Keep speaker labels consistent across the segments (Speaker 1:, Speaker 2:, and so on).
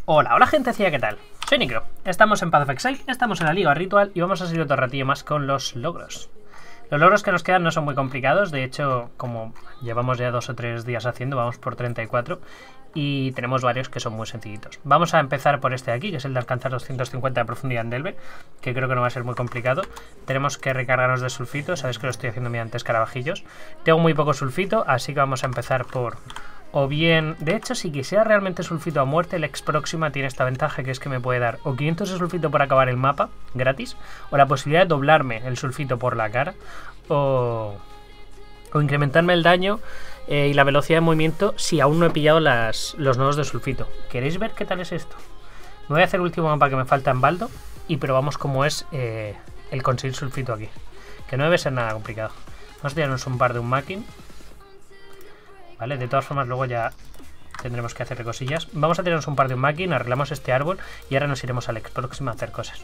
Speaker 1: Hola, hola gente, ¿qué tal? Soy Nicro, estamos en Path of Exile, estamos en la Liga Ritual y vamos a seguir otro ratillo más con los logros. Los logros que nos quedan no son muy complicados, de hecho, como llevamos ya 2 o 3 días haciendo, vamos por 34 y tenemos varios que son muy sencillitos. Vamos a empezar por este de aquí, que es el de alcanzar 250 de profundidad en Delve, que creo que no va a ser muy complicado. Tenemos que recargarnos de sulfito, sabéis que lo estoy haciendo mediante escarabajillos. Tengo muy poco sulfito, así que vamos a empezar por... O bien, de hecho, si quisiera realmente sulfito a muerte, el ex próxima tiene esta ventaja, que es que me puede dar o 500 de sulfito por acabar el mapa, gratis, o la posibilidad de doblarme el sulfito por la cara, o incrementarme el daño y la velocidad de movimiento si aún no he pillado los nodos de sulfito. ¿Queréis ver qué tal es esto? Me voy a hacer el último mapa que me falta en Baldo y probamos cómo es el conseguir sulfito aquí, que no debe ser nada complicado. Vamos a tirarnos un par de un Mackin. Vale, de todas formas luego ya tendremos que hacer cosillas. Vamos a tirarnos un par de un Mackin, arreglamos este árbol y ahora nos iremos al ex próximo a hacer cosas.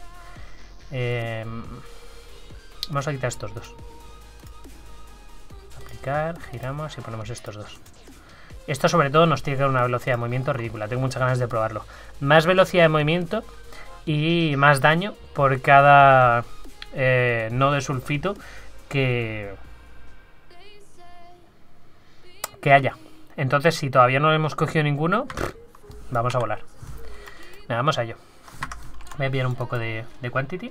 Speaker 1: Vamos a quitar estos dos. Aplicar, giramos y ponemos estos dos. Esto sobre todo nos tiene que dar una velocidad de movimiento ridícula. Tengo muchas ganas de probarlo. Más velocidad de movimiento y más daño por cada nodo de sulfito que haya. Entonces, si todavía no hemos cogido ninguno, vamos a volar. Venga, vamos a ello. Voy a pillar un poco de quantity.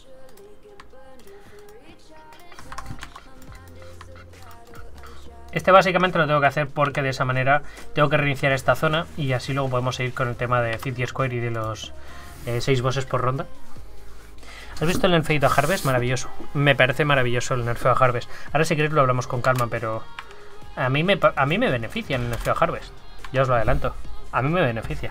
Speaker 1: Este básicamente lo tengo que hacer porque de esa manera tengo que reiniciar esta zona y así luego podemos seguir con el tema de City Square y de los 6 bosses por ronda. ¿Has visto el nerfeito a Harvest? Maravilloso. Me parece maravilloso el nerfeo a Harvest. Ahora si queréis lo hablamos con calma, pero... A mí me beneficia el nerfeo a Harvest. Ya os lo adelanto. A mí me beneficia.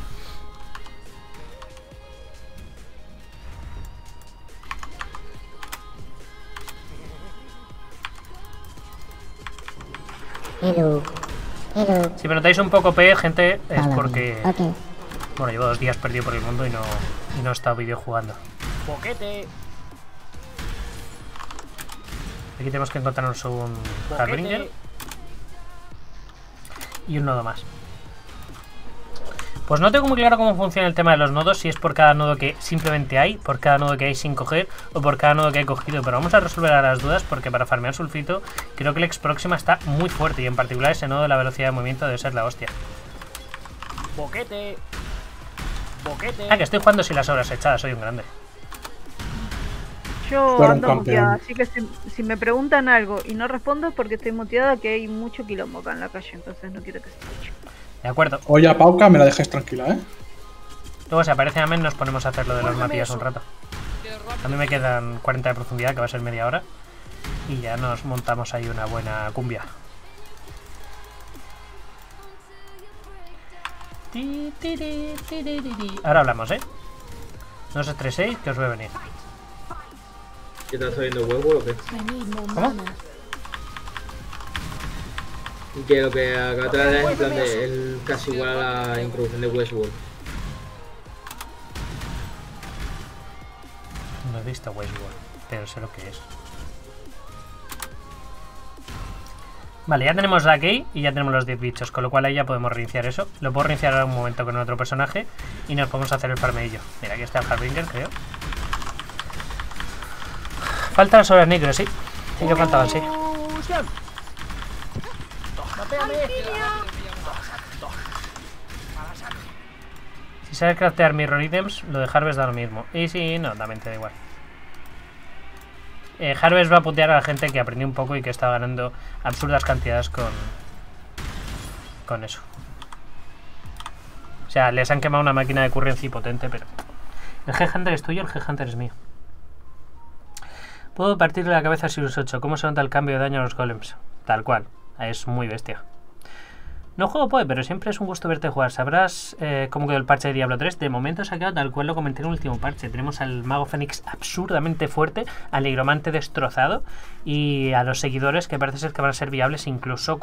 Speaker 2: Hello. Hello.
Speaker 1: Si me notáis un poco P, gente, es porque...
Speaker 2: Okay.
Speaker 1: Bueno, llevo 2 días perdido por el mundo y no he estado videojugando.
Speaker 3: Boquete.
Speaker 1: Aquí tenemos que encontrarnos un Harbinger y un nodo más. Pues no tengo muy claro cómo funciona el tema de los nodos, si es por cada nodo que simplemente hay, por cada nodo que hay sin coger o por cada nodo que he cogido, pero vamos a resolver ahora las dudas porque para farmear sulfito creo que el ex próxima está muy fuerte y en particular ese nodo de la velocidad de movimiento debe ser la hostia.
Speaker 3: Boquete. Boquete.
Speaker 1: Ah, que estoy jugando sin las horas echadas, soy un grande.
Speaker 4: Yo
Speaker 5: Fuera un
Speaker 4: ando
Speaker 5: campeón.
Speaker 4: muteada, así que si me preguntan algo y no respondo es porque estoy muteada, que hay mucho quilombo acá en la calle, entonces no quiero que se escuche.
Speaker 1: De acuerdo.
Speaker 5: Oye, a Pauca me la dejáis tranquila, ¿eh?
Speaker 1: Luego si aparece Amen nos ponemos a hacer lo de los mapillas un rato. A mí me quedan 40 de profundidad, que va a ser media hora. Y ya nos montamos ahí una buena cumbia. Ahora hablamos, ¿eh? No os estreséis, que os voy a venir.
Speaker 6: ¿Qué estás sabiendo huevo o qué?
Speaker 1: ¿Cómo?
Speaker 6: Que lo que acaba de traer es en plan de el casi igual a la introducción de Westworld.
Speaker 1: No he visto Westworld, pero sé lo que es. Vale, ya tenemos la key y ya tenemos los 10 bichos, con lo cual ahí ya podemos reiniciar eso. Lo puedo reiniciar ahora un momento con otro personaje y nos podemos hacer el farmeillo. Mira, aquí está el Harbinger, creo. Faltan las horas negras, sí. Sí, yo faltaban, sí. Si sabes craftear Mirror Items, lo de Harvest da lo mismo. Y si no, también te da igual. Harvest va a putear a la gente que aprendió un poco y que está ganando absurdas cantidades con eso. O sea, les han quemado una máquina de currency potente, pero... El G-Hunter es tuyo, el G-Hunter es mío. Puedo partirle la cabeza a Sirius 8. ¿Cómo se nota el cambio de daño a los golems? Tal cual. Es muy bestia. No juego PoE, pero siempre es un gusto verte jugar. ¿Sabrás cómo quedó el parche de Diablo 3? De momento se ha quedado tal cual lo comenté en el último parche. Tenemos al Mago Fénix absurdamente fuerte, al Nigromante destrozado y a los seguidores que parece ser que van a ser viables incluso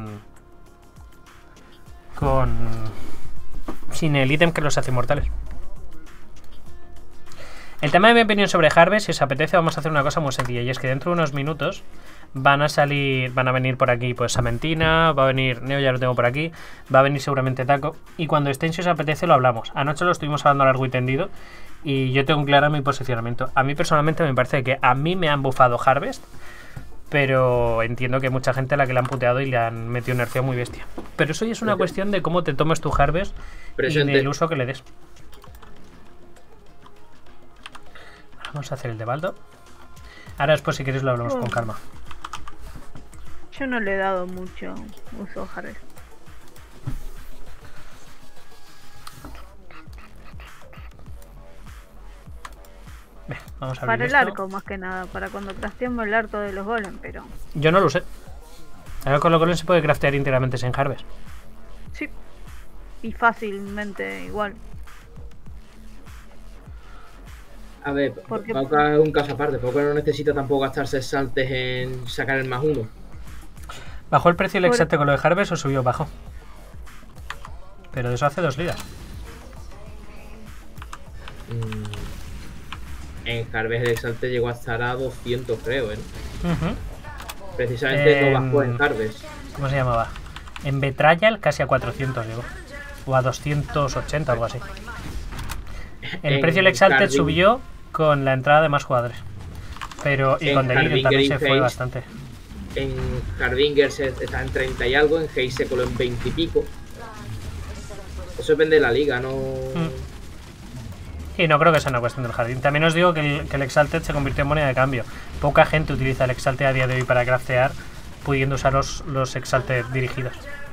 Speaker 1: sin el ítem que los hace mortales. El tema de mi opinión sobre Harvest, si os apetece, vamos a hacer una cosa muy sencilla, y es que dentro de unos minutos van a venir por aquí pues Samentina, va a venir Neo, ya lo tengo por aquí, va a venir seguramente Taco, y cuando estén, si os apetece, lo hablamos. Anoche lo estuvimos hablando largo y tendido, y yo tengo claro mi posicionamiento. A mí personalmente me parece que a mí me han bufado Harvest, pero entiendo que hay mucha gente a la que le han puteado y le han metido nerfeo muy bestia. Pero eso ya es una cuestión de cómo te tomes tu Harvest y del uso que le des. Vamos a hacer el de Baldo. Ahora después, si queréis, lo hablamos con calma.
Speaker 4: Yo no le he dado mucho uso a Harvest.
Speaker 1: Bien, vamos a
Speaker 4: Para
Speaker 1: abrir
Speaker 4: el
Speaker 1: esto.
Speaker 4: arco, más que nada. Para cuando crafteemos el arco de los golems, pero...
Speaker 1: Yo no lo sé. Ahora con los golems se puede craftear íntegramente sin Harvest.
Speaker 4: Sí. Y fácilmente igual.
Speaker 6: A ver,
Speaker 4: Porque-
Speaker 6: Pauca es un caso aparte. Pauca no necesita tampoco gastarse saltes en sacar el +1.
Speaker 1: ¿Bajó el precio el
Speaker 4: Por-
Speaker 1: Exate con lo de Harvest o subió? Bajó. Pero de eso hace 2 ligas.
Speaker 6: En Harvest el Exalte llegó a estar a 200, creo, ¿eh?
Speaker 1: Ujú.
Speaker 6: Precisamente no bajó en Harvest.
Speaker 1: ¿Cómo se llamaba? En Betrayal casi a 400 llegó. O a 280, algo así. El
Speaker 6: En
Speaker 1: precio del Exalted
Speaker 6: Carving-
Speaker 1: subió con la entrada de más jugadores. Pero, y
Speaker 6: En
Speaker 1: con Delirium también se
Speaker 6: Harbinger
Speaker 1: fue
Speaker 6: Face.
Speaker 1: bastante.
Speaker 6: En Harbinger está en 30 y algo, en Haze se coló en 20 y pico. Eso depende de la liga, no...
Speaker 1: Y no creo que sea una cuestión del jardín. También os digo que el Exalted se convirtió en moneda de cambio. Poca gente utiliza el Exalted a día de hoy para craftear, pudiendo usar los Exalted dirigidos.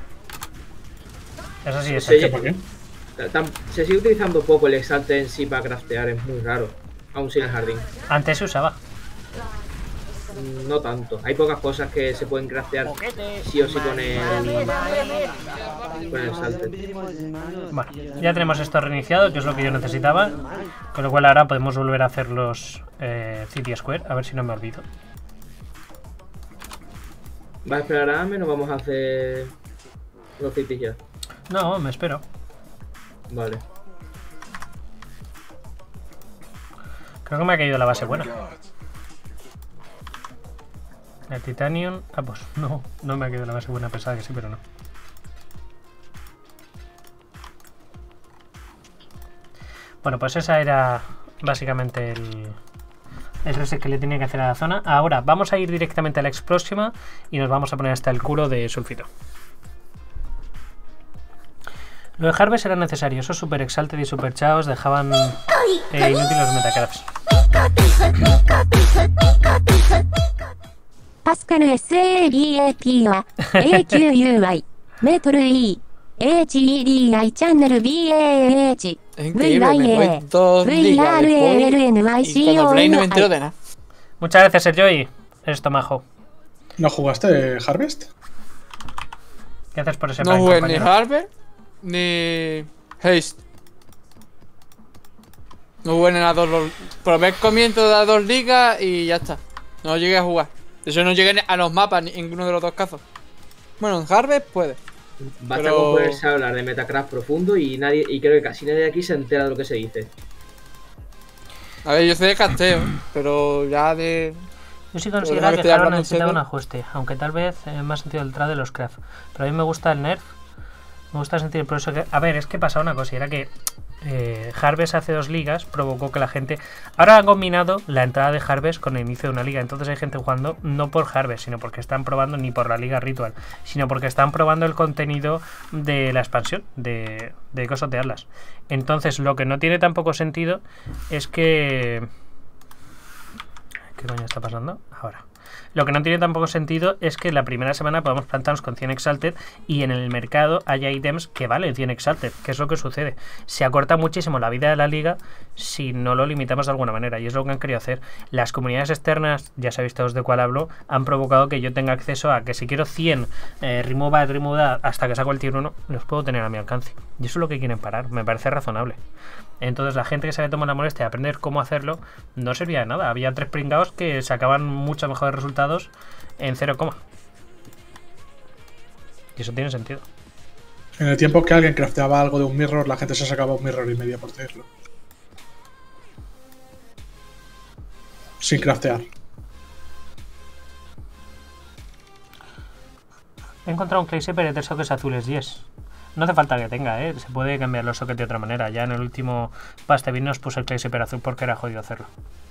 Speaker 1: Eso sí es
Speaker 6: Sí,
Speaker 1: el
Speaker 5: ¿Por qué?
Speaker 6: Se sigue utilizando poco el Exalte en sí para craftear, es muy raro. Aún sin el jardín.
Speaker 1: Antes se usaba.
Speaker 6: No tanto. Hay pocas cosas que se pueden craftear
Speaker 3: Boquete.
Speaker 6: sí o sí con el Exalte.
Speaker 1: Bueno, ya tenemos esto reiniciado, que es lo que yo necesitaba. Con lo cual ahora podemos volver a hacer los City Square. A ver si no me olvido.
Speaker 6: ¿Vas a esperar a Ame? ¿Nos vamos a hacer los cities ya?
Speaker 1: No, me espero.
Speaker 6: Vale.
Speaker 1: Creo que me ha caído la base buena. El Titanium... Ah, pues no me ha caído la base buena. Pensaba que sí, pero no. Bueno, pues esa era básicamente el reset que le tenía que hacer a la zona. Ahora vamos a ir directamente a la ex próxima y nos vamos a poner hasta el culo de sulfito. Lo de Harvest era necesario. Esos super exalted y super chaos dejaban inútiles los metacrafts.
Speaker 2: パスカル SABAP は AQUI メートル E HEDI チャンネル BAH
Speaker 7: Es increíble, me voy 2 ligas después y cuando play no me entero de nada.
Speaker 1: Muchas gracias, Sergioy. Eres tomajo.
Speaker 5: ¿No jugaste Harvest?
Speaker 1: ¿Qué haces por ese
Speaker 7: No
Speaker 1: plan,
Speaker 7: jugué ni
Speaker 1: compañero?
Speaker 7: Harvest ni Haste. No jugué en las dos. Probé el comienzo de las 2 ligas y ya está. No llegué a jugar. De hecho, no llegué a los mapas en ninguno de los dos casos. Bueno, en Harvest puede.
Speaker 6: Basta
Speaker 7: Pero-
Speaker 6: con ponerse a hablar de Metacraft profundo y creo que casi nadie de aquí se entera de lo que se dice.
Speaker 7: A ver, yo sé de casteo, pero ya de.
Speaker 1: Yo sí
Speaker 7: Pero
Speaker 1: considero
Speaker 7: que
Speaker 1: que
Speaker 7: estoy
Speaker 1: Halo
Speaker 7: hablando en
Speaker 1: necesitaba un
Speaker 7: serio.
Speaker 1: ajuste, aunque tal vez más sentido el trad de los craft. Pero a mí me gusta el nerf. Me gusta sentir el progreso que... A ver, es que pasa una cosa, y era que Harvest hace 2 ligas provocó que la gente... Ahora han combinado la entrada de Harvest con el inicio de una liga, entonces hay gente jugando no por Harvest, sino porque están probando, ni por la liga Ritual, sino porque están probando el contenido de la expansión, de Ghost of the Atlas. Entonces lo que no tiene tampoco sentido es que... ¿Qué coño está pasando? Ahora. Lo que no tiene tampoco sentido es que la primera semana podamos plantarnos con 100 Exalted y en el mercado haya ítems que valen 100 Exalted, que es lo que sucede. Se acorta muchísimo la vida de la liga si no lo limitamos de alguna manera, y es lo que han querido hacer. Las comunidades externas, ya sabéis todos de cuál hablo, han provocado que yo tenga acceso a que si quiero 100 remove hasta que saco el tier 1, los puedo tener a mi alcance. Y eso es lo que quieren parar, me parece razonable. Entonces la gente que se había tomado la molestia de aprender cómo hacerlo no servía de nada. Había 3 pringados que sacaban mucho mejores resultados en 0, y eso tiene sentido.
Speaker 5: En el tiempo que alguien crafteaba algo de un mirror, la gente se sacaba un mirror y medio por decirlo. Sin craftear.
Speaker 1: He encontrado un Claysaber de 3 sockets azules, yes. No hace falta que tenga, se puede cambiar los sockets de otra manera. Ya en el último Pastebin nos puse el Claysaber azul porque era jodido hacerlo.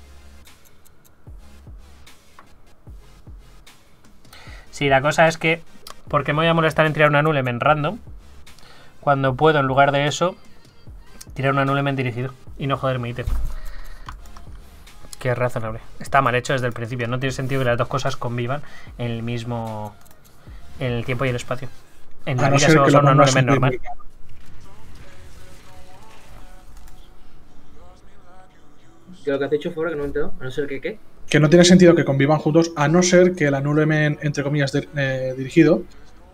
Speaker 1: Sí, la cosa es que... ¿Por qué me voy a molestar en tirar una Nulem en random? Cuando puedo, en lugar de eso, tirar una Nulem en dirigido. Y no joder mi ítem. Que es razonable. Está mal hecho desde el principio. No tiene sentido que las dos cosas convivan en el mismo... En el tiempo y el espacio. En la vida se va a usar una Nulem normal.
Speaker 6: ¿Qué es lo que has dicho, Fora, que no me he enterado? A no ser que, ¿qué?
Speaker 5: Que no tiene sentido que convivan juntos, a no ser que el Nulem, entre comillas, dirigido,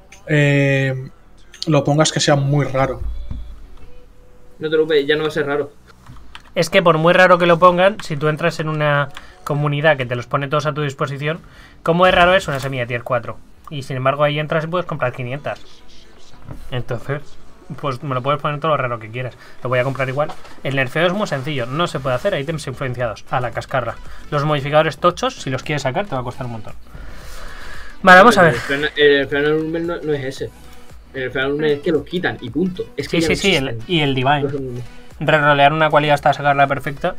Speaker 5: lo pongas que sea muy raro.
Speaker 6: No te preocupes, ya no va a ser raro.
Speaker 1: Es que por muy raro que lo pongan, si tú entras en una comunidad que te los pone todos a tu disposición, ¿cómo es raro es una semilla tier 4? Y sin embargo ahí entras y puedes comprar 500. Entonces, pues me lo puedes poner todo lo raro que quieras. Lo voy a comprar igual. El nerfeo es muy sencillo. No se puede hacer ítems influenciados. A la cascarra. Los modificadores tochos, si los quieres sacar, te va a costar un montón. Vale, vamos a ver.
Speaker 6: El Nulem no es ese. El Nulem es que los quitan y punto. Es que
Speaker 1: sí, y el Divine. Rerolear una cualidad hasta sacarla perfecta.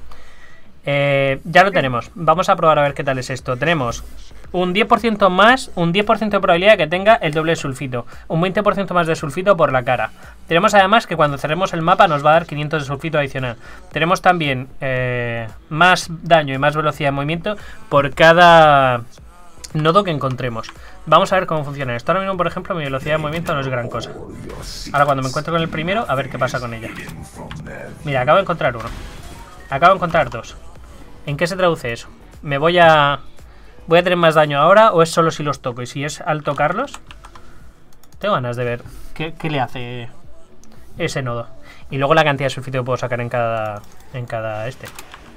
Speaker 1: Ya lo tenemos. Vamos a probar a ver qué tal es esto. Tenemos un 10% más, un 10% de probabilidad de que tenga el doble de sulfito, un 20% más de sulfito por la cara. Tenemos además que cuando cerremos el mapa nos va a dar 500 de sulfito adicional. Tenemos también más daño y más velocidad de movimiento por cada nodo que encontremos. Vamos a ver cómo funciona esto. Ahora mismo, por ejemplo, mi velocidad de movimiento no es gran cosa. Ahora cuando me encuentro con el primero, a ver qué pasa con ella. Mira, acabo de encontrar uno. Acabo de encontrar dos. ¿En qué se traduce eso? ¿Me voy a tener más daño ahora o es solo si los toco? Y si es al tocarlos, tengo ganas de ver qué le hace ese nodo. Y luego la cantidad de sulfito que puedo sacar en cada este.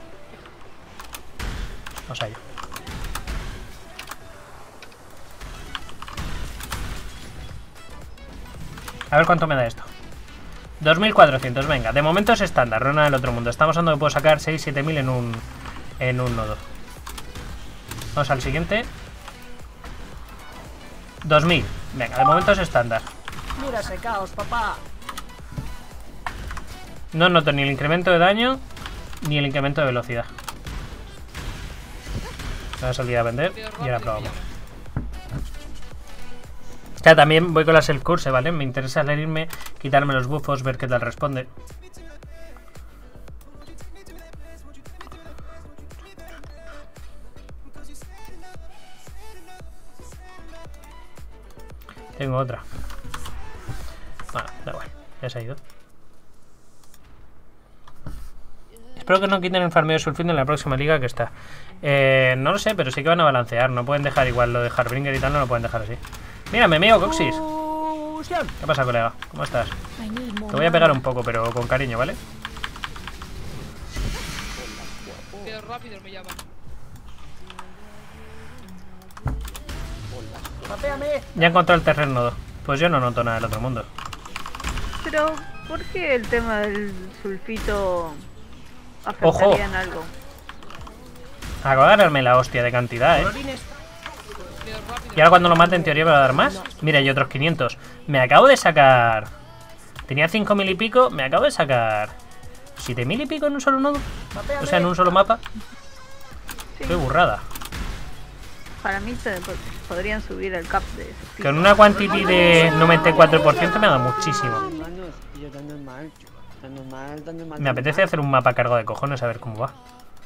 Speaker 1: Vamos allá. A ver cuánto me da esto. 2400, venga. De momento es estándar, Rona del otro mundo. Estamos hablando que puedo sacar 6-7000 en un nodo. Vamos al siguiente. 2000. Venga, de momento es estándar.
Speaker 3: Mira ese caos, papá.
Speaker 1: No noto ni el incremento de daño ni el incremento de velocidad. Vamos a salir a vender y ahora probamos. O sea, también voy con la self curse, ¿vale? Me interesa salirme, quitarme los buffos, ver qué tal responde. Tengo otra. Bueno, da igual, ya se ha ido. Espero que no quiten el farmeo de sulfito en la próxima liga que está. No lo sé, pero sí que van a balancear. No pueden dejar igual lo de Harbinger y tal, no lo pueden dejar así. Mira, me meo, Coxis. ¿Qué pasa, colega? ¿Cómo estás? Te voy a pegar un poco, pero con cariño, ¿vale?
Speaker 7: Qué rápido me llaman.
Speaker 3: Matéame.
Speaker 1: Ya he encontrado el terreno nodo. Pues yo no noto nada del otro mundo.
Speaker 4: Pero, ¿por qué el tema del sulfito afectaría en algo?
Speaker 1: Acabo de ganarme la hostia de cantidad,
Speaker 3: Colorines.
Speaker 1: Y ahora cuando lo mate en teoría me va a dar más. Mira, y otros 500. Me acabo de sacar... Tenía 5000 y pico, me acabo de sacar 7000 y pico en un solo nodo. O sea, en un solo mapa.
Speaker 4: Sí.
Speaker 1: Qué burrada.
Speaker 4: Para mí podrían subir el cap de ese
Speaker 1: Con una quantity de 94% me ha dado muchísimo. Me apetece hacer un mapa cargado de cojones a ver cómo va.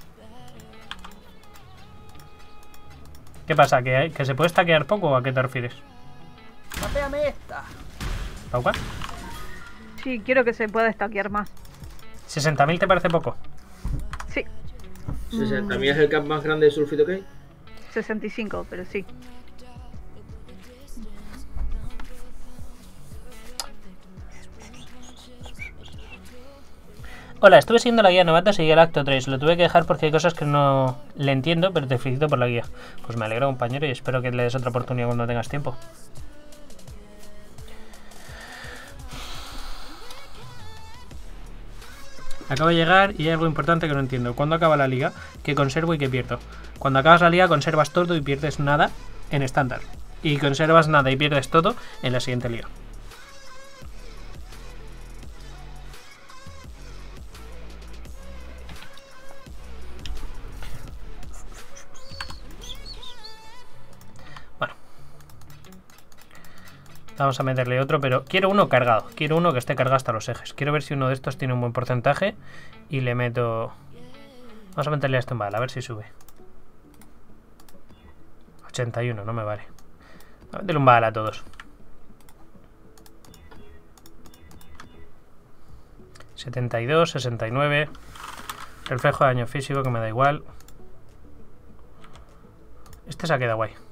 Speaker 1: ¿Qué pasa? ¿Que se puede stackear poco o a qué te refieres?
Speaker 3: Matéame esta.
Speaker 1: ¿Pauca?
Speaker 4: Sí, quiero que se pueda stackear más.
Speaker 1: ¿60.000 te parece poco?
Speaker 4: Sí,
Speaker 6: 60.000 es el cap más grande de sulfito que hay.
Speaker 4: 65, pero sí.
Speaker 1: Hola, estuve siguiendo la guía novata, seguí el acto 3. Lo tuve que dejar porque hay cosas que no le entiendo, pero te felicito por la guía. Pues me alegro, compañero, y espero que le des otra oportunidad cuando tengas tiempo. Acabo de llegar y hay algo importante que no entiendo. ¿Cuándo acaba la liga? ¿Qué conservo y qué pierdo? Cuando acabas la liga conservas todo y pierdes nada en estándar. y conservas nada y pierdes todo en la siguiente liga. Bueno. Vamos a meterle otro, pero quiero uno cargado. Quiero uno que esté cargado hasta los ejes. Quiero ver si uno de estos tiene un buen porcentaje y le meto... Vamos a meterle a este un bal, a ver si sube. 81, no me vale. Voy a meterle un bal a todos. 72, 69. Reflejo de daño físico, que me da igual. Este se ha quedado guay.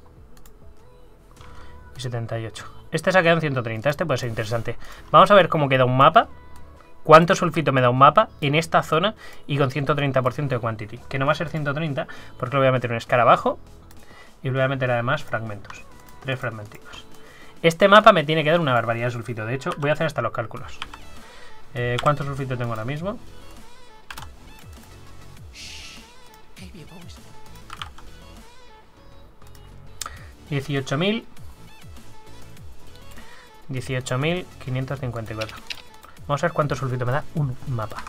Speaker 1: Y 78. Este se ha quedado en 130. Este puede ser interesante. Vamos a ver cómo queda un mapa. Cuánto sulfito me da un mapa en esta zona y con 130% de quantity. Que no va a ser 130 porque le voy a meter un escarabajo y le voy a meter además fragmentos. 3 fragmenticos. Este mapa me tiene que dar una barbaridad de sulfito. De hecho, voy a hacer hasta los cálculos. ¿Cuánto sulfito tengo ahora mismo? 18.000. 18.554. Vamos a ver cuánto sulfito me da un mapa.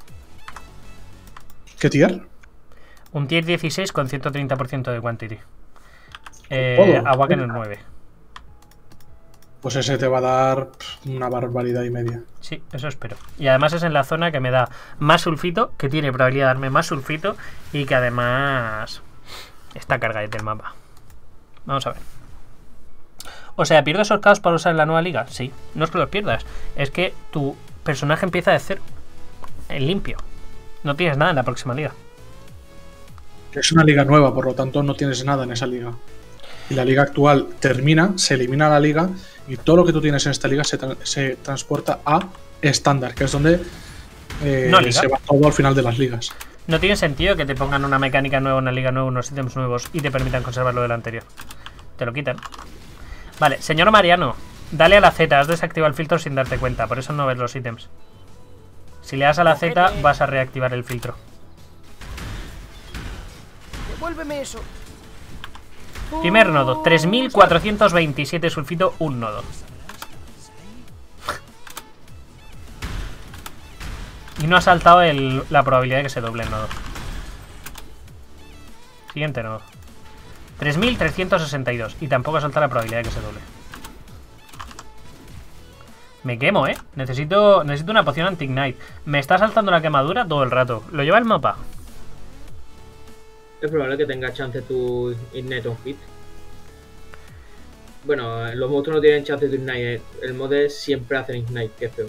Speaker 5: ¿Qué tier?
Speaker 1: Un tier 16 con 130% de quantity.
Speaker 5: Todo.
Speaker 1: Agua que no es 9.
Speaker 5: Pues ese te va a dar una barbaridad y media.
Speaker 1: Sí, eso espero. Y además es en la zona que me da más sulfito, que tiene probabilidad de darme más sulfito y que además está cargadito el mapa. Vamos a ver. O sea, ¿pierdo esos caos para usar en la nueva liga? Sí, no es que los pierdas. Es que tu personaje empieza de cero. En limpio. No tienes nada en la próxima liga.
Speaker 5: Es una liga nueva, por lo tanto no tienes nada en esa liga. Y la liga actual termina, se elimina la liga y todo lo que tú tienes en esta liga se transporta a estándar, que es donde se va todo al final de las ligas.
Speaker 1: No tiene sentido que te pongan una mecánica nueva, una liga nueva, unos ítems nuevos y te permitan conservar lo del anterior. Te lo quitan. Vale, señor Mariano, dale a la Z, has desactivado el filtro sin darte cuenta, por eso no ves los ítems. Si le das a la Z, vas a reactivar el filtro.
Speaker 3: Devuélveme eso.
Speaker 1: Primer nodo, 3427 sulfito, un nodo. Y no ha saltado la probabilidad de que se doble el nodo. Siguiente nodo. 3362. Y tampoco ha saltado la probabilidad de que se doble. Me quemo, Necesito una poción anti-ignite. Me está saltando la quemadura todo el rato. ¿Lo lleva el mapa?
Speaker 6: Es probable que tenga chance tu Ignite on hit. Bueno, los monstruos no tienen chance de Ignite. El mod siempre hacen Ignite, que es feo.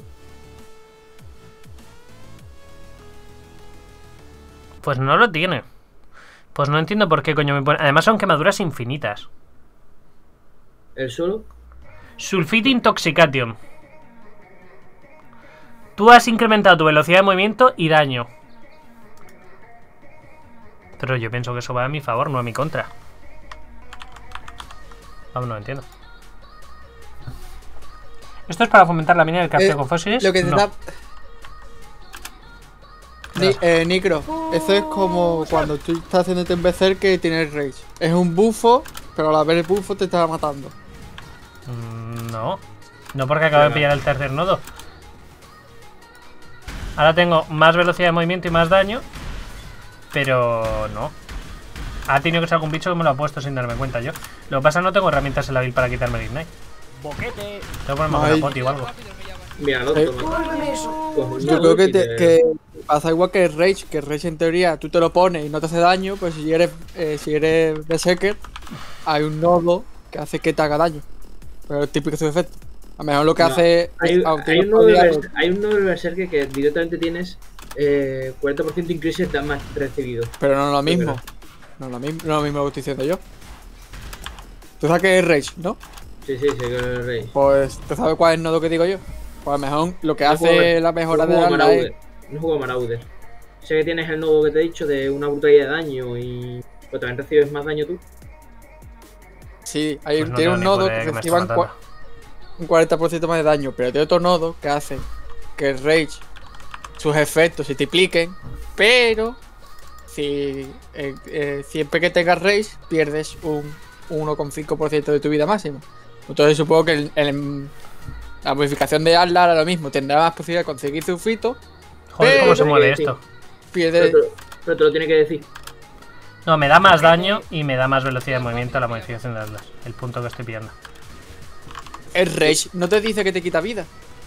Speaker 1: Pues no lo tiene. Pues no entiendo por qué coño me pone. Además son quemaduras infinitas.
Speaker 6: ¿El solo?
Speaker 1: Sulfite Intoxication. Tú has incrementado tu velocidad de movimiento y daño. Pero yo pienso que eso va a mi favor, no a mi contra. Vamos, no lo entiendo. ¿Esto es para fomentar la mina del café con fósiles?
Speaker 7: Lo que te
Speaker 1: No.
Speaker 7: da... Nicro, eso es como cuando tú estás haciéndote un becer que tienes rage. Es un bufo, pero al haber el bufo te está matando.
Speaker 1: No. No, porque acabo de pillar el tercer nodo. Ahora tengo más velocidad de movimiento y más daño. Pero no. Ha tenido que ser algún bicho que me lo ha puesto sin darme cuenta yo. Lo que pasa es que no tengo herramientas en la build para quitarme el ignite.
Speaker 3: Boquete.
Speaker 1: Tengo que ponerme una poti o algo.
Speaker 6: Mira, no,
Speaker 3: Devuélveme eso.
Speaker 7: Yo creo que pasa igual que el Rage en teoría tú te lo pones y no te hace daño, pues si eres Berserker, hay un nodo que hace que te haga daño. Pero es típico su efecto. A lo mejor lo que hace
Speaker 6: hay
Speaker 7: es
Speaker 6: un nodo de Berserker que directamente tienes 40% increase de damage recibido.
Speaker 7: Pero no es lo mismo. No es lo mismo lo que estoy diciendo yo. Tú sabes que es Rage, ¿no?
Speaker 6: Sí, sé que es Rage.
Speaker 7: Pues ¿tú sabes cuál es el nodo que digo yo? Pues a lo mejor lo que hace la mejora de la es...
Speaker 6: No juego Marauder. Sé que tienes el nodo que te he dicho de una brutalidad de daño y... Pero también recibes más daño tú.
Speaker 7: Sí,
Speaker 1: Pues no
Speaker 7: tiene
Speaker 1: tengo
Speaker 7: un
Speaker 1: ni
Speaker 7: nodo
Speaker 1: puta idea
Speaker 7: que
Speaker 1: que me
Speaker 7: reciba
Speaker 1: está matando.
Speaker 7: un 40% más de daño, pero tiene otro nodo que hace que el Rage, sus efectos se tripliquen, pero si siempre que tengas Rage pierdes un 1,5% de tu vida máxima. Entonces supongo que la modificación de Atlas era lo mismo. Tendrá más posibilidad de conseguir sulfito.
Speaker 1: Joder, ¿cómo se
Speaker 6: Pero-
Speaker 1: mueve esto?
Speaker 7: Pierde.
Speaker 6: Pero te lo tiene que decir.
Speaker 1: No, me da más daño y me da más velocidad de movimiento la modificación de Atlas. El punto que estoy pillando.
Speaker 7: El Rage no te dice que te quita vida.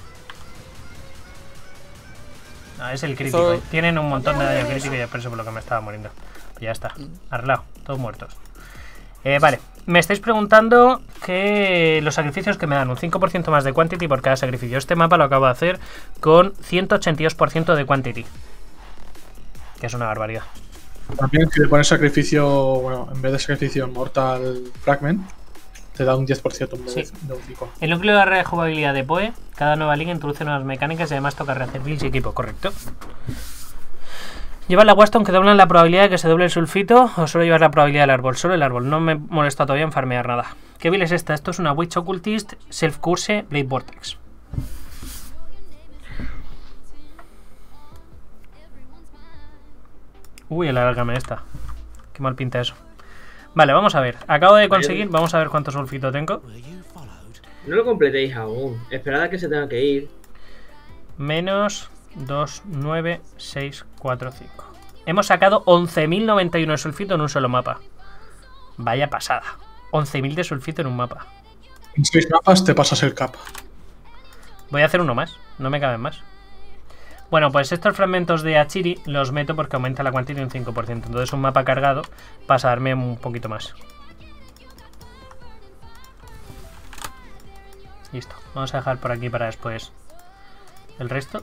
Speaker 1: No, es el crítico.
Speaker 7: Eso-
Speaker 1: Tienen un montón de daño crítico y es por eso por lo que me estaba muriendo. Ya está. Arreglado. Todos muertos. Vale. Me estáis preguntando que los sacrificios que me dan un 5% más de quantity por cada sacrificio. Este mapa lo acabo de hacer con 182% de quantity. Que es una barbaridad.
Speaker 5: También si le pones sacrificio, bueno, en vez de sacrificio Mortal Fragment, te da un 10% en vez
Speaker 1: Sí.
Speaker 5: de un 5.
Speaker 1: El núcleo de rejugabilidad de PoE, cada nueva liga introduce nuevas mecánicas y además toca rehacer builds y equipo, correcto. ¿Lleva la Waston que doblan la probabilidad de que se doble el sulfito o solo llevar la probabilidad del árbol? Solo el árbol, no me molesta todavía en farmear nada. ¿Qué build es esta? Esto es una Witch Occultist Self-Curse Blade Vortex. Uy, alárgame esta. Qué mal pinta eso. Vale, vamos a ver. Acabo de conseguir, vamos a ver cuánto sulfito tengo.
Speaker 6: No lo completéis aún. Esperad a que se tenga que ir.
Speaker 1: Menos 2, 9, 6, 4, 5. Hemos sacado 11.091 de sulfito en un solo mapa. Vaya pasada. 11.000 de sulfito en un mapa.
Speaker 5: En 6 mapas te pasas el cap.
Speaker 1: Voy a hacer uno más. No me caben más. Bueno, pues estos fragmentos de Achiri los meto porque aumenta la cuantía un 5%. Entonces un mapa cargado pasa a darme un poquito más. Listo. Vamos a dejar por aquí para después el resto.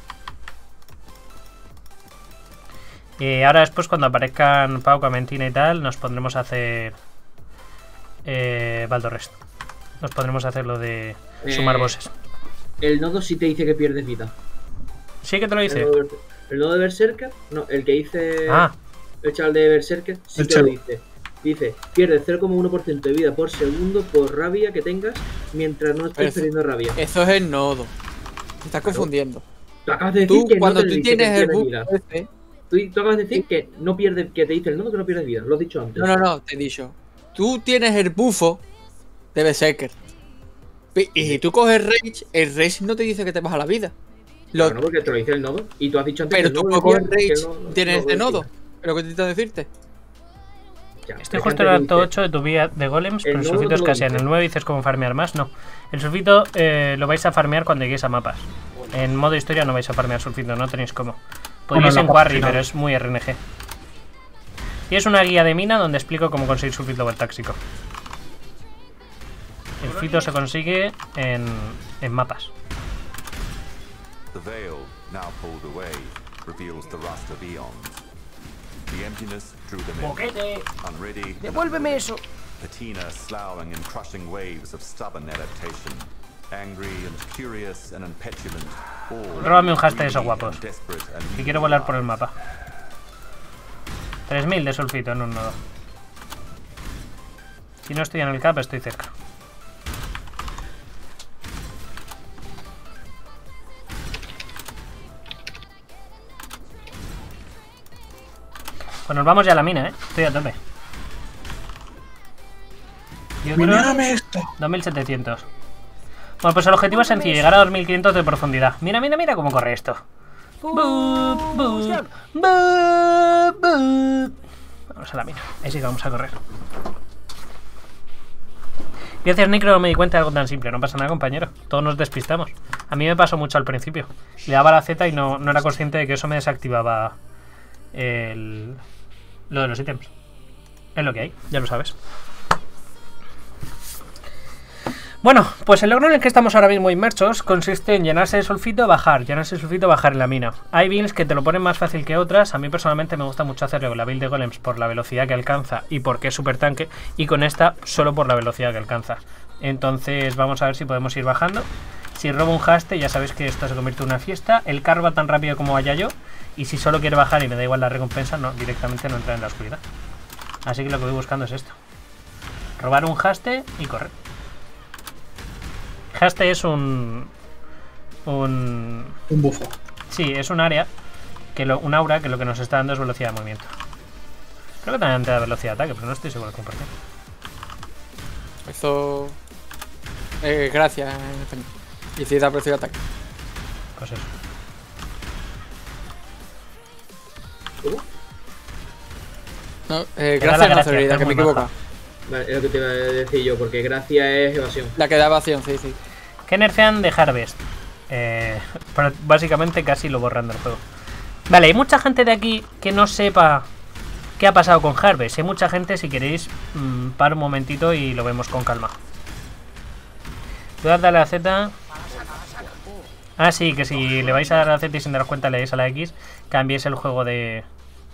Speaker 1: Y ahora después cuando aparezcan Pau, Camentina y tal, nos pondremos a hacer Baldorrest. Nos pondremos a hacer lo de sumar bosses.
Speaker 6: El nodo sí te dice que pierdes vida.
Speaker 1: ¿Sí que te lo dice?
Speaker 6: El nodo de Berserker, no, el que dice
Speaker 1: Ah,
Speaker 6: el chaval de Berserker, sí
Speaker 5: El
Speaker 6: te lo
Speaker 5: chavo.
Speaker 6: dice. Dice, pierdes 0,1% de vida por segundo por rabia que tengas mientras no estés
Speaker 7: Eso.
Speaker 6: perdiendo rabia.
Speaker 7: Eso es el nodo. Te estás confundiendo.
Speaker 6: Tú acabas de decir
Speaker 7: Tú,
Speaker 6: que
Speaker 7: cuando
Speaker 6: no te
Speaker 7: tú
Speaker 6: dice que
Speaker 7: tienes el
Speaker 6: pierdes
Speaker 7: buff
Speaker 6: vida.
Speaker 7: ese.
Speaker 6: Tú acabas de decir que no pierdes, que te dice el nodo que no pierdes vida. Lo has dicho antes.
Speaker 7: No, te he dicho. Tú tienes el bufo de Berserker. Y si tú coges Rage, el Rage no te dice que te baja la vida. Lo-
Speaker 6: Claro, no, porque te lo dice el nodo. Y tú has dicho antes
Speaker 7: pero
Speaker 6: que
Speaker 7: tú
Speaker 6: el
Speaker 7: puedes
Speaker 6: nodo
Speaker 7: coger
Speaker 6: decía que
Speaker 7: Rage,
Speaker 6: no-
Speaker 7: tienes
Speaker 6: no
Speaker 7: este
Speaker 6: lo
Speaker 7: nodo.
Speaker 6: decía.
Speaker 7: Es lo que te intento decirte.
Speaker 6: Ya,
Speaker 1: estoy
Speaker 6: es
Speaker 1: justo
Speaker 6: que
Speaker 1: en el
Speaker 6: antes
Speaker 1: acto
Speaker 6: dice,
Speaker 1: 8 de tu vía de golems,
Speaker 6: El
Speaker 1: pero el
Speaker 6: nodo
Speaker 1: sulfito
Speaker 6: no
Speaker 1: es
Speaker 6: te lo
Speaker 1: casi en
Speaker 6: dice.
Speaker 1: el 9 dices cómo farmear más. No, el sulfito lo vais a farmear cuando lleguéis a mapas. En modo historia no vais a farmear sulfito, no tenéis cómo. Podríais
Speaker 5: Bueno,
Speaker 1: en
Speaker 5: la
Speaker 1: Quarry,
Speaker 5: final.
Speaker 1: pero es muy RNG. Y es una guía de mina donde explico cómo conseguir sulfito voltáxico. El sulfito se consigue en mapas.
Speaker 8: The veil, now pulled away, reveals the rust of eons. The emptiness drew them in,
Speaker 3: Boquete,
Speaker 8: unready and
Speaker 3: devuélveme
Speaker 8: unwilling.
Speaker 3: eso.
Speaker 8: Patina sloughing in crushing waves of stubborn adaptation. Angry and curious and impetulant. all
Speaker 1: Róbame un haste de esos
Speaker 8: greedy
Speaker 1: guapos.
Speaker 8: and desperate and
Speaker 1: Que quiero volar por el mapa. 3000 de sulfito en un nodo. Si no estoy en el cap, estoy cerca. Pues nos vamos ya a la mina, estoy a tope. Yo quiero
Speaker 5: ¡Mírame esto!
Speaker 1: 2700. Bueno, pues el objetivo es sencillo, llegar a 2500 de profundidad. Mira, mira, mira cómo corre esto. Bup, bup, bup, bup. Vamos a la mina. Ahí sí que vamos a correr. Gracias, Nicro, no me di cuenta de algo tan simple. No pasa nada, compañero. Todos nos despistamos. A mí me pasó mucho al principio. Le daba la Z y no era consciente de que eso me desactivaba lo de los ítems. Es lo que hay, ya lo sabes. Bueno, pues el logro en el que estamos ahora mismo inmersos consiste en llenarse de sulfito, bajar en la mina. Hay builds que te lo ponen más fácil que otras. A mí personalmente me gusta mucho hacerlo con la build de golems por la velocidad que alcanza y porque es super tanque, y con esta solo por la velocidad que alcanza. Entonces vamos a ver si podemos ir bajando. Si robo un haste, ya sabéis que esto se convierte en una fiesta. El car va tan rápido como vaya yo, y si solo quiere bajar y me da igual la recompensa, no, directamente no entra en la oscuridad. Así que lo que voy buscando es esto: robar un haste y correr. Haste es un
Speaker 5: Un bufo.
Speaker 1: sí, es un área un aura que lo que nos está dando es velocidad de movimiento. Creo que también te da velocidad de ataque, pero no estoy seguro al 100%.
Speaker 7: Eso. Gracias en español. Y si da precio de ataque.
Speaker 1: Pues eso.
Speaker 6: ¿Cómo?
Speaker 7: No,
Speaker 1: Era la
Speaker 7: gracias no
Speaker 1: gracia,
Speaker 7: celeridad,
Speaker 1: es
Speaker 7: que me
Speaker 1: muy
Speaker 7: equivoco.
Speaker 1: maja.
Speaker 6: Vale, es lo que te iba a decir yo, porque gracia es evasión.
Speaker 7: La que da evasión, sí, sí.
Speaker 1: ¿Qué nerfean de Harvest? Básicamente casi lo borran del juego. Vale, hay mucha gente de aquí que no sepa qué ha pasado con Harvest. Hay mucha gente, si queréis, para un momentito y lo vemos con calma. Voy a darle a la Z. Ah, sí, que si le vais a dar a la Z y sin daros cuenta le dais a la X, cambiéis el juego de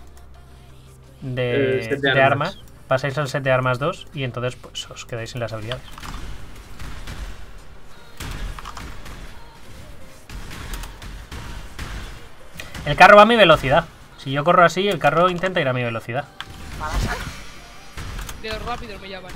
Speaker 6: set de
Speaker 1: armas. Pasáis al set de armas 2 y entonces pues os quedáis sin las habilidades. El carro va a mi velocidad. Si yo corro así, el carro intenta ir a mi velocidad.
Speaker 9: De los rápidos me llaman.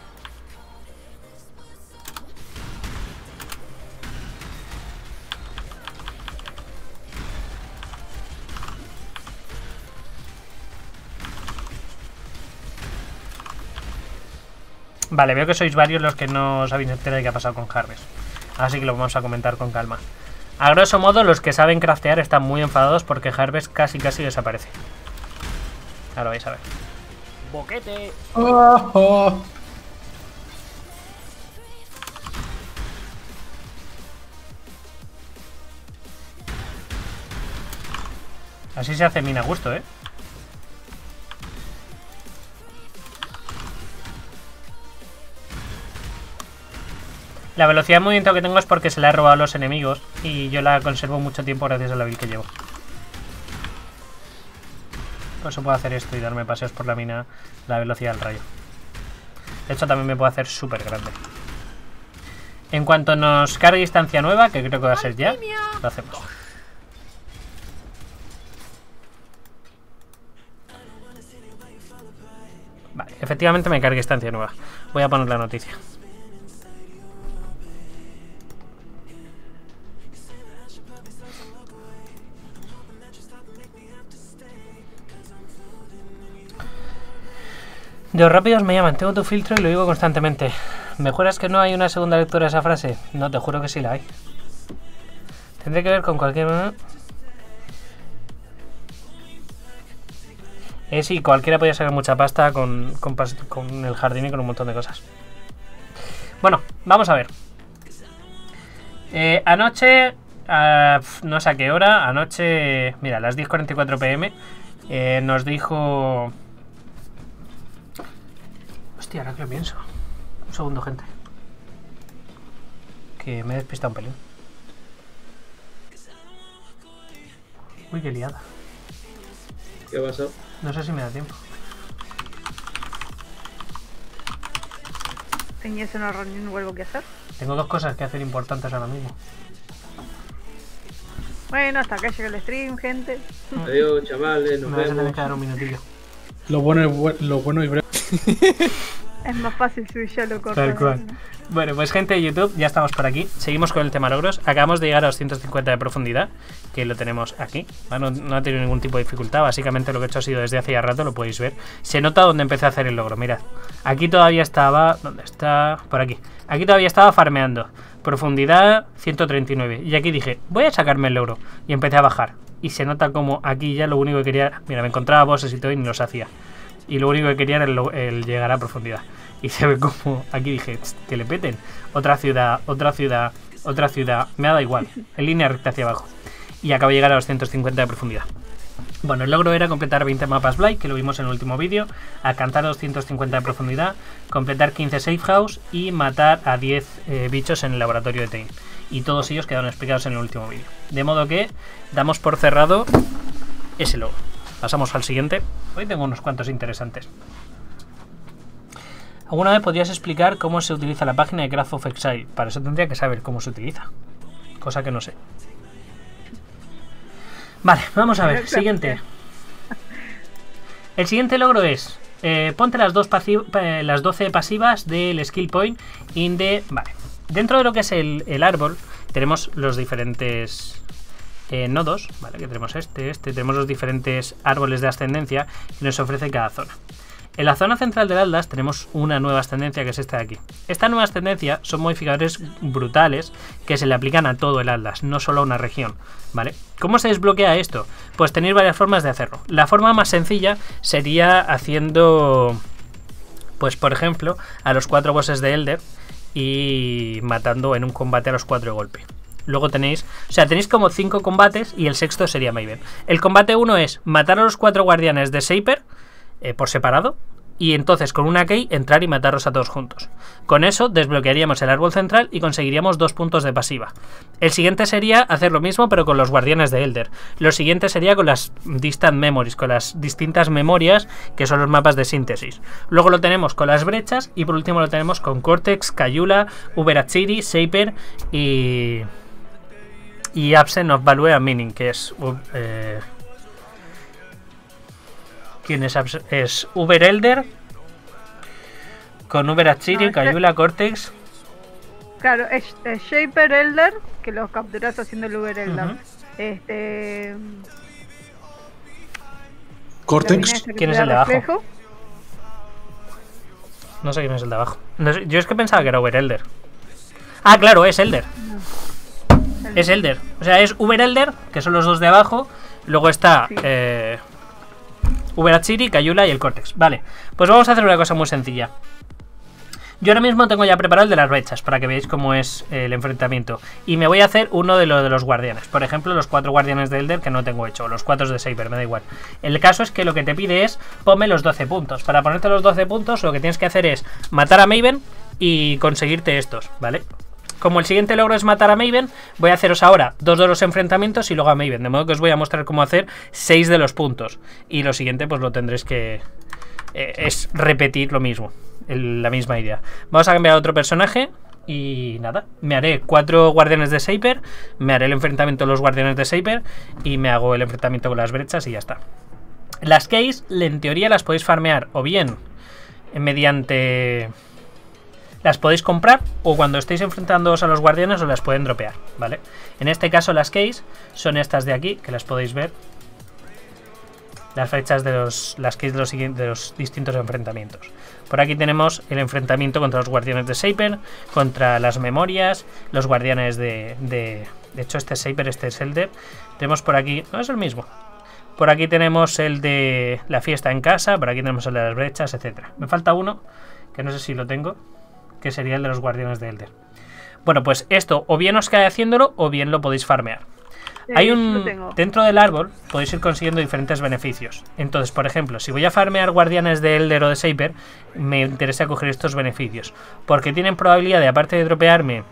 Speaker 1: Vale, veo que sois varios los que no os habéis enterado de qué ha pasado con Harvest. Así que lo vamos a comentar con calma. A grosso modo, los que saben craftear están muy enfadados porque Harvest casi desaparece. Ahora vais a ver.
Speaker 3: Boquete.
Speaker 5: Oh, oh.
Speaker 1: Así se hace mina a gusto, ¿eh? La velocidad de movimiento que tengo es porque se la he robado a los enemigos y yo la conservo mucho tiempo gracias a la build que llevo. Por eso puedo hacer esto y darme paseos por la mina, la velocidad del rayo. De hecho también me puedo hacer súper grande. En cuanto nos cargue instancia nueva, que creo que va a ser ya, lo hacemos. Vale, efectivamente me cargue instancia nueva. Voy a poner la noticia. De los rápidos me llaman, tengo tu filtro y lo digo constantemente. ¿Me juras que no hay una segunda lectura de esa frase? No, te juro que sí la hay. Tendré que ver con cualquier... sí, cualquiera podía sacar mucha pasta con el jardín y con un montón de cosas. Bueno, vamos a ver. Anoche, no sé a qué hora, anoche, mira, a las 10:44 pm, nos dijo... Hostia, ahora que lo pienso. Un segundo, gente. Que me he despistado un pelín. Uy, qué liada.
Speaker 6: ¿Qué ha pasado?
Speaker 1: No sé si me da tiempo.
Speaker 4: Tenías una reunión y vuelvo que hacer.
Speaker 1: Tengo dos cosas que hacer importantes ahora mismo.
Speaker 4: Bueno, hasta acá llega el stream, gente.
Speaker 6: Adiós, chavales, nos
Speaker 1: Me vas a tener
Speaker 6: vemos.
Speaker 1: que dar un minutillo.
Speaker 5: Lo bueno y breve.
Speaker 4: Es más fácil si yo lo corto.
Speaker 1: Tal cual. Bueno, pues gente de YouTube, ya estamos por aquí. Seguimos con el tema logros. Acabamos de llegar a los 150 de profundidad, que lo tenemos aquí. Bueno, no ha tenido ningún tipo de dificultad. Básicamente lo que he hecho ha sido desde hace ya rato, lo podéis ver. Se nota donde empecé a hacer el logro, mirad. Aquí todavía estaba... ¿Dónde está? Por aquí. Aquí todavía estaba farmeando. Profundidad 139. Y aquí dije, voy a sacarme el logro. Y empecé a bajar. Y se nota como aquí ya lo único que quería... Mira, me encontraba bosses y todo y ni los hacía. Y lo único que quería era el llegar a profundidad. Y se ve como aquí dije, que le peten. Otra ciudad, otra ciudad, otra ciudad. Me ha dado igual. En línea recta hacia abajo. Y acabo de llegar a los 150 de profundidad. Bueno, el logro era completar 20 mapas Blight, que lo vimos en el último vídeo. Alcanzar los 150 de profundidad. Completar 15 safe house. Y matar a 10 bichos en el laboratorio de Tain. Y todos ellos quedaron explicados en el último vídeo. De modo que damos por cerrado ese logro. Pasamos al siguiente. Hoy tengo unos cuantos interesantes. ¿Alguna vez podrías explicar cómo se utiliza la página de Craft of Exile? Para eso tendría que saber cómo se utiliza. Cosa que no sé. Vale, vamos a ver. Siguiente. El siguiente logro es... ponte las 12 pasivas del skill point in the... Vale. Dentro de lo que es el árbol, tenemos los diferentes... nodos, ¿vale? Que tenemos tenemos los diferentes árboles de ascendencia que nos ofrece cada zona. En la zona central del Atlas tenemos una nueva ascendencia que es esta de aquí. Esta nueva ascendencia son modificadores brutales que se le aplican a todo el Atlas, no solo a una región, ¿vale? ¿Cómo se desbloquea esto? Pues tenéis varias formas de hacerlo. La forma más sencilla sería haciendo, pues por ejemplo, a los 4 bosses de Elder y matando en un combate a los 4 de golpe. Luego tenéis, o sea, tenéis como 5 combates y el sexto sería Maven. El combate 1 es matar a los 4 guardianes de Shaper por separado y entonces con una key entrar y matarlos a todos juntos. Con eso desbloquearíamos el árbol central y conseguiríamos 2 puntos de pasiva. El siguiente sería hacer lo mismo pero con los guardianes de Elder. Lo siguiente sería con las distant memories, con las distintas memorias que son los mapas de síntesis. Luego lo tenemos con las brechas y por último lo tenemos con Cortex, Cayula, Uberachiri, Shaper y Absent of Value and Meaning, que es ¿quién es Uber Elder con Uberachiri,
Speaker 4: No,
Speaker 1: Cayula, Cortex.
Speaker 4: Claro, es Shaper Elder, que los capturas haciendo el Uber Elder.
Speaker 1: Ujú.
Speaker 5: Cortex.
Speaker 1: ¿Quién es el de abajo? No sé quién es el de abajo. No sé, yo es que pensaba que era Uber Elder. Ah, claro, es Elder. Es Elder. O sea, es Uber Elder, que son los dos de abajo. Luego está
Speaker 4: Sí.
Speaker 1: Uberachiri, Cayula y el Cortex. Vale, pues vamos a hacer una cosa muy sencilla. Yo ahora mismo tengo ya preparado el de las brechas para que veáis cómo es el enfrentamiento. Y me voy a hacer uno de los guardianes. Por ejemplo, los 4 guardianes de Elder que no tengo hecho. O los 4 de Saber, me da igual. El caso es que lo que te pide es ponme los 12 puntos. Para ponerte los 12 puntos lo que tienes que hacer es matar a Maven y conseguirte estos, ¿vale? Como el siguiente logro es matar a Maven, voy a haceros ahora 2 de los enfrentamientos y luego a Maven. De modo que os voy a mostrar cómo hacer 6 de los puntos. Y lo siguiente pues lo tendréis que... es repetir lo mismo. La misma idea. Vamos a cambiar a otro personaje. Y nada, me haré 4 guardianes de Shaper. Me haré el enfrentamiento de los guardianes de Shaper. Y me hago el enfrentamiento con las brechas y ya está. Las keys, en teoría las podéis farmear o bien mediante... las podéis comprar o cuando estéis enfrentándoos a los guardianes os las pueden dropear, ¿vale? En este caso las keys son estas de aquí, que las podéis ver. Las flechas de las keys de los distintos enfrentamientos. Por aquí tenemos el enfrentamiento contra los guardianes de Shaper, contra las memorias, los guardianes de hecho este es Shaper, este es Elder. Tenemos por aquí, no es el mismo. Por aquí tenemos el de la fiesta en casa, por aquí tenemos el de las brechas, etcétera. Me falta uno, que no sé si lo tengo, que sería el de los guardianes de Elder. Bueno, pues esto o bien os cae haciéndolo o bien lo podéis farmear. Hay un... dentro del árbol podéis ir consiguiendo diferentes beneficios. Entonces, por ejemplo, si voy a farmear guardianes de Elder o de Shaper, me interesa coger estos beneficios. Porque tienen probabilidad de, aparte de dropearme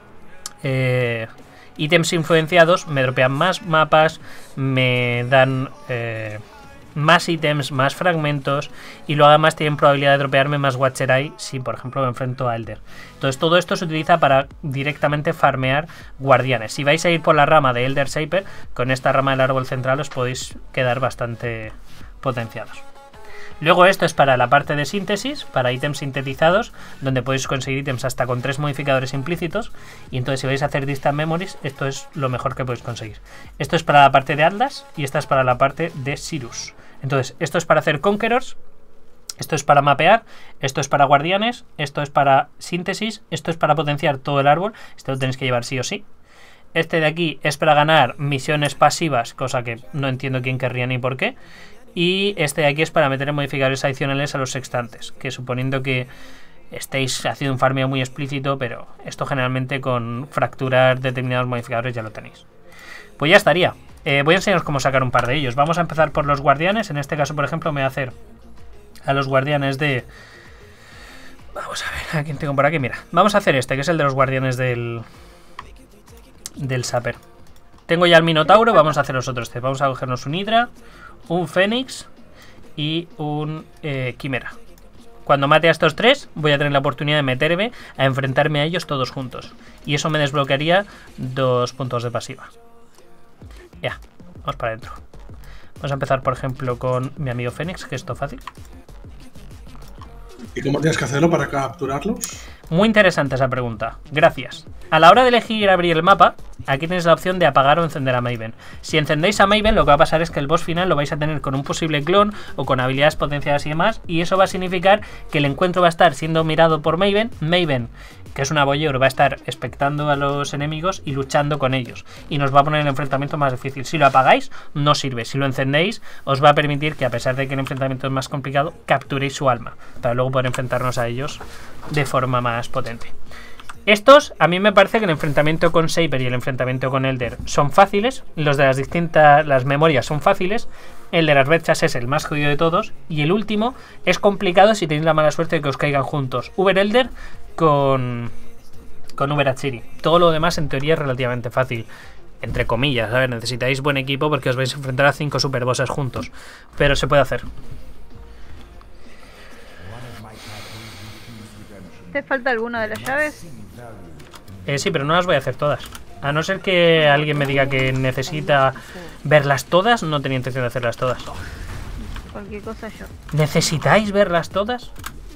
Speaker 1: ítems influenciados, me dropean más mapas, me dan... más ítems, más fragmentos y luego además tienen probabilidad de dropearme más Watcher Eye si por ejemplo me enfrento a Elder. Entonces todo esto se utiliza para directamente farmear guardianes. Si vais a ir por la rama de Elder Shaper, con esta rama del árbol central os podéis quedar bastante potenciados. Luego esto es para la parte de síntesis, para ítems sintetizados, donde podéis conseguir ítems hasta con 3 modificadores implícitos. Y entonces si vais a hacer distant memories, esto es lo mejor que podéis conseguir. Esto es para la parte de Atlas y esta es para la parte de Sirus. Entonces esto es para hacer Conquerors, esto es para mapear, esto es para guardianes, esto es para síntesis, esto es para potenciar todo el árbol. Esto lo tenéis que llevar sí o sí. Este de aquí es para ganar misiones pasivas, cosa que no entiendo quién querría ni por qué. Y este de aquí es para meter modificadores adicionales a los sextantes, que suponiendo que estéis haciendo un farmeo muy explícito, pero esto generalmente con fracturar determinados modificadores ya lo tenéis. Pues ya estaría. Voy a enseñaros cómo sacar un par de ellos. Vamos a empezar por los guardianes. En este caso, por ejemplo, me voy a hacer a los guardianes de... Vamos a ver, ¿a quién tengo por aquí? Mira, vamos a hacer este, que es el de los guardianes del Saper. Tengo ya el Minotauro, vamos a hacer los otros tres. Vamos a cogernos un Hydra, un Fénix y un Quimera. Cuando mate a estos tres voy a tener la oportunidad de meterme a enfrentarme a ellos todos juntos. Y eso me desbloquearía 2 puntos de pasiva. Ya, vamos para adentro. Vamos a empezar, por ejemplo, con mi amigo Fénix, que es esto fácil.
Speaker 5: ¿Y cómo tienes que hacerlo para capturarlos?
Speaker 1: Muy interesante esa pregunta. Gracias. A la hora de elegir abrir el mapa, aquí tenéis la opción de apagar o encender a Maven. Si encendéis a Maven, lo que va a pasar es que el boss final lo vais a tener con un posible clon o con habilidades potenciadas y demás, y eso va a significar que el encuentro va a estar siendo mirado por Maven. Maven, que es una voyeur, va a estar expectando a los enemigos y luchando con ellos, y nos va a poner el enfrentamiento más difícil. Si lo apagáis, no sirve. Si lo encendéis, os va a permitir que, a pesar de que el enfrentamiento es más complicado, capturéis su alma, para luego poder enfrentarnos a ellos de forma más potente. Estos, a mí me parece que el enfrentamiento con Saber y el enfrentamiento con Elder son fáciles. Los de las memorias son fáciles. El de las brechas es el más jodido de todos. Y el último es complicado si tenéis la mala suerte de que os caigan juntos Uber Elder con Uber Achiri. Todo lo demás en teoría es relativamente fácil, entre comillas. A ver, necesitáis buen equipo porque os vais a enfrentar a 5 superbosses juntos, pero se puede hacer.
Speaker 4: ¿Te falta alguna de las llaves?
Speaker 1: Sí, pero no las voy a hacer todas. A no ser que alguien me diga que necesita verlas todas, no tenía intención de hacerlas todas.
Speaker 4: Cualquier cosa yo.
Speaker 1: ¿Necesitáis verlas todas?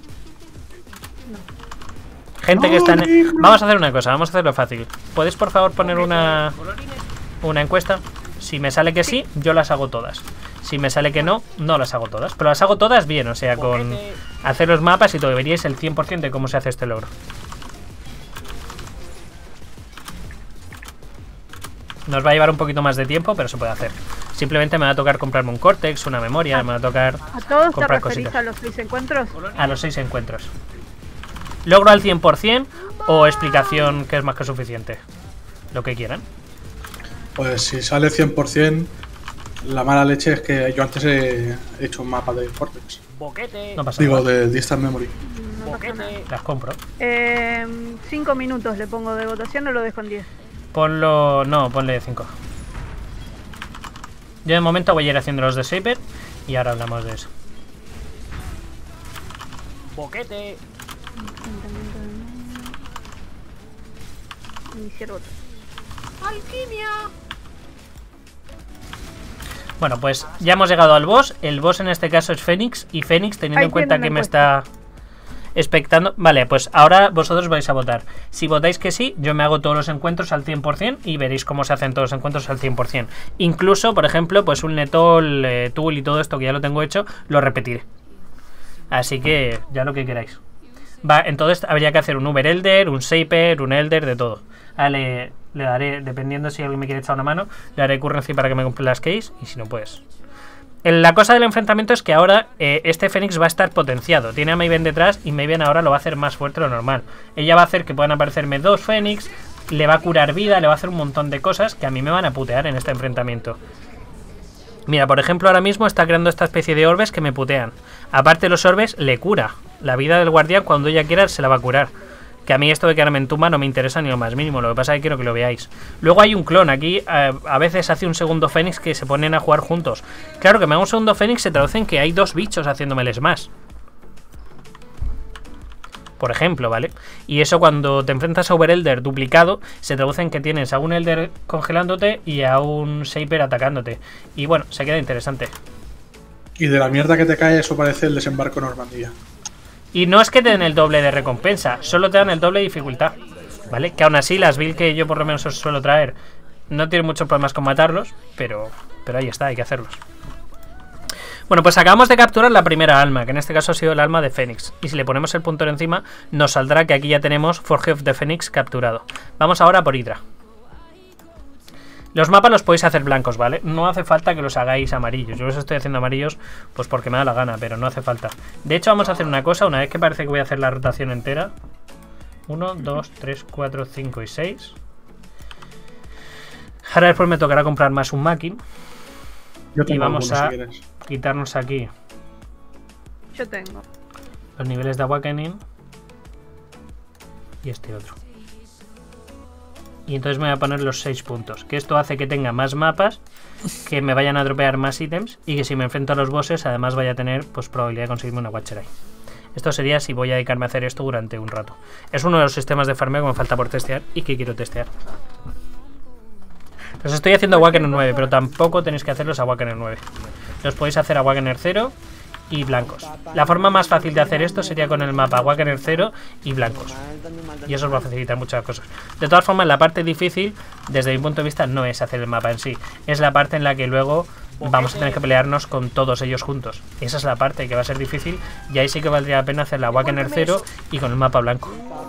Speaker 1: Gente que está en... Vamos a hacer una cosa, vamos a hacerlo fácil. ¿Podéis por favor poner una encuesta? Si me sale que sí, yo las hago todas. Si me sale que no, no las hago todas. Pero las hago todas bien, o sea, con hacer los mapas y todo. Veríais el 100% de cómo se hace este logro. Nos va a llevar un poquito más de tiempo, pero se puede hacer. Simplemente me va a tocar comprarme un Cortex, una memoria, me va a tocar
Speaker 4: ¿A todos te
Speaker 1: comprar
Speaker 4: referís
Speaker 1: cositas.
Speaker 4: a los 6 encuentros?
Speaker 1: A los 6 encuentros. ¿Logro al 100% o explicación que es más que suficiente? Lo que quieran.
Speaker 5: Pues si sale 100%, la mala leche es que yo antes he hecho un mapa de Cortex.
Speaker 3: Boquete.
Speaker 1: No pasa
Speaker 5: Digo,
Speaker 1: nada.
Speaker 5: de Distant Memory.
Speaker 4: No pasa nada.
Speaker 3: Boquete.
Speaker 1: Las compro.
Speaker 4: 5 minutos le pongo de votación o lo dejo en 10.
Speaker 1: Ponlo... No, ponle 5. Yo de momento voy a ir haciendo los de Saber y ahora hablamos de eso.
Speaker 3: Boquete.
Speaker 4: Iniciar voto.
Speaker 1: Bueno, pues ya hemos llegado al boss. El boss en este caso es Fénix. Y Fénix, teniendo
Speaker 4: Ahí
Speaker 1: en cuenta
Speaker 4: tiene
Speaker 1: que
Speaker 4: una
Speaker 1: me
Speaker 4: encuesta.
Speaker 1: está expectando... Vale, pues ahora vosotros vais a votar. Si votáis que sí, yo me hago todos los encuentros al 100% y veréis cómo se hacen todos los encuentros al 100%. Incluso, por ejemplo, pues un Netol, Tool y todo esto que ya lo tengo hecho, lo repetiré. Así que ya lo que queráis. Va, entonces habría que hacer un Uber Elder, un Saber, un Elder, de todo. Ahora le daré, dependiendo si alguien me quiere echar una mano, le haré currency para que me compre las keys, y si no, pues... La cosa del enfrentamiento es que ahora este Fénix va a estar potenciado. Tiene a Maven detrás y Maven ahora lo va a hacer más fuerte de lo normal. Ella va a hacer que puedan aparecerme 2 Fénix, le va a curar vida, le va a hacer un montón de cosas que a mí me van a putear en este enfrentamiento. Mira, por ejemplo, ahora mismo está creando esta especie de orbes que me putean. Aparte, los orbes le cura. La vida del guardián, cuando ella quiera, se la va a curar. Que a mí esto de quedarme en tumba no me interesa ni lo más mínimo. Lo que pasa es que quiero que lo veáis. Luego hay un clon. Aquí a veces hace un segundo Fénix que se ponen a jugar juntos. Claro, que me haga un segundo Fénix se traduce en que hay 2 bichos haciéndomeles más. Por ejemplo, ¿vale? Y eso cuando te enfrentas a Uber Elder duplicado, se traduce en que tienes a un Elder congelándote y a un Saber atacándote. Y bueno, se queda interesante.
Speaker 5: Y de la mierda que te cae, eso parece el desembarco en Normandía.
Speaker 1: Y no es que te den el doble de recompensa, solo te dan el doble de dificultad, ¿vale? Que aún así las builds que yo por lo menos os suelo traer no tienen muchos problemas con matarlos, pero ahí está, hay que hacerlos. Bueno, pues acabamos de capturar la primera alma, que en este caso ha sido el alma de Fénix. Y si le ponemos el puntero encima, nos saldrá que aquí ya tenemos Forge of the Phoenix capturado. Vamos ahora por Hydra. Los mapas los podéis hacer blancos, ¿vale? No hace falta que los hagáis amarillos. Yo los estoy haciendo amarillos pues porque me da la gana, pero no hace falta. De hecho, vamos a hacer una cosa. Una vez que parece que voy a hacer la rotación entera. 1, 2, 3, 4, 5 y 6. Ahora después me tocará comprar más un Mackin. Y vamos a quitarnos aquí
Speaker 4: Yo tengo.
Speaker 1: los niveles de Awakening. Y este otro. Y entonces me voy a poner los 6 puntos. Que esto hace que tenga más mapas, que me vayan a dropear más ítems y que si me enfrento a los bosses además vaya a tener pues probabilidad de conseguirme una Watcher Eye. Esto sería si voy a dedicarme a hacer esto durante un rato. Es uno de los sistemas de farmeo que me falta por testear y que quiero testear. Los estoy haciendo a Awakener 9, pero tampoco tenéis que hacerlos a Awakener 9. Los podéis hacer a Awakener 0 y blancos. La forma más fácil de hacer esto sería con el mapa Awakener 0 y blancos. Y eso os va a facilitar muchas cosas. De todas formas, la parte difícil, desde mi punto de vista, no es hacer el mapa en sí. Es la parte en la que luego vamos a tener que pelearnos con todos ellos juntos. Esa es la parte que va a ser difícil. Y ahí sí que valdría la pena hacer la Awakener 0 y con el mapa blanco.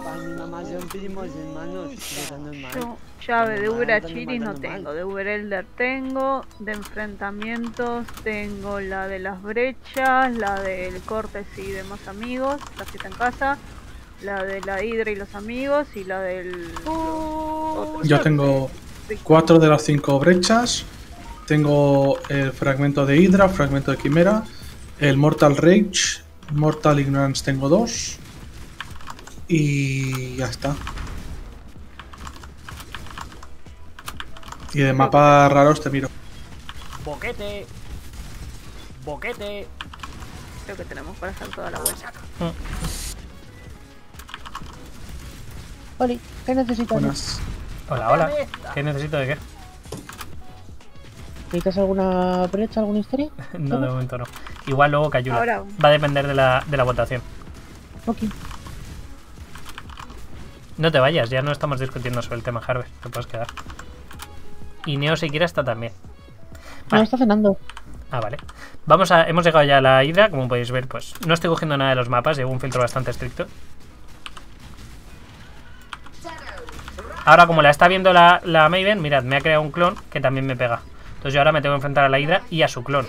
Speaker 4: Yo llave de Uber a Chiri no tengo, de Uber Elder tengo, de enfrentamientos tengo la de las brechas, la del Cortes y demás amigos, la fiesta en casa, la de la Hidra y los amigos y la del... otro.
Speaker 5: Yo tengo 4 de las 5 brechas. Tengo el fragmento de Hydra, fragmento de Quimera, el Mortal Rage, Mortal Ignorance tengo 2 y ya está. Y de mapas raros te miro.
Speaker 3: Boquete. Boquete.
Speaker 4: Creo que tenemos para hacer toda la vuelta.
Speaker 9: Oli, ¿qué necesitas?
Speaker 5: Buenas.
Speaker 1: Hola, hola. ¿Qué necesito de qué?
Speaker 9: ¿Necesitas alguna brecha, alguna historia?
Speaker 1: No, de momento no. Igual luego que ayuda.
Speaker 4: Ahora.
Speaker 1: Va a depender de la votación.
Speaker 9: Ok.
Speaker 1: No te vayas, ya no estamos discutiendo sobre el tema Harvest. Te puedes quedar. Y Neo siquiera está también.
Speaker 9: No,
Speaker 1: Vale.
Speaker 9: está cenando.
Speaker 1: Ah, vale. Hemos llegado ya a la Hydra, como podéis ver, pues no estoy cogiendo nada de los mapas, llevo un filtro bastante estricto. Ahora, como la está viendo la Maven, mirad, me ha creado un clon que también me pega. Entonces yo ahora me tengo que enfrentar a la Hydra y a su clon.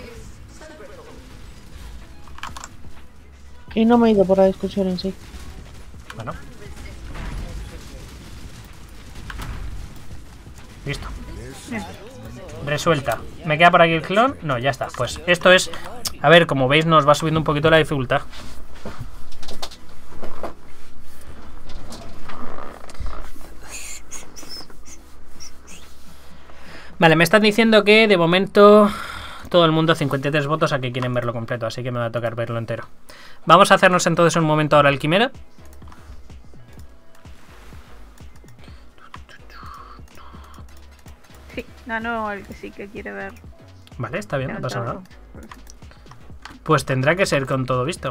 Speaker 9: Y no me he ido por la discusión en sí.
Speaker 1: Bueno. Listo. Resuelta. ¿Me queda por aquí el clon? No, ya está. Pues esto es... A ver, como veis nos va subiendo un poquito la dificultad. Vale, me están diciendo que de momento todo el mundo 53 votos a que quieren verlo completo, así que me va a tocar verlo entero. Vamos a hacernos entonces un momento ahora el Quimera.
Speaker 4: Sí, ganó el que sí que quiere ver.
Speaker 1: Vale, está bien, no pasa nada.
Speaker 4: todo.
Speaker 1: Pues tendrá que ser con todo visto.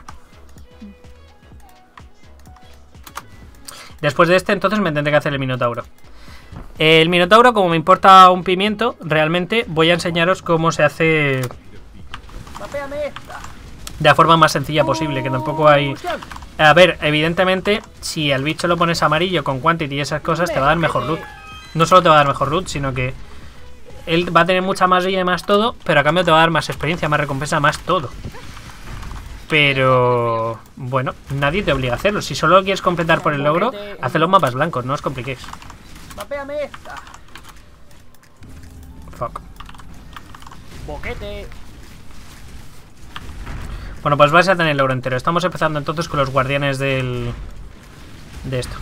Speaker 1: Después de este entonces me tendré que hacer el Minotauro. El Minotauro, como me importa un pimiento, realmente voy a enseñaros cómo se hace
Speaker 3: Mapéame esta.
Speaker 1: de la forma más sencilla posible, que tampoco hay... A ver, evidentemente, si al bicho lo pones amarillo con quantity y esas cosas, te va a dar mejor loot. No solo te va a dar mejor loot, sino que él va a tener mucha más vida y más todo, pero a cambio te va a dar más experiencia, más recompensa, más todo. Pero... bueno, nadie te obliga a hacerlo. Si solo lo quieres completar por el logro, haz los mapas blancos, no os compliquéis.
Speaker 3: Mapéame esta.
Speaker 1: Fuck.
Speaker 3: Boquete.
Speaker 1: Bueno, pues vais a tener el logro entero. Estamos empezando entonces con los guardianes del... de esto.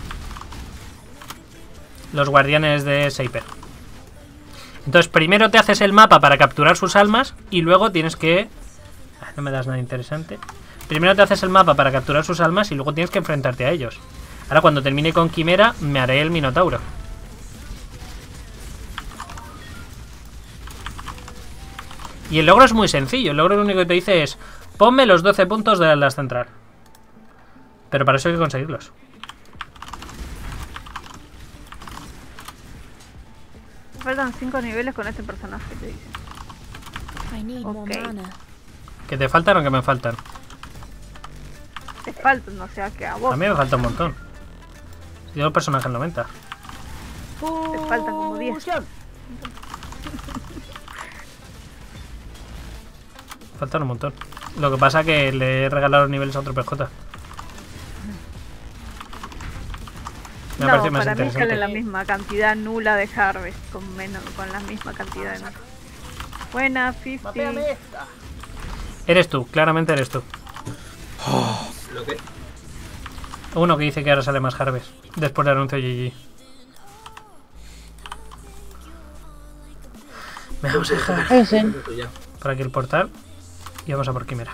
Speaker 1: Los guardianes de Seiper. Entonces primero te haces el mapa para capturar sus almas y luego tienes que... no me das nada interesante. Primero te haces el mapa para capturar sus almas y luego tienes que enfrentarte a ellos. Ahora cuando termine con Quimera me haré el Minotauro. Y el logro es muy sencillo. El logro lo único que te dice es: ponme los 12 puntos de la Atlas Central. Pero para eso hay que conseguirlos.
Speaker 4: Faltan 5 niveles con este personaje, te dicen. Ok.
Speaker 1: ¿Que te faltan o que me faltan?
Speaker 4: Te faltan, o sea que a vos
Speaker 1: A mí me falta un montón. Si yo el personaje en 90.
Speaker 4: te faltan como 10.
Speaker 1: Faltan un montón. Lo que pasa que le he regalado los niveles a otro PJ. Me ha
Speaker 4: No,
Speaker 1: parecido más
Speaker 4: para mí
Speaker 1: interesante.
Speaker 4: sale la misma cantidad nula de Harvest, con la misma cantidad de nada. Buena, 50.
Speaker 3: Mapéame esta.
Speaker 1: Eres tú, claramente eres tú.
Speaker 6: Lo que...
Speaker 1: Uno que dice que ahora sale más Harvest después del anuncio GG. Vamos a dejar
Speaker 9: Ese.
Speaker 6: Ya.
Speaker 1: por aquí el portal y vamos a por Quimera.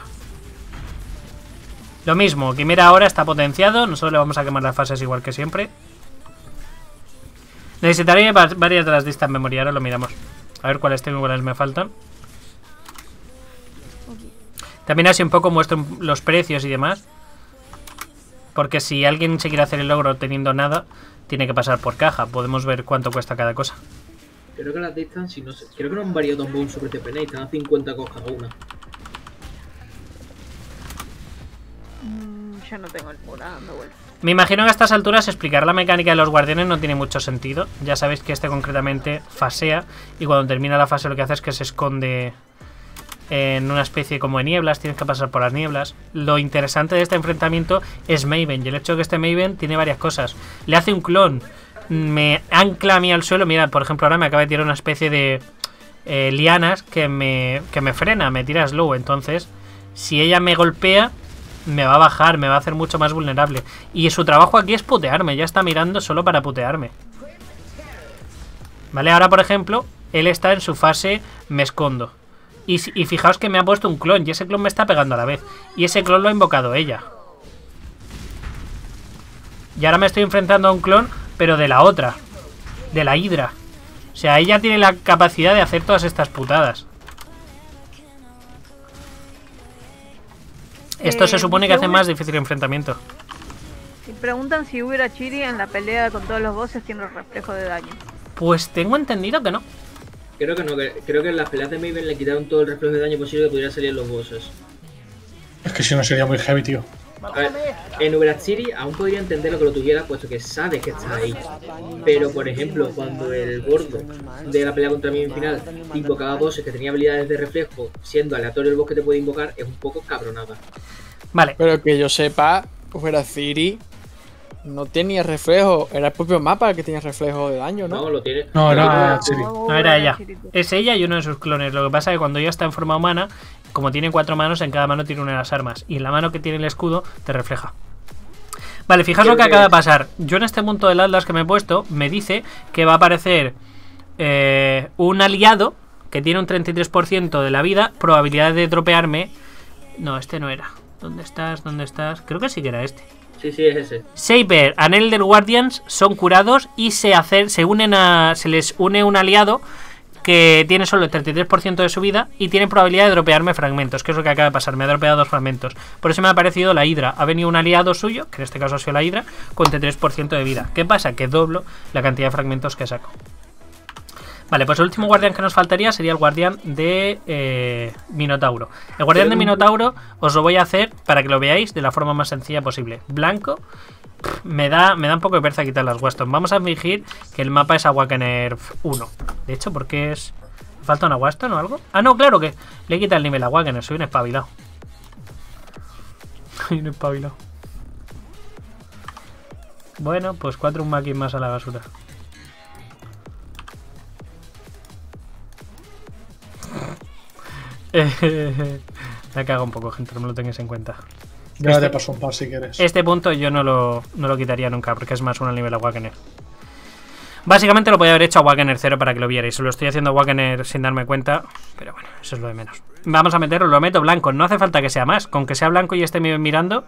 Speaker 1: Lo mismo, Quimera ahora está potenciado. Nosotros le vamos a quemar las fases igual que siempre. Necesitaré varias de las listas en memoria. Ahora lo miramos. A ver cuáles tengo y cuáles me faltan. También así un poco muestro los precios y demás. Porque si alguien se quiere hacer el logro teniendo nada, tiene que pasar por caja. Podemos ver cuánto cuesta cada cosa.
Speaker 6: Creo que las distancias, no sé, creo que no han variado tampoco su precio pena y están a 50 cosas cada una.
Speaker 4: Yo no tengo el muro dando vueltas.
Speaker 1: Me imagino que a estas alturas explicar la mecánica de los guardianes no tiene mucho sentido. Ya sabéis que este concretamente fasea y cuando termina la fase lo que hace es que se esconde en una especie como de nieblas, tienes que pasar por las nieblas. Lo interesante de este enfrentamiento es Maven y el hecho de que este Maven tiene varias cosas. Le hace un clon, me ancla a mí al suelo. Mira, por ejemplo, ahora me acaba de tirar una especie de lianas que me frena, me tira slow. Entonces, si ella me golpea, me va a bajar, me va a hacer mucho más vulnerable. Y su trabajo aquí es putearme, ya está mirando solo para putearme. Vale, ahora por ejemplo, él está en su fase me escondo. Y fijaos que me ha puesto un clon y ese clon me está pegando a la vez. Y ese clon lo ha invocado ella. Y ahora me estoy enfrentando a un clon, pero de la otra. De la Hidra. O sea, ella tiene la capacidad de hacer todas estas putadas. Esto se supone que hace más difícil el enfrentamiento.
Speaker 4: Si preguntan si hubiera Chiri en la pelea con todos los bosses tiene reflejo de daño.
Speaker 1: Pues tengo entendido que no.
Speaker 6: Creo que no, creo que en las peleas de Maven le quitaron todo el reflejo de daño posible que pudiera salir en los bosses.
Speaker 5: Es que si no sería muy heavy, tío.
Speaker 6: A ver, en Uberachiri aún podría entender lo que lo tuviera, puesto que sabes que está ahí. Pero, por ejemplo, cuando el gordo de la pelea contra mí en final invocaba bosses que tenía habilidades de reflejo, siendo aleatorio el boss que te puede invocar, es un poco cabronada.
Speaker 1: Vale.
Speaker 7: Pero que yo sepa, Uberachiri no tenía reflejo, era el propio mapa el que tenía reflejo de daño, ¿no?
Speaker 6: No, lo tiene.
Speaker 5: No, era Chiri.
Speaker 1: No era ella. Es ella y uno de sus clones. Lo que pasa es que cuando ella está en forma humana, como tiene 4 manos, en cada mano tiene una de las armas. Y en la mano que tiene el escudo te refleja. Vale, fijaos lo que acaba de pasar. Yo en este punto del Atlas que me he puesto, me dice que va a aparecer un aliado que tiene un 33% de la vida, probabilidad de dropearme. No, este no era. ¿Dónde estás? ¿Dónde estás? Creo que sí que era este.
Speaker 6: Sí, sí, es ese.
Speaker 1: Saber and Elder Guardians son curados y se les une un aliado que tiene solo el 33% de su vida y tiene probabilidad de dropearme fragmentos, que es lo que acaba de pasar, me ha dropeado 2 fragmentos. Por eso me ha aparecido la Hidra. Ha venido un aliado suyo, que en este caso ha sido la Hidra, con 33% de vida. ¿Qué pasa? Que doblo la cantidad de fragmentos que saco. Vale, pues el último guardián que nos faltaría sería el guardián de Minotauro. El guardián de Minotauro os lo voy a hacer para que lo veáis de la forma más sencilla posible. Blanco, me da un poco de pereza quitar las Waston. Vamos a fingir que el mapa es Awakener 1. De hecho, ¿por qué es? ¿Falta una Waston o algo? Ah, no, claro que le quita el nivel a Awakener, soy un espabilado. Soy un espabilado. Bueno, pues 4 Unmakis más a la basura. Me cago un poco, gente, no me lo tengáis en cuenta.
Speaker 5: Ya te paso un par si quieres.
Speaker 1: Este punto yo no lo quitaría nunca, porque es más uno al nivel Awakener. Básicamente lo podía haber hecho Awakener 0 para que lo vierais. Lo estoy haciendo Awakener sin darme cuenta, pero bueno, eso es lo de menos. Vamos a meterlo, lo meto blanco. No hace falta que sea más, con que sea blanco y esté mirando.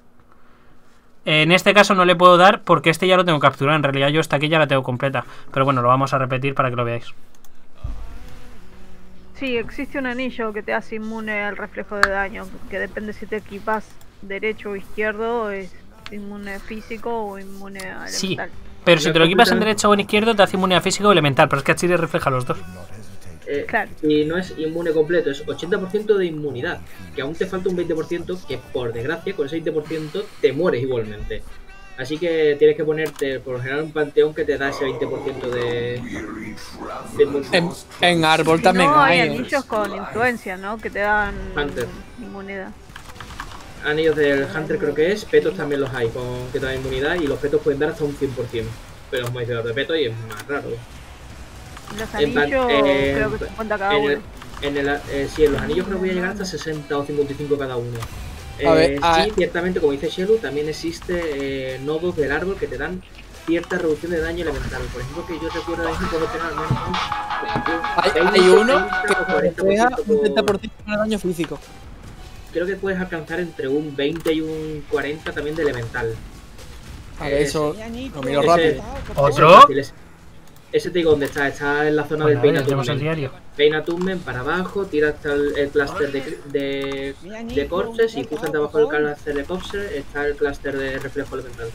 Speaker 1: En este caso no le puedo dar porque este ya lo tengo capturado. En realidad yo esta aquí ya la tengo completa. Pero bueno, lo vamos a repetir para que lo veáis.
Speaker 4: Sí, existe un anillo que te hace inmune al reflejo de daño, que depende si te equipas derecho o izquierdo, es inmune físico o inmune a
Speaker 1: sí,
Speaker 4: elemental.
Speaker 1: Pero si te lo equipas en derecho o en izquierdo te hace inmune a físico o elemental, pero es que a Chiri refleja los dos.
Speaker 4: Claro.
Speaker 6: Y no es inmune completo, es 80% de inmunidad, que aún te falta un 20% que por desgracia con ese 20% te mueres igualmente. Así que tienes que ponerte por lo general un panteón que te da ese 20% de
Speaker 7: en árbol también
Speaker 4: no, hay
Speaker 7: hay
Speaker 4: anillos con influencia, ¿no? Que te dan
Speaker 6: Hunter.
Speaker 4: Inmunidad.
Speaker 6: Anillos del Hunter creo que es, petos también los hay con que te dan inmunidad y los petos pueden dar hasta un 100%. Pero es muy de peto y es más raro.
Speaker 4: Los anillos creo que 50 cada uno.
Speaker 6: Sí, en los anillos creo que voy a llegar hasta 60 o 55 cada uno.
Speaker 7: A ver,
Speaker 6: sí, ciertamente, como dice Shelu, también existe nodos del árbol que te dan cierta reducción de daño elemental. Por ejemplo, que yo recuerdo de eso puedo tener al menos
Speaker 7: hay uno que te deja
Speaker 6: 40%
Speaker 7: un 30% de daño físico.
Speaker 6: Creo que puedes alcanzar entre un 20 y un 40 también de elemental.
Speaker 7: A ver, eso lo miro rápido.
Speaker 1: ¿Otro?
Speaker 6: Ese te digo dónde está. Está en la zona del
Speaker 1: Pues nada, tenemos el
Speaker 6: Peinatuzmen.
Speaker 1: diario.
Speaker 6: Peinatuzmen para abajo, tira hasta el clúster de corpses y justamente abajo del clúster de corpses está el clúster de reflejo elemental.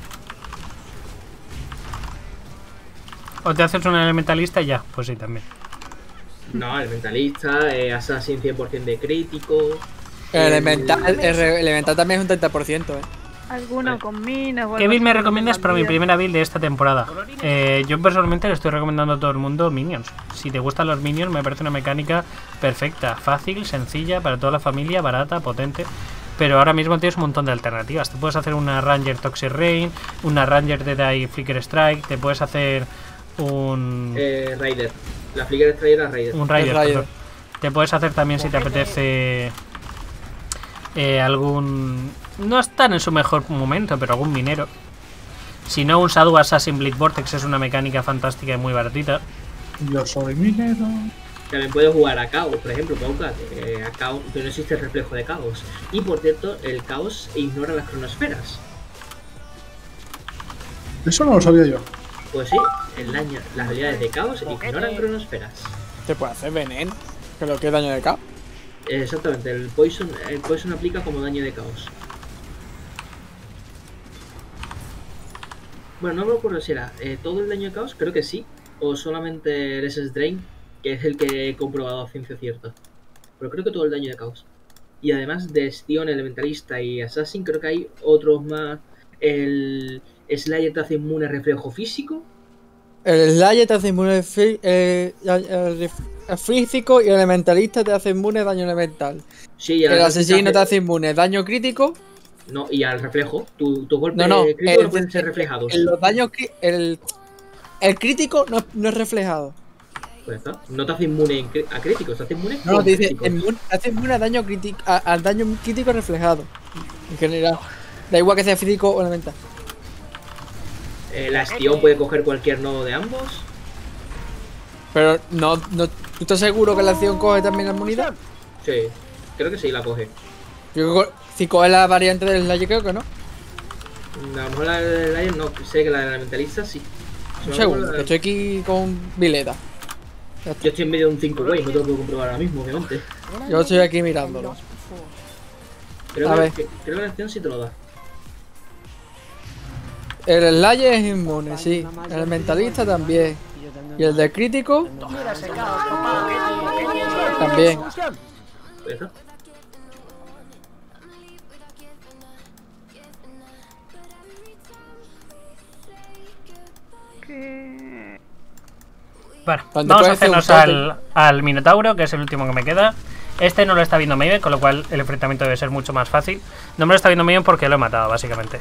Speaker 1: O te haces un elementalista y ya. Pues sí, también.
Speaker 6: No, elementalista, assassin 100% de crítico.
Speaker 7: Elemental también es un 30%,
Speaker 4: Alguno con minas. o
Speaker 1: ¿Qué
Speaker 4: algo
Speaker 1: build me
Speaker 4: así,
Speaker 1: recomiendas para mi
Speaker 4: bandidas.
Speaker 1: primera build de esta temporada? Yo personalmente le estoy recomendando a todo el mundo Minions. Si te gustan los Minions, me parece una mecánica perfecta, fácil, sencilla, para toda la familia, barata, potente. Pero ahora mismo tienes un montón de alternativas. Te puedes hacer una Ranger Toxic Rain, una Ranger Deadeye Flicker Strike, te puedes hacer un
Speaker 6: Raider. La Flicker Strike era Raider.
Speaker 1: un Raider,
Speaker 7: El Raider.
Speaker 1: perdón. Te puedes hacer también si te apetece algún... No están en su mejor momento, pero algún minero. Si no, un Shadow Assassin Bleed Vortex es una mecánica fantástica y muy baratita.
Speaker 5: Yo soy minero.
Speaker 6: También puedes jugar a Caos, por ejemplo, Paucat. A Caos, pero no existe el reflejo de Caos. Y por cierto, el Caos ignora las cronosferas.
Speaker 5: Eso no lo sabía yo.
Speaker 6: Pues sí, el daño, las habilidades de Caos ignoran cronosferas.
Speaker 7: Te puede hacer veneno, que lo que es daño de caos.
Speaker 6: Exactamente, el Poison aplica como daño de Caos. Bueno, no me acuerdo si era todo el daño de Caos, creo que sí. O solamente el SS Drain, que es el que he comprobado a ciencia cierta. Pero creo que todo el daño de Caos. Y además de Stion, Elementalista y Assassin, creo que hay otros más. El Slayer te hace inmune a reflejo físico.
Speaker 7: El Slayer te hace inmune físico y el elementalista te hace inmune daño elemental.
Speaker 6: Sí, y
Speaker 7: El asesino te hace inmune daño crítico.
Speaker 6: No, y al reflejo. Tu golpe
Speaker 7: No,
Speaker 6: crítico no pueden ser reflejados.
Speaker 7: Los daños el crítico no es reflejado.
Speaker 6: Pues está. No te hace inmune a críticos, te hace inmune
Speaker 7: No,
Speaker 6: con
Speaker 7: te dice
Speaker 6: críticos.
Speaker 7: te hace inmune a daño crítico, al daño crítico reflejado. En general. Da igual que sea físico o elemental.
Speaker 6: La Stion puede coger cualquier nodo de ambos.
Speaker 7: Pero no, ¿tú estás seguro que la acción coge también la inmunidad?
Speaker 6: Sí, creo que sí la coge.
Speaker 7: Yo creo que si coge la variante del Slayer creo que no.
Speaker 6: A lo mejor la de Lion no, sé que la de la mentalista sí.
Speaker 7: Un segundo, que estoy aquí con Vileta.
Speaker 6: Yo estoy en medio de un 5-way, no te lo puedo comprobar ahora mismo, obviamente.
Speaker 7: Yo estoy aquí mirándolo. A ver.
Speaker 6: Creo que la acción sí te lo da.
Speaker 7: El Slayer es inmune, sí. El mentalista también. Y el de crítico
Speaker 3: Mira ese caos, papá.
Speaker 7: también.
Speaker 6: Pues está.
Speaker 4: Que...
Speaker 1: Bueno,
Speaker 7: ¿Dónde
Speaker 1: vamos a
Speaker 7: puede ser un
Speaker 1: hacernos al Minotauro, que es el último que me queda. Este no lo está viendo Maven, con lo cual el enfrentamiento debe ser mucho más fácil. No me lo está viendo Maven porque lo he matado, básicamente.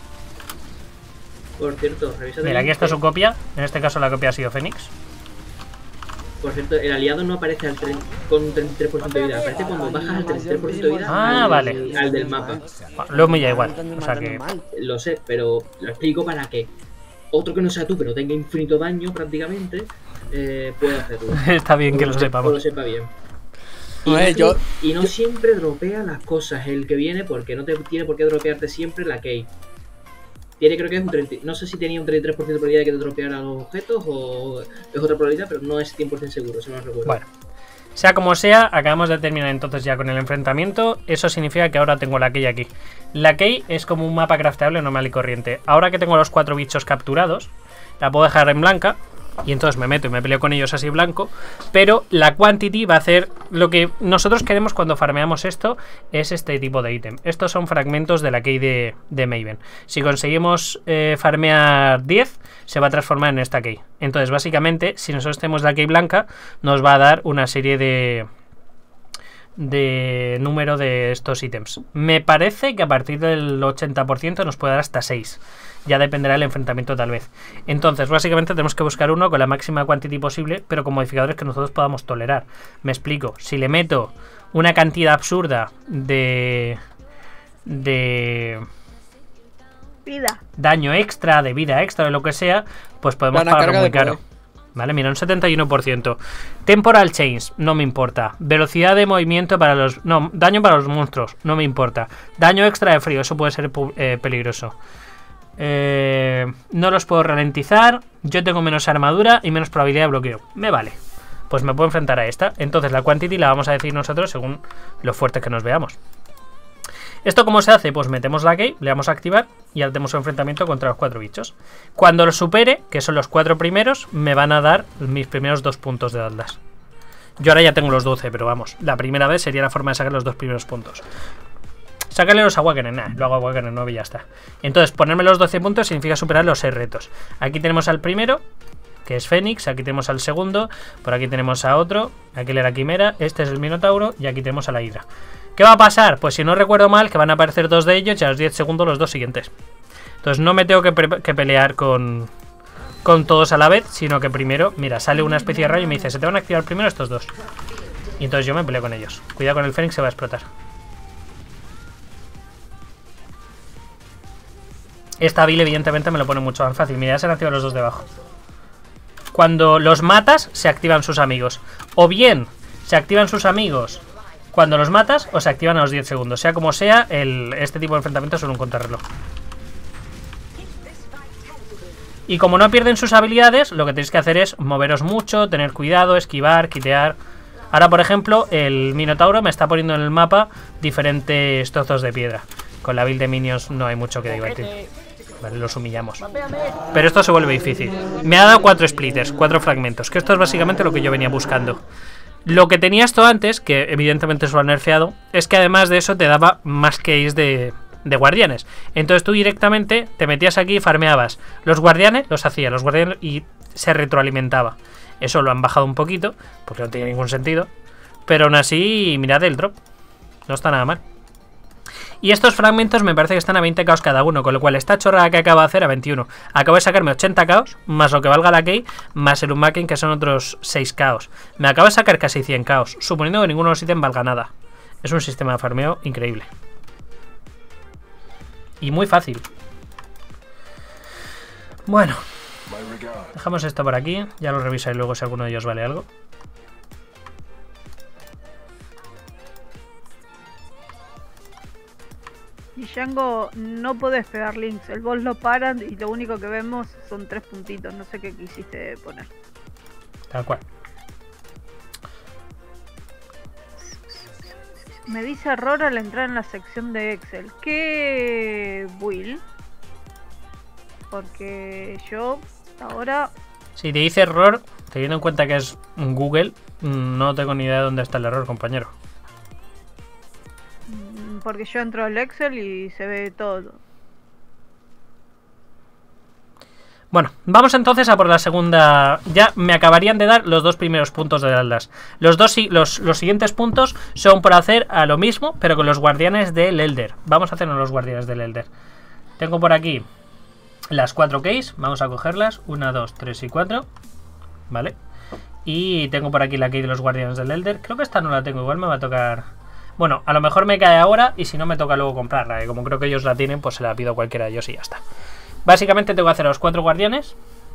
Speaker 6: Por cierto, revisa.
Speaker 1: Mira, aquí está su copia. En este caso la copia ha sido Fénix.
Speaker 6: Por cierto, el aliado no aparece con un 33% de vida, aparece cuando bajas al 33% de vida
Speaker 1: vale.
Speaker 6: al del mapa.
Speaker 1: Lo humilla igual. O sea que...
Speaker 6: Lo sé, pero lo explico para que otro que no sea tú, pero tenga infinito daño prácticamente, pueda hacerlo.
Speaker 1: Está bien que lo
Speaker 6: O
Speaker 1: sepamos.
Speaker 6: lo sepa bien. Y no siempre dropea las cosas el que viene, porque no te tiene por qué dropearte siempre la key. Tiene, creo que es un 30, no sé si tenía un 33% de probabilidad de que te dropeara los objetos o es otra probabilidad, pero no es 100% seguro, si no recuerdo.
Speaker 1: Bueno, sea como sea, acabamos de terminar entonces ya con el enfrentamiento. Eso significa que ahora tengo la key aquí. La key es como un mapa crafteable normal y corriente. Ahora que tengo los 4 bichos capturados, la puedo dejar en blanca. Y entonces me meto y me peleo con ellos así blanco. Pero la quantity va a hacer lo que nosotros queremos cuando farmeamos esto. Es este tipo de ítem. Estos son fragmentos de la key de Maven. Si conseguimos farmear 10, se va a transformar en esta key. Entonces básicamente, si nosotros tenemos la key blanca, nos va a dar una serie de número de estos ítems. Me parece que a partir del 80% nos puede dar hasta 6. Ya dependerá del enfrentamiento tal vez. Entonces básicamente tenemos que buscar uno con la máxima quantity posible, pero con modificadores que nosotros podamos tolerar. Me explico. Si le meto una cantidad absurda de
Speaker 4: vida,
Speaker 1: daño extra, de vida extra, de lo que sea, pues podemos pagarlo muy caro. Vale, mira, un 71%. Temporal Change, no me importa. Velocidad de movimiento para los... No, daño para los monstruos, no me importa. Daño extra de frío, eso puede ser peligroso. No los puedo ralentizar. Yo tengo menos armadura y menos probabilidad de bloqueo. Me vale. Pues me puedo enfrentar a esta. Entonces la quantity la vamos a decir nosotros según lo fuertes que nos veamos. ¿Esto cómo se hace? Pues metemos la key, le damos a activar y ya tenemos un enfrentamiento contra los 4 bichos. Cuando los supere, que son los 4 primeros, me van a dar mis primeros 2 puntos de Atlas. Yo ahora ya tengo los 12, pero vamos, la primera vez sería la forma de sacar los 2 primeros puntos. Sacarle los Awakening, nada, lo hago Awakening 9 y ya está. Entonces, ponerme los 12 puntos significa superar los 6 retos. Aquí tenemos al primero, que es Fénix, aquí tenemos al segundo, por aquí tenemos a otro, aquí la Quimera, este es el Minotauro y aquí tenemos a la Hidra. ¿Qué va a pasar? Pues si no recuerdo mal, que van a aparecer 2 de ellos y a los 10 segundos los 2 siguientes. Entonces no me tengo que pelear con todos a la vez, sino que primero, mira, sale una especie de rayo y me dice, se te van a activar primero estos 2. Y entonces yo me peleo con ellos. Cuidado con el Fénix, se va a explotar. Esta build evidentemente me lo pone mucho más fácil. Mira, ya se han activado los 2 de abajo. Cuando los matas, se activan sus amigos. O bien, se activan sus amigos cuando los matas, o se activan a los 10 segundos. Sea como sea, este tipo de enfrentamientos son un contrarreloj. Y como no pierden sus habilidades, lo que tenéis que hacer es moveros mucho, tener cuidado, esquivar, quitear. Ahora, por ejemplo, el Minotauro me está poniendo en el mapa diferentes trozos de piedra. Con la build de minions no hay mucho que divertir. Vale, los humillamos. Pero esto se vuelve difícil. Me ha dado 4 splitters, 4 fragmentos, que esto es básicamente lo que yo venía buscando. Lo que tenía esto antes, que evidentemente se lo han nerfeado, es que además de eso te daba más keys de guardianes. Entonces tú directamente te metías aquí y farmeabas. Los guardianes los hacía, los guardianes, y se retroalimentaba. Eso lo han bajado un poquito, porque no tiene ningún sentido. Pero aún así, mirad el drop. No está nada mal. Y estos fragmentos me parece que están a 20 caos cada uno, con lo cual esta chorrada que acabo de hacer a 21. Acabo de sacarme 80 caos, más lo que valga la key, más el unbacking, que son otros 6 caos. Me acabo de sacar casi 100 caos, suponiendo que ninguno de los ítems valga nada. Es un sistema de farmeo increíble. Y muy fácil. Bueno, dejamos esto por aquí. Ya lo revisáis luego si alguno de ellos vale algo.
Speaker 4: Y Django, no podés pegar links. El boss lo paran y lo único que vemos son 3 puntitos. No sé qué quisiste poner.
Speaker 1: Tal cual.
Speaker 4: Me dice error al entrar en la sección de Excel. ¿Qué build? Porque yo ahora...
Speaker 1: Si te dice error, teniendo en cuenta que es Google, no tengo ni idea de dónde está el error, compañero.
Speaker 4: Porque yo entro al Excel y se ve todo.
Speaker 1: Bueno, vamos entonces a por la segunda. Ya me acabarían de dar los 2 primeros puntos de Atlas. Los siguientes puntos son por hacer a lo mismo, pero con los guardianes del Elder. Vamos a hacernos los guardianes del Elder. Tengo por aquí las 4 keys. Vamos a cogerlas. 1, 2, 3 y 4. Vale. Y tengo por aquí la key de los guardianes del Elder. Creo que esta no la tengo. Igual me va a tocar... Bueno, a lo mejor me cae ahora y si no me toca luego comprarla. Como creo que ellos la tienen, pues se la pido a cualquiera de ellos y ya está. Básicamente tengo que hacer a los 4 guardianes.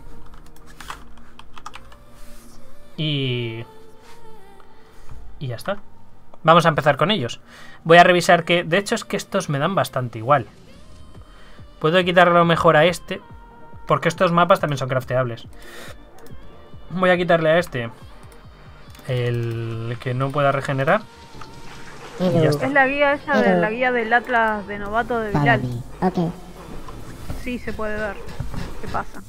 Speaker 1: Y ya está. Vamos a empezar con ellos. Voy a revisar que... De hecho es que estos me dan bastante igual. Puedo quitarle lo mejor a este, porque estos mapas también son crafteables. Voy a quitarle a este el que no pueda regenerar. Y ya está.
Speaker 4: Es la guía esa de la guía del Atlas de novato de Bilal.
Speaker 2: Okay.
Speaker 4: Sí, se puede ver. ¿Qué pasa?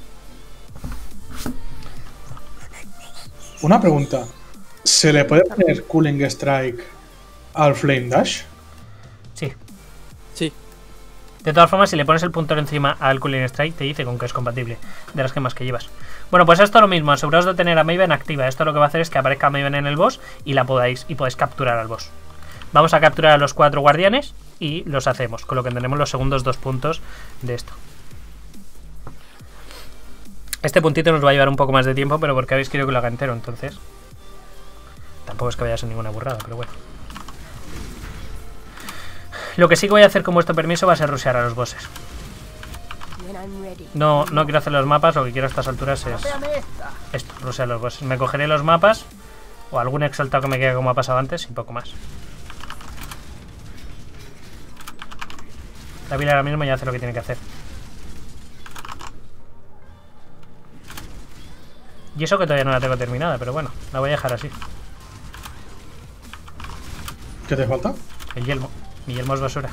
Speaker 5: Una pregunta. ¿Se le puede poner Cooling Strike al Flame Dash?
Speaker 1: Sí.
Speaker 7: Sí.
Speaker 1: De todas formas, si le pones el puntero encima al Cooling Strike, te dice con que es compatible de las gemas que llevas. Bueno, pues esto es lo mismo. Aseguraos de tener a Maven activa. Esto lo que va a hacer es que aparezca Maven en el boss y podéis capturar al boss. Vamos a capturar a los 4 guardianes y los hacemos, con lo que tenemos los segundos 2 puntos de esto. Este puntito nos va a llevar un poco más de tiempo, pero porque habéis querido que lo haga entero, entonces tampoco es que vaya a ser ninguna burrada, pero bueno. Lo que sí que voy a hacer con vuestro permiso va a ser rushear a los bosses. No quiero hacer los mapas, lo que quiero a estas alturas es esto, rushear los bosses. Me cogeré los mapas o algún exaltado que me quede como ha pasado antes y poco más. La pila ahora mismo ya hace lo que tiene que hacer. Y eso que todavía no la tengo terminada, pero bueno, la voy a dejar así.
Speaker 5: ¿Qué te falta?
Speaker 1: El yelmo. Mi yelmo es basura.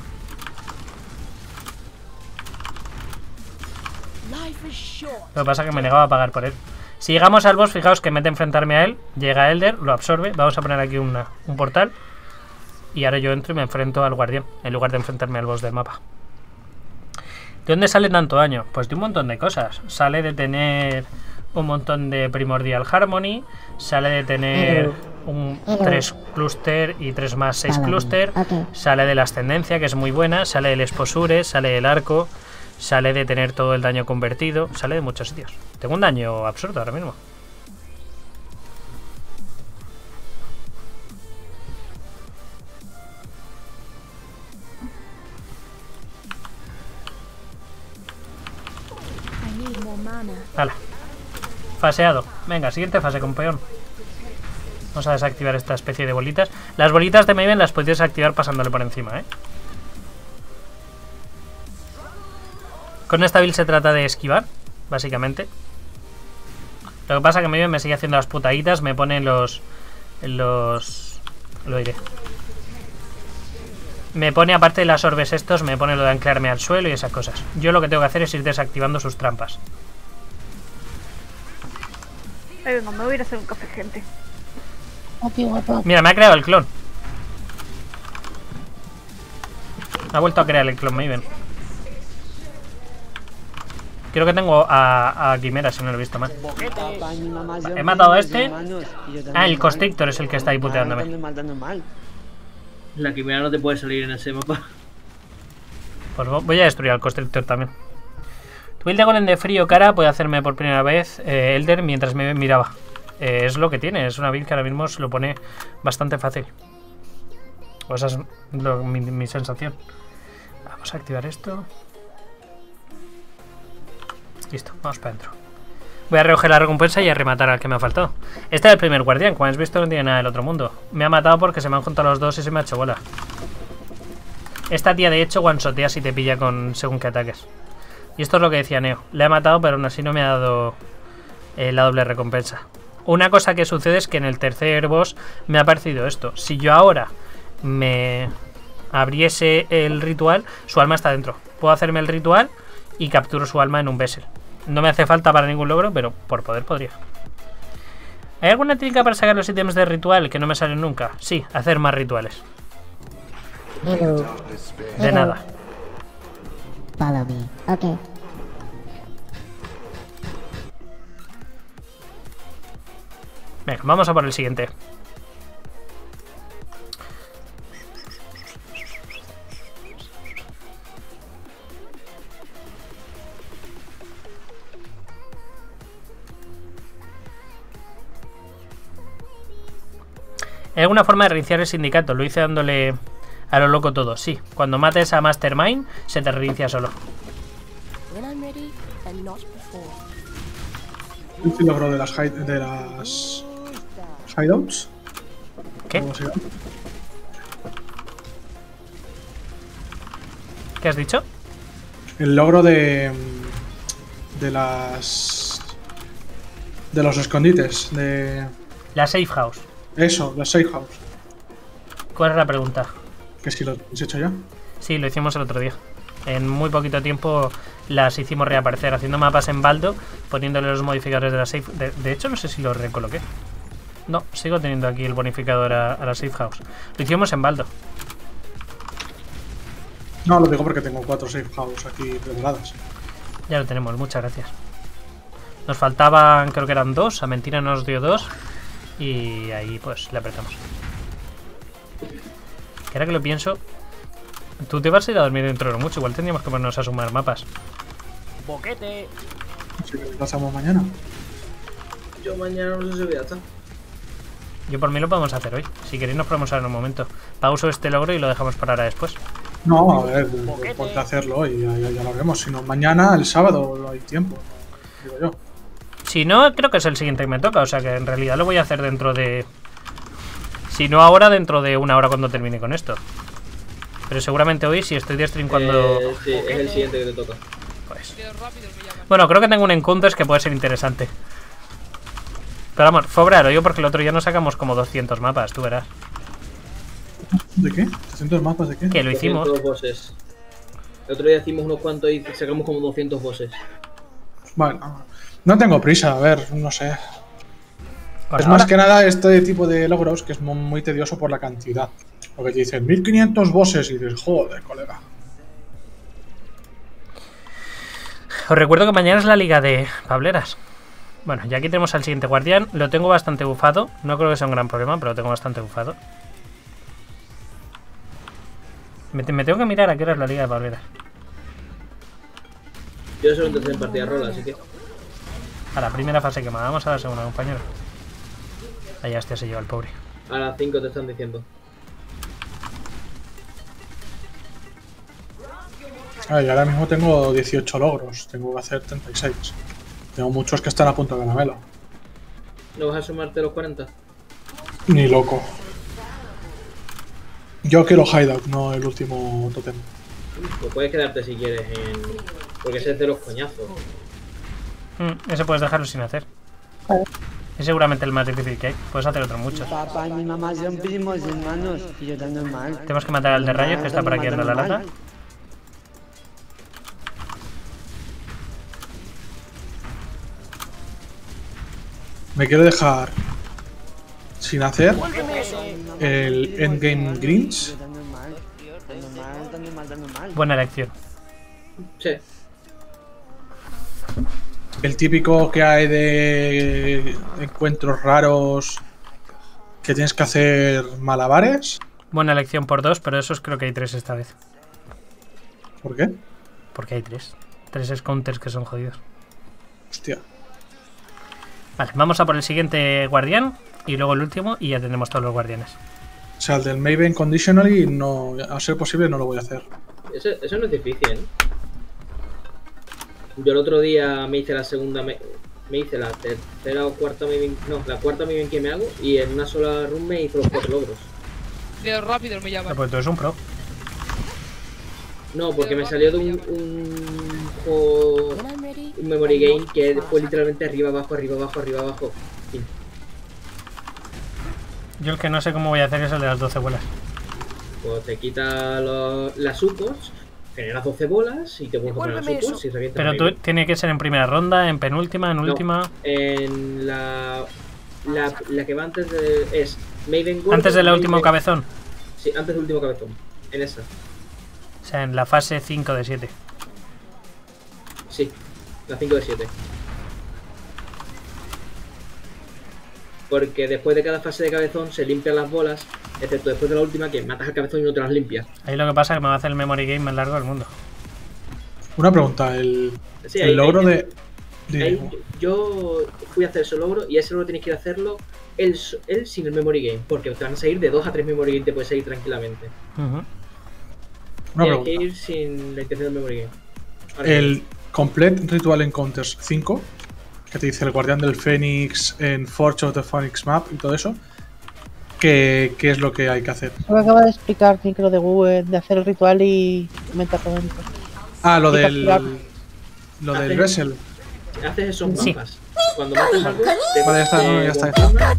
Speaker 1: Lo que pasa es que me negaba a pagar por él. Si llegamos al boss, fijaos que en vez de enfrentarme a él, llega Elder, lo absorbe. Vamos a poner aquí un portal. Y ahora yo entro y me enfrento al guardián, en lugar de enfrentarme al boss del mapa. ¿De dónde sale tanto daño? Pues de un montón de cosas. Sale de tener un montón de Primordial Harmony. Sale de tener 3 cluster y 3 más 6 cluster. Sale de la ascendencia, que es muy buena. Sale del exposure, sale del arco. Sale de tener todo el daño convertido. Sale de muchos sitios. Tengo un daño absurdo ahora mismo. Hala. Faseado. Venga, siguiente fase, campeón. Vamos a desactivar esta especie de bolitas. Las bolitas de Maven las podéis desactivar pasándole por encima, ¿eh? Con esta build se trata de esquivar, básicamente. Lo que pasa es que Maven me sigue haciendo las putaditas. Me pone los... Lo diré. Me pone, aparte de las orbes estos, me pone lo de anclarme al suelo y esas cosas. Yo lo que tengo que hacer es ir desactivando sus trampas.
Speaker 4: Ay, venga, me voy a ir a hacer un café, gente.
Speaker 9: Aquí, guapa.
Speaker 1: Mira, me ha creado el clon. Ha vuelto a crear el clon Maven. Creo que tengo a Quimera, si no lo he visto mal. He matado a este. Ah, el Constrictor es el que está ahí puteándome.
Speaker 6: La Quimera no te puede salir en ese mapa.
Speaker 1: Pues voy a destruir al Constrictor también. Tu build de golem de frío cara puede hacerme por primera vez Elder mientras me miraba. Es lo que tiene, es una build que ahora mismo se lo pone bastante fácil. O esa es mi sensación. Vamos a activar esto. Listo, vamos para adentro. Voy a recoger la recompensa y a rematar al que me ha faltado. Este es el primer guardián, como habéis visto no tiene nada del otro mundo. Me ha matado porque se me han juntado los dos y se me ha hecho bola. Esta tía de hecho one-shotea si te pilla con según qué ataques. Y esto es lo que decía Neo. Le ha matado pero aún así no me ha dado la doble recompensa. Una cosa que sucede es que en el tercer boss me ha aparecido esto. Si yo ahora me abriese el ritual, su alma está dentro. Puedo hacerme el ritual y capturo su alma en un vessel. No me hace falta para ningún logro, pero por poder podría. ¿Hay alguna técnica para sacar los ítems de ritual que no me salen nunca? Sí, hacer más rituales. De nada.
Speaker 2: Follow me. Okay.
Speaker 1: Venga, vamos a por el siguiente. ¿Hay alguna forma de reiniciar el sindicato? Lo hice dándole a lo loco todo. Sí, cuando mates a Mastermind se te reinicia solo.
Speaker 5: ¿El logro de las hideouts?
Speaker 1: ¿Qué?
Speaker 5: ¿Cómo se llama?
Speaker 1: ¿Qué has dicho?
Speaker 5: El logro de los escondites de
Speaker 1: La Safe House.
Speaker 5: eso, la safe house.
Speaker 1: ¿Cuál es la pregunta?
Speaker 5: Que si lo has hecho ya.
Speaker 1: Sí, lo hicimos el otro día. En muy poquito tiempo las hicimos reaparecer, haciendo mapas en baldo, poniéndole los modificadores de la safe. De hecho, no sé si lo recoloqué. No, sigo teniendo aquí el bonificador a la safe house. Lo hicimos en baldo.
Speaker 5: No, lo digo porque tengo 4 safe house aquí preparadas.
Speaker 1: Ya lo tenemos, muchas gracias. Nos faltaban, creo que eran 2. A Mentira nos dio 2. Y ahí pues le apretamos. Que ahora que lo pienso, tú te vas a ir a dormir dentro de mucho. Igual tendríamos que ponernos a sumar mapas.
Speaker 3: Boquete.
Speaker 5: Así que pasamos mañana.
Speaker 6: Yo mañana no sé si voy a estar.
Speaker 1: Yo por mí lo podemos hacer hoy. Si queréis nos ponemos ahora en un momento. Pauso este logro y lo dejamos para ahora después.
Speaker 5: No, a ver, ponte a hacerlo hoy, ya lo haremos. Si no, mañana, el sábado, no hay tiempo. Digo yo.
Speaker 1: Si no, creo que es el siguiente que me toca. O sea que en realidad lo voy a hacer dentro de... Si no ahora, dentro de una hora cuando termine con esto. Pero seguramente hoy, si estoy de stream cuando...
Speaker 6: Sí, es el siguiente que te toca.
Speaker 1: Pues... Bueno, creo que tengo un Encounters que puede ser interesante. Pero vamos, fue raro yo porque el otro día nos sacamos como 200 mapas, tú verás.
Speaker 5: ¿De qué? ¿300 mapas de qué?
Speaker 1: Que lo hicimos.
Speaker 6: 200 bosses. El otro día hicimos unos cuantos y sacamos como 200 bosses.
Speaker 5: Bueno, no tengo prisa, a ver, no sé.
Speaker 1: Bueno,
Speaker 5: Es más que nada este tipo de logros que es muy tedioso por la cantidad. Porque te dicen 1500 bosses y dices, joder, colega.
Speaker 1: Os recuerdo que mañana es la liga de Pableras. Bueno, ya aquí tenemos al siguiente guardián. Lo tengo bastante bufado. No creo que sea un gran problema, pero lo tengo bastante bufado. Me tengo que mirar a qué hora es la liga de Pableras.
Speaker 6: Yo solo empecé en partida rola, así que.
Speaker 1: A la primera fase quemada. Vamos a la segunda, compañero. Allá este se lleva el pobre.
Speaker 6: A las 5 te están diciendo.
Speaker 5: A ver, yo ahora mismo tengo 18 logros, tengo que hacer 36. Tengo muchos que están a punto de caramelo.
Speaker 6: ¿No vas a sumarte los 40?
Speaker 5: Ni loco. Yo quiero Hideout, no el último totem.
Speaker 6: Pues puedes quedarte si quieres en. Porque ese es de los coñazos.
Speaker 1: Ese puedes dejarlo sin hacer.
Speaker 9: Vale.
Speaker 1: Es seguramente el más difícil que hay. Puedes hacer otros muchos.
Speaker 10: Papá y mi mamá son primos hermanos y yo tan normal.
Speaker 1: Tenemos que matar al de rayos que está por aquí dando la lata.
Speaker 5: Me quiero dejar sin hacer el Endgame Greens.
Speaker 1: Buena elección.
Speaker 6: Sí.
Speaker 5: El típico que hay de encuentros raros que tienes que hacer malabares.
Speaker 1: Buena elección por 2, pero esos creo que hay 3 esta vez.
Speaker 5: ¿Por qué?
Speaker 1: Porque hay 3. 3 counters que son jodidos.
Speaker 5: Hostia.
Speaker 1: Vale, vamos a por el siguiente guardián y luego el último y ya tenemos todos los guardianes.
Speaker 5: O sea, el del Maven Conditionally, no, a ser posible, no lo voy a hacer.
Speaker 6: Eso no es difícil, ¿eh? Yo el otro día me hice la segunda. Me hice la tercera o cuarta Maven. No, la cuarta Maven que me hago y en una sola run me hice los 4 logros.
Speaker 3: De rápido me llaman.
Speaker 1: Pues tú eres un pro.
Speaker 6: No, porque me salió de un juego. Un memory game que fue literalmente arriba, abajo, arriba, abajo, arriba, abajo. Fin.
Speaker 1: Yo el que no sé cómo voy a hacer es el de las 12 bolas.
Speaker 6: Pues te quita las supports, generas 12 bolas y te vuelves a poner las supports y revientas.
Speaker 1: Pero tú tiene que ser en primera ronda, en penúltima, en última.
Speaker 6: En la que va antes de. Es Maven Gold.
Speaker 1: Antes del último cabezón.
Speaker 6: Sí, antes del último cabezón. En esa.
Speaker 1: O sea, en la fase 5 de 7.
Speaker 6: Sí, la 5 de 7. Porque después de cada fase de cabezón se limpian las bolas, excepto después de la última que matas al cabezón y no te las limpias.
Speaker 1: Ahí lo que pasa es que me va a hacer el memory game más largo del mundo.
Speaker 5: Una pregunta, el logro de...
Speaker 6: Yo fui a hacer ese logro y ese logro tienes que ir a hacerlo él sin el memory game, porque te van a salir de 2 a 3 memory game, te puedes seguir tranquilamente. Tienes que ir sin la intención del memory game.
Speaker 5: El Complete Ritual Encounters 5, que te dice el guardián del Fénix en Forge of the Phoenix Map y todo eso, ¿qué es lo que hay que hacer?
Speaker 9: Lo que acaba de explicar Micro de Google, de hacer el ritual y meter por dentro.
Speaker 5: Ah, lo
Speaker 9: Y
Speaker 5: del...
Speaker 9: capturar.
Speaker 5: Lo del Wrestle.
Speaker 6: Haces esos
Speaker 1: Sí.
Speaker 6: mapas. Cuando matas al boss,
Speaker 5: Vale, ya está, no, ya está.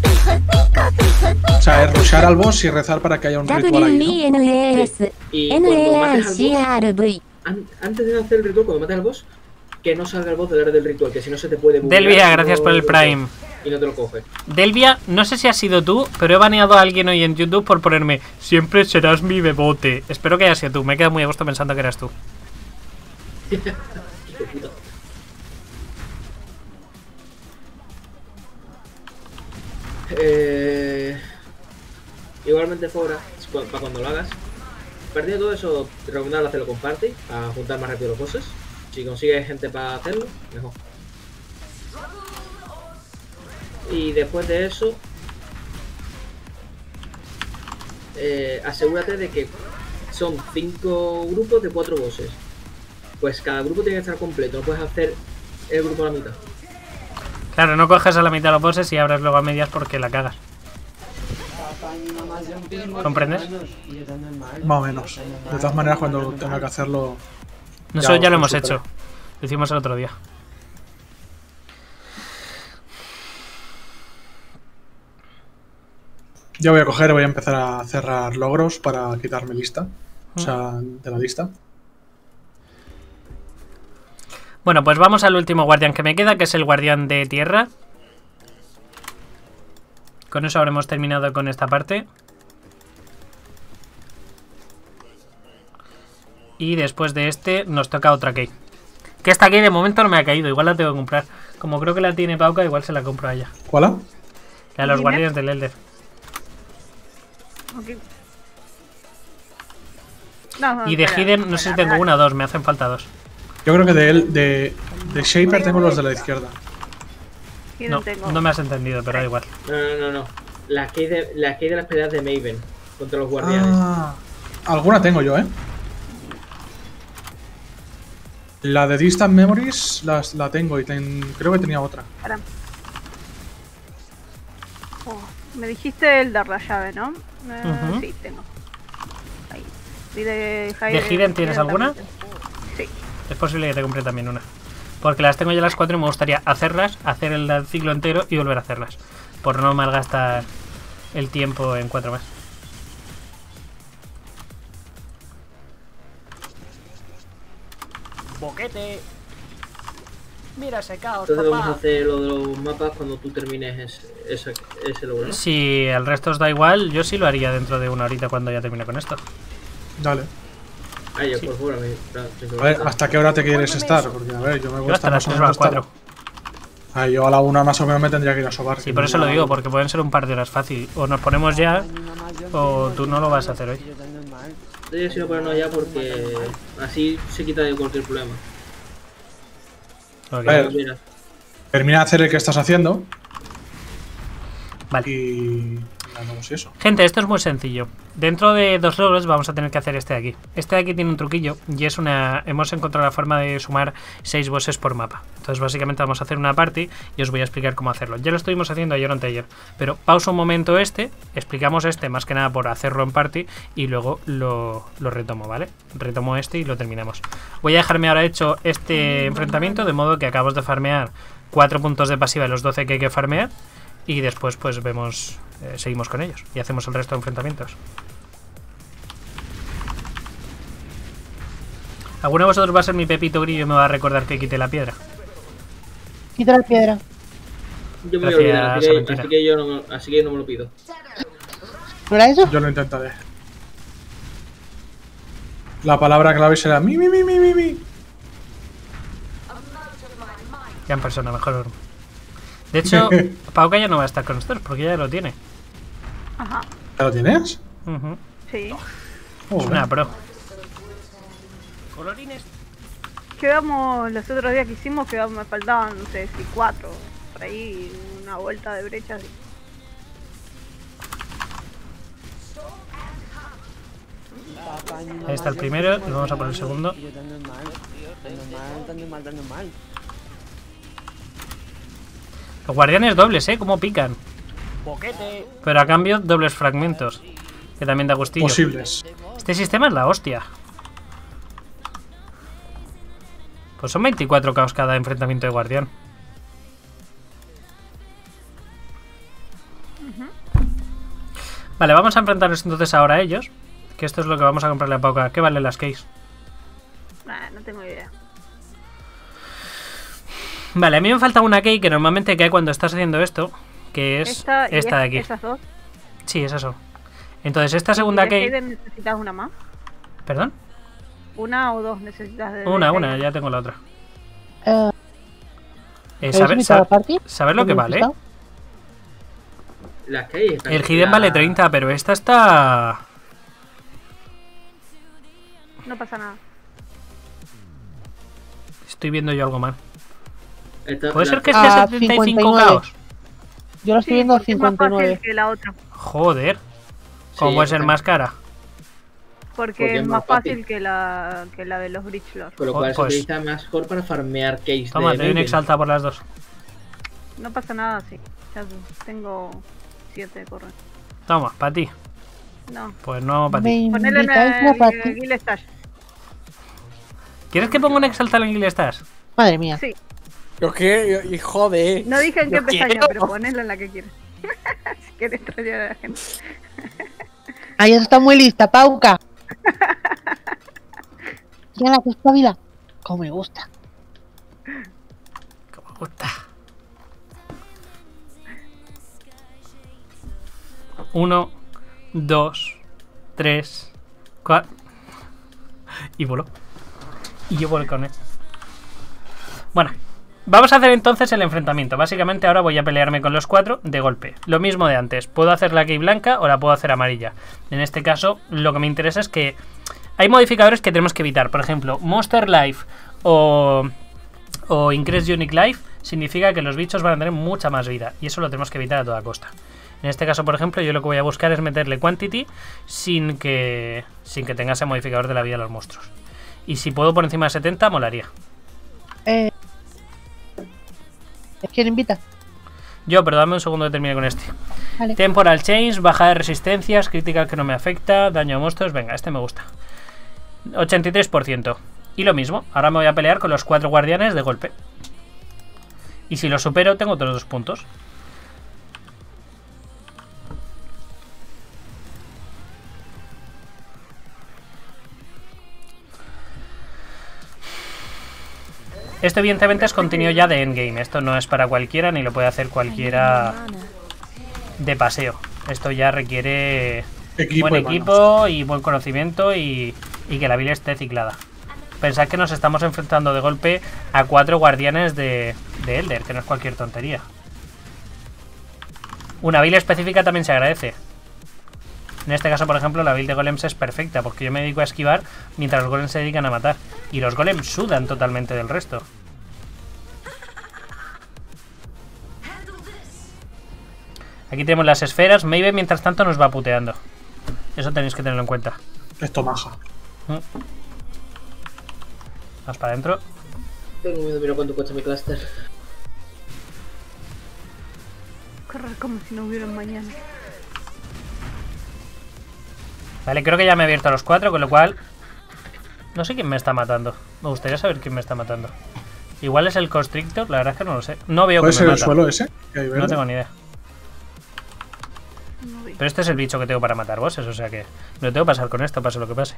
Speaker 5: O sea, es rushar al boss y rezar para que haya un ritual ahí, ¿no?
Speaker 2: WNES
Speaker 6: y cuando mates al boss,
Speaker 2: NACRV.
Speaker 6: antes de hacer el ritual, cuando mates al boss, que no salga el boss del área del ritual, que si no se te puede buguear.
Speaker 1: Delvia, gracias por el Prime.
Speaker 6: Y no te lo coge.
Speaker 1: Delvia, no sé si has sido tú, pero he baneado a alguien hoy en YouTube por ponerme siempre serás mi bebote. Espero que haya sido tú, me he quedado muy a gusto pensando que eras tú.
Speaker 6: Hijo de puta. Igualmente Fora, para cuando lo hagas, a partir de todo eso, te recomiendo hacerlo con party, a juntar más rápido los bosses. Si consigues gente para hacerlo, mejor. Y después de eso, asegúrate de que son 5 grupos de 4 bosses. Pues cada grupo tiene que estar completo, no puedes hacer el grupo a la mitad.
Speaker 1: Claro, no coges a la mitad los bosses y abras luego a medias porque la cagas. ¿Comprendes?
Speaker 5: Más o menos. De todas maneras, cuando tenga que hacerlo...
Speaker 1: Nosotros ya lo hemos
Speaker 5: superado.
Speaker 1: hecho. Lo hicimos el otro día.
Speaker 5: Yo voy a coger, voy a empezar a cerrar logros para quitarme lista. O sea, de la lista.
Speaker 1: Bueno, pues vamos al último guardián que me queda, que es el guardián de tierra. Con eso habremos terminado con esta parte. Y después de este nos toca otra key. Que esta key de momento no me ha caído, igual la tengo que comprar. Como creo que la tiene Pauca, igual se la compro a ella.
Speaker 5: ¿Cuál?
Speaker 1: La de los guardianes del Elder.
Speaker 4: Ok.
Speaker 1: Y de Hidden, no sé si tengo una o dos, me hacen falta dos.
Speaker 5: Yo creo que de Shaper tengo los de la izquierda.
Speaker 1: No, no me has entendido, pero da igual.
Speaker 6: No. La key de las peleas de Maven contra los guardianes.
Speaker 5: Ah, alguna tengo yo, ¿eh? La de Distant Memories la tengo y creo que tenía otra.
Speaker 4: Para. Me dijiste el dar la llave, ¿no? Sí, tengo. Ahí. Y ¿De
Speaker 1: Hidden tienes alguna?
Speaker 4: Sí.
Speaker 1: Es posible que te compre también una. Porque las tengo ya las 4 y me gustaría hacerlas, hacer el ciclo entero y volver a hacerlas. Por no malgastar el tiempo en 4 más. Boquete. Mira ese caos.
Speaker 6: Entonces vamos a hacer lo de los mapas cuando tú termines ese logro, ¿no?
Speaker 1: Si al resto os da igual, yo sí lo haría dentro de una horita cuando ya termine con esto.
Speaker 5: Dale.
Speaker 6: Ah, yo
Speaker 1: Sí.
Speaker 6: por fuera.
Speaker 5: A ver, ¿hasta qué hora te quieres estar? Porque a ver, yo me voy a
Speaker 1: Hasta
Speaker 5: estar
Speaker 1: las
Speaker 5: más o
Speaker 1: 3 o
Speaker 5: menos
Speaker 1: las 4.
Speaker 5: Ah, yo a la 1 más o menos me tendría que ir a sobar.
Speaker 1: Sí, por eso lo digo, porque pueden ser un par de horas fácil. O nos ponemos ya, o tú no lo vas a hacer hoy.
Speaker 6: Yo decido ponernos ya porque así se quita de cualquier problema.
Speaker 1: Okay.
Speaker 5: A ver, termina de hacer el que estás haciendo.
Speaker 1: Vale.
Speaker 5: Y vamos, eso.
Speaker 1: Gente, esto es muy sencillo. Dentro de 2 logros vamos a tener que hacer este de aquí. Este de aquí tiene un truquillo y es hemos encontrado la forma de sumar 6 bosses por mapa. Entonces básicamente vamos a hacer una party y os voy a explicar cómo hacerlo. Ya lo estuvimos haciendo ayer o anteayer, pero pausa un momento explicamos este más que nada por hacerlo en party y luego lo retomo, ¿vale? Retomo este y lo terminamos. Voy a dejarme ahora hecho este enfrentamiento de modo que acabamos de farmear 4 puntos de pasiva de los 12 que hay que farmear. Y después pues vemos, seguimos con ellos y hacemos el resto de enfrentamientos. ¿Alguno de vosotros va a ser mi Pepito Grillo y me va a recordar que quite la piedra?
Speaker 9: Quita la piedra.
Speaker 6: Yo me voy a olvidar, así que yo no me lo pido.
Speaker 9: ¿No era eso?
Speaker 5: Yo lo intentaré. La palabra clave será mi.
Speaker 1: Ya en persona, mejor. De hecho, Pauca ya no va a estar con nosotros porque ya lo tiene.
Speaker 4: Ajá.
Speaker 5: ¿Ya lo tienes?
Speaker 4: Sí.
Speaker 1: Es una pro. Colorines.
Speaker 4: Quedamos, los otros días que hicimos, me faltaban, no sé si 4. Por ahí, una vuelta de brechas.
Speaker 1: Ahí está el primero y vamos a por el segundo. Los guardianes dobles, ¿Cómo pican? Boquete. Pero a cambio, dobles fragmentos. Que también da gustillo.
Speaker 5: Posibles.
Speaker 1: Este sistema es la hostia. Pues son 24 caos cada enfrentamiento de guardián. Vale, vamos a enfrentarnos entonces ahora a ellos. Que esto es lo que vamos a comprarle a Pauca. ¿Qué valen las keys?
Speaker 4: No tengo idea.
Speaker 1: Vale, a mí me falta una key que normalmente cae cuando estás haciendo esto. Que es esta de aquí.
Speaker 4: ¿Esas dos?
Speaker 1: Sí, esas son. Entonces esta segunda key...
Speaker 4: ¿Necesitas una más?
Speaker 1: ¿Perdón?
Speaker 4: ¿Una o dos necesitas de
Speaker 1: Una, ya tengo la otra. ¿Saber lo que vale?
Speaker 6: Las keys están.
Speaker 1: El Hidden vale 30, pero esta está...
Speaker 4: No pasa nada.
Speaker 1: Estoy viendo yo algo mal.
Speaker 6: Esta,
Speaker 1: ¿Puede ser que esté a 75 caos?
Speaker 9: Yo lo estoy viendo a 59.
Speaker 4: Es más fácil que la otra.
Speaker 1: Joder. ¿Cómo puede ser más cara?
Speaker 4: Porque es más fácil que la de los Bridge Lords.
Speaker 6: Con lo cual se utiliza mejor para farmear keys.
Speaker 1: Toma, te doy un exalta por las dos.
Speaker 4: No pasa nada, sí. Ya tengo 7 de correr.
Speaker 1: Toma, para ti.
Speaker 4: No.
Speaker 1: Pues no, para ti.
Speaker 4: Ponelo en el Guild Stash.
Speaker 1: ¿Quieres que ponga un exalta en el Guild Stash?
Speaker 9: Madre mía.
Speaker 4: Sí.
Speaker 7: ¿Yo qué? Joder.
Speaker 4: No dije en qué pestaña, pero ponelo en la que quieras. quieres trollear a la gente.
Speaker 9: Ay, eso está muy lista, Pauca. Ya la que espabila. Como me gusta.
Speaker 1: Como me gusta. 1, 2, 3, 4. Y voló. Y yo volé con él. Bueno, vamos a hacer entonces el enfrentamiento. Básicamente ahora voy a pelearme con los 4 de golpe. Lo mismo de antes. Puedo hacer la key blanca o la puedo hacer amarilla. En este caso, lo que me interesa es que hay modificadores que tenemos que evitar. Por ejemplo, Monster Life o Increase Unique Life significa que los bichos van a tener mucha más vida. Y eso lo tenemos que evitar a toda costa. En este caso, por ejemplo, yo lo que voy a buscar es meterle Quantity sin que tenga ese modificador de la vida a los monstruos. Y si puedo por encima de 70, molaría.
Speaker 9: ¿Quién invita?
Speaker 1: Yo, pero dame un segundo que termine con este.
Speaker 9: Vale.
Speaker 1: Temporal Change, baja de resistencias, critical que no me afecta, daño a monstruos. Venga, este me gusta. 83%. Y lo mismo, ahora me voy a pelear con los 4 guardianes de golpe. Y si lo supero, tengo otros 2 puntos. Esto evidentemente es contenido ya de endgame. Esto no es para cualquiera ni lo puede hacer cualquiera de paseo. Esto ya requiere buen equipo y buen conocimiento y que la build esté ciclada. Pensad que nos estamos enfrentando de golpe a 4 guardianes de Elder, que no es cualquier tontería. Una build específica también se agradece. En este caso, por ejemplo, la build de golems es perfecta, porque yo me dedico a esquivar mientras los golems se dedican a matar. Y los golems sudan totalmente del resto. Aquí tenemos las esferas. Maven, mientras tanto, nos va puteando. Eso tenéis que tenerlo en cuenta.
Speaker 5: Esto maja.
Speaker 1: Vamos para adentro.
Speaker 6: Tengo miedo, mira cuánto cuesta mi cluster.
Speaker 4: Correr como si no hubiera un mañana.
Speaker 1: Vale, creo que ya me he abierto a los 4, con lo cual no sé quién me está matando. Me gustaría saber quién me está matando. Igual es el Constrictor, la verdad es que no lo sé. No veo que me mata.
Speaker 5: ¿Puede ser el suelo ese?
Speaker 1: No tengo ni idea. Pero este es el bicho que tengo para matar bosses, o sea que me lo tengo que pasar con esto, pase lo que pase.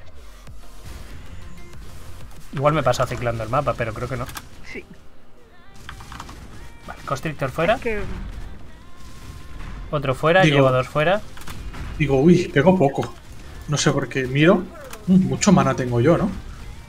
Speaker 1: Igual me he pasado ciclando el mapa, pero creo que no.
Speaker 4: Sí.
Speaker 1: Vale, Constrictor fuera.
Speaker 4: Es que...
Speaker 1: Otro fuera, llevo 2 fuera.
Speaker 5: Digo, uy, pego poco. No sé por qué. Miro. Mucho mana tengo yo, ¿no?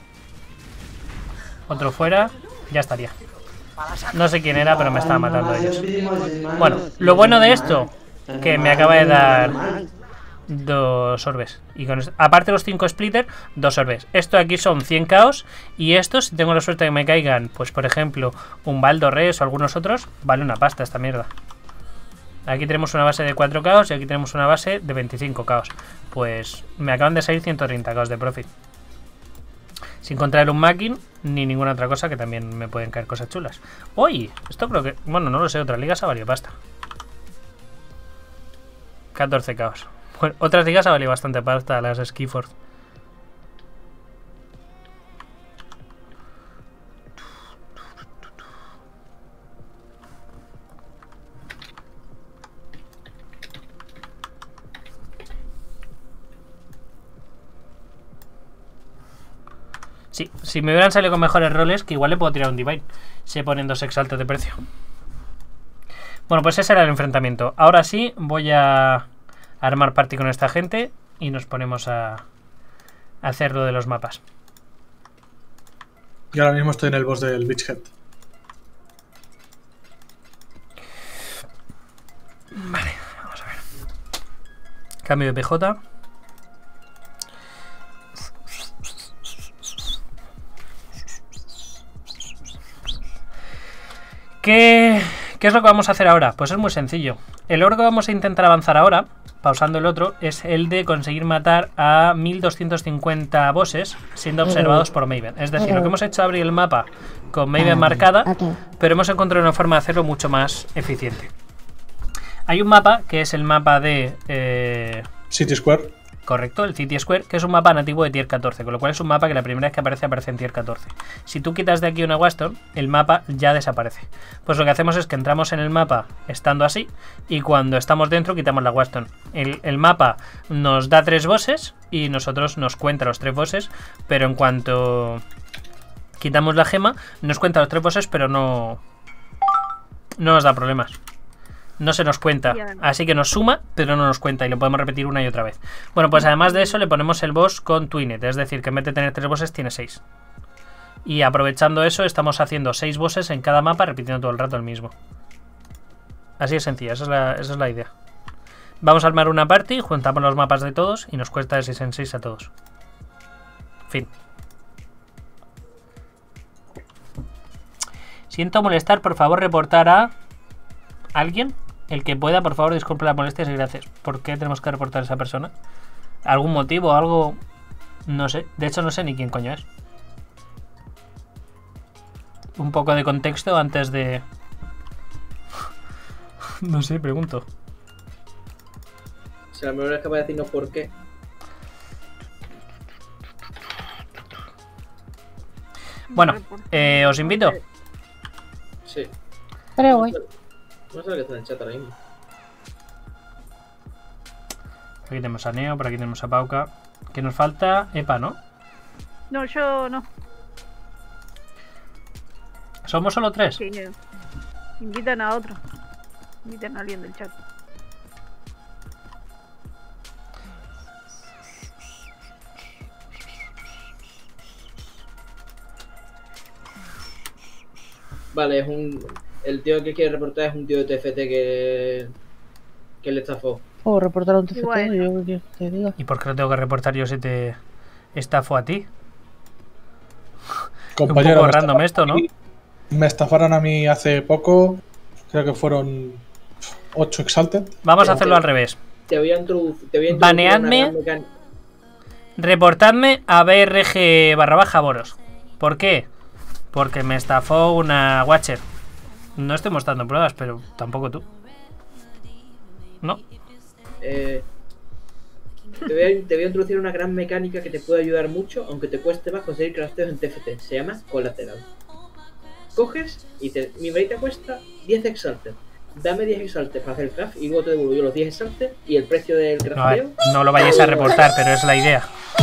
Speaker 1: Otro fuera. Ya estaría. No sé quién era, pero me estaban matando ellos. Bueno, lo bueno de esto, que me acaba de dar 2 orbes. Y con esto, aparte de los 5 splitter, 2 orbes. Esto aquí son 100 caos. Y estos, si tengo la suerte de que me caigan, pues por ejemplo, un Baldo Res o algunos otros, vale una pasta esta mierda. Aquí tenemos una base de 4 caos y aquí tenemos una base de 25 caos. Pues me acaban de salir 130 caos de profit. Sin contar un Mackin ni ninguna otra cosa, que también me pueden caer cosas chulas. ¡Uy! Esto creo que... Bueno, no lo sé, otras ligas ha valido pasta. 14 caos. Bueno, otras ligas ha valido bastante pasta, las Skiforce. Sí, si me hubieran salido con mejores roles, que igual le puedo tirar un Divine. Se ponen 2 exaltos de precio. Bueno, pues ese era el enfrentamiento. Ahora sí, voy a armar party con esta gente y nos ponemos a hacer lo de los mapas.
Speaker 5: Yo ahora mismo estoy en el boss del Beachhead.
Speaker 1: Vale, vamos a ver. Cambio de PJ. ¿Qué es lo que vamos a hacer ahora? Pues es muy sencillo. El logro que vamos a intentar avanzar ahora, pausando el otro, es el de conseguir matar a 1250 bosses siendo observados por Maven. Es decir, lo que hemos hecho es abrir el mapa con Maven marcada, pero hemos encontrado una forma de hacerlo mucho más eficiente. Hay un mapa que es el mapa de...
Speaker 5: City Square.
Speaker 1: Correcto, el City Square, que es un mapa nativo de tier 14, con lo cual es un mapa que la primera vez que aparece en tier 14. Si tú quitas de aquí una Waston, el mapa ya desaparece. Pues lo que hacemos es que entramos en el mapa estando así, y cuando estamos dentro quitamos la Waston. El mapa nos da 3 bosses y nosotros nos cuenta los 3 bosses, pero en cuanto quitamos la gema, nos cuenta los 3 bosses, pero no nos da problemas. No se nos cuenta, así que nos suma, pero no nos cuenta y lo podemos repetir una y otra vez. Bueno, pues además de eso le ponemos el boss con Twined, es decir, que en vez de tener 3 bosses tiene 6. Y aprovechando eso estamos haciendo 6 bosses en cada mapa, repitiendo todo el rato el mismo. Así de sencilla, esa es la idea. Vamos a armar una party, juntamos los mapas de todos y nos cuesta de 6 en 6 a todos. Fin. Siento molestar, por favor reportar a... ¿Alguien? El que pueda, por favor, disculpe las molestias y gracias. ¿Por qué tenemos que reportar a esa persona? ¿Algún motivo? ¿Algo? No sé. De hecho, no sé ni quién coño es. Un poco de contexto antes de... No sé, pregunto.
Speaker 6: O sea, a lo mejor es capaz de decirnos por qué.
Speaker 1: Bueno, os invito.
Speaker 6: Sí.
Speaker 9: Creo, güey.
Speaker 6: No sé lo que está en el chat ahora mismo.
Speaker 1: Por aquí tenemos a Neo, por aquí tenemos a Pauca. ¿Qué nos falta? Epa, ¿no?
Speaker 4: No, yo no.
Speaker 1: ¿Somos solo 3?
Speaker 4: Sí, invitan a otro. Invitan a alguien del chat.
Speaker 6: Vale, es un... El tío que quiere reportar es un tío de TFT que le estafó.
Speaker 9: O reportar a un TFT,
Speaker 4: Bueno.
Speaker 9: yo que te diga.
Speaker 1: ¿Y por qué lo tengo que reportar yo si te estafo a ti?
Speaker 5: Compañero,
Speaker 1: un poco random esto, ¿no?
Speaker 5: Me estafaron a mí hace poco. Creo que fueron 8 Exalted.
Speaker 1: Vamos a hacerlo al revés.
Speaker 6: Te voy a introducir
Speaker 1: Baneadme. Reportadme a BRG/Boros. ¿Por qué? Porque me estafó una Watcher. No estoy mostrando pruebas, pero tampoco tú. ¿No?
Speaker 6: Te voy a introducir una gran mecánica que te puede ayudar mucho, aunque te cueste más conseguir crafteos en TFT. Se llama Collateral. Coges y mi varita cuesta 10 Exalted. Dame 10 Exalted para hacer el craft y luego te devuelvo yo los 10 Exalted y el precio del crafteo.
Speaker 1: No lo vayáis a reportar, pero es la idea.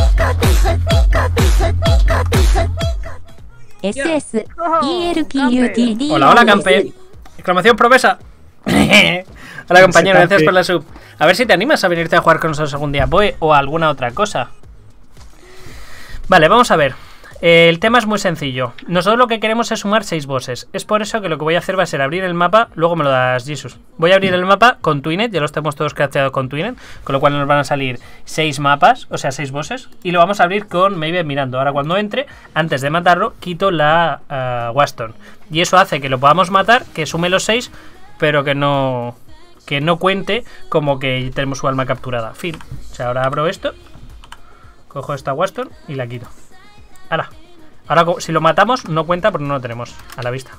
Speaker 2: SS ELQUTD.
Speaker 1: Hola, hola, campe. Exclamación promesa. Hola, compañero, gracias por la sub. A ver si te animas a venirte a jugar con nosotros algún día, Boe, o alguna otra cosa. Vale, vamos a ver. El tema es muy sencillo. Nosotros lo que queremos es sumar 6 bosses. Es por eso que lo que voy a hacer va a ser abrir el mapa. Luego me lo das, Jesus. Voy a abrir el mapa con Twined. Ya los tenemos todos crafteados con Twined. Con lo cual nos van a salir 6 mapas. O sea, 6 bosses. Y lo vamos a abrir con Maybe mirando. Ahora cuando entre, antes de matarlo, quito la Waston. Y eso hace que lo podamos matar, que sume los 6, pero que no cuente como que tenemos su alma capturada. Fin. O sea, ahora abro esto. Cojo esta Waston y la quito. Ahora, si lo matamos, no cuenta porque no lo tenemos a la vista.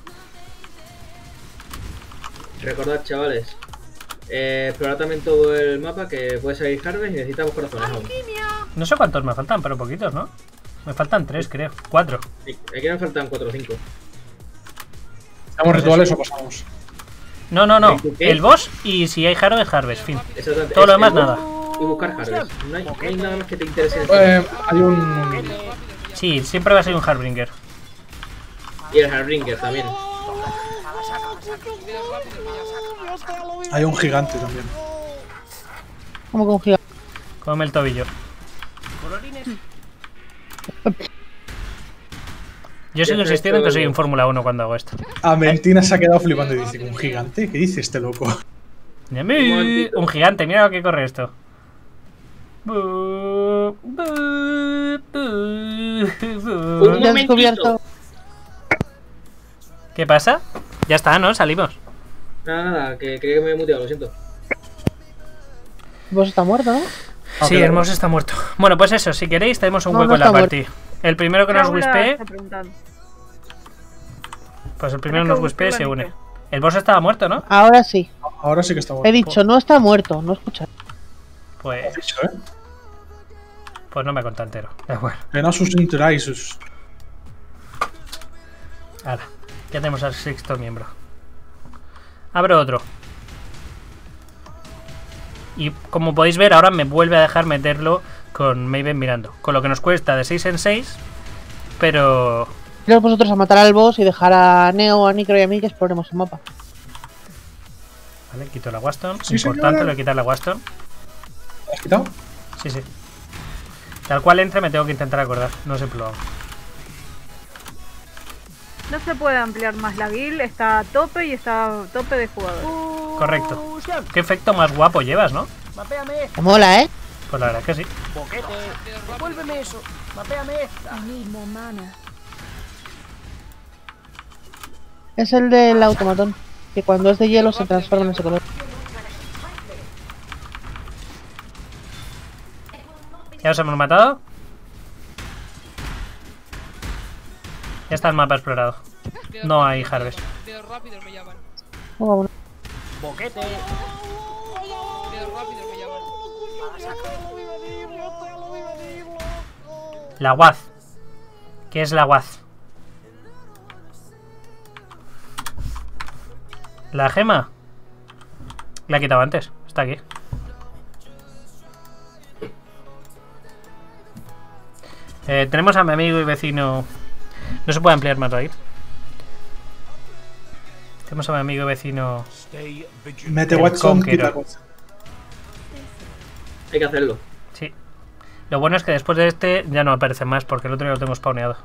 Speaker 6: Recordad, chavales, explorad también todo el mapa, que puede salir Harvest y necesitamos corazones aún.
Speaker 1: No sé cuántos me faltan, pero poquitos, ¿no? Me faltan 3, creo. 4.
Speaker 6: Sí, aquí nos faltan 4 o 5.
Speaker 5: ¿Hacemos rituales o pasamos?
Speaker 1: No. El boss y si hay Harvest, fin. Todo lo demás, nada.
Speaker 6: Y buscar Harvest. No hay nada más que te interese.
Speaker 5: Hay un...
Speaker 1: Sí, siempre va a ser un Harbinger.
Speaker 6: Y el Harbinger también.
Speaker 5: Hay un gigante también.
Speaker 9: ¿Cómo que un gigante?
Speaker 1: Cómeme el tobillo. Yo sigo insistiendo en que soy en Fórmula 1 cuando hago esto.
Speaker 5: Mentina se ha quedado flipando y dice: ¿un gigante? ¿Qué dice este loco?
Speaker 1: Un gigante, mira lo que corre esto.
Speaker 9: Ya he descubierto.
Speaker 1: ¿Qué pasa? Ya está, ¿no? Salimos.
Speaker 6: Nada, que creía que me había muteado, lo siento.
Speaker 9: Vos está muerto, ¿no?
Speaker 1: Sí, Hermoso está muerto. Bueno, pues eso, si queréis, tenemos un hueco en la party. El primero que nos wispee. Pues el primero que nos wispee se une. El boss estaba muerto, ¿no?
Speaker 9: Ahora sí.
Speaker 5: Ahora sí que está muerto.
Speaker 9: He dicho, no está muerto, no escuchas.
Speaker 1: Pues. Pues no me conta entero. Bueno.
Speaker 5: Penasus Interaisus.
Speaker 1: Ahora, ya tenemos al sexto miembro. Abro otro. Y como podéis ver, ahora me vuelve a dejar meterlo con Maven mirando. Con lo que nos cuesta de 6 en 6. Pero...
Speaker 9: Iros vosotros a matar al boss y dejar a Neo, a Nicro y a mí que exploremos el mapa.
Speaker 1: Vale, quito la Waston.
Speaker 5: Sí,
Speaker 1: Importante
Speaker 5: señora.
Speaker 1: lo de quitar la Waston.
Speaker 5: ¿Lo has quitado?
Speaker 1: Sí, sí. Tal cual entre me tengo que intentar acordar. No sé por lo hago.
Speaker 4: No se puede ampliar más la guild, está a tope y está a tope de jugadores.
Speaker 1: Correcto. Qué efecto más guapo llevas, ¿no?
Speaker 9: Te mola, ¿eh?
Speaker 1: Pues la verdad es que sí.
Speaker 11: Devuélveme eso. Mapeame esta.
Speaker 9: Es el del automatón. Que cuando es de hielo se transforma en ese color.
Speaker 1: ¿Ya os hemos matado? Ya está el mapa explorado. No hay Harvest.
Speaker 3: Dedos rápidos me llaman.
Speaker 9: Oh, vámonos.
Speaker 11: Boquete.
Speaker 3: Dedos rápidos me llaman.
Speaker 1: La Waz. ¿Qué es la Waz? ¿La gema? La he quitado antes. Está aquí. Tenemos a mi amigo y vecino. No se puede ampliar más ahí. Tenemos a mi amigo y vecino.
Speaker 5: Mete
Speaker 1: El
Speaker 5: Watson,
Speaker 1: Conqueror.
Speaker 5: quita Watson.
Speaker 6: Hay que hacerlo.
Speaker 1: Sí. Lo bueno es que después de este ya no aparece más porque el otro ya lo tengo spawneado.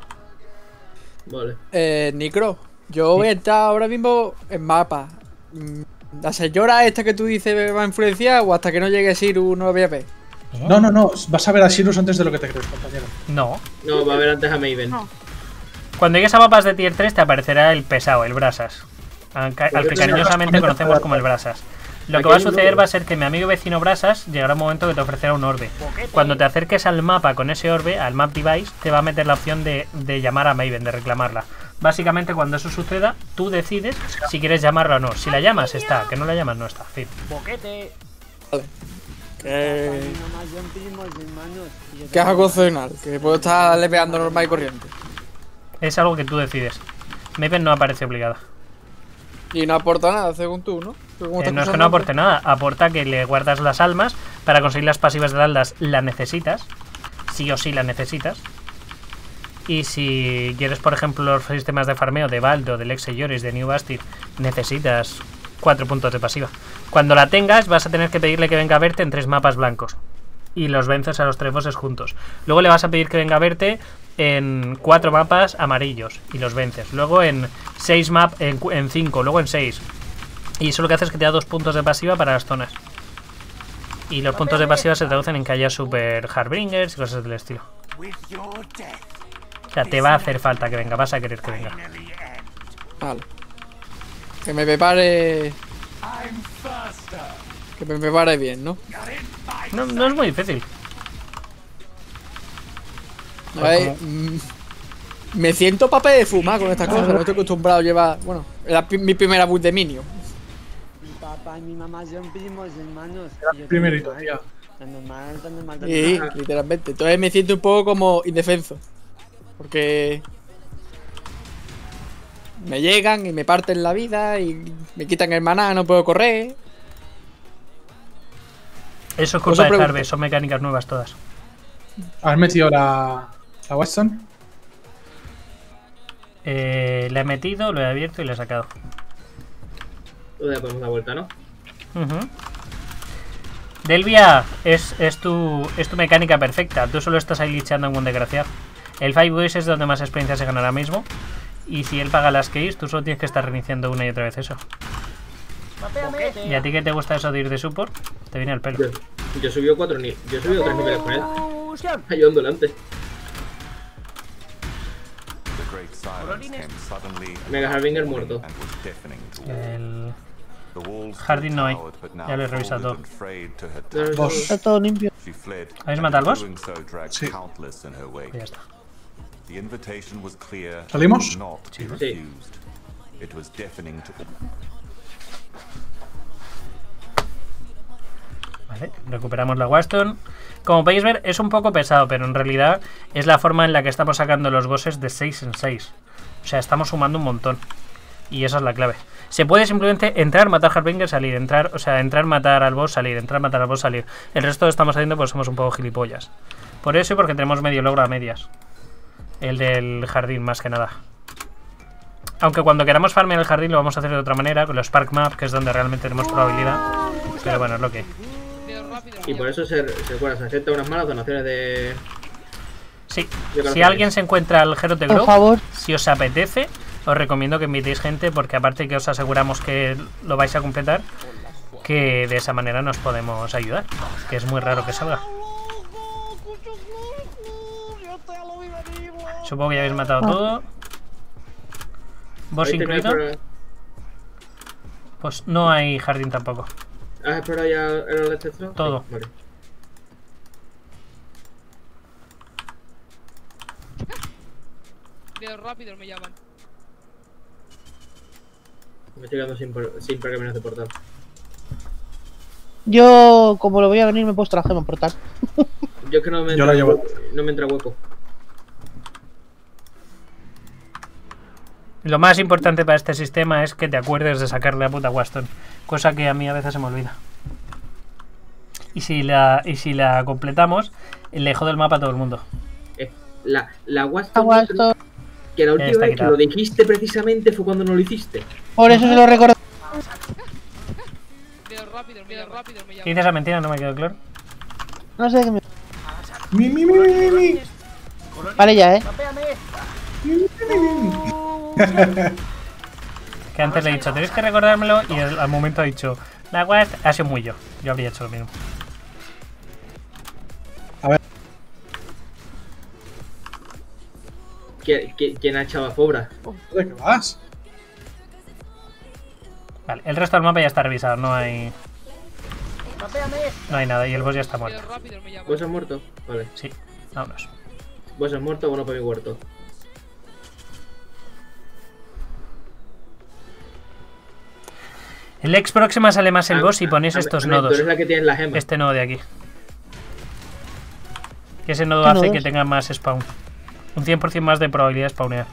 Speaker 6: Vale.
Speaker 7: Nicro, yo voy a entrar ahora mismo en mapa. ¿La señora esta que tú dices me va a influenciar o hasta que no llegue Siru no lo voy a ver?
Speaker 5: No, no, no. Vas a ver a Sirius antes de lo que te crees, compañero.
Speaker 1: No.
Speaker 6: No, va a ver antes a Maven.
Speaker 4: No.
Speaker 1: Cuando llegues a mapas de tier 3 te aparecerá el pesado, el Brasas. Al que cariñosamente conocemos como el Brasas. Lo que va a suceder va a ser que mi amigo y vecino Brasas llegará un momento que te ofrecerá un orbe. Cuando te acerques al mapa con ese orbe, al map device, te va a meter la opción de llamar a Maven, de reclamarla. Básicamente cuando eso suceda, tú decides si quieres llamarla o no. Si la llamas, está. Que no la llamas, no está. Fin.
Speaker 11: Boquete.
Speaker 7: ¿Qué hago cenar? Que puedo estar leveando normal y corriente.
Speaker 1: Es algo que tú decides. Maven no aparece obligada.
Speaker 7: Y no aporta nada, según tú, ¿no?
Speaker 1: No es que no aporte nada, aporta que le guardas las almas. Para conseguir las pasivas de aldas la necesitas. Sí o sí la necesitas. Y si quieres, por ejemplo, los sistemas de farmeo de Baldo, del Exe Yoris, de New Bastir, necesitas 4 puntos de pasiva. Cuando la tengas vas a tener que pedirle que venga a verte en 3 mapas blancos. Y los vences a los 3 bosses juntos. Luego le vas a pedir que venga a verte en 4 mapas amarillos y los vences. Luego en 6 mapas, en 5, luego en 6. Y eso lo que hace es que te da 2 puntos de pasiva para las zonas. Y los puntos de pasiva se traducen en que haya super Hardbringers y cosas del estilo. O sea, te va a hacer falta que venga, vas a querer que venga.
Speaker 7: Vale. Que me prepare. Que me prepare bien, ¿no?
Speaker 1: No es muy difícil.
Speaker 7: Ay, me siento papel de fumar con estas cosas. No estoy acostumbrado a llevar. Bueno, era mi primera boot de Minio.
Speaker 10: Mi papá y mi mamá son primos hermanos.
Speaker 5: Primerito, tía.
Speaker 10: Tan normal, tan normal, tan
Speaker 7: Sí,
Speaker 10: normal.
Speaker 7: literalmente. Entonces me siento un poco como indefenso. Porque me llegan y me parten la vida y me quitan el maná, no puedo correr.
Speaker 1: Eso es culpa de Harvest, son mecánicas nuevas todas.
Speaker 5: ¿Has metido la Watson?
Speaker 1: Le he metido, lo he abierto y le he sacado.
Speaker 6: Le ponemos la vuelta, ¿no?
Speaker 1: Delvia, es tu mecánica perfecta. Tú solo estás ahí glitchando en un desgraciado. El 5 Ways es donde más experiencia se gana ahora mismo. Y si él paga las keys, tú solo tienes que estar reiniciando una y otra vez eso. ¿Y a ti que te gusta eso de ir de support? Te viene el pelo.
Speaker 6: Yo he subido 3 niveles con él. Ayudando delante. Mega Harbinger muerto.
Speaker 1: El Jardín no hay. Ya lo he revisado todo.
Speaker 5: Boss.
Speaker 9: Está todo limpio.
Speaker 1: ¿Habéis matado al boss?
Speaker 5: Sí.
Speaker 1: Pues ya está.
Speaker 5: ¿Salimos?
Speaker 6: Sí.
Speaker 1: Vale. Vale, recuperamos la Waston. Como podéis ver, es un poco pesado, pero en realidad es la forma en la que estamos sacando los bosses de 6 en 6. O sea, estamos sumando un montón. Y esa es la clave. Se puede simplemente entrar, matar Harbinger, salir, entrar, matar al boss, salir, entrar, matar al boss, salir. El resto lo estamos haciendo porque somos un poco gilipollas. Por eso y porque tenemos medio logro a medias. El del jardín, más que nada. Aunque cuando queramos farmear el jardín lo vamos a hacer de otra manera, con los Spark Map, que es donde realmente tenemos probabilidad. Pero bueno, es lo que hay.
Speaker 6: Y por eso se acepta unas malas donaciones de...
Speaker 1: Sí, si alguien se encuentra al Hero de Grove,
Speaker 9: Por favor.
Speaker 1: si os apetece, os recomiendo que invitéis gente, porque aparte que os aseguramos que lo vais a completar, que de esa manera nos podemos ayudar, que es muy raro que salga. Supongo que ya habéis matado todo. ¿Boss incluido? Pues no hay jardín tampoco.
Speaker 6: ¿Has explorado ya el ancestro?
Speaker 1: Todo.
Speaker 6: Vale.
Speaker 3: Veo rápido, me llaman.
Speaker 6: Me estoy quedando sin pergaminos de portal.
Speaker 9: Yo, como lo voy a venir, me he puesto la gema en portal.
Speaker 6: Yo es que no me
Speaker 5: Yo la
Speaker 6: entra,
Speaker 5: llevo.
Speaker 6: no me entra hueco.
Speaker 1: Lo más importante para este sistema es que te acuerdes de sacarle la puta Waston, cosa que a mí a veces se me olvida. Y si la completamos, le jodo el mapa a todo el mundo.
Speaker 6: La Waston,
Speaker 9: Waston.
Speaker 6: que la última
Speaker 1: Está
Speaker 6: vez que
Speaker 1: quitado.
Speaker 6: lo dijiste precisamente fue cuando no lo hiciste.
Speaker 9: Por eso se lo recuerdo.
Speaker 3: Veo rápido, me
Speaker 1: ¿Qué
Speaker 3: llaman.
Speaker 1: dices esa mentira? No me quedó claro.
Speaker 9: No sé qué me...
Speaker 5: Mi.
Speaker 9: Vale ya,
Speaker 11: Mapéame esta.
Speaker 1: Que antes le he dicho, tenéis que recordármelo, y al momento ha dicho, la Wast ha sido muy yo. Yo habría hecho lo mismo.
Speaker 6: ¿Quién ha echado a Fobra?
Speaker 5: ¿De qué vas?
Speaker 1: Vale, el resto del mapa ya está revisado, no hay
Speaker 11: Mapéame esta.
Speaker 1: no hay nada, y el boss ya está muerto.
Speaker 3: Veo rápido, me llaman.
Speaker 6: ¿Vos has muerto? Vale.
Speaker 1: Sí, vámonos.
Speaker 6: ¿Vos has muerto? Bueno, para mi huerto.
Speaker 1: El ex próxima sale más el boss si ponéis estos
Speaker 6: Tú
Speaker 1: nodos.
Speaker 6: eres la que tienes la gema.
Speaker 1: Este nodo de aquí. Que ese nodo
Speaker 9: ¿Qué
Speaker 1: hace
Speaker 9: nodos?
Speaker 1: que tenga más spawn. Un 100% más de probabilidad de spawnear.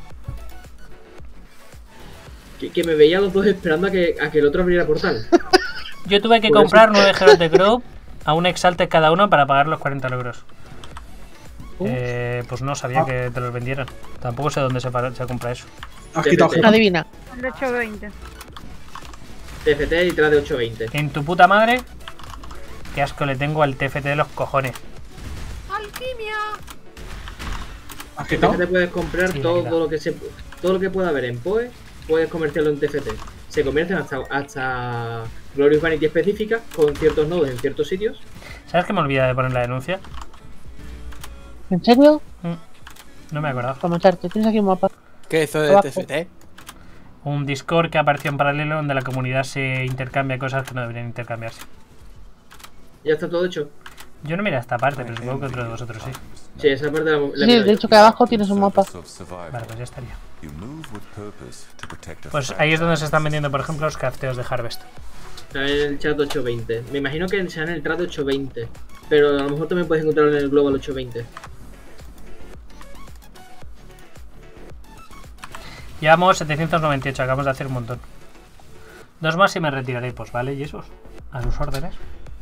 Speaker 6: Que me veía a los dos esperando a que el otro abriera portal.
Speaker 1: Yo tuve que
Speaker 6: Por eso-
Speaker 1: comprar 9 Heroes de Grove a un exalte cada uno para pagar los 40 logros. Pues no sabía que te los vendieran. Tampoco sé dónde se compra eso.
Speaker 5: Has quitado
Speaker 6: TFT.
Speaker 5: gema.
Speaker 9: Adivina.
Speaker 4: De hecho, 20.
Speaker 6: TFT y tras de 820.
Speaker 1: En tu puta madre, qué asco le tengo al TFT de los cojones.
Speaker 5: ¿Has
Speaker 6: En
Speaker 5: quitado?
Speaker 6: TFT puedes comprar
Speaker 1: Sí, la
Speaker 6: todo
Speaker 1: quitado.
Speaker 6: lo que pueda haber en PoE, puedes comerciarlo en TFT. Se convierten hasta Glorious Vanity específicas con ciertos nodos en ciertos sitios.
Speaker 1: ¿Sabes que me olvidé de poner la denuncia?
Speaker 9: ¿En serio?
Speaker 1: No me he acordado.
Speaker 9: Para matarte. Tienes aquí un mapa.
Speaker 7: ¿Qué es eso de
Speaker 9: Abajo.
Speaker 7: TFT?
Speaker 1: Un Discord que apareció en paralelo donde la comunidad se intercambia cosas que no deberían intercambiarse.
Speaker 6: Ya está todo hecho.
Speaker 1: Yo no miré esta parte, pero supongo que otro de vosotros sí.
Speaker 6: Sí, esa parte la
Speaker 9: Sí,
Speaker 6: miro
Speaker 9: de
Speaker 6: yo.
Speaker 9: hecho que abajo tienes un mapa.
Speaker 1: Vale, pues ya estaría.
Speaker 8: You move with purpose to protect a
Speaker 1: Pues ahí es donde se están vendiendo, por ejemplo, los crafteos de Harvest.
Speaker 6: Está en el chat 820. Me imagino que sea en el trad 820. Pero a lo mejor también puedes encontrarlo en el Global 820.
Speaker 1: Llevamos 798, acabamos de hacer un montón. 2 más y me retiraré, pues vale, y esos. A sus órdenes.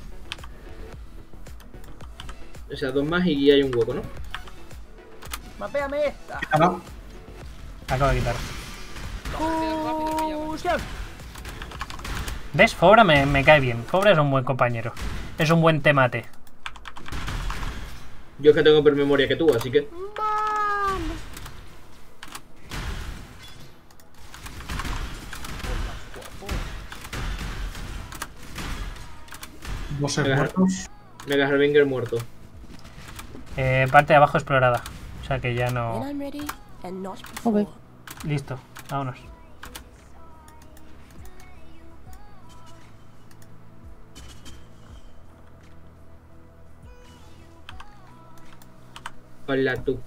Speaker 6: O sea, 2 más y hay un hueco, ¿no?
Speaker 11: Mapéame esta.
Speaker 5: Quítala.
Speaker 1: Acabo de quitar.
Speaker 3: Veo rápido, me llaman.
Speaker 11: Fusión.
Speaker 1: ¿Ves? Fobra me cae bien. Fobra es un buen compañero. Es un buen temate.
Speaker 6: Yo es que tengo peor memoria que tú, así que...
Speaker 5: Bosses
Speaker 6: Mega
Speaker 5: muertos.
Speaker 6: Mega Harbinger muerto.
Speaker 1: Parte de abajo explorada. O sea que ya no...
Speaker 2: When I'm ready and not before.
Speaker 9: Ok.
Speaker 1: Listo, vámonos.
Speaker 6: Hola tú.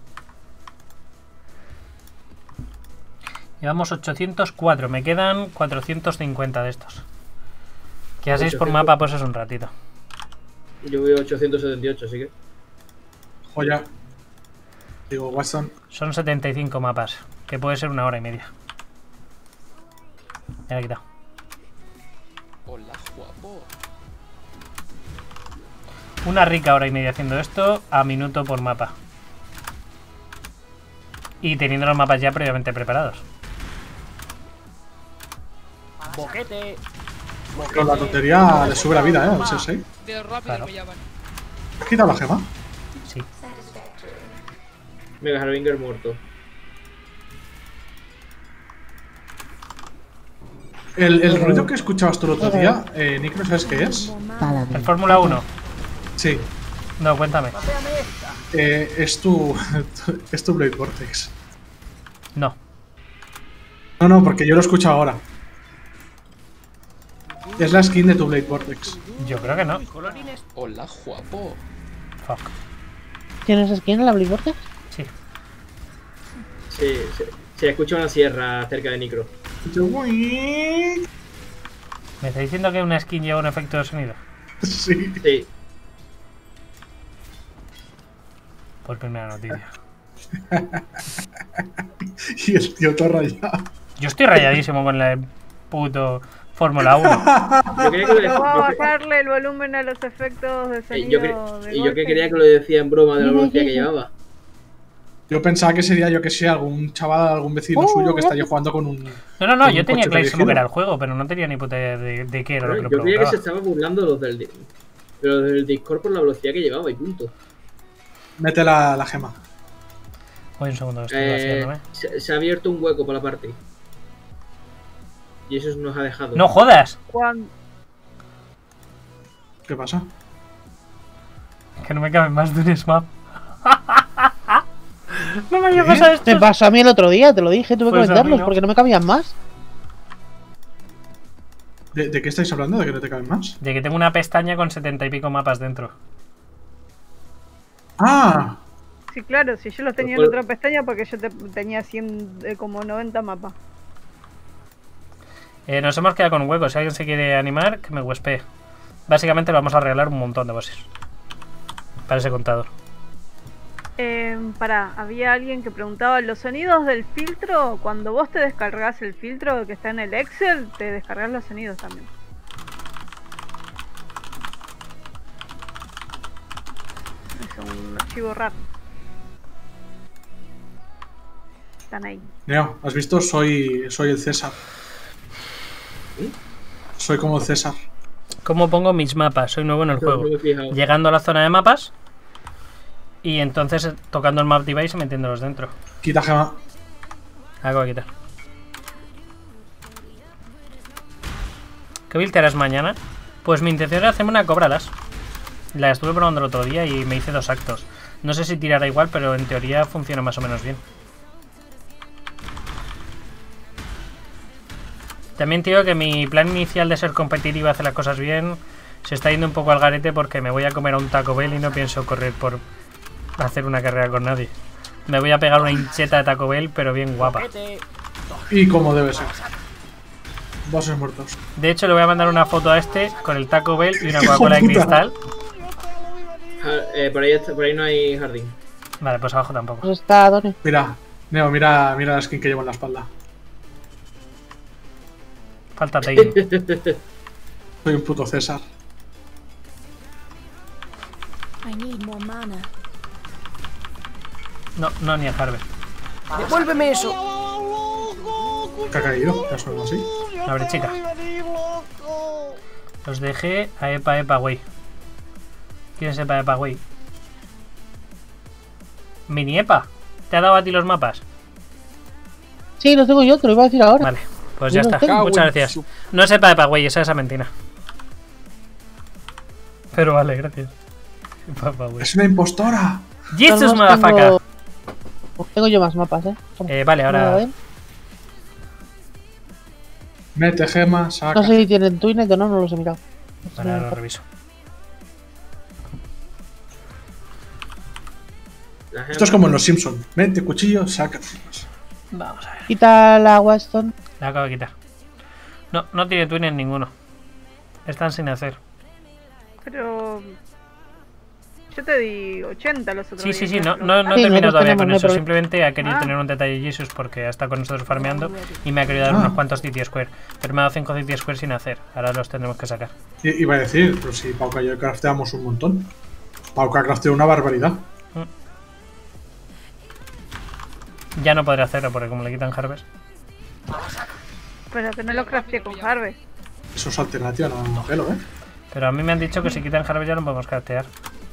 Speaker 1: Llevamos 804, me quedan 450 de estos. Que a 6 por
Speaker 6: 800.
Speaker 1: mapa pues es un ratito.
Speaker 6: Yo voy a 878, así que.
Speaker 5: Joya. Digo, Watson.
Speaker 1: Son 75 mapas, que puede ser 1 hora y media. Me la he quitado.
Speaker 3: Hola, guapo.
Speaker 1: Una rica hora y media haciendo esto a minuto por mapa. Y teniendo los mapas ya previamente preparados.
Speaker 11: Boquete.
Speaker 5: Pero la tontería le sube la vida, al sensei.
Speaker 3: De los rápidos
Speaker 1: Claro.
Speaker 3: me llaman.
Speaker 5: ¿Has quitado la gema?
Speaker 1: Sí.
Speaker 6: Mega Harbinger muerto.
Speaker 5: El ruido que escuchabas tú el otro día, Nick, ¿no sabes qué es?
Speaker 1: ¿El Fórmula 1?
Speaker 5: Sí.
Speaker 1: No, cuéntame.
Speaker 11: Mapéame esta.
Speaker 5: Es tu. Es tu Blade Vortex.
Speaker 1: No.
Speaker 5: No, porque yo lo escucho ahora. Es la skin de tu Blade Vortex.
Speaker 1: Yo creo que no.
Speaker 11: Colorines.
Speaker 3: Hola, guapo.
Speaker 1: Fuck.
Speaker 9: ¿Tienes skin en la Blade Vortex?
Speaker 1: Sí.
Speaker 6: Sí, se escucha una sierra cerca de Nicro.
Speaker 1: ¿Me está diciendo que una skin lleva un efecto de sonido?
Speaker 5: Sí.
Speaker 6: Sí.
Speaker 1: Por primera noticia.
Speaker 5: Y el tío todo rayado.
Speaker 1: Yo estoy rayadísimo con el puto Fórmula 1.
Speaker 6: Yo creía que lo
Speaker 4: Pero va a
Speaker 6: decía.
Speaker 4: bajarle el volumen a los efectos de sonido. de
Speaker 6: Y yo que
Speaker 4: golpe.
Speaker 6: creía que lo decía en broma de la velocidad que llevaba.
Speaker 5: Yo pensaba que sería, yo que sé, algún chaval, algún vecino suyo que estaría jugando con un.
Speaker 1: No,
Speaker 5: con
Speaker 1: yo
Speaker 5: un
Speaker 1: tenía
Speaker 5: coche
Speaker 1: clarísimo que
Speaker 5: dirigido.
Speaker 1: era el juego, pero no tenía ni puta idea de qué era lo que lo
Speaker 6: Yo creía que se
Speaker 1: provocaba.
Speaker 6: estaba burlando los del Discord por la velocidad que llevaba y punto.
Speaker 5: Mete la gema.
Speaker 1: Voy un segundo, que estoy haciéndome.
Speaker 6: Se ha abierto un hueco por la parte. Y eso nos ha dejado.
Speaker 1: ¡No jodas!
Speaker 4: Cuando...
Speaker 5: ¿Qué pasa?
Speaker 1: Que no me caben más de un smap. No me había pasado esto.
Speaker 9: Te pasó a mí el otro día, te lo dije, tuve
Speaker 1: Pues
Speaker 9: que
Speaker 1: a mí
Speaker 9: venderlos
Speaker 1: no.
Speaker 9: porque no me cabían más.
Speaker 5: ¿De qué estáis hablando? ¿De que no te caben más?
Speaker 1: De que tengo una pestaña con 70 y pico mapas dentro.
Speaker 5: ¡Ah!
Speaker 4: Sí, claro, si yo los tenía en otra pestaña porque yo tenía 100, como 90 mapas.
Speaker 1: Nos hemos quedado con un hueco. Si alguien se quiere animar, que me huespee. Básicamente vamos a arreglar un montón de bosses. Para ese contador.
Speaker 4: Pará, había alguien que preguntaba, los sonidos del filtro, cuando vos te descargas el filtro que está en el Excel, te descargas los sonidos también. Es un archivo RAR. Están ahí.
Speaker 5: Neo, ¿has visto? Soy el César. Soy como el César.
Speaker 1: ¿Cómo pongo mis mapas? Soy nuevo en el juego.
Speaker 6: No me he fijado.
Speaker 1: Llegando a la zona de mapas. Y entonces tocando el map device y metiéndolos dentro.
Speaker 5: Quita gema.
Speaker 1: Acabo de quitar. ¿Qué build te harás mañana? Pues mi intención era hacerme una cobralas. La estuve probando el otro día y me hice 2 actos. No sé si tirará igual, pero en teoría funciona más o menos bien. También te digo que mi plan inicial de ser competitivo y hacer las cosas bien se está yendo un poco al garete porque me voy a comer a un Taco Bell y no pienso correr por hacer una carrera con nadie. Me voy a pegar una hincheta de Taco Bell, pero bien guapa.
Speaker 5: Y como debe ser. Bosses muertos.
Speaker 1: De hecho, le voy a mandar una foto a este con el Taco Bell y una
Speaker 5: ¡Hijo
Speaker 1: Coca-Cola de
Speaker 5: puta!
Speaker 1: cristal.
Speaker 6: Por ahí no hay jardín.
Speaker 1: Vale, pues abajo tampoco.
Speaker 9: Pues está Donny.
Speaker 5: Mira, Neo, mira la skin que llevo en la espalda.
Speaker 1: Falta Taylor.
Speaker 5: Soy un puto César.
Speaker 2: I need more mana.
Speaker 1: No, ni a Harvey.
Speaker 11: ¡Devuélveme eso!
Speaker 5: ¿Qué ha caído? ¿Ya suena así?
Speaker 1: La brechita. Los dejé a Epa güey. ¿Quién es Epa güey? Mini Epa. ¿Te ha dado a ti los mapas?
Speaker 9: Sí, los tengo yo, te lo iba a decir ahora.
Speaker 1: Vale, pues
Speaker 9: Yo
Speaker 1: ya
Speaker 9: los
Speaker 1: está.
Speaker 9: tengo.
Speaker 1: Muchas gracias. No es Epa güey, esa es esa mentira. Pero vale, gracias. Epa güey.
Speaker 5: ¡Es una impostora!
Speaker 1: ¡Jesus,
Speaker 9: Todos
Speaker 1: motherfucker!
Speaker 9: Tengo yo más mapas, Toma.
Speaker 1: Vale,
Speaker 9: A
Speaker 1: ahora.
Speaker 9: ver.
Speaker 5: Mete gema, saca.
Speaker 9: No sé si tienen Twinnet o no, no los he mirado.
Speaker 1: Ahora lo reviso.
Speaker 5: Esto es como en los Simpsons. Mete cuchillo, saca.
Speaker 1: Vamos a ver.
Speaker 9: Quita la Weston.
Speaker 1: La acabo de quitar. No tiene twin en ninguno. Están sin hacer.
Speaker 4: Pero Yo te di 80 los otros
Speaker 1: Sí, sí,
Speaker 4: días.
Speaker 1: sí, no
Speaker 9: Sí,
Speaker 1: termino
Speaker 9: nosotros
Speaker 1: todavía
Speaker 9: tenemos,
Speaker 1: con
Speaker 9: no hay
Speaker 1: eso.
Speaker 9: problema.
Speaker 1: Simplemente ha querido
Speaker 4: Ah.
Speaker 1: tener un detalle Jesus porque ha estado con nosotros farmeando y me ha querido dar unos cuantos City Square. Pero me ha dado 5 City Square sin hacer. Ahora los tendremos que sacar.
Speaker 5: Iba a decir, pero si Pauca y yo crafteamos un montón. Pauca crafteó una barbaridad.
Speaker 1: Ya no podré hacerlo porque como le quitan Harvest.
Speaker 4: Pero que no lo crafteé con Harvest.
Speaker 5: Eso es alternativa, no pelo, ¿eh?
Speaker 1: Pero a mí me han dicho que si quitan Harvest ya no podemos craftear.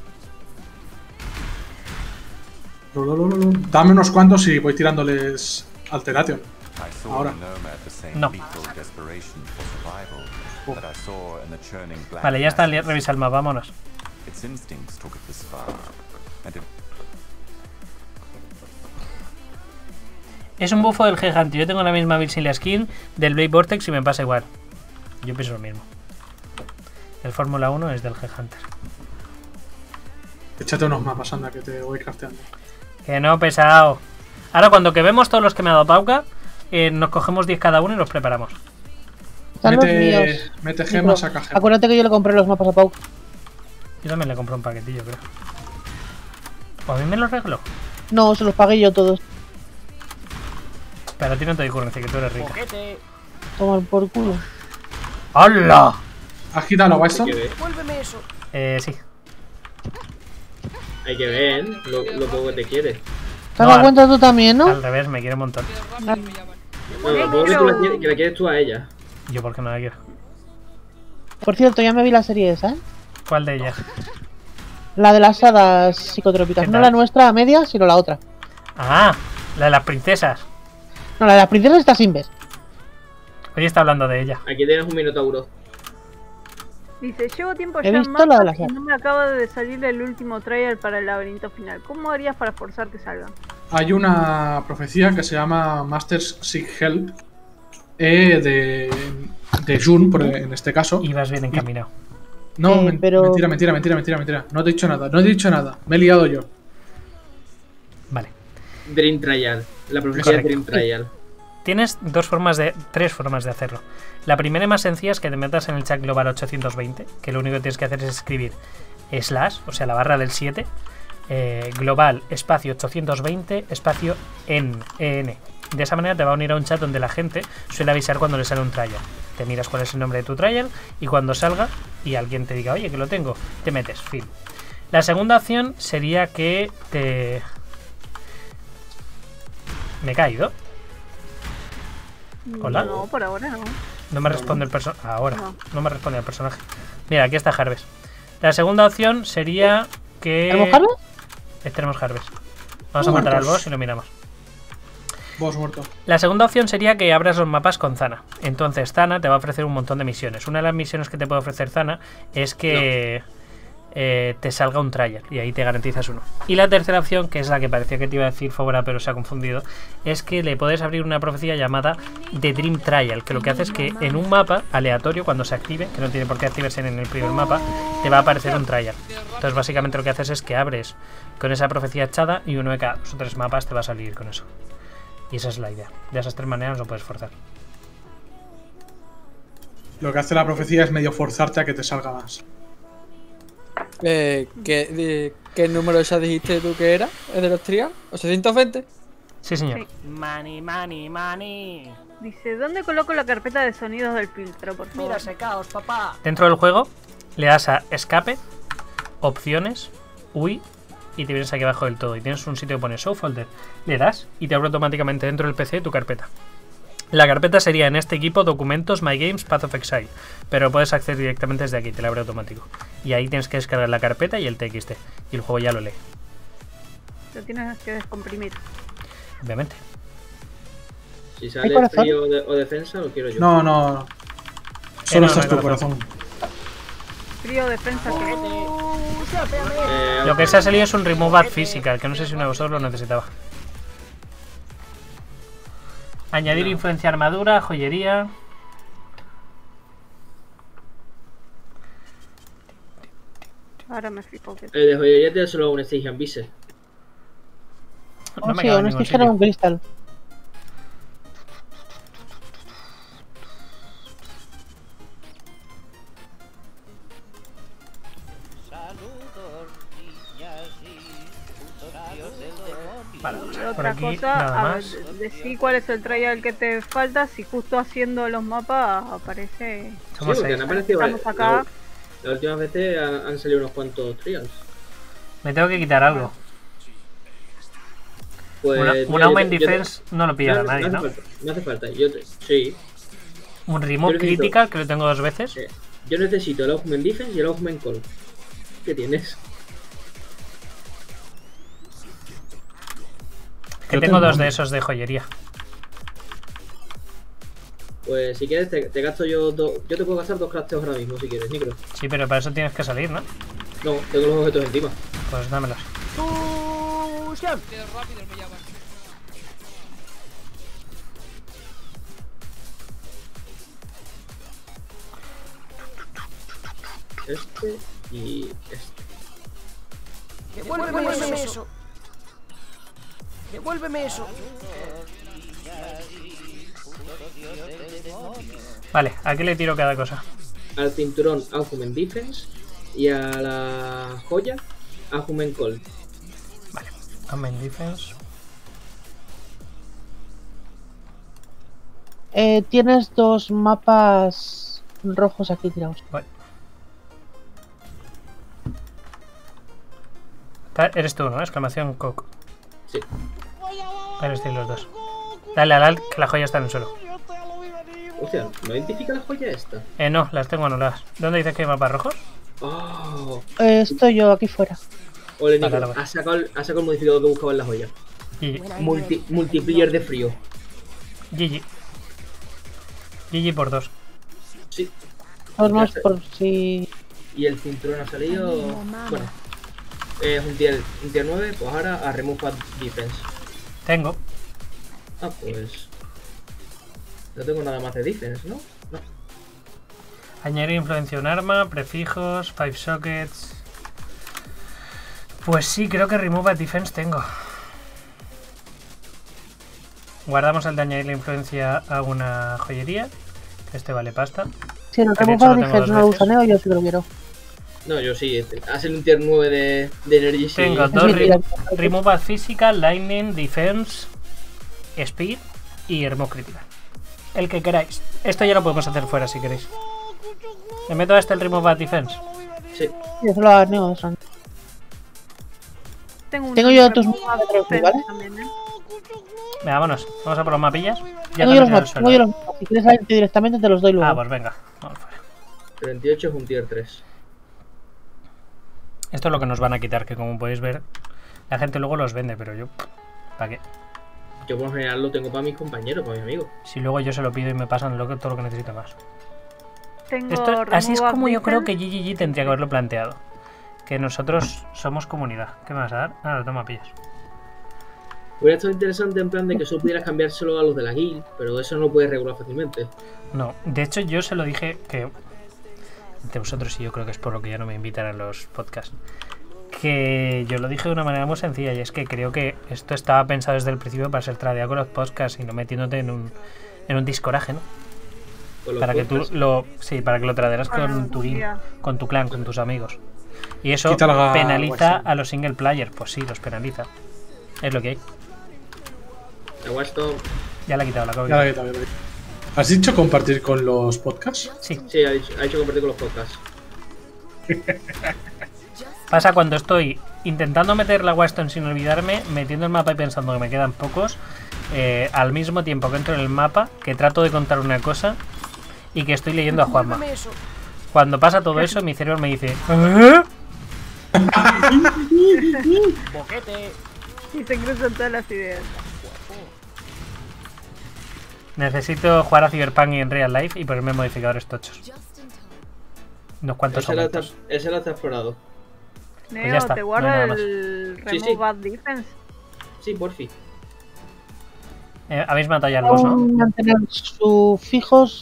Speaker 5: Dame unos cuantos y voy tirándoles Alteration.
Speaker 8: I saw
Speaker 5: Ahora.
Speaker 8: in Nomad the same
Speaker 1: No.
Speaker 8: lethal desperation for survival that I saw in the churning black
Speaker 1: Vale, ya está,
Speaker 8: masses.
Speaker 1: revisa el mapa, vámonos.
Speaker 8: Its instincts took it this far, and it
Speaker 1: Es un bufo del G-Hunt. Yo tengo la misma build sin la skin del Blade Vortex y me pasa igual. Yo pienso lo mismo. El Fórmula 1 es del G-Hunter.
Speaker 5: Échate unos mapas, anda, que te voy crafteando.
Speaker 1: Que no, pesado. Ahora cuando que vemos todos los que me ha dado Pauca, nos cogemos 10 cada uno y los preparamos.
Speaker 9: Están los míos.
Speaker 5: Mete
Speaker 9: Sí,
Speaker 5: gemas,
Speaker 9: pero
Speaker 5: saca gemas.
Speaker 9: acuérdate que yo le compré los mapas a Pau.
Speaker 1: Yo también le compré un paquetillo, creo. ¿O a mí me los regaló?
Speaker 9: No, se los pagué yo todos.
Speaker 1: Pero a ti no te doy currency, que tú eres rica.
Speaker 11: Boquete.
Speaker 9: Toman por culo.
Speaker 1: ¡Hala!
Speaker 5: ¿Has quitado Weston?
Speaker 6: Hay que ver,
Speaker 11: Vuélveme eso.
Speaker 1: Sí.
Speaker 6: hay que ver lo poco que te quieres.
Speaker 9: ¿Te has dado cuenta tú también, no?
Speaker 1: Al revés, me quiere un montón.
Speaker 6: No, lo poco que, tú que la quieres tú a ella.
Speaker 1: Yo porque no la quiero.
Speaker 9: Por cierto, ya me vi la serie esa, ¿eh?
Speaker 1: ¿Cuál de ellas?
Speaker 9: La de las hadas psicotrópicas.
Speaker 1: ¿Qué
Speaker 9: No
Speaker 1: tal?
Speaker 9: la nuestra a media, sino la otra.
Speaker 1: Ah, la de las princesas.
Speaker 9: No, la de las princesas está sin ver.
Speaker 1: Hoy está hablando de ella.
Speaker 6: Aquí tienes un minotauro.
Speaker 4: Dice, llevo tiempo
Speaker 9: He
Speaker 4: ya en
Speaker 9: visto la de
Speaker 4: mapas
Speaker 9: las-
Speaker 4: y no me acaba de salir el último trailer para el laberinto final. ¿Cómo harías para forzar que salga?
Speaker 5: Hay una profecía que se llama Masters Seek Help de Jun, en este caso.
Speaker 1: Y vas bien encaminado.
Speaker 5: No,
Speaker 9: pero-
Speaker 5: mentira. No he dicho nada. Me he liado yo.
Speaker 1: Vale.
Speaker 6: Dream Trial. La profecía de
Speaker 1: Correcto.
Speaker 6: Dream Trial.
Speaker 1: Tienes tres formas de hacerlo. La primera y más sencilla es que te metas en el chat global 820, que lo único que tienes que hacer es escribir slash, o sea, la barra del 7, global, espacio 820, espacio en. De esa manera te va a unir a un chat donde la gente suele avisar cuando le sale un trial. Te miras cuál es el nombre de tu trial y cuando salga y alguien te diga, oye, que lo tengo, te metes, fin. La segunda opción sería que te... ¿Me he caído? Hola.
Speaker 4: No, por ahora no.
Speaker 1: No me responde el personaje. Ahora.
Speaker 4: No.
Speaker 1: No me responde el personaje. Mira, aquí está Harvest. La segunda opción sería que...
Speaker 9: ¿Tenemos Harvest?
Speaker 1: Tenemos Harvest. Vamos a matar al boss y lo miramos.
Speaker 5: Boss muerto.
Speaker 1: La segunda opción sería que abras los mapas con Zana. Entonces Zana te va a ofrecer un montón de misiones. Una de las misiones que te puede ofrecer Zana es que te salga un trial y ahí te garantizas uno. Y la tercera opción, que es la que parecía que te iba a decir Fobra pero se ha confundido, es que le puedes abrir una profecía llamada The Dream Trial, que lo que hace es que en un mapa aleatorio, cuando se active, que no tiene por qué activarse en el primer mapa, te va a aparecer un trial. Entonces básicamente lo que haces es que abres con esa profecía echada y uno de cada 2 o 3 mapas te va a salir con eso. Y esa es la idea. De esas 3 maneras lo puedes forzar.
Speaker 5: Lo que hace la profecía es medio forzarte a que te salga más.
Speaker 7: ¿Qué número ya dijiste tú que era? ¿Es de los trial? ¿820?
Speaker 1: Sí, señor.
Speaker 4: Sí.
Speaker 11: Money.
Speaker 4: Dice, ¿dónde coloco la carpeta de sonidos del filtro, por favor?
Speaker 11: Mira ese caos, papá.
Speaker 1: Dentro del juego le das a escape, opciones, UI y te vienes aquí abajo del todo y tienes un sitio que pone show folder. Le das y te abre automáticamente dentro del PC tu carpeta. La carpeta sería en este equipo documentos, My Games, Path of Exile, pero puedes acceder directamente desde aquí, te la abre automático. Y ahí tienes que descargar la carpeta y el TXT y el juego ya lo lee,
Speaker 4: Lo tienes que descomprimir.
Speaker 1: obviamente.
Speaker 6: Si sale
Speaker 9: corazón?
Speaker 6: frío o defensa, lo quiero yo.
Speaker 5: No. Solo
Speaker 1: no,
Speaker 5: estás
Speaker 1: no,
Speaker 5: tu corazón.
Speaker 4: Frío, defensa, que...
Speaker 1: Lo que se ha salido es un Remove Add Physical, que no sé si uno de vosotros lo necesitaba. Añadir influencia armadura, joyería.
Speaker 4: Ahora me fijo que...
Speaker 6: El de joyería tiene solo un Stygian Vise.
Speaker 1: No me
Speaker 9: sí,
Speaker 1: cabe en
Speaker 9: un
Speaker 1: ningún
Speaker 9: sticker o
Speaker 1: sitio.
Speaker 9: un cristal.
Speaker 1: Vale,
Speaker 4: Y
Speaker 1: por
Speaker 4: otra
Speaker 1: aquí
Speaker 4: cosa,
Speaker 1: nada
Speaker 4: a ver,
Speaker 1: más.
Speaker 4: decí cuál es el trial que te falta. Si justo haciendo los mapas aparece.
Speaker 1: Somos
Speaker 6: Sí, porque
Speaker 1: 6.
Speaker 6: han aparecido
Speaker 4: Estamos acá.
Speaker 6: las últimas veces han salido unos cuantos trials.
Speaker 1: Me tengo que quitar algo.
Speaker 6: Pues,
Speaker 1: Un
Speaker 6: mira,
Speaker 1: Augment
Speaker 6: yo te-
Speaker 1: Defense no lo pillará
Speaker 6: no,
Speaker 1: nadie,
Speaker 6: no
Speaker 1: ¿no?
Speaker 6: hace falta, no hace falta. Sí.
Speaker 1: Un
Speaker 6: Yo
Speaker 1: Remove
Speaker 6: necesito-
Speaker 1: Critical, que lo tengo 2 veces.
Speaker 6: Yo necesito el Augment Defense y el Augment Call. ¿Qué tienes?
Speaker 1: Que
Speaker 5: Yo
Speaker 1: tengo
Speaker 5: tengo
Speaker 1: 2 de
Speaker 5: uno.
Speaker 1: esos de joyería.
Speaker 6: Pues si quieres te gasto yo dos. Yo te puedo gastar 2 crafteos ahora mismo si quieres, Nicro.
Speaker 1: Sí, pero para eso tienes que salir, ¿no?
Speaker 6: No, tengo los objetos encima.
Speaker 1: Pues dámelos.
Speaker 11: ¡Fusión!
Speaker 3: Qué rápido me llaman.
Speaker 6: Este y este.
Speaker 11: ¡Devuélveme eso! ¡Devuélveme eso!
Speaker 1: Vale, ¿a qué le tiro cada cosa?
Speaker 6: Al cinturón Augment Defense y a la joya Augment Call.
Speaker 1: Augment Defense.
Speaker 9: Tienes 2 mapas rojos aquí tirados.
Speaker 1: Eres tú, ¿no? Exclamación Coco.
Speaker 6: Sí.
Speaker 1: Ahí estoy los dos. Dale al alt, que la joya está en el suelo.
Speaker 6: Hostia, ¿no identifica la joya esta?
Speaker 1: No, las tengo anuladas. ¿Dónde dices que hay mapas rojos?
Speaker 6: Oh.
Speaker 9: Estoy yo aquí fuera.
Speaker 6: Ole,
Speaker 1: Vale,
Speaker 6: Nico,
Speaker 1: vale.
Speaker 6: has sacado el modificador que buscaba en la joya.
Speaker 1: GG.
Speaker 6: Multiplayer de frío.
Speaker 1: GG. GG por 2.
Speaker 6: Sí.
Speaker 9: Dos más por si.
Speaker 6: Y el cinturón ha salido. Bueno, es un tier 9, pues ahora a Remove Defense.
Speaker 1: Tengo.
Speaker 6: Ah, pues. No tengo nada más de defense, ¿no? No.
Speaker 1: Añadir influencia a un arma, prefijos, 5 sockets. Pues sí, creo que Remove Defense tengo. Guardamos el de añadir la influencia a una joyería. Este vale pasta.
Speaker 9: Si el
Speaker 1: Que de hecho
Speaker 9: removal
Speaker 1: lo tengo
Speaker 9: Defense no
Speaker 1: 2
Speaker 9: lo
Speaker 1: veces.
Speaker 9: usa Neo, yo sí lo quiero.
Speaker 6: No, yo sí. Hace un tier 9 de Energy.
Speaker 1: Tengo
Speaker 6: Sí.
Speaker 1: 2
Speaker 9: Mira,
Speaker 1: Remove Physical, Lightning, Defense, Speed y Remove Critical. El que queráis. Esto ya lo podemos hacer fuera si queréis. ¿Le meto a este el Remove Defense?
Speaker 6: Sí.
Speaker 9: Yo solo a Neo. Son. Tengo yo tus mapas de Defense, ¿vale?
Speaker 4: También, ¿eh?
Speaker 1: Venga, vámonos. Vamos a por los mapillas. Ya
Speaker 9: Tengo yo los
Speaker 1: también en el
Speaker 9: mapas.
Speaker 1: suelo.
Speaker 9: Tengo yo los mapas. Si quieres salirte directamente, te los doy luego.
Speaker 1: Ah, pues venga. Vamos fuera.
Speaker 6: 38 es un tier 3.
Speaker 1: Esto es lo que nos van a quitar, que como podéis ver, la gente luego los vende, pero yo... ¿Para qué?
Speaker 6: Yo por lo general lo tengo para mis compañeros, para mis amigos.
Speaker 1: Si luego yo se lo pido y me pasan todo lo que necesito más.
Speaker 4: Tengo
Speaker 1: Así es
Speaker 4: Remove
Speaker 1: como yo creo
Speaker 4: Defense.
Speaker 1: que GGG tendría que haberlo planteado. Que nosotros somos comunidad. ¿Qué me vas a dar? Ah, toma pillas.
Speaker 6: Hubiera estado interesante en plan de que solo pudieras cambiárselo a los de la guild, pero eso no lo puedes regular fácilmente.
Speaker 1: No, de hecho yo se lo dije que... Entre vosotros y yo creo que es por lo que ya no me invitan a los podcasts. Que yo lo dije de una manera muy sencilla y es que creo que esto estaba pensado desde el principio para ser tradeado con los podcasts y no metiéndote en un discoraje, ¿no?
Speaker 6: Con los
Speaker 1: Para que tú
Speaker 6: podcasts.
Speaker 1: para que lo traderas
Speaker 4: Ah,
Speaker 1: con tu guild,
Speaker 4: ya.
Speaker 1: con tu clan, con tus amigos. Y eso
Speaker 5: Quita la
Speaker 1: penaliza
Speaker 5: Watson.
Speaker 1: a los single player. Pues sí, los penaliza. Es lo que hay.
Speaker 6: La Watchstone.
Speaker 1: Ya le he quitado la
Speaker 5: Ya la
Speaker 1: copia.
Speaker 5: he quitado, ya la he quitado. ¿Has dicho compartir con los podcasts?
Speaker 1: Sí.
Speaker 6: Sí, ha hecho compartir con los podcasts.
Speaker 1: Pasa cuando estoy intentando meter la Watchstone sin olvidarme, metiendo el mapa y pensando que me quedan pocos, al mismo tiempo que entro en el mapa, que trato de contar una cosa y que estoy leyendo a Juanma.
Speaker 11: Devuélveme eso.
Speaker 1: Cuando pasa todo eso, mi cerebro me dice... ¿Eh?
Speaker 11: Boquete.
Speaker 4: Y se cruzan todas las ideas.
Speaker 1: Necesito jugar a Cyberpunk y en Real Life y ponerme modificadores tochos. Unos cuantos
Speaker 6: Ese lo
Speaker 1: aumentos.
Speaker 6: está explorado.
Speaker 4: Neo,
Speaker 1: ya está,
Speaker 4: ¿te
Speaker 1: no
Speaker 4: guarda
Speaker 1: hay nada más.
Speaker 4: el
Speaker 6: Sí,
Speaker 4: Remove
Speaker 6: sí.
Speaker 4: Defense?
Speaker 6: Sí, porfi.
Speaker 1: Habéis matado ya al boss, ¿no?
Speaker 9: Aún mantener sus fijos,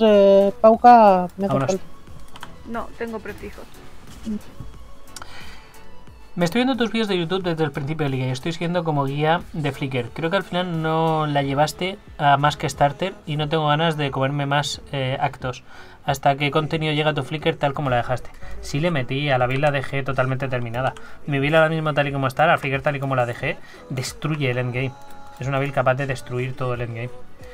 Speaker 9: Pauca, me hace
Speaker 1: Vámonos.
Speaker 9: falta.
Speaker 4: No, tengo prefijos.
Speaker 1: Me estoy viendo tus vídeos de YouTube desde el principio de Liga y estoy siguiendo como guía de Flickr. Creo que al final no la llevaste a más que Starter y no tengo ganas de comerme más actos. ¿Hasta qué contenido llega tu Flickr tal como la dejaste? Sí le metí, a la build la dejé totalmente terminada. Mi build ahora mismo tal y como está, la Flickr tal y como la dejé, destruye el endgame. Es una build capaz de destruir todo el endgame.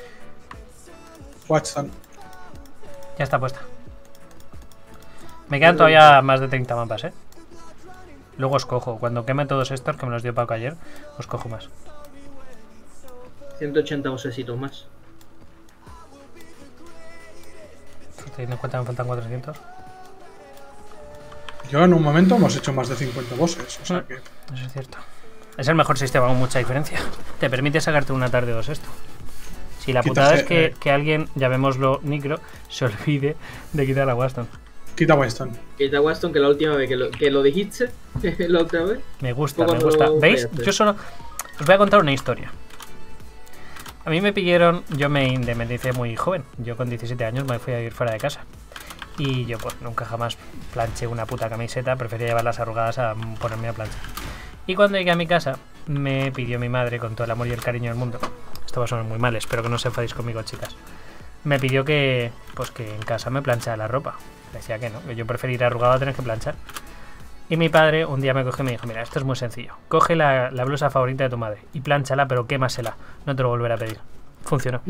Speaker 5: Watson.
Speaker 1: Ya está puesta. Me quedan todavía más de 30 mapas, ¿eh? Luego os cojo. Cuando queme todos estos, que me los dio Paco ayer, os cojo más.
Speaker 6: 180 bosesitos más.
Speaker 1: Teniendo en cuenta que me faltan 400.
Speaker 5: Yo en un momento hemos hecho más de 50 bosses, o sea que...
Speaker 1: Eso es cierto. Es el mejor sistema con mucha diferencia. Te permite sacarte una tarde o dos esto. Si la putada es que alguien, llamémoslo Nicro, se olvide de quitar a Waston.
Speaker 5: Quita Winston.
Speaker 6: Quita Waston, que la última vez que lo dijiste, la otra vez.
Speaker 1: Me gusta, me gusta. ¿Veis? Yo solo... Os voy a contar una historia. A mí me pidieron... Yo me independicé muy joven. Yo con 17 años me fui a vivir fuera de casa. Y yo pues nunca jamás planché una puta camiseta. Prefería llevarlas arrugadas a ponerme a planchar. Y cuando llegué a mi casa, me pidió mi madre, con todo el amor y el cariño del mundo... Esto va a sonar muy mal, espero que no os enfadéis conmigo, chicas. Me pidió que... Pues que en casa me planchara la ropa. Decía que no, que yo prefería ir arrugado a tener que planchar. Y mi padre un día me cogió y me dijo: mira, esto es muy sencillo. Coge la blusa favorita de tu madre y plánchala, pero quémasela. No te lo volveré a pedir. Funcionó.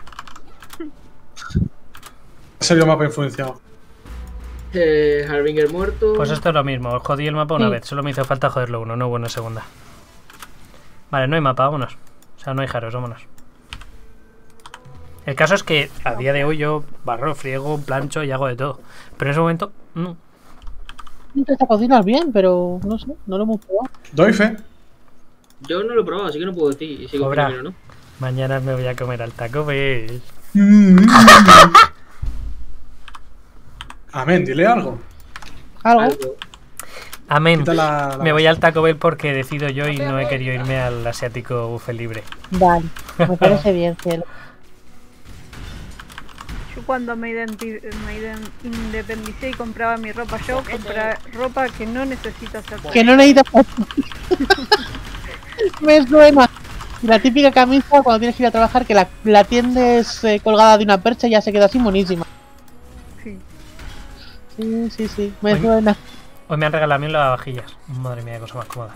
Speaker 5: Serio mapa influenciado.
Speaker 6: Harbinger muerto.
Speaker 1: Pues esto es lo mismo. Jodí el mapa una vez. Solo me hizo falta joderlo uno, no bueno segunda. Vale, no hay mapa, vámonos. O sea, no hay jaros, vámonos. El caso es que a día de hoy yo barro, friego, plancho y hago de todo. Pero en ese momento, no.
Speaker 9: Esta cocinas bien, pero no sé, no lo hemos probado.
Speaker 5: Doy fe.
Speaker 6: Yo no lo he probado, así que no puedo decir si
Speaker 1: Cobra,
Speaker 6: no.
Speaker 1: Mañana me voy a comer al Taco Bell.
Speaker 5: Amén, dile algo.
Speaker 9: ¿Algo?
Speaker 1: Amén. Me voy al Taco Bell porque decido yo y no he querido irme al asiático buffet libre.
Speaker 9: Vale, me parece bien, cielo.
Speaker 4: Yo cuando me independicé y compraba mi ropa, yo compraba ropa que no necesito hacer.
Speaker 9: Que no necesitas. Me suena. Y la típica camisa cuando tienes que ir a trabajar, que la tiendes colgada de una percha y ya se queda así monísima.
Speaker 4: Sí.
Speaker 9: Sí, me suena.
Speaker 1: Hoy me han regalado a mí las vajillas. Madre mía, qué cosa más cómoda.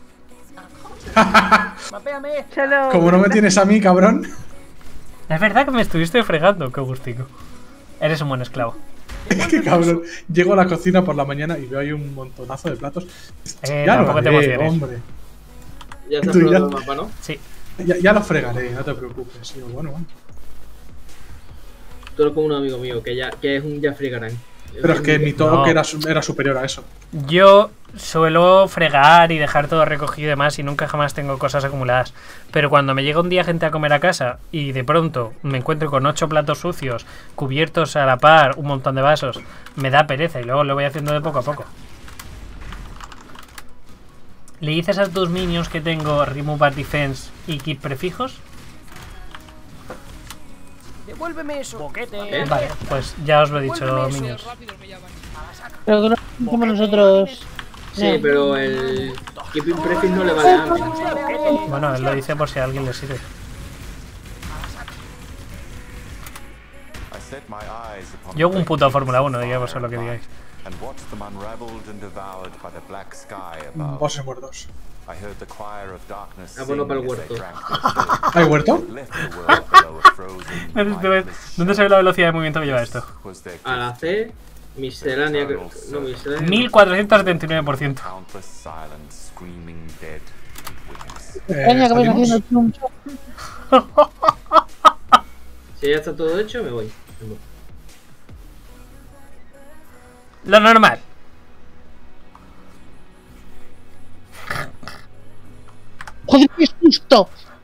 Speaker 5: Como no me tienes a mí, cabrón.
Speaker 1: Es verdad que me estuviste fregando, qué gustico. Eres un buen esclavo.
Speaker 5: Qué cabrón. Llego a la cocina por la mañana y veo ahí un montonazo de platos. Ya
Speaker 1: tampoco te emociones.
Speaker 5: Hombre.
Speaker 6: Ya te has probado el mapa, ¿no?
Speaker 1: Sí.
Speaker 5: Ya lo fregaré, no te preocupes. Digo, bueno.
Speaker 6: Tú eres como un amigo mío, que es un ya fregarán.
Speaker 5: Pero es que mi todo era superior a eso.
Speaker 1: Yo suelo fregar y dejar todo recogido y demás y nunca jamás tengo cosas acumuladas. Pero cuando me llega un día gente a comer a casa y de pronto me encuentro con 8 platos sucios, cubiertos a la par, un montón de vasos, me da pereza y luego lo voy haciendo de poco a poco. ¿Le dices a tus minions que tengo Remove Art Defense y Keep prefijos?
Speaker 11: Devuélveme eso, boquete.
Speaker 1: Vale, pues ya os lo he dicho, minions.
Speaker 9: Pero que no hacemos nosotros.
Speaker 6: Sí, pero el Keeping Prefix no le vale a mí.
Speaker 1: Bueno, él lo dice por si a alguien le sirve. Yo hago un puto Fórmula 1, digamos, o lo que digáis.
Speaker 5: Bosses muertos.
Speaker 6: Bueno para el huerto.
Speaker 5: ¿Hay huerto?
Speaker 1: ¿Dónde se ve la velocidad de movimiento que lleva esto?
Speaker 6: A la C, miscelánea, no miscelánea.
Speaker 1: 1479%.
Speaker 9: Coña, que vais haciendo un show.
Speaker 6: Si ya está todo hecho, me voy.
Speaker 1: Lo normal.
Speaker 9: Joder, qué susto.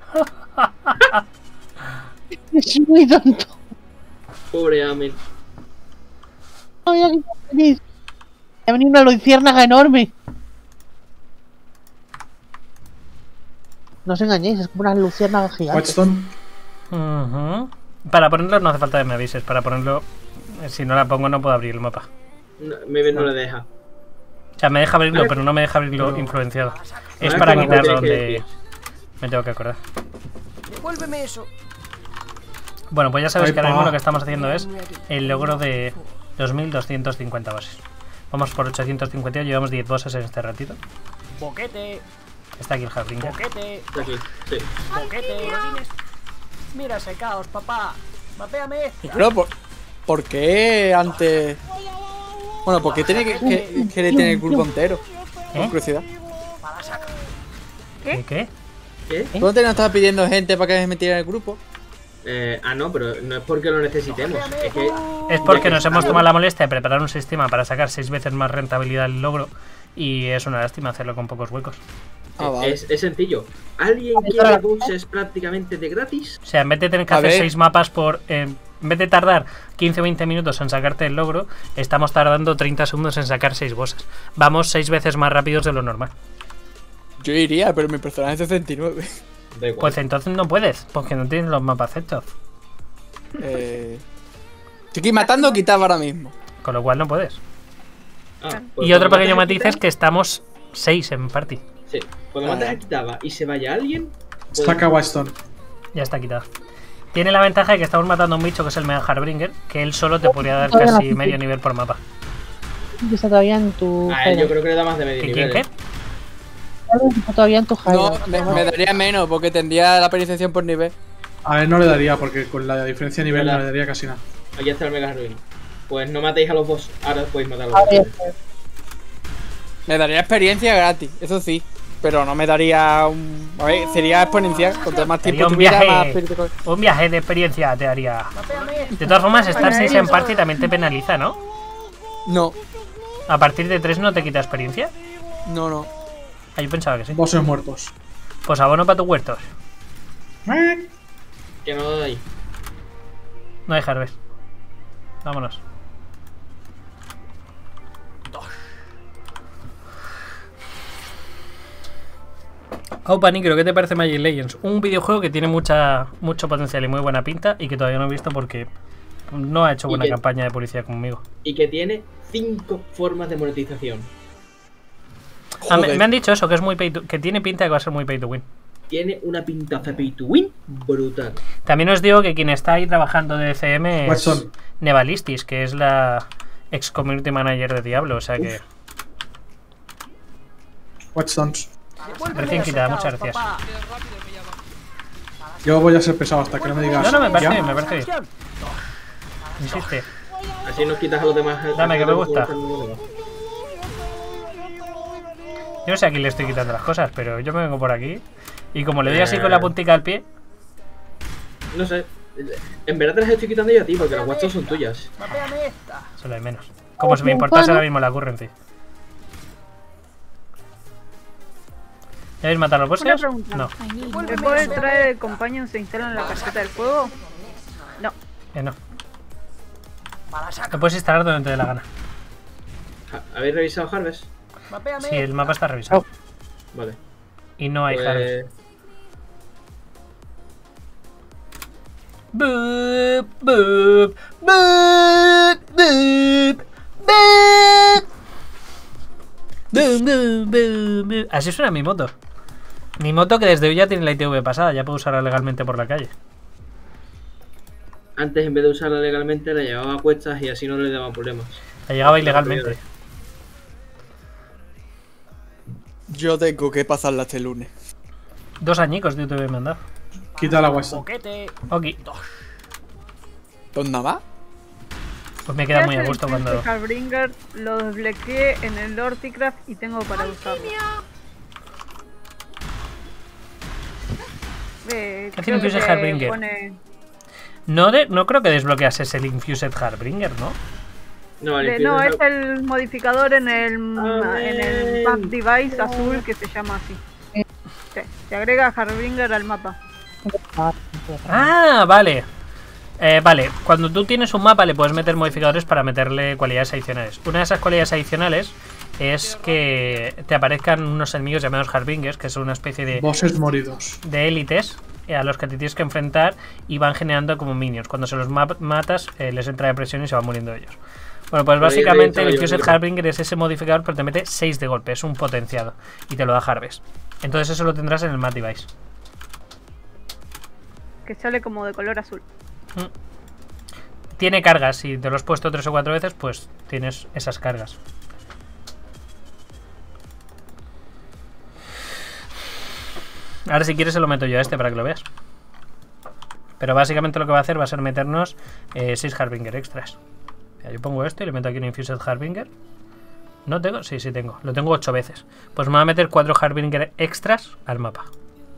Speaker 9: Es muy tonto.
Speaker 6: Pobre Amen.
Speaker 9: Ay, aquí está feliz. Ha venido una luciérnaga enorme. No os engañéis, es como una luciérnaga gigante.
Speaker 5: Watchstone.
Speaker 1: Para ponerlo no hace falta que me avises. Para ponerlo, si no la pongo no puedo abrir el mapa.
Speaker 6: No, Maybe no le deja.
Speaker 1: O sea, me deja abrirlo, pero no me deja abrirlo influenciado. Es
Speaker 6: Vale,
Speaker 1: para
Speaker 6: como
Speaker 1: quitarlo
Speaker 6: tienes que
Speaker 1: donde...
Speaker 6: decir.
Speaker 1: Me tengo que acordar.
Speaker 11: Devuélveme eso.
Speaker 1: Bueno, pues ya sabes
Speaker 5: Ay,
Speaker 1: que ahora mismo
Speaker 5: pa.
Speaker 1: lo que estamos haciendo es el logro de 2250 bosses. Vamos por 858, llevamos 10 bosses en este ratito.
Speaker 11: Boquete.
Speaker 1: Está aquí el Harbinger.
Speaker 11: Boquete.
Speaker 6: Está aquí, sí.
Speaker 11: Boquete. Mira ese caos, papá. Mapéame.
Speaker 7: Pero, ¿por qué antes...? Bueno, ¿por qué tiene que le tiene el grupo entero? Con curiosidad.
Speaker 1: ¿Qué?
Speaker 6: ¿Qué?
Speaker 7: ¿Tú antes no estabas pidiendo gente para que se metiera en el grupo?
Speaker 6: No, pero no es porque lo necesitemos. Es que
Speaker 1: Es porque nos hemos tomado la molestia de preparar un sistema para sacar 6 veces más rentabilidad del logro. Y es una lástima hacerlo con pocos huecos.
Speaker 7: Vale.
Speaker 6: es sencillo. ¿Alguien quiere bosses prácticamente de gratis?
Speaker 1: O sea, en vez de tener que
Speaker 7: A
Speaker 1: hacer
Speaker 7: ver.
Speaker 1: 6 mapas por... en vez de tardar 15 o 20 minutos en sacarte el logro, estamos tardando 30 segundos en sacar 6 bosses. Vamos 6 veces más rápidos de lo normal.
Speaker 7: Yo iría, pero mi personaje es 69.
Speaker 6: Da igual.
Speaker 1: Pues entonces no puedes, porque no tienes los mapas hechos.
Speaker 7: Estoy aquí matando o quitaba ahora mismo.
Speaker 1: Con lo cual no puedes.
Speaker 6: Pues
Speaker 1: Y otro
Speaker 6: cuando
Speaker 1: pequeño
Speaker 6: mates a
Speaker 1: matiz es
Speaker 6: Kita-
Speaker 1: que estamos 6 en party.
Speaker 6: Sí, cuando matas a Kitaba y se vaya alguien, pues-
Speaker 5: Saca Whitestone.
Speaker 1: Ya está quitado. Tiene la ventaja de que estamos matando a un bicho que es el Mega Harbinger, que él solo te podría dar
Speaker 9: Todavía no
Speaker 1: casi
Speaker 9: existe.
Speaker 1: medio nivel por mapa.
Speaker 9: Que está todavía en tu
Speaker 6: a él yo
Speaker 9: hideout.
Speaker 6: creo que le da más de medio
Speaker 1: ¿Quién
Speaker 6: nivel.
Speaker 1: qué?
Speaker 9: Está todavía en tu
Speaker 7: No,
Speaker 9: hideout.
Speaker 7: me daría menos porque tendría la penalización por nivel.
Speaker 5: A él no le daría, porque con la diferencia de nivel no
Speaker 6: ¿Verdad?
Speaker 5: le daría casi nada.
Speaker 6: Aquí está el Mega Ruin. Pues no matéis a los boss, ahora podéis matar a los
Speaker 9: Ahora ya
Speaker 6: boss.
Speaker 9: está.
Speaker 7: Me daría experiencia gratis, eso sí. Pero no me daría un... A ver, sería exponencial. Cuanto más
Speaker 1: Sería
Speaker 7: tiempo
Speaker 1: un
Speaker 7: tuviera,
Speaker 1: viaje.
Speaker 7: más espíritu con-
Speaker 1: Un viaje de experiencia te haría. De todas formas, estar 6 en party también te penaliza, ¿no?
Speaker 7: No,
Speaker 1: A partir de 3 no te quita experiencia.
Speaker 7: no.
Speaker 1: Ah, yo pensaba que sí.
Speaker 5: Bosses muertos.
Speaker 1: Pues abono para tus huertos.
Speaker 6: Que no da ahí.
Speaker 1: No hay harvest. Vámonos. Aupa Nicro, ¿qué te parece Magic Legends? Un videojuego que tiene mucho potencial y muy buena pinta y que todavía no he visto porque no ha hecho
Speaker 6: ¿Y
Speaker 1: buena
Speaker 6: qué?
Speaker 1: campaña de publicidad conmigo.
Speaker 6: Y que tiene 5 formas de monetización.
Speaker 1: Ah,
Speaker 7: Joder.
Speaker 1: me han dicho eso, que es muy que tiene pinta de que va a ser muy pay to win.
Speaker 6: Tiene una pintaza pay to win brutal.
Speaker 1: También os digo que quien está ahí trabajando de CM es
Speaker 5: Watson.
Speaker 1: Nevalistis, que es la ex community manager de Diablo, o sea que...
Speaker 5: Whitestones.
Speaker 1: Recién quitada, muchas gracias.
Speaker 5: Yo voy a ser pesado hasta que no me digas.
Speaker 1: No, me parece
Speaker 5: ¿ya?
Speaker 1: bien, me parece bien. Insiste.
Speaker 6: Así nos quitas a los demás.
Speaker 1: Dame, que me gusta.
Speaker 6: No
Speaker 1: Yo no sé a quién le estoy quitando las cosas, pero yo me vengo por aquí y como le doy así con la puntica al pie...
Speaker 6: sé. En verdad te las estoy quitando yo a ti porque las watches son tuyas.
Speaker 11: Mapéame esta.
Speaker 1: Solo hay menos. Como si me importase ahora mismo la currency. ¿Ya habéis matado a los
Speaker 4: Una
Speaker 1: bosses?
Speaker 4: pregunta.
Speaker 1: No,
Speaker 4: ¿Me puede traer el compañero se instala en la caseta del fuego? No.
Speaker 1: no. Lo puedes instalar donde te dé la gana.
Speaker 6: ¿Habéis revisado Harvest?
Speaker 11: Mapéame.
Speaker 1: Sí, el mapa está revisado.
Speaker 6: Vale.
Speaker 1: Y no hay harvest. Boop, boop, boop, boop, boop. Boop, boop, boop, boop. Así suena mi moto. Mi moto que desde hoy ya tiene la ITV pasada, ya puedo usarla legalmente por la calle.
Speaker 6: Antes en vez de usarla legalmente la llevaba a cuestas y así no le daban problemas.
Speaker 1: La llegaba ilegalmente.
Speaker 7: Yo tengo que pasarla este lunes.
Speaker 1: 2 añicos de ITV me han dado.
Speaker 5: Quita la Whitestone.
Speaker 11: Boquete.
Speaker 1: Ok,
Speaker 7: ¿Dónde va?
Speaker 1: pues me queda muy a gusto cuando...
Speaker 4: Este Harbinger lo desbloqueé en el Horticraft y tengo para usarlo.
Speaker 1: ¿Qué
Speaker 4: Creo
Speaker 1: tiene
Speaker 4: que
Speaker 1: Infused
Speaker 4: te
Speaker 1: Harbinger?
Speaker 4: pone-
Speaker 1: No creo que desbloqueas el Infused Harbinger, ¿no?
Speaker 6: No,
Speaker 4: No, es el modificador en el
Speaker 6: Amén.
Speaker 4: map device azul que se llama así. Se agrega Harbinger al mapa.
Speaker 1: Ah, vale. Vale, cuando tú tienes un mapa le puedes meter modificadores para meterle cualidades adicionales. Una de esas cualidades adicionales es que te aparezcan unos enemigos llamados Harbingers, que son una especie de
Speaker 5: Bosses moridos.
Speaker 1: élites a los que te tienes que enfrentar y van generando como minions. Cuando se los matas les entra depresión y se van muriendo ellos. Bueno, pues
Speaker 6: Pero
Speaker 1: básicamente
Speaker 6: ahí
Speaker 1: el
Speaker 6: yo
Speaker 1: Infused
Speaker 6: creo.
Speaker 1: Harbinger es ese modificador, pero te mete 6 de golpe, es un potenciado. Y te lo da Harvest. Entonces eso lo tendrás en el Mat Device.
Speaker 4: Que sale como de color azul.
Speaker 1: Tiene cargas, si te lo has puesto 3 o 4 veces, pues tienes esas cargas. Ahora si quieres se lo meto yo a este para que lo veas. Pero básicamente lo que va a hacer va a ser meternos 6 Harbinger extras. Mira, yo pongo esto y le meto aquí un Infused Harbinger. ¿No tengo? Sí, sí tengo. Lo tengo 8 veces. Pues me va a meter 4 Harbinger extras al mapa.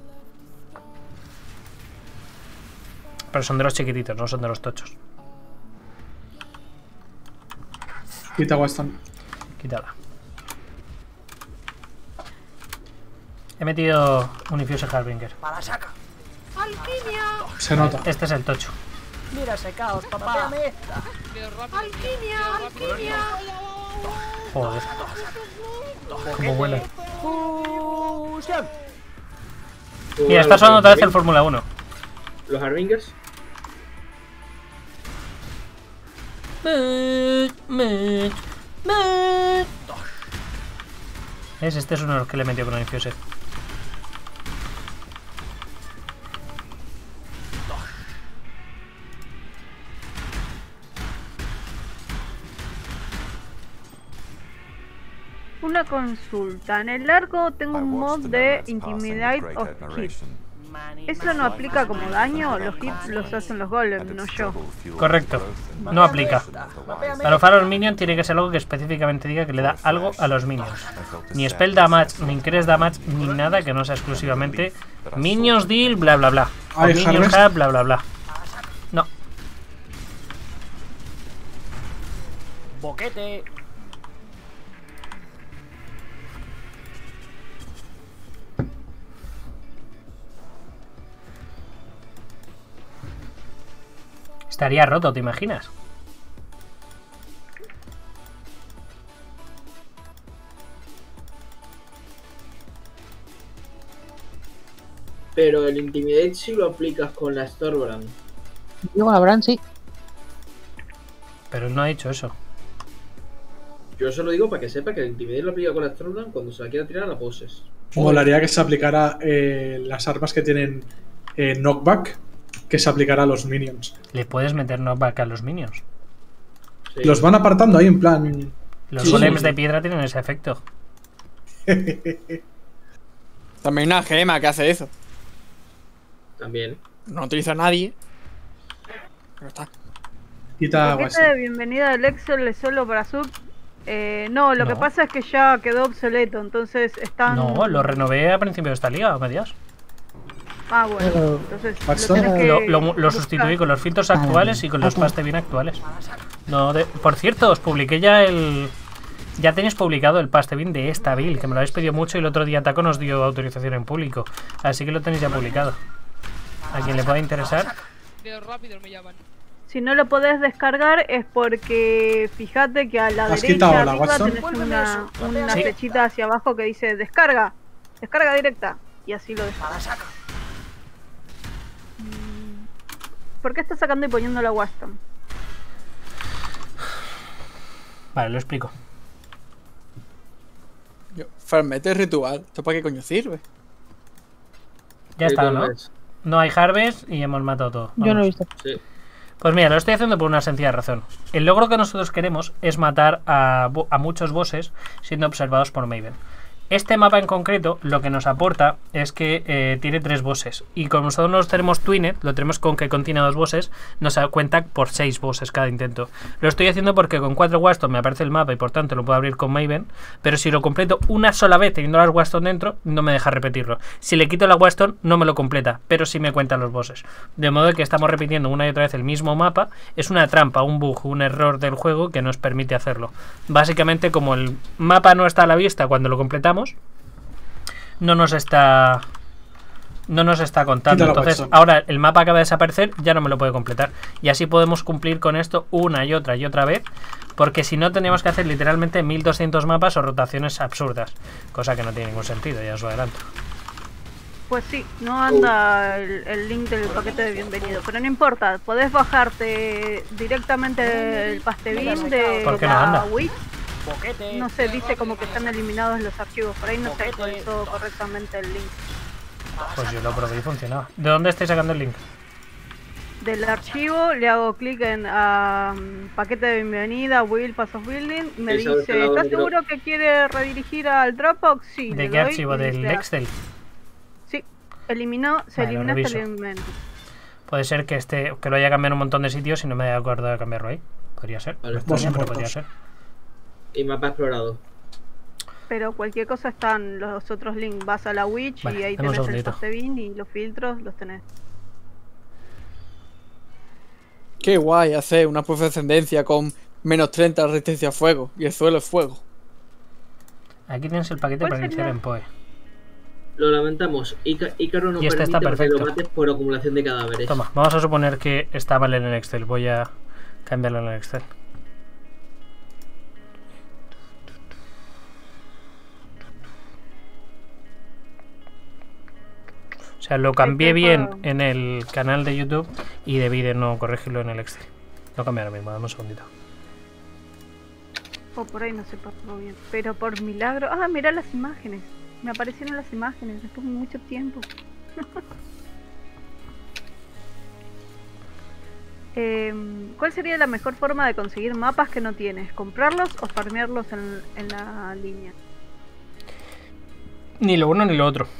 Speaker 1: Pero son de los chiquititos, no son de los tochos.
Speaker 5: Quita Weston.
Speaker 1: Quítala. He metido un Infused Harbinger.
Speaker 11: ¡Para saca!
Speaker 4: ¡Alquimia!
Speaker 5: Se nota.
Speaker 1: Este es el tocho.
Speaker 11: Mira ese caos, papá. Mapeame esta.
Speaker 4: ¡Alquimia! ¡Alquimia!
Speaker 1: Joder. Como vuela.
Speaker 11: ¡Fusión!
Speaker 1: Mira, está sonando otra vez el Fórmula 1.
Speaker 6: Los Harbingers.
Speaker 1: ¿Ves? Este es uno de los que le metió con el Infused.
Speaker 4: Una consulta. En el largo tengo un mod de Intimidate of Hits. ¿Eso no aplica como daño? Los hits los hacen los golems, no yo.
Speaker 1: Correcto. No aplica. Para bufar a los minions tiene que ser algo que específicamente diga que le da algo a los minions. Ni spell damage, ni increase damage, ni nada que no sea exclusivamente minions deal, bla bla bla. O
Speaker 5: Ay,
Speaker 1: minions
Speaker 5: Harvest.
Speaker 1: have, bla bla bla. No.
Speaker 11: Boquete.
Speaker 1: Estaría roto, ¿te imaginas?
Speaker 6: Pero el Intimidate si lo aplicas con la Stormbrand.
Speaker 9: Yo con la Bran sí.
Speaker 1: Pero él no ha dicho eso.
Speaker 6: Yo se lo digo para que sepa que el Intimidate lo aplica con la Stormbrand cuando se la quiera tirar a la poses.
Speaker 5: Molaría que se aplicara las armas que tienen knockback, que se aplicara a los minions.
Speaker 1: Le puedes meter knockback a los minions.
Speaker 6: Sí.
Speaker 5: Los van apartando ahí en plan.
Speaker 1: Los
Speaker 5: Sí.
Speaker 1: golems de piedra tienen ese efecto.
Speaker 7: También una gema que hace eso.
Speaker 6: También.
Speaker 7: No utiliza a nadie. Pero está.
Speaker 5: Quita
Speaker 4: Paquete
Speaker 5: Weston.
Speaker 4: de bienvenida del Excel es solo para sub. No, lo que
Speaker 1: No.
Speaker 4: pasa es que ya quedó obsoleto, entonces están...
Speaker 1: No, lo renové a principio de esta liga, a medias.
Speaker 4: Ah, bueno,
Speaker 9: Pero-
Speaker 4: entonces
Speaker 5: Watson.
Speaker 4: tenés que
Speaker 1: Lo
Speaker 4: buscar.
Speaker 1: sustituí con los filtros actuales y con los paste bien actuales. No, por cierto, os publiqué ya el... Ya tenéis publicado el paste bin de esta build, que me lo habéis pedido mucho y el otro día Taco nos dio autorización en público. Así que lo tenéis ya publicado. A quien le pueda interesar.
Speaker 12: De rápido me llaman.
Speaker 4: Si no lo podés descargar es porque fíjate que a la
Speaker 5: ¿Has
Speaker 4: derecha
Speaker 5: quitado la
Speaker 4: arriba
Speaker 5: Watson?
Speaker 4: tenés una
Speaker 1: Sí.
Speaker 4: flechita hacia abajo que dice descarga. Descarga directa. Y así lo descargas. ¿Por qué estás sacando y poniendo la Waston?
Speaker 1: Vale, lo explico.
Speaker 7: Farmete ritual. ¿Esto para qué coño sirve?
Speaker 1: Ya está, ¿no? No hay Harvest y hemos matado todo.
Speaker 9: Yo no he
Speaker 1: Vamos.
Speaker 9: visto.
Speaker 6: Sí.
Speaker 1: Pues mira, lo estoy haciendo por una sencilla razón. El logro que nosotros queremos es matar a muchos bosses siendo observados por Maven. Este mapa en concreto lo que nos aporta es que tiene 3 bosses. Y como nosotros no tenemos Twined, lo tenemos con que contiene 2 bosses, nos cuenta por 6 bosses cada intento. Lo estoy haciendo porque con 4 Waston me aparece el mapa y por tanto lo puedo abrir con Maven. Pero si lo completo una sola vez teniendo las Waston dentro, no me deja repetirlo. Si le quito la Waston, no me lo completa, pero sí me cuentan los bosses. De modo que estamos repitiendo una y otra vez el mismo mapa. Es una trampa, un bug, un error del juego que nos permite hacerlo. Básicamente, como el mapa no está a la vista cuando lo completamos, no nos está contando.
Speaker 5: Quítalo,
Speaker 1: Entonces
Speaker 5: Watson.
Speaker 1: ahora el mapa acaba de desaparecer, ya no me lo puede completar. Y así podemos cumplir con esto una y otra vez, porque si no tendríamos que hacer literalmente 1200 mapas o rotaciones absurdas, cosa que no tiene ningún sentido, ya os lo adelanto.
Speaker 4: Pues sí, no anda el link del paquete de bienvenido, pero no importa, podés bajarte directamente el pastebin de
Speaker 1: ¿Por qué no
Speaker 4: la
Speaker 1: anda?
Speaker 4: Wii. No sé, dice como que están eliminados los archivos, por ahí no se actualizó correctamente el link.
Speaker 1: Pues yo lo probé y funcionaba. ¿De dónde estáis sacando el link?
Speaker 4: Del archivo le hago clic en paquete de bienvenida, Will, Pass of Building, me
Speaker 6: Eso está al
Speaker 4: dice,
Speaker 6: lado
Speaker 4: ¿estás
Speaker 6: del
Speaker 4: seguro que quiere redirigir al Dropbox? Sí.
Speaker 1: ¿De
Speaker 4: le
Speaker 1: qué
Speaker 4: doy
Speaker 1: archivo?
Speaker 4: y
Speaker 1: ¿Del
Speaker 4: dice,
Speaker 1: Excel?
Speaker 4: Sí, se
Speaker 1: Vale,
Speaker 4: eliminó
Speaker 1: lo
Speaker 4: este
Speaker 1: reviso.
Speaker 4: elemento.
Speaker 1: Puede ser que lo haya cambiado en un montón de sitios y no me haya acordado de cambiarlo ahí. Podría ser.
Speaker 6: Vale,
Speaker 1: No siempre
Speaker 5: muertos.
Speaker 1: podría ser.
Speaker 6: Y mapa explorado.
Speaker 4: Pero cualquier cosa están los otros links, vas a la Witch
Speaker 1: Vale,
Speaker 4: y ahí
Speaker 1: dame un
Speaker 4: tenés el
Speaker 1: segundito.
Speaker 4: pastebin y los filtros los tenés.
Speaker 7: Qué guay hacer una prueba de ascendencia con menos 30 resistencia a fuego y el suelo es fuego.
Speaker 1: Aquí tienes el paquete
Speaker 4: ¿Cuál
Speaker 1: para iniciar
Speaker 4: sería?
Speaker 1: en PoE.
Speaker 6: Lo lamentamos, Ícaro no
Speaker 1: Y este
Speaker 6: permite
Speaker 1: está
Speaker 6: que
Speaker 1: perfecto.
Speaker 6: lo mates por acumulación de cadáveres.
Speaker 1: Toma, vamos a suponer que está mal en el Excel. Voy a cambiarlo en el Excel. O sea, lo cambié bien en el canal de YouTube y debí de no corregirlo en el Excel. Lo cambié ahora mismo, dame un segundito.
Speaker 4: O por ahí no se pasó bien. Pero por milagro. Ah, mirá las imágenes. Me aparecieron las imágenes después de mucho tiempo. ¿Cuál sería la mejor forma de conseguir mapas que no tienes? ¿Comprarlos o farmearlos en la línea?
Speaker 1: Ni lo uno ni lo otro.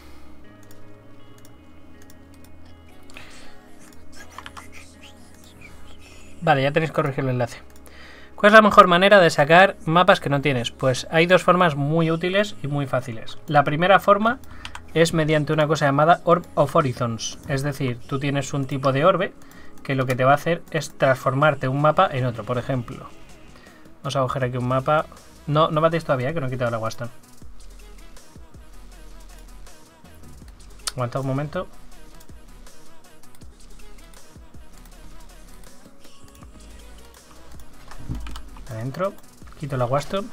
Speaker 1: Vale, ya tenéis que corregir el enlace. ¿Cuál es la mejor manera de sacar mapas que no tienes? Pues hay dos formas muy útiles y muy fáciles. La primera forma es mediante una cosa llamada Orb of Horizons. Es decir, tú tienes un tipo de orbe que lo que te va a hacer es transformarte un mapa en otro. Por ejemplo, vamos a coger aquí un mapa. No batéis todavía, que no he quitado la Waston. Aguanta un momento. Adentro, quito la Waston.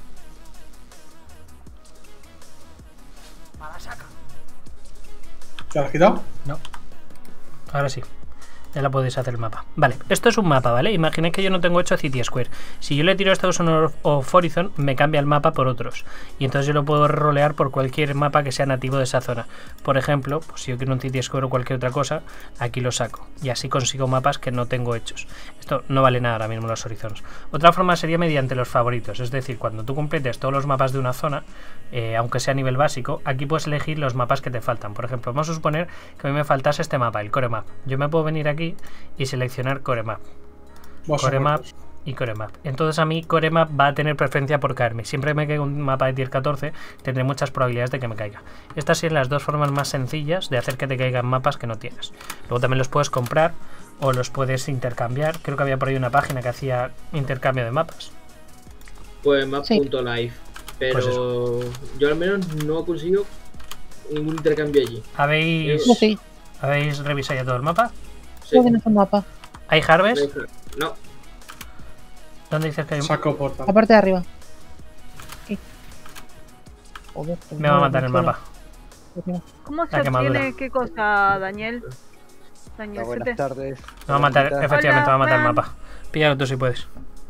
Speaker 5: ¿Te lo has quitado?
Speaker 1: No. Ahora sí. Ya la podéis hacer el mapa. Vale, esto es un mapa, ¿vale? Imaginad que yo no tengo hecho City Square. Si yo le tiro estos of Horizon, me cambia el mapa por otros. Y entonces yo lo puedo rolear por cualquier mapa que sea nativo de esa zona. Por ejemplo, pues si yo quiero un City Square o cualquier otra cosa, aquí lo saco. Y así consigo mapas que no tengo hechos. Esto no vale nada ahora mismo los Horizons. Otra forma sería mediante los favoritos. Es decir, cuando tú completes todos los mapas de una zona, aunque sea a nivel básico, aquí puedes elegir los mapas que te faltan. Por ejemplo, vamos a suponer que a mí me faltase este mapa, el Core Map. Yo me puedo venir aquí y seleccionar Core Map. Core Map y Core Map. Entonces a mí Core Map va a tener preferencia por caerme. Siempre me caiga un mapa de tier 14, tendré muchas probabilidades de que me caiga. Estas son las dos formas más sencillas de hacer que te caigan mapas que no tienes. Luego también los puedes comprar o los puedes intercambiar. Creo que había por ahí una página que hacía intercambio de mapas.
Speaker 6: Pues map.live. Pero
Speaker 1: Pues
Speaker 6: yo al menos no consigo ningún intercambio allí.
Speaker 1: ¿Habéis
Speaker 9: Sí.
Speaker 1: revisado ya todo el mapa?
Speaker 6: Sí.
Speaker 9: No tienes un mapa.
Speaker 1: ¿Hay Harvest?
Speaker 6: No.
Speaker 1: ¿Dónde dices que hay?
Speaker 5: Saco portal.
Speaker 9: La parte de arriba. Aquí. Joder,
Speaker 1: Me va a matar el mapa.
Speaker 4: ¿Cómo se
Speaker 1: La quemadura.
Speaker 4: obtiene qué cosa, Daniel? Daniel,
Speaker 13: Buenas
Speaker 4: ¿qué te-
Speaker 13: tardes.
Speaker 1: Me va a matar, efectivamente me va a matar el
Speaker 4: Hola,
Speaker 1: mapa. Píllalo tú si puedes.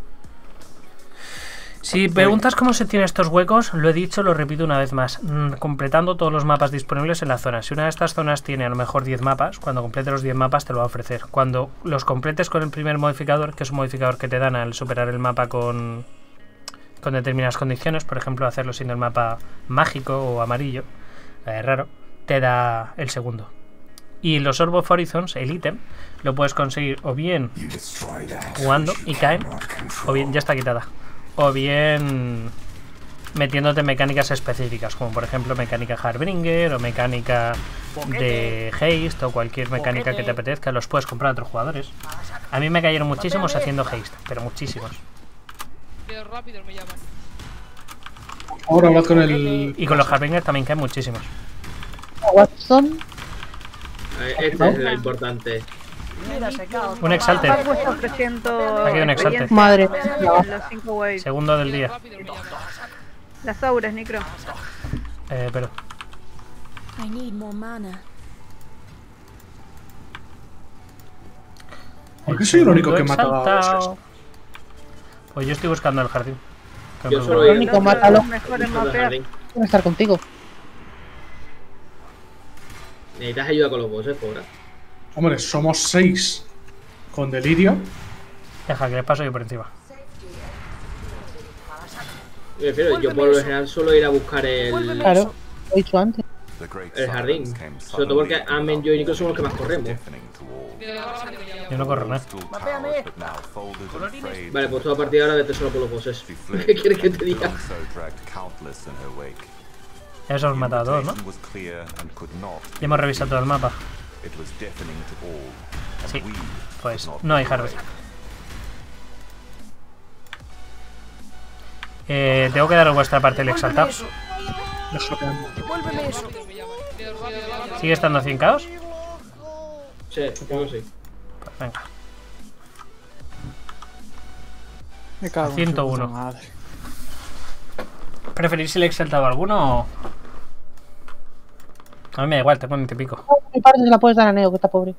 Speaker 1: Si preguntas cómo se tienen estos huecos, lo he dicho, lo repito una vez más, completando todos los mapas disponibles en la zona. Si una de estas zonas tiene a lo mejor 10 mapas, cuando complete los 10 mapas te lo va a ofrecer. Cuando los completes con el primer modificador, que es un modificador que te dan al superar el mapa con determinadas condiciones, por ejemplo hacerlo siendo el mapa mágico o amarillo, raro, te da el segundo. Y los Orb of Horizons, el ítem, lo puedes conseguir o bien jugando y caen, o bien ya está quitada. O bien metiéndote mecánicas específicas, como por ejemplo mecánica Harbringer o mecánica de Haste o cualquier mecánica que te apetezca, los puedes comprar a otros jugadores. A mí me cayeron muchísimos haciendo Haste, pero muchísimos.
Speaker 12: Pero rápido me llaman.
Speaker 5: Ahora hablad con el.
Speaker 1: Y con los Harbringer también caen muchísimos.
Speaker 9: Watson.
Speaker 6: Esta es la importante.
Speaker 1: Un Exalted.
Speaker 4: Paco está ofreciendo
Speaker 1: Aquí hay un Exalted.
Speaker 4: experiencia
Speaker 9: Madre
Speaker 4: en
Speaker 9: mía.
Speaker 4: los 5 waves.
Speaker 1: Segundo del día.
Speaker 4: Las auras, Nicro.
Speaker 1: Pero
Speaker 2: I need more mana.
Speaker 5: ¿Por qué soy el único que mata a
Speaker 1: Exaltado.
Speaker 5: bosses?
Speaker 1: Pues yo estoy buscando el jardín. Que
Speaker 6: Yo
Speaker 1: me
Speaker 6: solo
Speaker 1: gusta.
Speaker 6: he
Speaker 9: Nico, mátalo.
Speaker 4: Mejor en
Speaker 6: Buscando el
Speaker 4: mapear.
Speaker 6: jardín.
Speaker 9: Quiero estar contigo.
Speaker 6: Necesitas ayuda con los bosses, Cobra.
Speaker 5: Hombre, somos 6 con delirio.
Speaker 1: Deja que le paso yo por encima.
Speaker 6: Me refiero, yo por lo general suelo ir a buscar el
Speaker 9: Claro, lo he dicho antes.
Speaker 8: The great
Speaker 6: el jardín.
Speaker 8: silence came
Speaker 6: Sobre todo porque
Speaker 8: suddenly
Speaker 6: Amen, yo y Nico somos los que más corremos.
Speaker 8: deafening to all.
Speaker 1: Yo no corro nada.
Speaker 8: Still towers, but now folded and frayed.
Speaker 6: Vale, pues tú a partir de ahora vete solo por los bosses.
Speaker 8: She fled,
Speaker 6: ¿Qué quieres que te
Speaker 8: but
Speaker 6: diga?
Speaker 8: also dragged countless in her wake.
Speaker 1: Ya os hemos matado a todos, ¿no?
Speaker 8: Invitation was clear and could not
Speaker 1: Ya hemos revisado todo el mapa.
Speaker 8: It was deafening to all. And
Speaker 1: Sí,
Speaker 8: we
Speaker 1: pues
Speaker 8: could not
Speaker 1: no hay
Speaker 8: be
Speaker 1: harvest.
Speaker 8: away.
Speaker 1: Tengo que daros vuestra parte del exaltado.
Speaker 5: Déjate andar.
Speaker 11: Devuélveme eso.
Speaker 1: ¿Sigue estando a 100 caos?
Speaker 6: Sí, creo que sí.
Speaker 1: Pues venga.
Speaker 7: Me cago en su
Speaker 1: 101.
Speaker 7: puta madre.
Speaker 1: ¿Preferís el exaltado alguno o...? A mí me da igual, tengo 20 y pico.
Speaker 9: Mi parte se la puedes dar a Neo, que está pobre.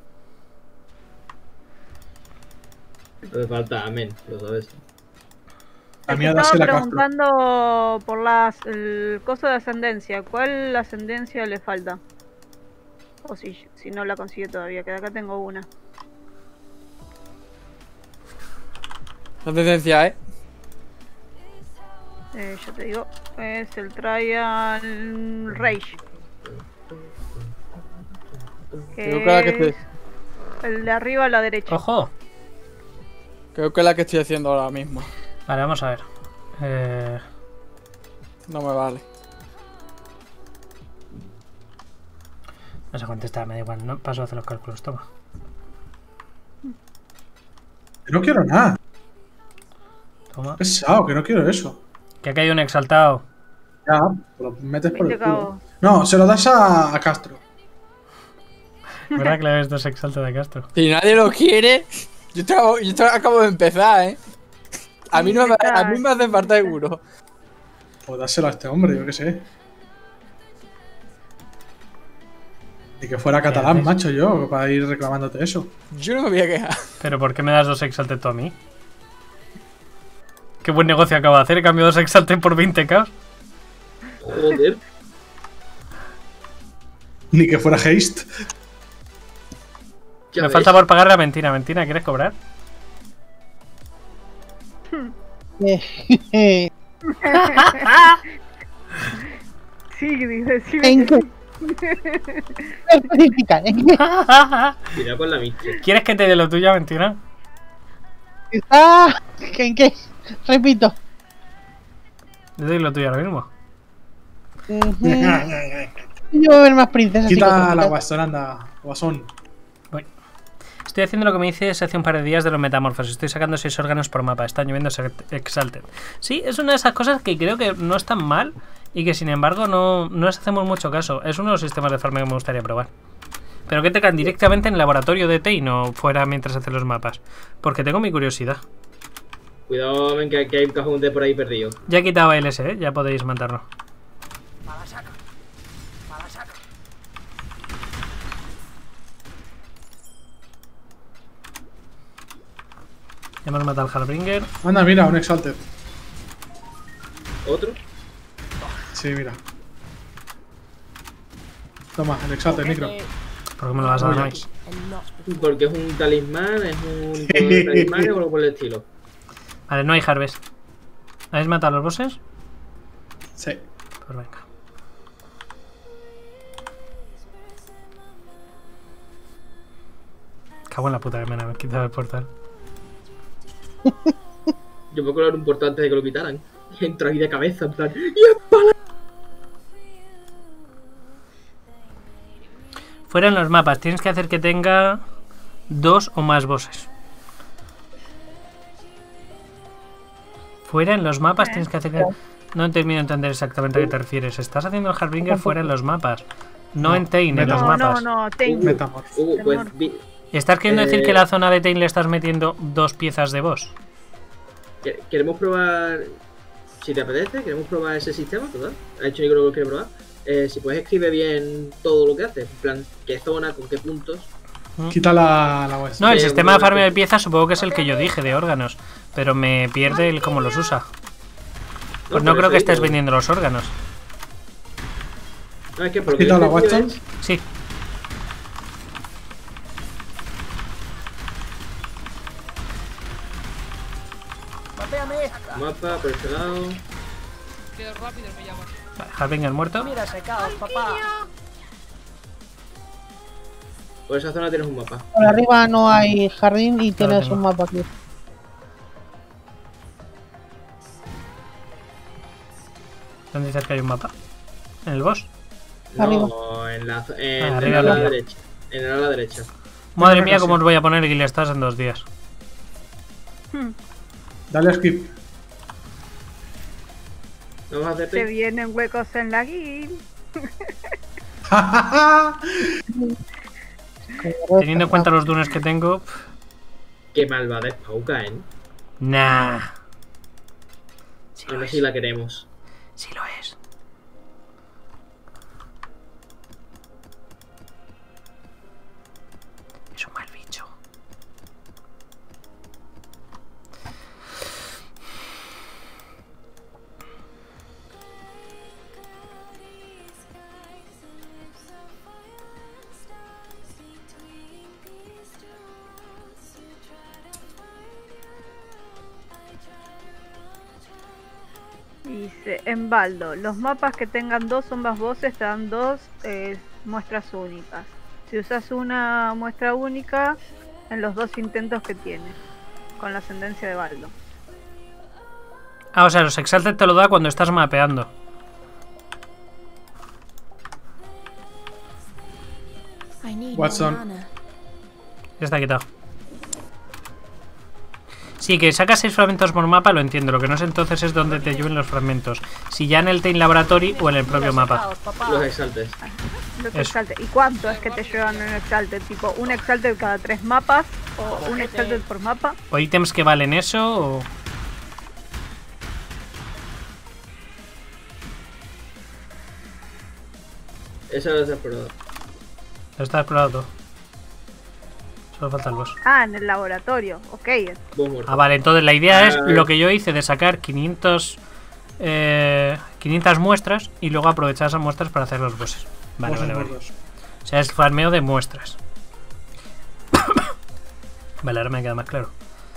Speaker 6: No hace falta Amen, lo sabes.
Speaker 5: A mí
Speaker 4: Te
Speaker 5: a
Speaker 4: estaba
Speaker 5: dársela a Castro.
Speaker 4: preguntando por el coso de ascendencia. ¿Cuál ascendencia le falta? O si no la consigue todavía, que de acá tengo una.
Speaker 7: La tendencia,
Speaker 4: Ya te digo, es el Trial Rage.
Speaker 7: Creo que la que
Speaker 4: Es el de arriba a la derecha.
Speaker 1: ¡Ojo!
Speaker 7: Creo que es la que estoy haciendo ahora mismo.
Speaker 1: Vale, vamos a ver.
Speaker 7: No me vale.
Speaker 1: No sé contestar, me da igual. No paso a hacer los cálculos, toma.
Speaker 5: Que no quiero nada.
Speaker 1: Toma.
Speaker 5: Pesado, que no quiero eso.
Speaker 1: Que ha caído un exaltado.
Speaker 5: Ya, lo metes por el
Speaker 4: 20
Speaker 5: culo.
Speaker 4: cabos.
Speaker 5: No, se lo das a Castro.
Speaker 1: ¿Verdad que le ves dos exaltos de Castro?
Speaker 7: Si nadie lo quiere, yo acabo de empezar, A mí, a mí me hace falta seguro.
Speaker 5: Pues dárselo a este hombre, yo qué sé. Y que fuera catalán,
Speaker 1: haces?
Speaker 5: macho, yo, para ir reclamándote eso.
Speaker 7: Yo no me voy a quejar.
Speaker 1: ¿Pero por qué me das dos exaltes tú a mí? Qué buen negocio acabo de hacer, he cambiado dos exaltes por 20k.
Speaker 6: Joder.
Speaker 5: Ni que fuera haste.
Speaker 6: Ya
Speaker 1: Me
Speaker 6: ves.
Speaker 1: falta por pagar la Mentina. ¿Mentina quieres cobrar?
Speaker 4: Sí, dice, sí.
Speaker 9: ¿En qué? Especifica, ¿en qué?
Speaker 6: Mira con la Mister.
Speaker 1: ¿Quieres que te dé lo tuyo, Mentina?
Speaker 9: Ah, ¿en qué? Repito.
Speaker 1: Yo doy lo tuyo ahora mismo.
Speaker 9: Ujú. Yo voy a ver más princesas. y
Speaker 5: Quita
Speaker 9: cositas.
Speaker 5: la guasonanda, guasón.
Speaker 1: Voy. Estoy haciendo lo que me dices hace un par de días de los metamorfos. Estoy sacando 6 órganos por mapa. Están lloviendo Exalted. Sí, es una de esas cosas que creo que no es tan mal y que sin embargo no les hacemos mucho caso. Es uno de los sistemas de farming que me gustaría probar. Pero que te caen directamente en el laboratorio de Tain o fuera mientras haces los mapas. Porque tengo mi curiosidad.
Speaker 6: Cuidado, ven que hay un cajón de por ahí perdido.
Speaker 1: Ya he quitado el S, ya podéis matarlo. Ya hemos matado al Hallbringer.
Speaker 5: Anda, mira, un Exalted.
Speaker 6: ¿Otro?
Speaker 5: Sí, mira. Toma, el Exalted, micro.
Speaker 1: ¿Por qué me lo vas a dar a mí?
Speaker 6: Porque es un talismán, es un talismán o algo por el estilo.
Speaker 1: Vale, no hay Harvest. ¿Habéis matado a los bosses?
Speaker 5: Sí.
Speaker 1: Pues venga. Cago en la puta que me han quitado el portal.
Speaker 6: Yo me colar un portal antes de que lo quitaran. Y entro ahí de cabeza, en plan. ¡Y espala!
Speaker 1: Fuera en los mapas, tienes que hacer que tenga 2 o más bosses. Fuera en los mapas tienes que hacer que... No termino de entender exactamente a qué te refieres. Estás haciendo el Harbinger fuera en los mapas. No en Tain, en los
Speaker 4: No,
Speaker 1: mapas.
Speaker 4: no, Tain.
Speaker 5: Metamorph.
Speaker 6: Pues
Speaker 1: ¿Estás queriendo decir que en la zona de Tain le estás metiendo 2 piezas de boss?
Speaker 6: queremos probar. Si te apetece, queremos probar ese sistema, ¿verdad? ¿Ha hecho Nico lo que quiere probar? Si puedes escribir bien todo lo que haces, en plan, qué zona, con qué puntos.
Speaker 5: Quita la web.
Speaker 1: No, el sistema de farmeo de piezas supongo que es el que yo dije, de órganos. Pero me pierde el cómo los usa. Pues no creo que estés vendiendo los órganos.
Speaker 6: No, es que por lo
Speaker 5: ¿Has quitado la
Speaker 6: yo he entendido
Speaker 5: Watson?
Speaker 1: Sí.
Speaker 11: Mapeame esta.
Speaker 6: es mapa por ese lado.
Speaker 12: Qué rápido me llaman.
Speaker 1: Harbinger muerto.
Speaker 11: Mira ese caos, papá.
Speaker 6: Por esa zona tienes un mapa.
Speaker 9: Por arriba no hay jardín y tienes
Speaker 1: tengo.
Speaker 9: un mapa aquí.
Speaker 1: ¿Dónde dices que hay un mapa? ¿En el boss?
Speaker 9: Arriba.
Speaker 6: No, en
Speaker 1: arriba,
Speaker 6: el ala
Speaker 1: arriba.
Speaker 6: derecha. En el ala derecha.
Speaker 1: Madre mía, cómo os voy a poner Guild Stars en 2 días.
Speaker 5: Dale a skip.
Speaker 6: Vamos a hacer
Speaker 4: Se vienen huecos en la guild.
Speaker 1: Teniendo en cuenta los dunes que tengo.
Speaker 6: Qué malvada es Pauka, ¿eh?
Speaker 1: Nah.
Speaker 6: A ver si la queremos.
Speaker 1: Sí lo es. Es un mal bicho.
Speaker 4: Dice, en Baldo, los mapas que tengan 2 o más voces te dan 2 muestras únicas. Si usas una muestra única en los 2 intentos que tienes, con la ascendencia de Baldo.
Speaker 1: Ah, o sea, los Exalted te lo da cuando estás mapeando.
Speaker 5: Watson.
Speaker 1: Ya está quitado. Sí, que sacas 6 fragmentos por mapa, lo entiendo. Lo que no sé entonces es dónde te lleven los fragmentos. Si ya en el Tain Laboratory o en el propio mapa.
Speaker 6: Los exaltes.
Speaker 4: Los
Speaker 1: Eso.
Speaker 4: exalted. ¿Y cuánto es que te llevan un exalted? Tipo, un exalted cada 3 mapas o un exalted por mapa.
Speaker 1: ¿O ítems que valen eso? O...
Speaker 6: Eso lo has explorado.
Speaker 1: Lo está explorado todo. Solo falta el boss.
Speaker 4: Ah, en el laboratorio. Ok.
Speaker 6: Vos muerto.
Speaker 1: Ah, vale, entonces la idea es lo que yo hice de sacar 500 muestras y luego aprovechar esas muestras para hacer los bosses. Vale,
Speaker 5: Bosses
Speaker 1: vale, vale.
Speaker 5: gordos.
Speaker 1: O sea, es farmeo de muestras. Vale, ahora me queda más claro.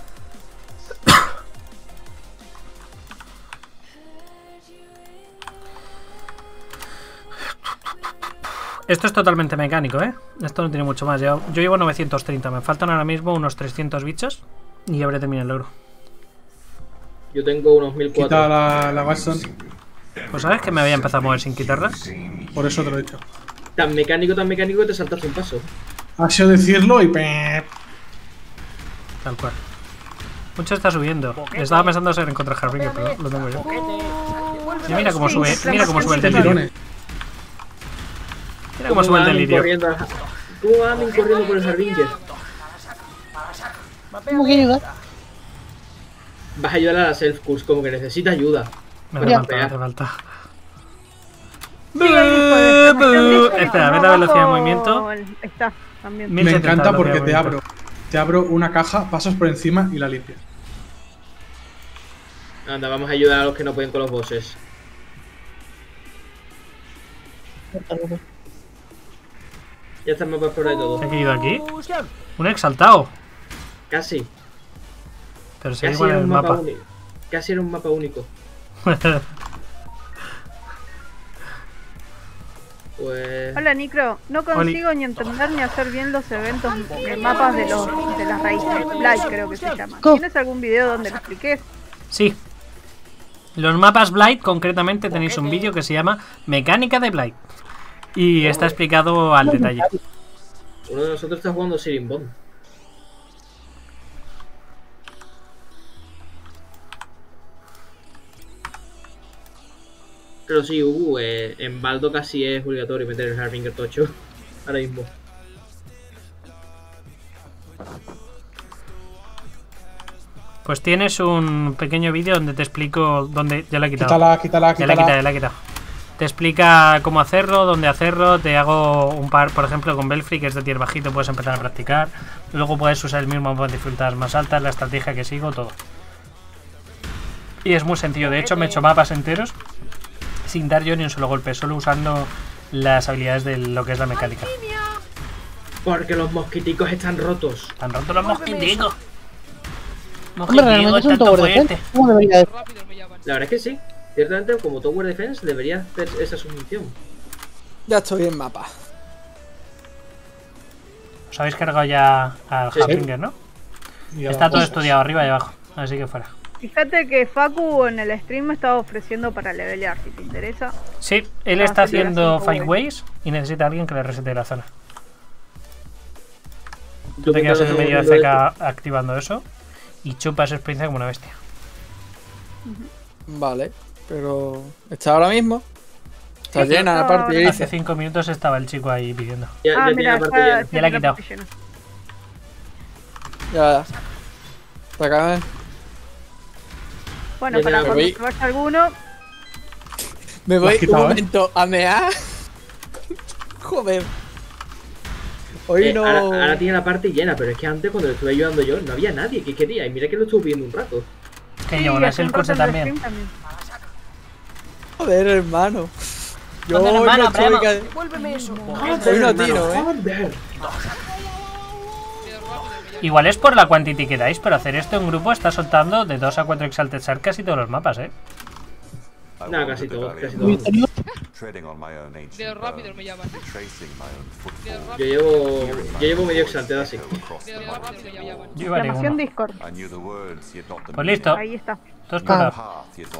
Speaker 1: Esto es totalmente mecánico, ¿eh? Esto no tiene mucho más. Yo llevo 930. Me faltan ahora mismo unos 300 bichos y habré terminado el logro.
Speaker 6: Yo tengo unos 1004.
Speaker 5: Quita la Watson.
Speaker 1: Pues sabes que me había empezado a mover sin quitarla.
Speaker 5: Por eso te lo he dicho.
Speaker 6: Tan mecánico que te saltas un paso.
Speaker 5: Ha sido decirlo y...
Speaker 1: Tal cual. Mucho está subiendo. Estaba pensando en contra Harbinger, pero lo tengo yo. Y mira cómo sube, mira cómo sube el delirio. Mira cómo sube el delirio.
Speaker 6: ¿Cómo andan corriendo por el Harbinger?
Speaker 9: ¿Cómo que ayudar?
Speaker 6: Vas a ayudar a la self-curse, como que necesita ayuda.
Speaker 1: Me hace falta, me hace falta. Espera, a ver la velocidad de movimiento.
Speaker 4: Está, también.
Speaker 5: Me encanta porque te abro una caja, pasas por encima y la limpias.
Speaker 6: Anda, vamos a ayudar a los que no pueden con los bosses. Ya está el mapa por ahí todo.
Speaker 1: ¿Qué ha caído aquí? Un exaltado.
Speaker 6: Casi.
Speaker 1: Pero se
Speaker 6: Casi
Speaker 1: igual
Speaker 6: era
Speaker 1: en el
Speaker 6: un mapa
Speaker 1: mapa.
Speaker 6: único. Casi era un mapa único. Pues...
Speaker 4: Hola Nicro, no consigo ni entender ni hacer bien los eventos mapas de las raíces. Blight creo que se llaman. ¿Tienes algún video donde lo expliques?
Speaker 1: Sí. Los mapas Blight, concretamente, tenéis un vídeo que se llama Mecánica de Blight. Y está explicado al detalle.
Speaker 6: Uno de nosotros está jugando Sirin Bond. Pero sí, en Baldo casi es obligatorio meter el Harbinger tocho. Ahora mismo.
Speaker 1: Pues tienes un pequeño vídeo donde te explico dónde... Ya la he quitado.
Speaker 5: Quítala.
Speaker 1: Ya la he quitado. Te explica cómo hacerlo, dónde hacerlo. Te hago un par, por ejemplo, con Belfry, que es de tier bajito, puedes empezar a practicar. Luego puedes usar el mismo con dificultades más altas, la estrategia que sigo, todo. Y es muy sencillo. De hecho, me he hecho mapas enteros sin dar yo ni un solo golpe, solo usando las habilidades de lo que es la mecánica.
Speaker 6: Porque los mosquiticos están rotos.
Speaker 1: Están rotos los mosquiticos.
Speaker 9: Hombre, realmente es un tower defense. ¿Cómo debería de...
Speaker 6: La verdad es que sí. Ciertamente, como Tower Defense, debería hacer esa su función.
Speaker 7: Ya estoy en mapa.
Speaker 1: Os habéis cargado ya al Harbinger, ¿no? Está todo estudiado arriba y abajo, así que fuera.
Speaker 4: Fíjate que Facu en el stream me estaba ofreciendo para levelear, si te interesa.
Speaker 1: Sí, él está haciendo Fireways y necesita a alguien que le resete la zona. Tú te quedas en el medio de CK activando eso y chupas experiencia como una bestia.
Speaker 7: Vale, pero está ahora mismo. Está llena la parte.
Speaker 1: Hace 5 minutos estaba el chico ahí pidiendo.
Speaker 6: Ya
Speaker 4: mira,
Speaker 1: Ya la he quitado.
Speaker 7: Ya. Acá.
Speaker 4: Bueno, para cuando se vaya alguno.
Speaker 7: Me voy un momento a mear. Joder. Hoy no.
Speaker 6: Ahora tiene la parte llena, pero es que antes cuando le estuve ayudando yo no había nadie. ¿Qué quería? Y mira que lo estuve viendo un rato.
Speaker 1: Que yo, no es el curso también.
Speaker 7: Joder, hermano. Yo
Speaker 11: no
Speaker 10: Devuélveme eso.
Speaker 7: Soy un tiro,
Speaker 1: Igual es por la quantity que dais, pero hacer esto en grupo está soltando de 2 a 4 Exalted Shark casi todos los mapas,
Speaker 6: Nada, casi todo, casi todo.
Speaker 12: De rápido me llaman.
Speaker 6: Yo llevo medio Exalted así.
Speaker 1: Yo llevaré uno.
Speaker 4: Discord.
Speaker 1: Pues listo.
Speaker 4: Ahí está.
Speaker 1: Todo explorado.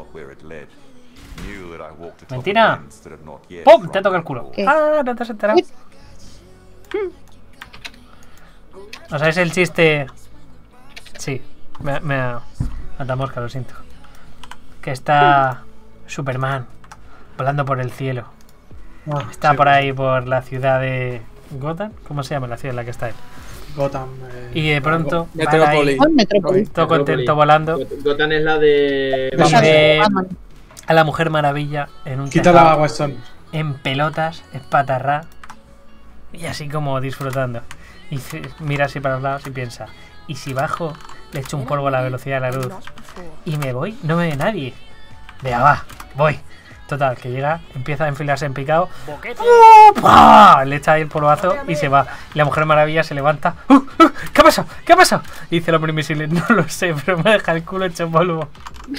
Speaker 1: Mentira. ¡Pum! Te toca el culo. Ah, no te has enterado. ¿No sabéis el chiste? Sí, me mata mosca, lo siento. Que está Superman volando por el cielo. Está por ahí por la ciudad de Gotham. ¿Cómo se llama la ciudad en la que está él?
Speaker 5: Gotham.
Speaker 1: Y de pronto
Speaker 7: Metrópolis.
Speaker 1: todo contento volando.
Speaker 6: Gotham es la de...
Speaker 1: Y ve a la Mujer Maravilla en un
Speaker 5: Quita la Weston.
Speaker 1: en pelotas, espatarrá y así como disfrutando. Y mira así para los lados y piensa, ¿y si bajo, le echo un polvo a la velocidad de la luz y me voy? No me ve nadie. Venga, va, voy. Total, que llega, empieza a enfilarse en picado. ¡Pah! Le echa ahí el polvazo y se va. Y la Mujer Maravilla se levanta. ¿Qué ha pasado? ¿Qué ha pasado? Y dice el hombre invisible, no lo sé, pero me deja el culo hecho polvo.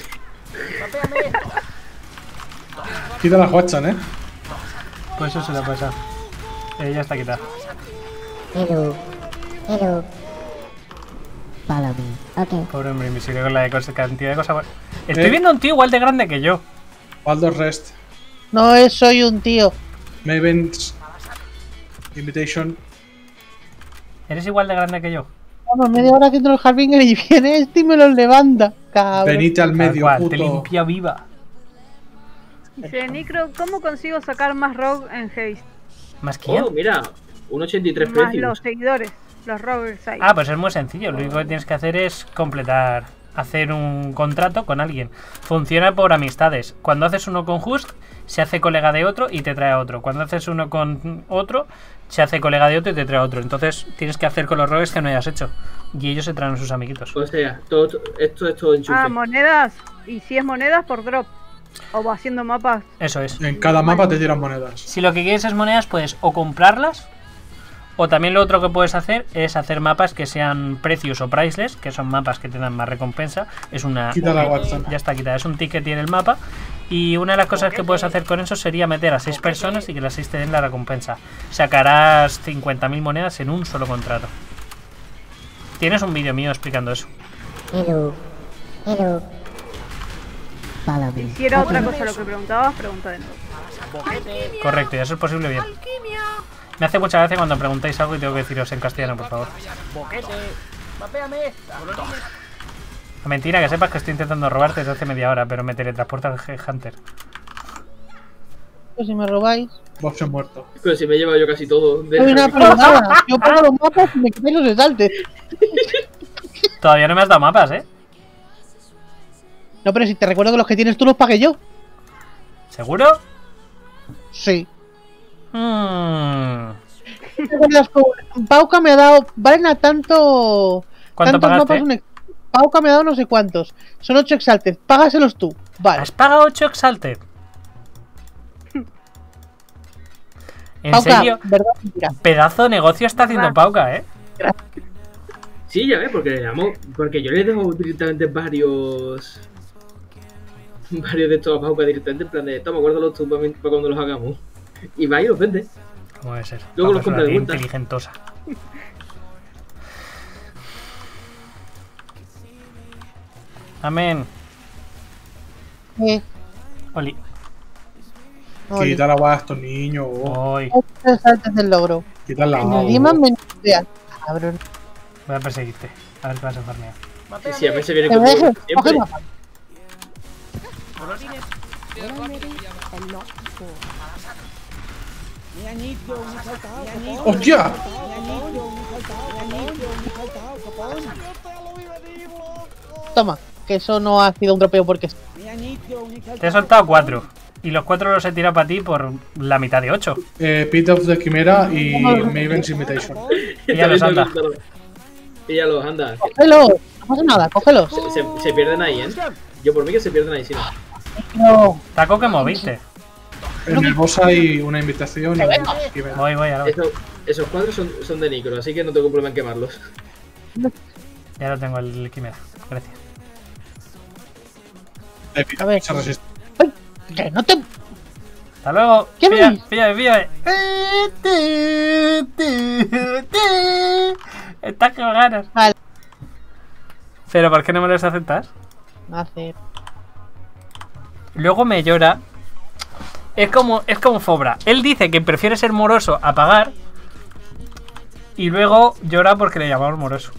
Speaker 5: Quita la Watson,
Speaker 1: Pues eso se le ha pasado. Ya está quitada.
Speaker 2: Hello. Follow me. Okay.
Speaker 1: Pobre hombre invisible con la cantidad de cosas buenas. Estoy viendo a un tío igual de grande que yo.
Speaker 5: Baldur's Rest.
Speaker 9: No soy un tío.
Speaker 5: Maven's Invitation.
Speaker 1: ¿Eres igual de grande que yo?
Speaker 9: Vamos, media hora que entro el Harbinger y viene este y me los levanta. Cabrón.
Speaker 5: Venite al medio,
Speaker 1: cual,
Speaker 5: puto.
Speaker 1: te limpia viva.
Speaker 4: Dice Nicro, ¿cómo consigo sacar más rogue en haste?
Speaker 1: ¿Más quién?
Speaker 6: Oh, mira, un 83
Speaker 4: Más
Speaker 6: precios.
Speaker 4: los seguidores, los rogues ahí.
Speaker 1: Ah, pues es muy sencillo. Lo único que tienes que hacer es completar, hacer un contrato con alguien. Funciona por amistades. Cuando haces uno con Just, se hace colega de otro y te trae a otro. Cuando haces uno con otro, se hace colega de otro y te trae a otro. Entonces tienes que hacer con los rogues que no hayas hecho. Y ellos se traen a sus amiguitos.
Speaker 6: O sea, esto es todo enchufe.
Speaker 4: Ah, monedas. Y si es monedas por drop. O va haciendo mapas.
Speaker 1: Eso es.
Speaker 5: En cada mapa te tiran monedas.
Speaker 1: Si lo que quieres es monedas, puedes o comprarlas, o también lo otro que puedes hacer es hacer mapas que sean precious o priceless, que son mapas que te dan más recompensa. Es una...
Speaker 5: Quita la Watson.
Speaker 1: Ya está quitada, es un ticket y en el mapa. Y una de las cosas que puedes hacer con eso sería meter a 6 personas y que las 6 te den la recompensa. Sacarás 50.000 monedas en un solo contrato. Tienes un vídeo mío explicando eso.
Speaker 2: Hello. Follow me.
Speaker 4: Si era otra cosa lo que preguntabas, pregunta de nuevo.
Speaker 1: Correcto, y eso es posible bien. Me hace mucha gracia cuando preguntáis algo y tengo que deciros en castellano, por favor.
Speaker 11: Mapéame esta.
Speaker 1: Mentira, que sepas que estoy intentando robarte desde hace media hora, pero me teletransporta el Hunter.
Speaker 9: Pues si me robáis.
Speaker 5: Box es muerto.
Speaker 6: Pero si me he llevado yo casi todo.
Speaker 9: Soy una programa. Yo pongo los mapas y me quitáis los exaltes.
Speaker 1: Todavía no me has dado mapas,
Speaker 9: No, pero si te recuerdo que los que tienes tú los pagué yo.
Speaker 1: ¿Seguro?
Speaker 9: Sí.
Speaker 1: Mm.
Speaker 9: Pauca me ha dado. Valen a tanto.
Speaker 1: ¿Cuánto
Speaker 9: tantos
Speaker 1: pagaste?
Speaker 9: mapas Pauca me ha dado no sé cuántos. Son 8 Exalted. Págaselos tú. Vale.
Speaker 1: ¿Has pagado 8 Exalted? ¿En
Speaker 9: Pauca,
Speaker 1: serio?
Speaker 9: verdad, mentira.
Speaker 1: Pedazo de negocio está haciendo Pauca, ¿eh?
Speaker 6: Sí, ya ves, porque yo le dejo directamente varios de estos a Pauca directamente en plan de toma, guárdalos tú para cuando los hagamos. Y va y los vende.
Speaker 1: ¿Cómo debe ser?
Speaker 6: Luego los
Speaker 1: Pauca es
Speaker 6: compra
Speaker 1: una
Speaker 6: de
Speaker 1: tía
Speaker 6: vuelta.
Speaker 1: inteligentosa. Amén. Oli.
Speaker 5: Quita la agua a estos niños.
Speaker 1: Hoy.
Speaker 9: 8 Exalted del logro.
Speaker 5: Quita la
Speaker 9: Nadie
Speaker 5: agua.
Speaker 9: más me idea. Cabrón.
Speaker 1: Voy a perseguirte. A ver qué vas a farmear.
Speaker 6: Sí, a veces viene
Speaker 9: Te
Speaker 6: conmigo
Speaker 9: dejo. Coge
Speaker 6: siempre.
Speaker 9: el mapa.
Speaker 5: ¡Hostia!
Speaker 9: Toma, que eso no ha sido un dropeo porque.
Speaker 1: Te he soltado 4. Y los 4 los he tirado para ti por la mitad de 8.
Speaker 5: Pit of the Chimera y Maven's Invitation.
Speaker 1: Píllalos, anda.
Speaker 6: Píllalos, anda.
Speaker 9: Cógelos. No pasa nada, cógelos.
Speaker 6: Se pierden ahí, ¿eh? Yo por mí que se pierden ahí, si no.
Speaker 9: No.
Speaker 1: Taco que moviste.
Speaker 5: En el boss hay una invitación y
Speaker 1: Voy, ahora voy.
Speaker 6: Esos cuadros son de Nicro, así que no tengo problema en quemarlos.
Speaker 1: Ya lo tengo el Quimera. Gracias.
Speaker 9: A ver.
Speaker 5: se resiste.
Speaker 9: ¡Ay! ¡Que no te!
Speaker 1: Hasta luego.
Speaker 9: ¿Qué
Speaker 1: Píllame,
Speaker 9: veis?
Speaker 1: píllame. Estás con ganas.
Speaker 9: Vale.
Speaker 1: Pero ¿por qué no me los aceptas?
Speaker 9: Hacer.
Speaker 1: Luego me llora. Es como Fobra. Él dice que prefiere ser moroso a pagar. Y luego llora porque le llamamos moroso.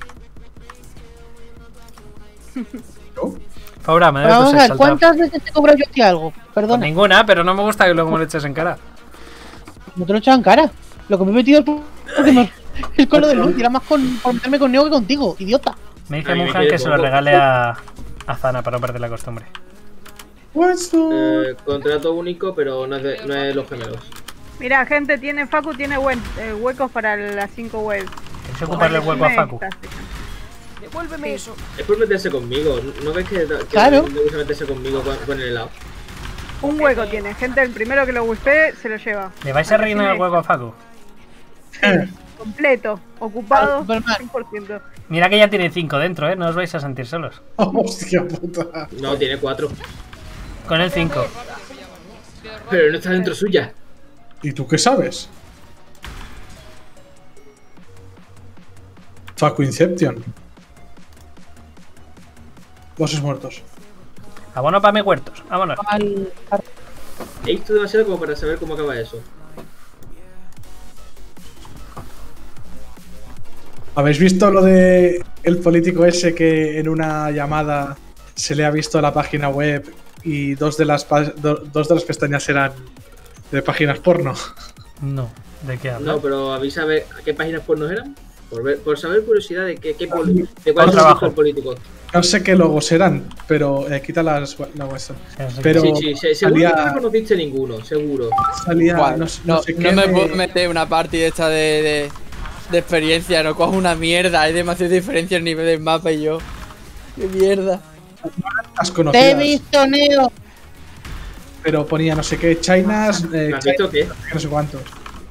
Speaker 1: Fobra, me debes
Speaker 9: Vamos a
Speaker 1: tus
Speaker 9: ver,
Speaker 1: exaltados.
Speaker 9: ¿cuántas veces te he cobrado yo a ti algo?
Speaker 1: Pues
Speaker 9: Perdona.
Speaker 1: ninguna, pero no me gusta que luego me lo eches en cara.
Speaker 9: No te lo he echado en cara. Lo que me he metido es porque es con lo de luz. Y era más por meterme con Neo que contigo, idiota.
Speaker 1: Me dice
Speaker 6: Ay, me
Speaker 1: Munhan
Speaker 6: quedé
Speaker 1: que se lo
Speaker 6: poco.
Speaker 1: regale a Zana para no perder la costumbre.
Speaker 6: Contrato único, pero no es de los gemelos.
Speaker 4: Mira, gente, Facu tiene huecos para las 5 webs.
Speaker 1: Tienes que ocuparle el hueco a Facu.
Speaker 11: Devuélveme eso.
Speaker 6: Es por meterse conmigo, ¿no ves que
Speaker 9: Claro.
Speaker 6: me gusta meterse conmigo con el helado?
Speaker 4: Un hueco tiene, gente, el primero que lo wipee se lo lleva.
Speaker 1: ¿Le vais a rellenar el hueco a Facu?
Speaker 4: Completo, ocupado,
Speaker 9: Superman.
Speaker 4: 100%.
Speaker 1: Mira que ya tiene 5 dentro, ¿eh? No os vais a sentir solos.
Speaker 5: Hostia puta.
Speaker 6: No, tiene 4.
Speaker 1: Con el 5.
Speaker 6: Pero no está dentro suya.
Speaker 5: ¿Y tú qué sabes? Facu Inception. Bosses muertos.
Speaker 1: Abono para mis huertos. Vámonos.
Speaker 6: He visto demasiado como para saber cómo acaba eso.
Speaker 5: ¿Habéis visto lo de el político ese que en una llamada se le ha visto la página web y dos de las pestañas eran de páginas porno?
Speaker 1: No. ¿De qué hablas?
Speaker 6: No, pero avisa a ver a qué páginas pornos eran. Por saber curiosidad de de cuál es
Speaker 1: trabajo.
Speaker 6: el político.
Speaker 5: No sé qué logos eran, pero quita la Western. Pero
Speaker 6: Sí, seguro
Speaker 5: salía,
Speaker 6: que no conociste ninguno, seguro.
Speaker 5: salía
Speaker 7: Guau,
Speaker 5: no sé qué
Speaker 7: me
Speaker 5: de-
Speaker 7: puedo meter una party esta de experiencia, no cojo una mierda, hay demasiada diferencia en nivel del mapa y yo. ¡Qué mierda!
Speaker 5: las
Speaker 9: Te he
Speaker 5: conocidas,
Speaker 9: visto, Neo.
Speaker 5: pero ponía no sé qué, Chinas,
Speaker 6: ¿Me has visto qué?
Speaker 5: no sé cuántos.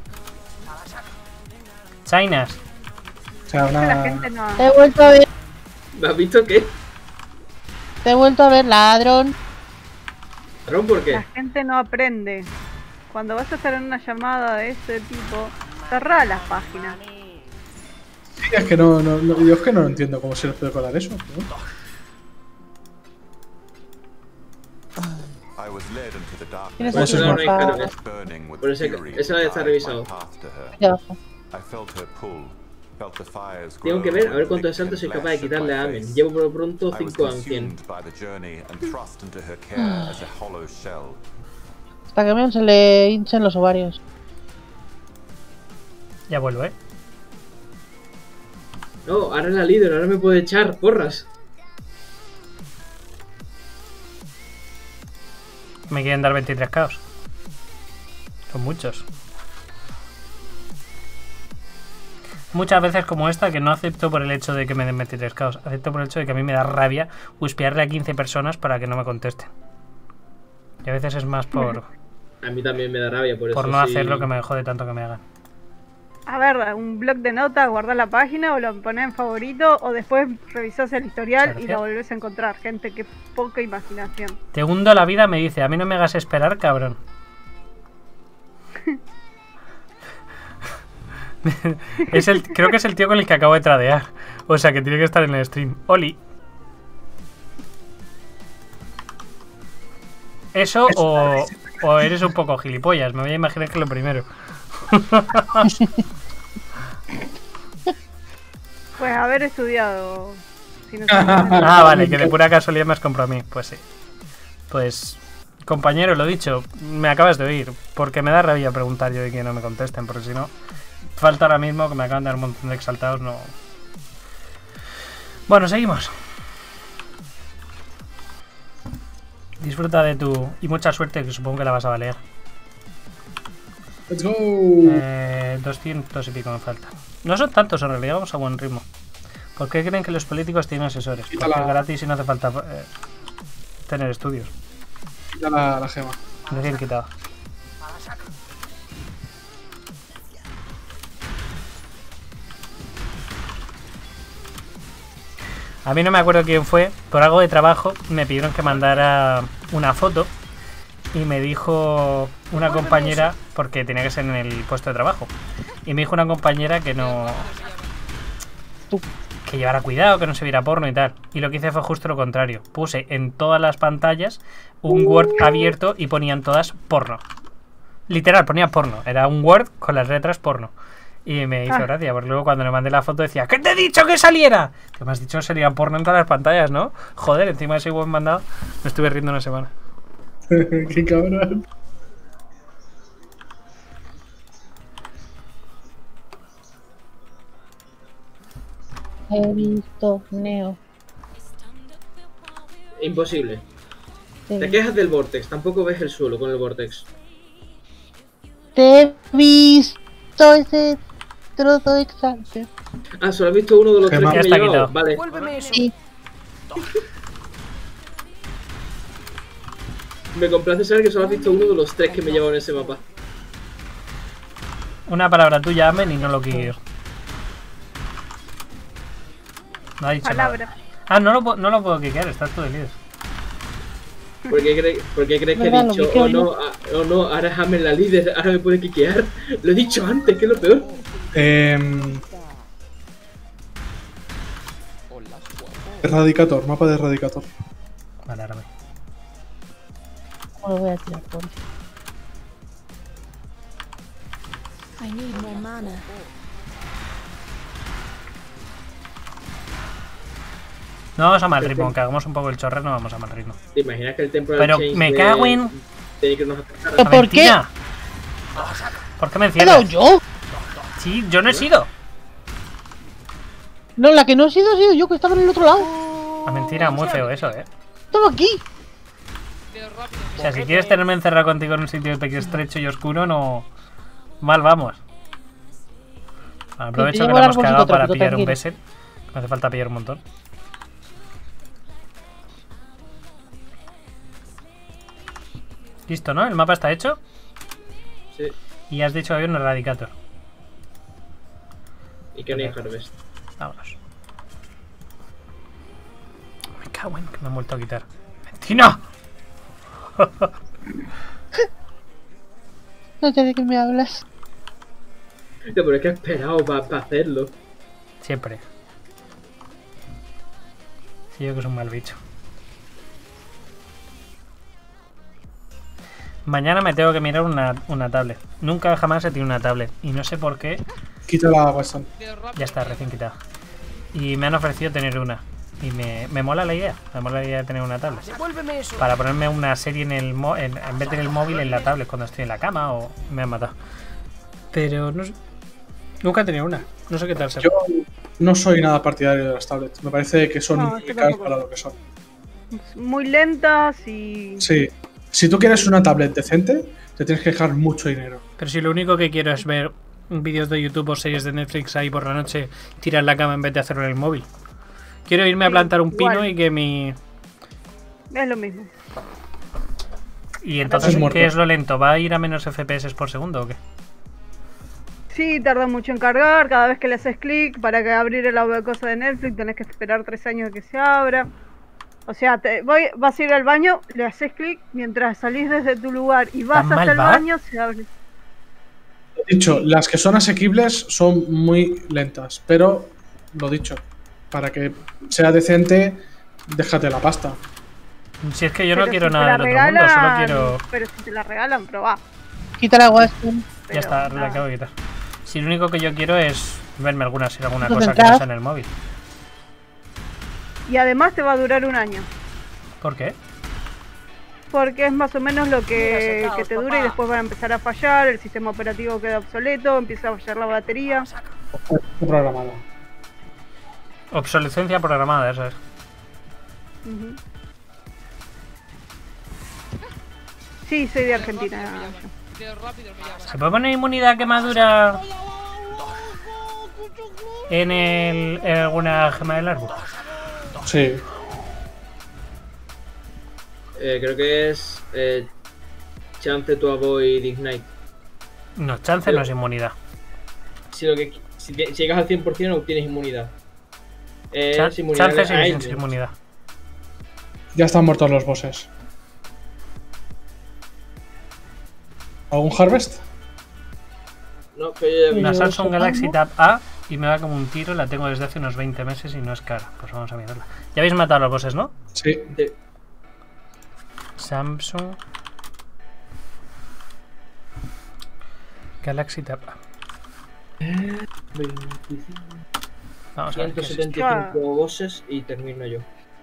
Speaker 1: Chinas.
Speaker 5: O sea,
Speaker 4: La
Speaker 5: una...
Speaker 4: gente no.
Speaker 9: Te he vuelto a ver.
Speaker 6: ¿Me has visto qué?
Speaker 9: Te he vuelto a ver, ladrón.
Speaker 6: ¿Ron por qué?
Speaker 4: La gente no aprende. Cuando vas a hacer una llamada de este tipo, cerrá las páginas.
Speaker 5: Sí, es que yo es que no entiendo cómo se les puede colar eso. ¿no?
Speaker 8: I was led into the darkness,
Speaker 9: Tienes
Speaker 5: Por eso es
Speaker 6: no,
Speaker 5: más-
Speaker 6: no hay claro que
Speaker 8: burning with
Speaker 6: Por eso
Speaker 8: fury
Speaker 6: esa ya está
Speaker 8: I
Speaker 6: revisado.
Speaker 8: my path to her.
Speaker 9: Ya baja.
Speaker 8: I felt her pull, felt the fires
Speaker 6: Tengo que
Speaker 8: grow
Speaker 6: ver a ver
Speaker 8: when
Speaker 6: cuántos
Speaker 8: they
Speaker 6: saltos soy
Speaker 8: came
Speaker 6: capaz de
Speaker 8: less at
Speaker 6: quitarle
Speaker 8: my
Speaker 6: a Amen.
Speaker 8: face.
Speaker 6: Llevo por lo pronto
Speaker 8: I was
Speaker 6: 5 a 100.
Speaker 8: consumed by the journey and thrust into her care as a hollow shell.
Speaker 9: Hasta que menos se le hinchen los ovarios.
Speaker 1: Ya vuelvo, ¿eh?
Speaker 6: No, ahora es la líder, ahora me puede echar, porras.
Speaker 1: Me quieren dar 23 caos. Son muchos. Muchas veces como esta que no acepto por el hecho de que me den 23 caos. Acepto por el hecho de que a mí me da rabia huspearle a 15 personas para que no me contesten. Y a veces es más por...
Speaker 6: A mí también me da rabia por eso.
Speaker 1: Por no hacer lo que me jode tanto que me hagan.
Speaker 4: A ver, un blog de notas, guardar la página o lo pones en favorito o después revisás el historial y la volvés a encontrar. Gente, que poca imaginación.
Speaker 1: Te hundo la vida, me dice. A mí no me hagas esperar, cabrón. Creo que es el tío con el que acabo de tradear. O sea que tiene que estar en el stream. Oli. Eso o eres un poco gilipollas. Me voy a imaginar que lo primero.
Speaker 4: Pues haber estudiado. Si no
Speaker 1: vale, que de pura casualidad me has comprado a mí. Pues sí. Pues, compañero, lo dicho, me acabas de oír. Porque me da rabia preguntar yo y que no me contesten. Porque si no, falta ahora mismo que me acaban de dar un montón de exaltados. No. Bueno, seguimos. Disfruta de tu... Y mucha suerte, que supongo que la vas a valer.
Speaker 5: Let's go.
Speaker 1: 200 y pico me falta. No son tantos en realidad, vamos a buen ritmo. ¿Por qué creen que los políticos tienen asesores? Porque es gratis y no hace falta tener estudios.
Speaker 5: Quita la gema.
Speaker 1: Recién quitado. A mí no me acuerdo quién fue, por algo de trabajo me pidieron que mandara una foto y me dijo una compañera, porque tenía que ser en el puesto de trabajo, y me dijo una compañera que no... que llevara cuidado, que no se viera porno y tal. Y lo que hice fue justo lo contrario. Puse en todas las pantallas un Word abierto y ponían todas porno. Literal, ponía porno. Era un Word con las letras porno. Y me hizo gracia, porque luego cuando le mandé la foto decía ¿qué te he dicho que saliera? Que me has dicho que salía porno en todas las pantallas, ¿no? Joder, encima de ese Word mandado me estuve riendo una semana.
Speaker 5: Qué cabrón.
Speaker 9: He visto Neo.
Speaker 6: Imposible.
Speaker 9: Sí.
Speaker 6: Te quejas del Vortex, tampoco ves el suelo con el Vortex.
Speaker 9: Te he visto ese trozo de exalter.
Speaker 6: Ah, solo has visto uno de los tres que me he llevado. Vale.
Speaker 11: Vuélveme eso.
Speaker 9: Sí.
Speaker 6: Me complace saber que solo has visto uno de los tres que me he llevado en ese mapa.
Speaker 1: Una palabra tuya, Amen, y no lo quiero. No ha dicho
Speaker 4: palabra.
Speaker 1: Nada. Ah, no lo puedo quiquear, estás todo de líder.
Speaker 6: ¿Por qué crees que he dicho, oh no, ahora es Amen la líder, ahora me puede quiquear? Lo he dicho antes, que es lo peor.
Speaker 5: Erradicator, mapa de Erradicator.
Speaker 1: Vale, ahora
Speaker 9: ¿Cómo lo voy a tirar por?
Speaker 2: I need more mana.
Speaker 1: No vamos a mal ritmo, aunque hagamos un poco el chorreo, no vamos a mal ritmo.
Speaker 6: ¿Te imaginas que el templo de
Speaker 1: Pero me cago en...
Speaker 6: Tiene que nos atacar.
Speaker 9: ¿Pero por qué?
Speaker 1: ¿Por qué me
Speaker 9: ¿He
Speaker 1: encierras?
Speaker 9: dado yo?
Speaker 1: Sí, yo no he sido.
Speaker 9: No, la que no he sido yo, que estaba en el otro lado.
Speaker 1: A mentira, muy feo eso,
Speaker 9: Estaba aquí.
Speaker 1: O sea, si quieres tenerme encerrado contigo en un sitio estrecho y oscuro, no... Mal vamos. Aprovecho que lo hemos cagado para pillar un Bessel. Me hace falta pillar un montón. Listo, ¿no? ¿El mapa está hecho?
Speaker 6: Sí.
Speaker 1: Y has dicho que había un Erradicator.
Speaker 6: Y que no hay Harvest.
Speaker 1: Vámonos. Me cago en que me han vuelto a quitar. ¡Mentira!
Speaker 9: No sé de qué me hablas.
Speaker 6: Pero es que he esperado para hacerlo.
Speaker 1: Siempre. Sí, yo que soy un mal bicho. Mañana me tengo que mirar una tablet. Nunca jamás he tenido una tablet. Y no sé por qué.
Speaker 5: Quita la Weston.
Speaker 1: Ya está, recién quitada. Y me han ofrecido tener una. Y me mola la idea. Me mola la idea de tener una tablet.
Speaker 11: Devuélveme eso.
Speaker 1: Para ponerme una serie en vez de en el móvil, en la tablet cuando estoy en la cama o me han matado. Pero no sé. Nunca he tenido una. No sé qué tal será.
Speaker 5: Yo no soy nada partidario de las tablets. Me parece que son
Speaker 4: No,
Speaker 5: caras para lo que son.
Speaker 4: Muy lentas y...
Speaker 5: Sí. Si tú quieres una tablet decente, te tienes que dejar mucho dinero.
Speaker 1: Pero si lo único que quiero es ver vídeos de YouTube o series de Netflix ahí por la noche, tirar la cama en vez de hacerlo en el móvil. Quiero irme a plantar un pino y que mi...
Speaker 4: Es lo mismo.
Speaker 1: Y entonces, ¿qué es lo lento? ¿Va a ir a menos FPS por segundo o qué?
Speaker 4: Sí, tarda mucho en cargar. Cada vez que le haces clic para que abrir la cosa de Netflix tenés que esperar 3 años que se abra. O sea, vas a ir al baño, le haces clic, mientras salís desde tu lugar y vas hasta el baño, se abre.
Speaker 5: Dicho, las que son asequibles son muy lentas, pero lo dicho, para que sea decente, déjate la pasta.
Speaker 1: Si es que yo no quiero nada del otro mundo, solo quiero...
Speaker 4: Pero si te la regalan, probá.
Speaker 9: Quita la guasa.
Speaker 1: Ya está, la acabo de quitar. Si lo único que yo quiero es verme alguna cosa que no sea en el móvil.
Speaker 4: Y además te va a durar 1 año.
Speaker 1: ¿Por qué?
Speaker 4: Porque es más o menos lo que te dura y después va a empezar a fallar, el sistema operativo queda obsoleto, empieza a fallar la batería.
Speaker 5: Programada.
Speaker 1: Obsolescencia programada, eso es.
Speaker 4: Sí, soy de Argentina.
Speaker 1: ¿Se puede poner inmunidad a quemadura en alguna gema del árbol?
Speaker 5: Sí.
Speaker 6: Creo que es Chance to avoid ignite.
Speaker 1: No, chance no es inmunidad.
Speaker 6: Si llegas al 100% obtienes inmunidad.
Speaker 1: Chance es inmunidad.
Speaker 5: Ya están muertos los bosses. ¿Algún Harvest?
Speaker 6: No, pero
Speaker 1: una Samsung Galaxy Tab A y me va como un tiro, la tengo desde hace unos 20 meses y no es cara. Pues vamos a mirarla. Ya habéis matado a los bosses, ¿no?
Speaker 5: Sí.
Speaker 1: Samsung Galaxy Tab A.
Speaker 6: 25.
Speaker 1: Vamos a ver.
Speaker 6: 175 bosses y termino yo.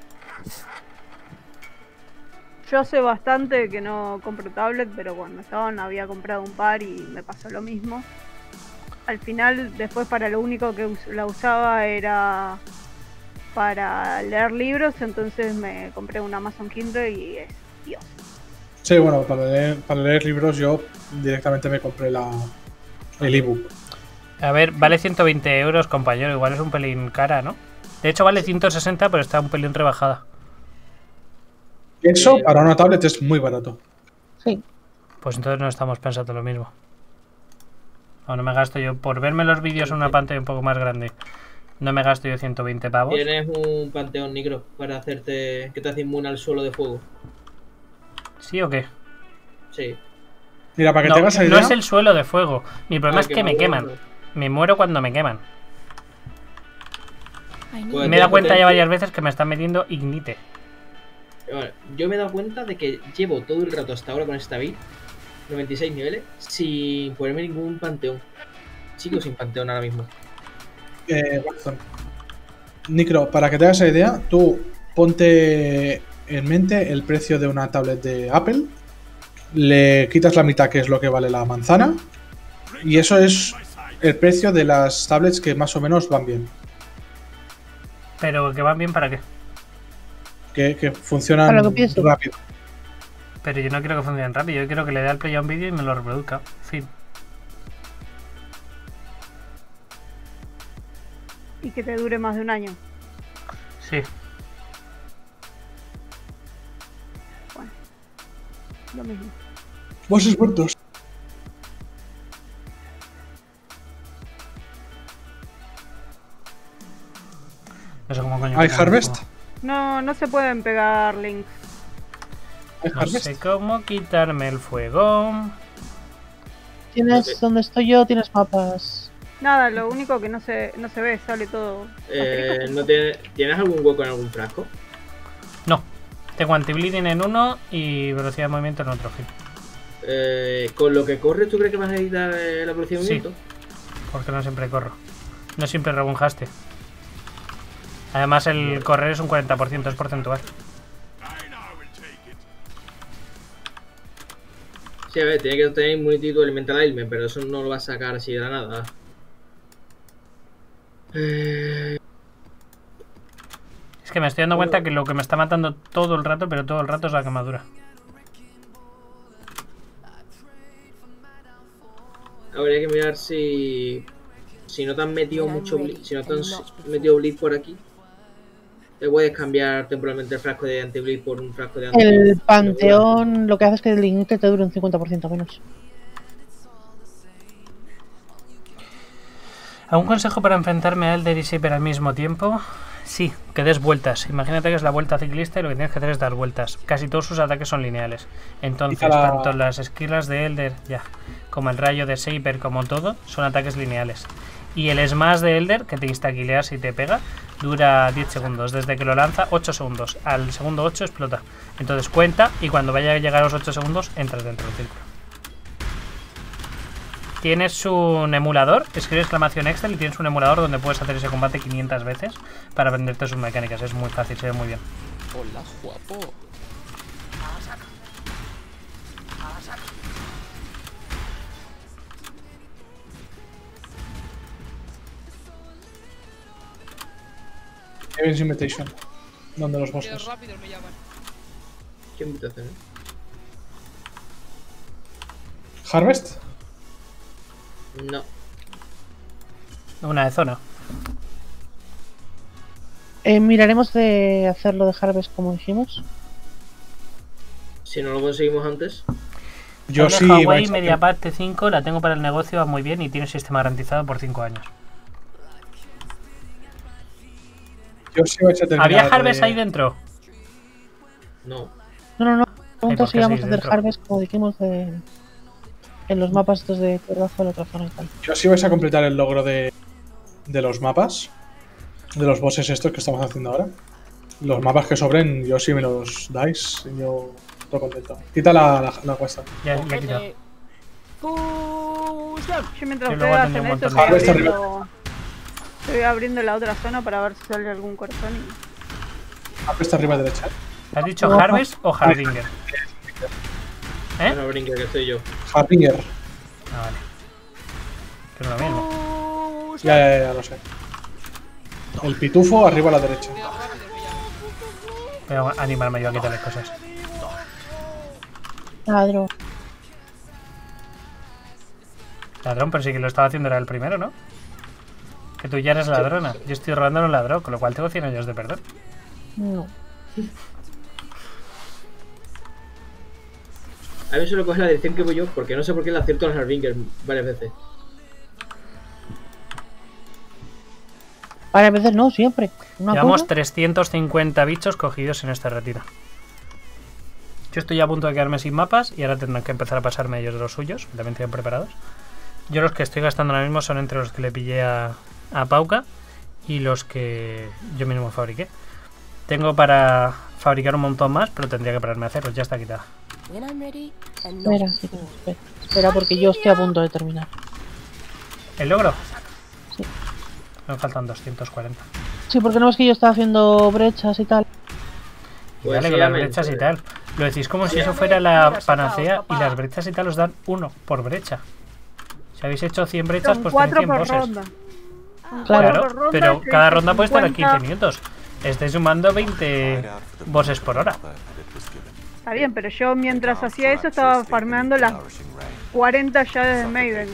Speaker 4: Yo hace bastante que no compro tablet, pero cuando estaban había comprado un par y me pasó lo mismo. Al final, después para lo único que la usaba era para leer libros, entonces me compré un Amazon Kindle y es Dios.
Speaker 5: Sí, bueno, para leer libros yo directamente me compré el ebook.
Speaker 1: A ver, vale 120 euros, compañero, igual es un pelín cara, ¿no? De hecho vale 160, pero está un pelín rebajada.
Speaker 5: Eso para una tablet es muy barato.
Speaker 9: Sí.
Speaker 1: Pues entonces no estamos pensando lo mismo. O no me gasto yo, por verme los vídeos en una pantalla un poco más grande, no me gasto yo 120 pavos.
Speaker 6: Tienes un panteón negro para hacerte que te hace inmune al suelo de fuego.
Speaker 1: ¿Sí o qué?
Speaker 6: Sí.
Speaker 5: Mira, para que te hagas la idea...
Speaker 1: No es el suelo de fuego. Mi problema es que me queman. Me muero cuando me queman.
Speaker 6: Pues
Speaker 1: me he dado cuenta ya varias veces que me están metiendo ignite.
Speaker 6: Bueno, yo me he dado cuenta de que llevo todo el rato hasta ahora con esta build, 96 niveles, sin ponerme ningún panteón. Sigo sin panteón ahora mismo.
Speaker 5: Watson. Nicro, para que te hagas la idea, tú ponte en mente el precio de una tablet de Apple, le quitas la mitad, que es lo que vale la manzana, y eso es el precio de las tablets que más o menos van bien.
Speaker 1: ¿Pero que van bien para qué?
Speaker 5: Que funcionan rápido.
Speaker 1: Pero yo no quiero que funcionen rápido, yo quiero que le dé al play a un vídeo y me lo reproduzca. Fin.
Speaker 4: Y que te dure más de 1 año.
Speaker 1: Sí.
Speaker 4: Bueno, lo mismo.
Speaker 5: Bosses muertos.
Speaker 1: No sé cómo coño.
Speaker 5: ¿Hay Harvest?
Speaker 4: No se pueden pegar links.
Speaker 1: No sé cómo quitarme el fuego.
Speaker 9: Tienes, donde estoy yo, tienes mapas.
Speaker 4: Nada, lo único que no se ve, sale todo.
Speaker 6: ¿No ¿Tienes algún hueco en algún frasco?
Speaker 1: No. Tengo anti-bleeding en uno y velocidad de movimiento en otro. Fin.
Speaker 6: ¿Con lo que corres tú crees que vas a editar la velocidad de movimiento?
Speaker 1: Sí, porque no siempre corro. No siempre rebunjaste. Además el correr es un 40%, es porcentual.
Speaker 6: Sí, a ver, tiene que tener Immunity to Elemental Ailment, pero eso no lo vas a sacar así de la nada.
Speaker 1: Es que me estoy dando cuenta que lo que me está matando todo el rato, pero todo el rato es la quemadura.
Speaker 6: habría que mirar si no te han metido mucho bleed, si no te han metido bleed por aquí, te puedes cambiar temporalmente el frasco de anti-bleed por un frasco de anti-bleed.
Speaker 9: El panteón lo que hace es que el ignite te dure un 50% menos.
Speaker 1: ¿Algún consejo para enfrentarme a Elder y Saber al mismo tiempo? Sí, que des vueltas. Imagínate que es la vuelta ciclista y lo que tienes que hacer es dar vueltas. Casi todos sus ataques son lineales. Entonces, tanto las esquilas de Elder, como el rayo de Saber, como todo, son ataques lineales. Y el smash de Elder, que te instaquileas y te pega, dura 10 segundos. Desde que lo lanza, 8 segundos. Al segundo 8 explota. Entonces cuenta y cuando vaya a llegar a los 8 segundos, entras dentro del círculo. Tienes un emulador, escribes exclamación Excel y tienes un emulador donde puedes hacer ese combate 500 veces para aprenderte sus mecánicas. Es muy fácil, se ve muy bien.
Speaker 3: Hola, guapo.
Speaker 5: Heaven's Invitation. Donde los
Speaker 12: Qué
Speaker 5: bosses.
Speaker 12: rápido me llaman.
Speaker 6: ¿Qué invitación?
Speaker 5: ¿Harvest?
Speaker 6: No.
Speaker 1: Una de zona.
Speaker 9: Miraremos de hacerlo de Harvest como dijimos.
Speaker 6: Si no lo conseguimos antes.
Speaker 5: Yo sí.
Speaker 1: Huawei media parte 5 la tengo para el negocio, va muy bien y tiene sistema garantizado por 5 años.
Speaker 5: Yo sí vais a terminar.
Speaker 1: ¿Había Harvest ahí dentro?
Speaker 6: No.
Speaker 9: No. Pregunta
Speaker 1: ¿por
Speaker 9: si
Speaker 1: qué
Speaker 9: íbamos a
Speaker 1: seguís
Speaker 9: hacer
Speaker 1: dentro?
Speaker 9: Harvest como dijimos en los mapas estos de Terrazo de la otra zona y tal.
Speaker 5: Yo sí vais a completar el logro de los mapas. De los bosses estos que estamos haciendo ahora. Los mapas que sobren, yo sí me los dais. Yo estoy contento. Quita la cuesta.
Speaker 1: Ya he quitado.
Speaker 4: Yo mientras
Speaker 1: Que
Speaker 4: ustedes
Speaker 1: luego tendría
Speaker 4: hacen
Speaker 1: un
Speaker 4: eso,
Speaker 1: montón de
Speaker 4: estoy abriendo la otra zona para ver si sale algún corazón y...
Speaker 5: Está arriba a derecha.
Speaker 1: ¿Has dicho Harvest o Harbinger? ¿Eh?
Speaker 6: No brinque, que soy yo.
Speaker 5: Harbinger.
Speaker 1: Ah, vale. Que es lo mismo.
Speaker 5: Ya lo sé. El pitufo arriba a la derecha.
Speaker 1: Voy a animarme yo a quitarle cosas.
Speaker 9: Ladrón.
Speaker 1: Ladrón, pero sí que lo estaba haciendo era el primero, ¿no? Que tú ya eres ladrona. Yo estoy robando a un ladrón, con lo cual tengo 100 años de perdón.
Speaker 9: No.
Speaker 6: A mí solo coge la dirección que voy yo, porque no sé por qué le acierto al Harbinger varias veces.
Speaker 9: Varias veces no, siempre.
Speaker 1: Llevamos 350 bichos cogidos en este retiro. Yo estoy a punto de quedarme sin mapas y ahora tendrán que empezar a pasarme ellos de los suyos, que también tienen preparados. Yo los que estoy gastando ahora mismo son entre los que le pillé a Pauca y los que yo mismo fabriqué. Tengo para fabricar un montón más, pero tendría que pararme a hacerlos, ya está quitado.
Speaker 9: Espera, porque yo estoy a punto de terminar.
Speaker 1: ¿El logro?
Speaker 9: Sí.
Speaker 1: Me faltan 240.
Speaker 9: Sí, porque no es que yo estaba haciendo brechas y tal.
Speaker 1: Y dale con las brechas y tal. Lo decís como si eso fuera la panacea y las brechas y tal os dan 1 por brecha. Si habéis hecho 100 brechas, pues tenéis 100 bosses.
Speaker 4: ronda.
Speaker 1: Claro, pero cada ronda puede estar a 15 minutos. Estáis sumando 20 bosses por hora.
Speaker 4: Está bien, pero yo mientras hacía eso estaba farmeando las 40 llaves de Maiden.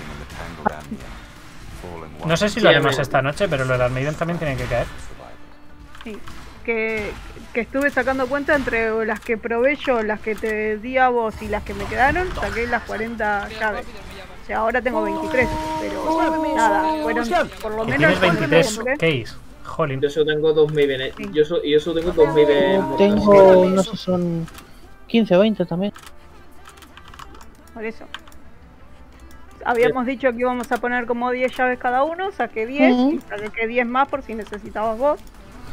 Speaker 1: No sé si lo haremos esta noche, pero lo de las Maiden también tienen que caer.
Speaker 4: Sí, que estuve sacando cuenta entre las que probé yo, las que te di a vos y las que me quedaron, saqué las 40 llaves. O sea, ahora tengo 23, pero nada, fueron por lo menos...
Speaker 1: Tienes 23 case, jolín.
Speaker 6: Yo solo tengo 2 Maven, yo solo tengo 2 Maven.
Speaker 9: Tengo, no sé, son 15 o 20 también.
Speaker 4: Por eso. Habíamos dicho que íbamos a poner como 10 llaves cada uno, saqué 10 y saqué 10 más por si necesitabas vos.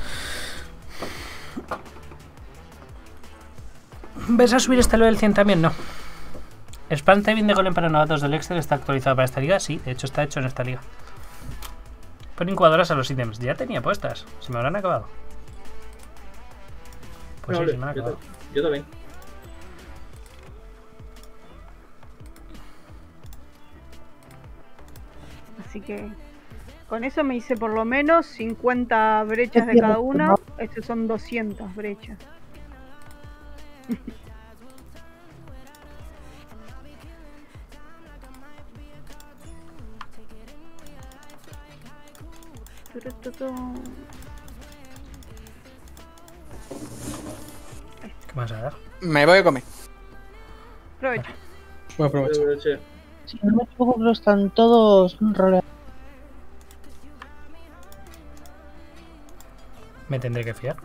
Speaker 1: ¿Ves a subir este lo del 100 también? No. Spam Timing de Golem para novatos del Excel está actualizado para esta liga. Sí, de hecho está hecho en esta liga. Pon incubadoras a los ítems. Ya tenía puestas. Se me habrán acabado. Pues
Speaker 6: No,
Speaker 1: sí, se me han acabado.
Speaker 6: Yo también.
Speaker 4: Así que con eso me hice por lo menos 50 brechas de cada una. Estos son 200 brechas.
Speaker 1: ¿Qué más a dar?
Speaker 7: Me voy a comer.
Speaker 4: Aprovecha.
Speaker 5: Voy a aprovechar.
Speaker 9: Si no me equivoco, creo que están todos roleados.
Speaker 1: Me tendré que fiar.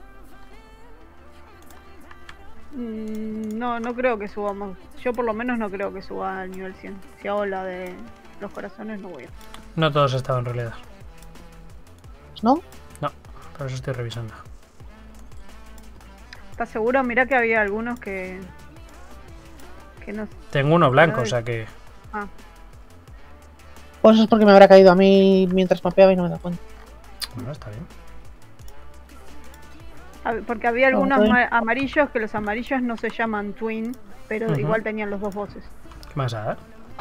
Speaker 4: No, no creo que subamos. Yo por lo menos no creo que suba al nivel 100. Si hago la de los corazones no voy a.
Speaker 1: No todos estaban roleados.
Speaker 9: ¿No?
Speaker 1: No, por eso estoy revisando.
Speaker 4: ¿Estás seguro? Mira que había algunos que no.
Speaker 1: Tengo uno blanco, o sea que...
Speaker 4: Ah,
Speaker 9: Pues eso es porque me habrá caído a mí mientras mapeaba y no me da cuenta.
Speaker 1: Bueno, está bien.
Speaker 4: porque había algunos
Speaker 9: bien.
Speaker 4: amarillos que los amarillos no se llaman twin, pero
Speaker 1: Ujú.
Speaker 4: igual tenían los dos voces.
Speaker 1: ¿Qué más a dar?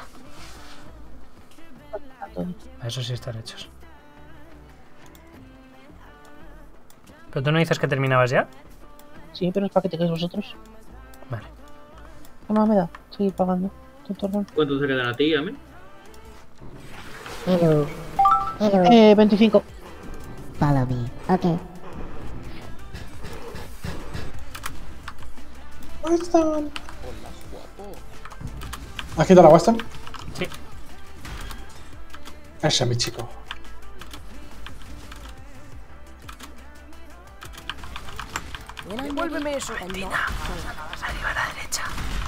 Speaker 1: A eso sí están hechos. ¿Pero tú no dices que terminabas ya?
Speaker 9: Sí, pero es para que te quedes vosotros.
Speaker 1: Vale.
Speaker 9: ¿Qué más me da? Seguir pagando.
Speaker 6: ¿Cuánto te quedan a ti, Ame?
Speaker 9: 25.
Speaker 2: Follow me. Okay.
Speaker 5: Weston. ¿Has quitado la Weston?
Speaker 1: Sí.
Speaker 5: Ese es mi chico.
Speaker 11: Devuélveme eso.
Speaker 1: Arriba a la derecha.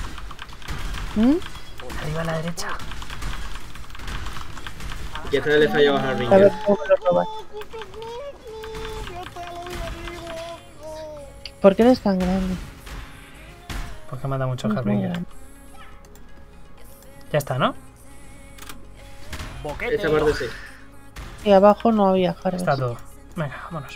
Speaker 9: ¿Mm?
Speaker 1: Arriba a la derecha.
Speaker 6: Que esta vez le fallabas al
Speaker 9: A ver
Speaker 6: Ringer.
Speaker 9: cómo me lo robas. ¿Por qué eres tan grande?
Speaker 1: Porque manda mucho
Speaker 9: Es muy
Speaker 1: Harbinger.
Speaker 9: grande.
Speaker 1: Ya está, ¿no?
Speaker 6: Esta parte sí.
Speaker 9: Y abajo no había Harvest.
Speaker 1: Está todo. Venga, vámonos.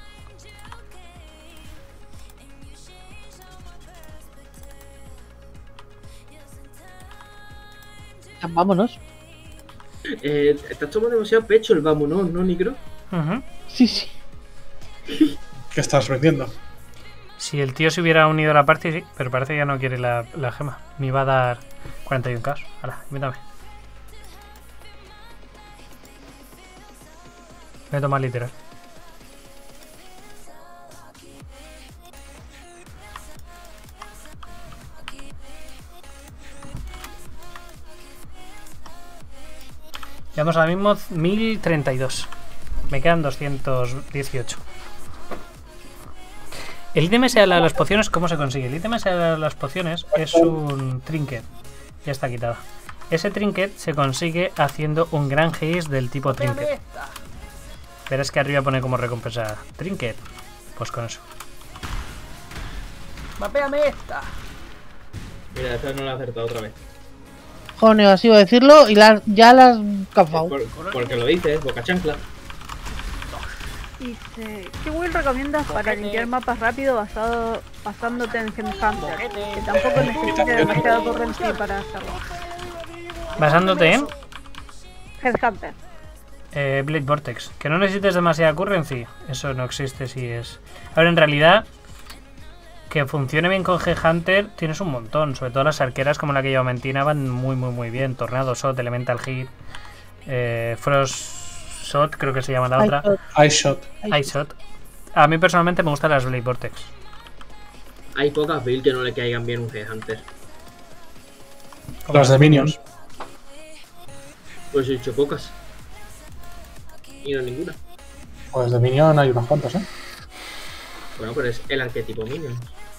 Speaker 9: Vámonos.
Speaker 6: Estás tomando demasiado pecho el vámonos, ¿no, Nicro?
Speaker 9: Sí, sí.
Speaker 5: ¿Qué estás vendiendo?
Speaker 1: Si el tío se hubiera unido a la party, sí, pero parece que ya no quiere la gema. Me iba a dar 41k. Hala, invítame. Voy a tomar literal. Llevamos ahora mismo 1032. Me quedan 218. El ítem ese de las pociones, ¿cómo se consigue? El ítem ese de las pociones es un trinket. Ya está quitado. Ese trinket se consigue haciendo un gran haze del tipo trinket. Verás que arriba pone como recompensa trinket. Pues con eso.
Speaker 11: Mapéame esta.
Speaker 6: Mira, esta no la he acertado otra vez.
Speaker 9: Joder, así iba a decirlo y ya las cafao.
Speaker 6: Porque lo dices, boca chancla.
Speaker 4: Dice, ¿qué build recomiendas para limpiar mapas rápido basándote en Headhunter? Que tampoco necesite demasiado corrente para hacerlo.
Speaker 1: Basándote en
Speaker 4: Headhunter.
Speaker 1: Blade Vortex. Que no necesites demasiada currency. Eso no existe si es... Ahora, en realidad, que funcione bien con Headhunter tienes un montón. Sobre todo las arqueras como la que lleva Mentina van muy bien. Tornado Shot, Elemental Hit, Frost Shot, creo que se llama la otra.
Speaker 5: Ice
Speaker 1: Shot. A mí personalmente me gustan las Blade Vortex.
Speaker 6: Hay pocas builds que no le caigan bien un Headhunter.
Speaker 5: Las de Minions.
Speaker 6: Pues he dicho pocas. Y no ninguna.
Speaker 5: Pues de Minion hay unas cuantas, ¿eh?
Speaker 6: Bueno, pero es el arquetipo Minion.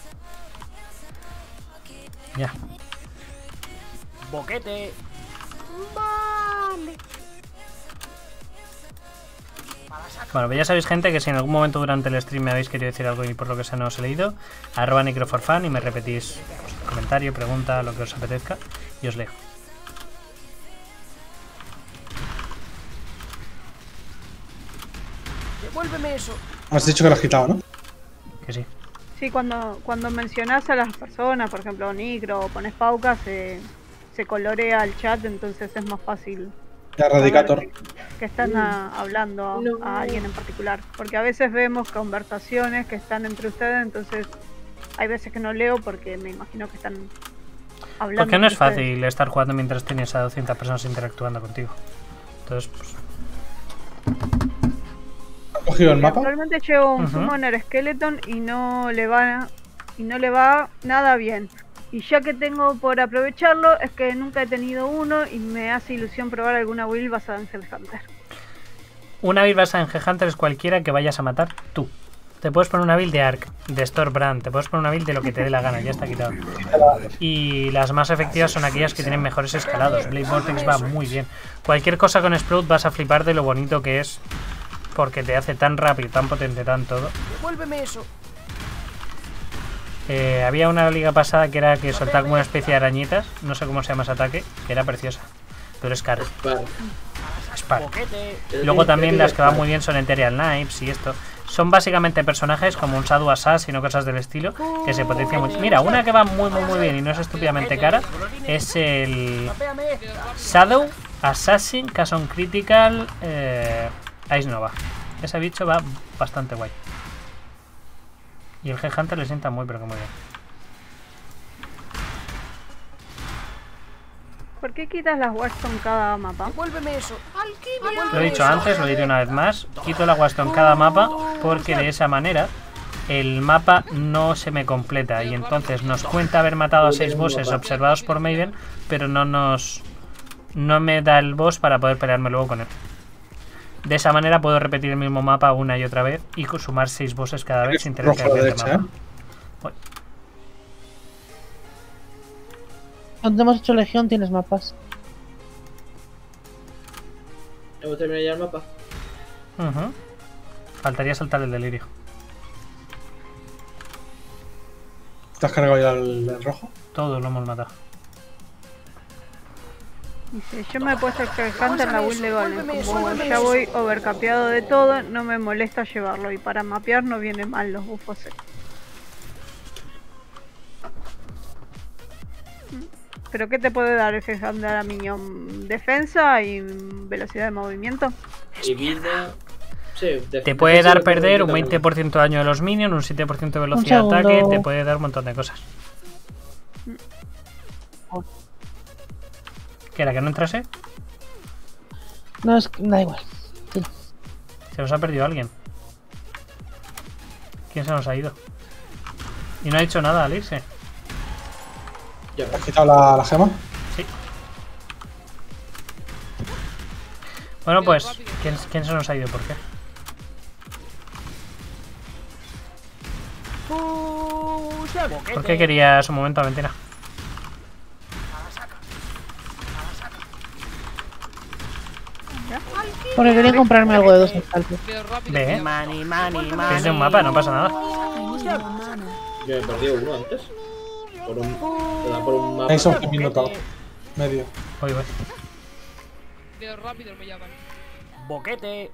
Speaker 1: Ya.
Speaker 11: Boquete.
Speaker 4: Vale.
Speaker 1: Bueno, pues ya sabéis, gente, que si en algún momento durante el stream me habéis querido decir algo y por lo que sea no os he leído, @necroforfan y me repetís comentario, pregunta, lo que os apetezca y os leo.
Speaker 11: Devuélveme eso.
Speaker 5: Has dicho que lo has quitado, ¿no?
Speaker 1: Que sí.
Speaker 4: Sí, cuando mencionás a las personas, por ejemplo Nicro o pones Pauca, se colorea el chat, entonces es más fácil
Speaker 5: Ya, Radicator.
Speaker 4: que están hablando a alguien en particular. Porque a veces vemos conversaciones que están entre ustedes, entonces hay veces que no leo porque me imagino que están hablando.
Speaker 1: Porque no es
Speaker 4: entre ustedes.
Speaker 1: fácil estar jugando mientras tienes a 200 personas interactuando contigo. Entonces, pues...
Speaker 5: cogido el mapa?
Speaker 4: Actualmente llevo un Summoner Skeleton y no le va nada bien. Y ya que tengo por aprovecharlo, es que nunca he tenido uno y me hace ilusión probar alguna build basada en Headhunter.
Speaker 1: Una build basada en Headhunter es cualquiera que vayas a matar tú. Te puedes poner una build de Ark, de Stormbrand, te puedes poner una build de lo que te dé la gana, ya está quitado. Y las más efectivas son aquellas que tienen mejores escalados. Blade Vortex va muy bien. Cualquier cosa con Sprout vas a flipar de lo bonito que es, porque te hace tan rápido, tan potente, tan todo.
Speaker 11: Devuélveme eso.
Speaker 1: Había una liga pasada que era que soltaba como una especie de arañitas, no sé cómo se llama ese ataque, que era preciosa, pero es caro. Spar. Luego también las que van muy bien son Ethereal Knives y esto. Son básicamente personajes como un Shadow Assassin o cosas del estilo que se potencian mucho. Mira, una que va muy bien y no es estúpidamente cara es el Shadow Assassin Cason Critical Ice Nova. Ese bicho va bastante guay. Y el Headhunter le sienta muy, pero que muy bien.
Speaker 4: ¿Por qué quitas las Warston cada mapa?
Speaker 11: Devuélveme eso.
Speaker 1: Lo he dicho antes, lo diré una vez más. Quito la Warston cada mapa porque de esa manera el mapa no se me completa. Y entonces nos cuenta haber matado a 6 bosses observados por Maven, pero no me da el boss para poder pelearme luego con él. De esa manera puedo repetir el mismo mapa una y otra vez y sumar 6 bosses cada vez sin tener que cambiar de mapa.
Speaker 9: Cuando hemos hecho Legión tienes mapas.
Speaker 6: ¿Hemos terminado ya el mapa?
Speaker 1: Faltaría saltar el delirio.
Speaker 5: ¿Te has cargado ya el rojo?
Speaker 1: Todos lo hemos matado.
Speaker 4: Dice, yo me he puesto el Headhunter en la build de Golem. Como ya voy overcapeado de todo, no me molesta llevarlo. Y para mapear no viene mal los buffos. ¿Pero qué te puede dar el Headhunter a Minion? ¿Defensa y velocidad de movimiento?
Speaker 6: Y vida... Sí,
Speaker 1: te puede dar perder un 20% de daño de los minions, un 7% de velocidad de ataque, te puede dar un montón de cosas. ¿Qué era? ¿Que no entrase?
Speaker 9: No, es da igual. Sí.
Speaker 1: Se nos ha perdido alguien. ¿Quién se nos ha ido? Y no ha hecho nada al irse.
Speaker 5: ¿Has quitado la gema?
Speaker 1: Sí. Bueno, pues, ¿quién se nos ha ido? ¿Por qué? ¿Por qué quería su momento Aventina?
Speaker 9: Porque quería comprarme algo de 2 saltos.
Speaker 1: Ve, es de un mapa, no pasa nada.
Speaker 6: Yo he perdido uno antes. Por un mapa.
Speaker 5: Ahí son notado. Medio.
Speaker 1: Voy.
Speaker 12: Qué rápido me llaman.
Speaker 11: Boquete.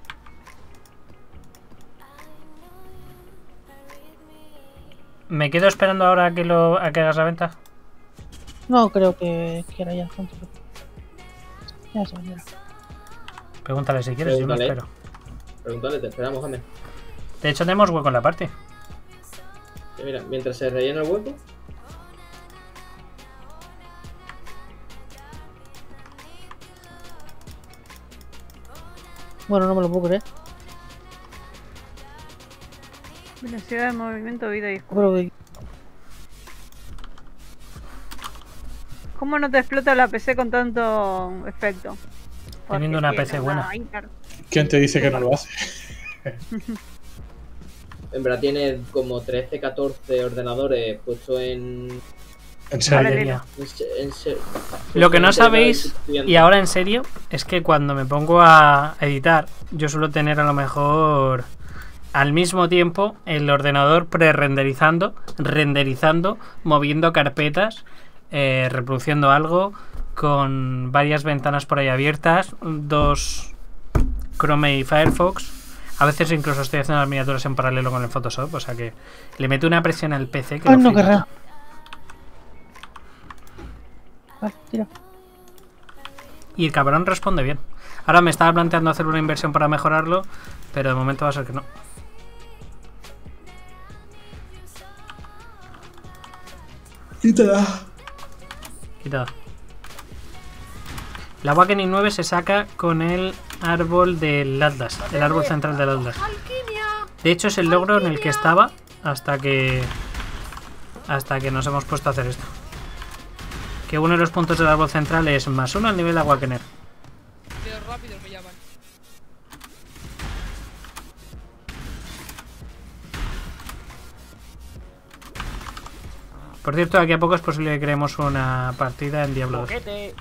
Speaker 1: ¿Me quedo esperando ahora a que hagas la venta?
Speaker 9: No, creo que quiera ya. Ya se vendrá.
Speaker 1: Pregúntale si quieres, yo me espero.
Speaker 6: Pregúntale, te esperamos, Jaime.
Speaker 1: De hecho, tenemos hueco en la parte.
Speaker 6: Sí, mira, mientras se rellena el hueco.
Speaker 9: Bueno, no me lo puedo creer.
Speaker 4: Velocidad de movimiento, vida y
Speaker 9: Creo que...
Speaker 4: ¿Cómo no te explota la PC con tanto efecto?
Speaker 1: Teniendo una PC buena.
Speaker 5: ¿Quién te dice que no lo hace?
Speaker 6: En verdad tiene como 13, 14 ordenadores puestos en
Speaker 5: serio.
Speaker 1: Lo que no sabéis, y ahora en serio, es que cuando me pongo a editar, yo suelo tener a lo mejor al mismo tiempo el ordenador renderizando, moviendo carpetas, reproduciendo algo, con varias ventanas por ahí abiertas, 2 Chrome y Firefox. A veces incluso estoy haciendo las miniaturas en paralelo con el Photoshop, o sea que le meto una presión al PC que
Speaker 9: Ay, no querrá. Vale, tira.
Speaker 1: Y el cabrón responde bien. Ahora me estaba planteando hacer una inversión para mejorarlo, pero de momento va a ser que no.
Speaker 5: Quítala.
Speaker 1: La Awakening 9 se saca con el árbol del Atlas, el árbol central del Atlas. De hecho, es el logro en el que estaba hasta que nos hemos puesto a hacer esto. Que uno de los puntos del árbol central es +1 al nivel Awakener.
Speaker 12: Qué rápido me llaman.
Speaker 1: Por cierto, aquí a poco es posible que creemos una partida en Diablo 2.
Speaker 11: Boquete.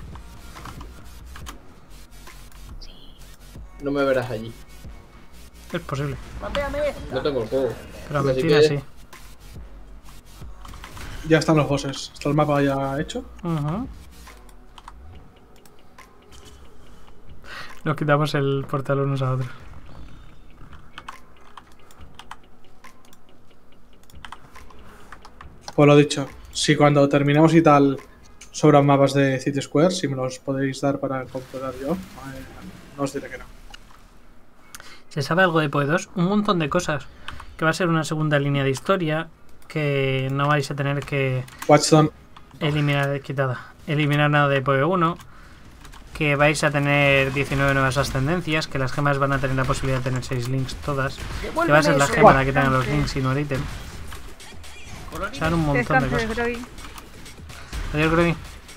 Speaker 6: No me verás allí.
Speaker 1: Es posible.
Speaker 11: Mapéame.
Speaker 6: No tengo el juego.
Speaker 1: Pero
Speaker 6: Así
Speaker 1: mentira,
Speaker 6: que-
Speaker 1: sí.
Speaker 5: Ya están los bosses. ¿Está el mapa ya hecho?
Speaker 1: Ujú. Nos quitamos el portal unos a otros.
Speaker 5: Pues lo dicho. Si cuando terminemos y tal sobran mapas de City Square, si me los podéis dar para completar yo, no os diré que no.
Speaker 1: ¿Se sabe algo de PoE 2? Un montón de cosas. Que va a ser una segunda línea de historia. Que no vais a tener que
Speaker 5: Watchstone,
Speaker 1: eliminar nada de PoE 1. Que vais a tener 19 nuevas ascendencias. Que las gemas van a tener la posibilidad de tener 6 links todas. Que va a ser la gema la que tenga los links y no el ítem. O sea, un montón de
Speaker 4: Descanse,
Speaker 1: cosas.
Speaker 4: Groggy.
Speaker 1: Adiós, Grody.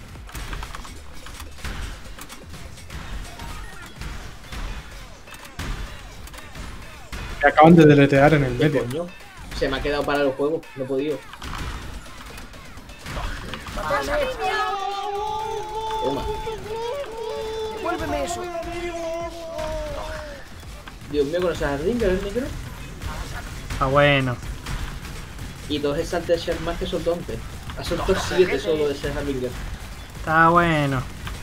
Speaker 5: me acaban de deletear en el
Speaker 6: ¿Qué
Speaker 5: medio.
Speaker 6: coño? Se me ha quedado para los juegos, no he podido. Toma.
Speaker 11: Devuélveme eso.
Speaker 6: Dios mío, con ese jardín, que es el micro.
Speaker 1: Ah, bueno.
Speaker 6: Y dos esas de Sherman que son 11. Ha soltado 7 solo de ese jardín.
Speaker 1: Está bueno.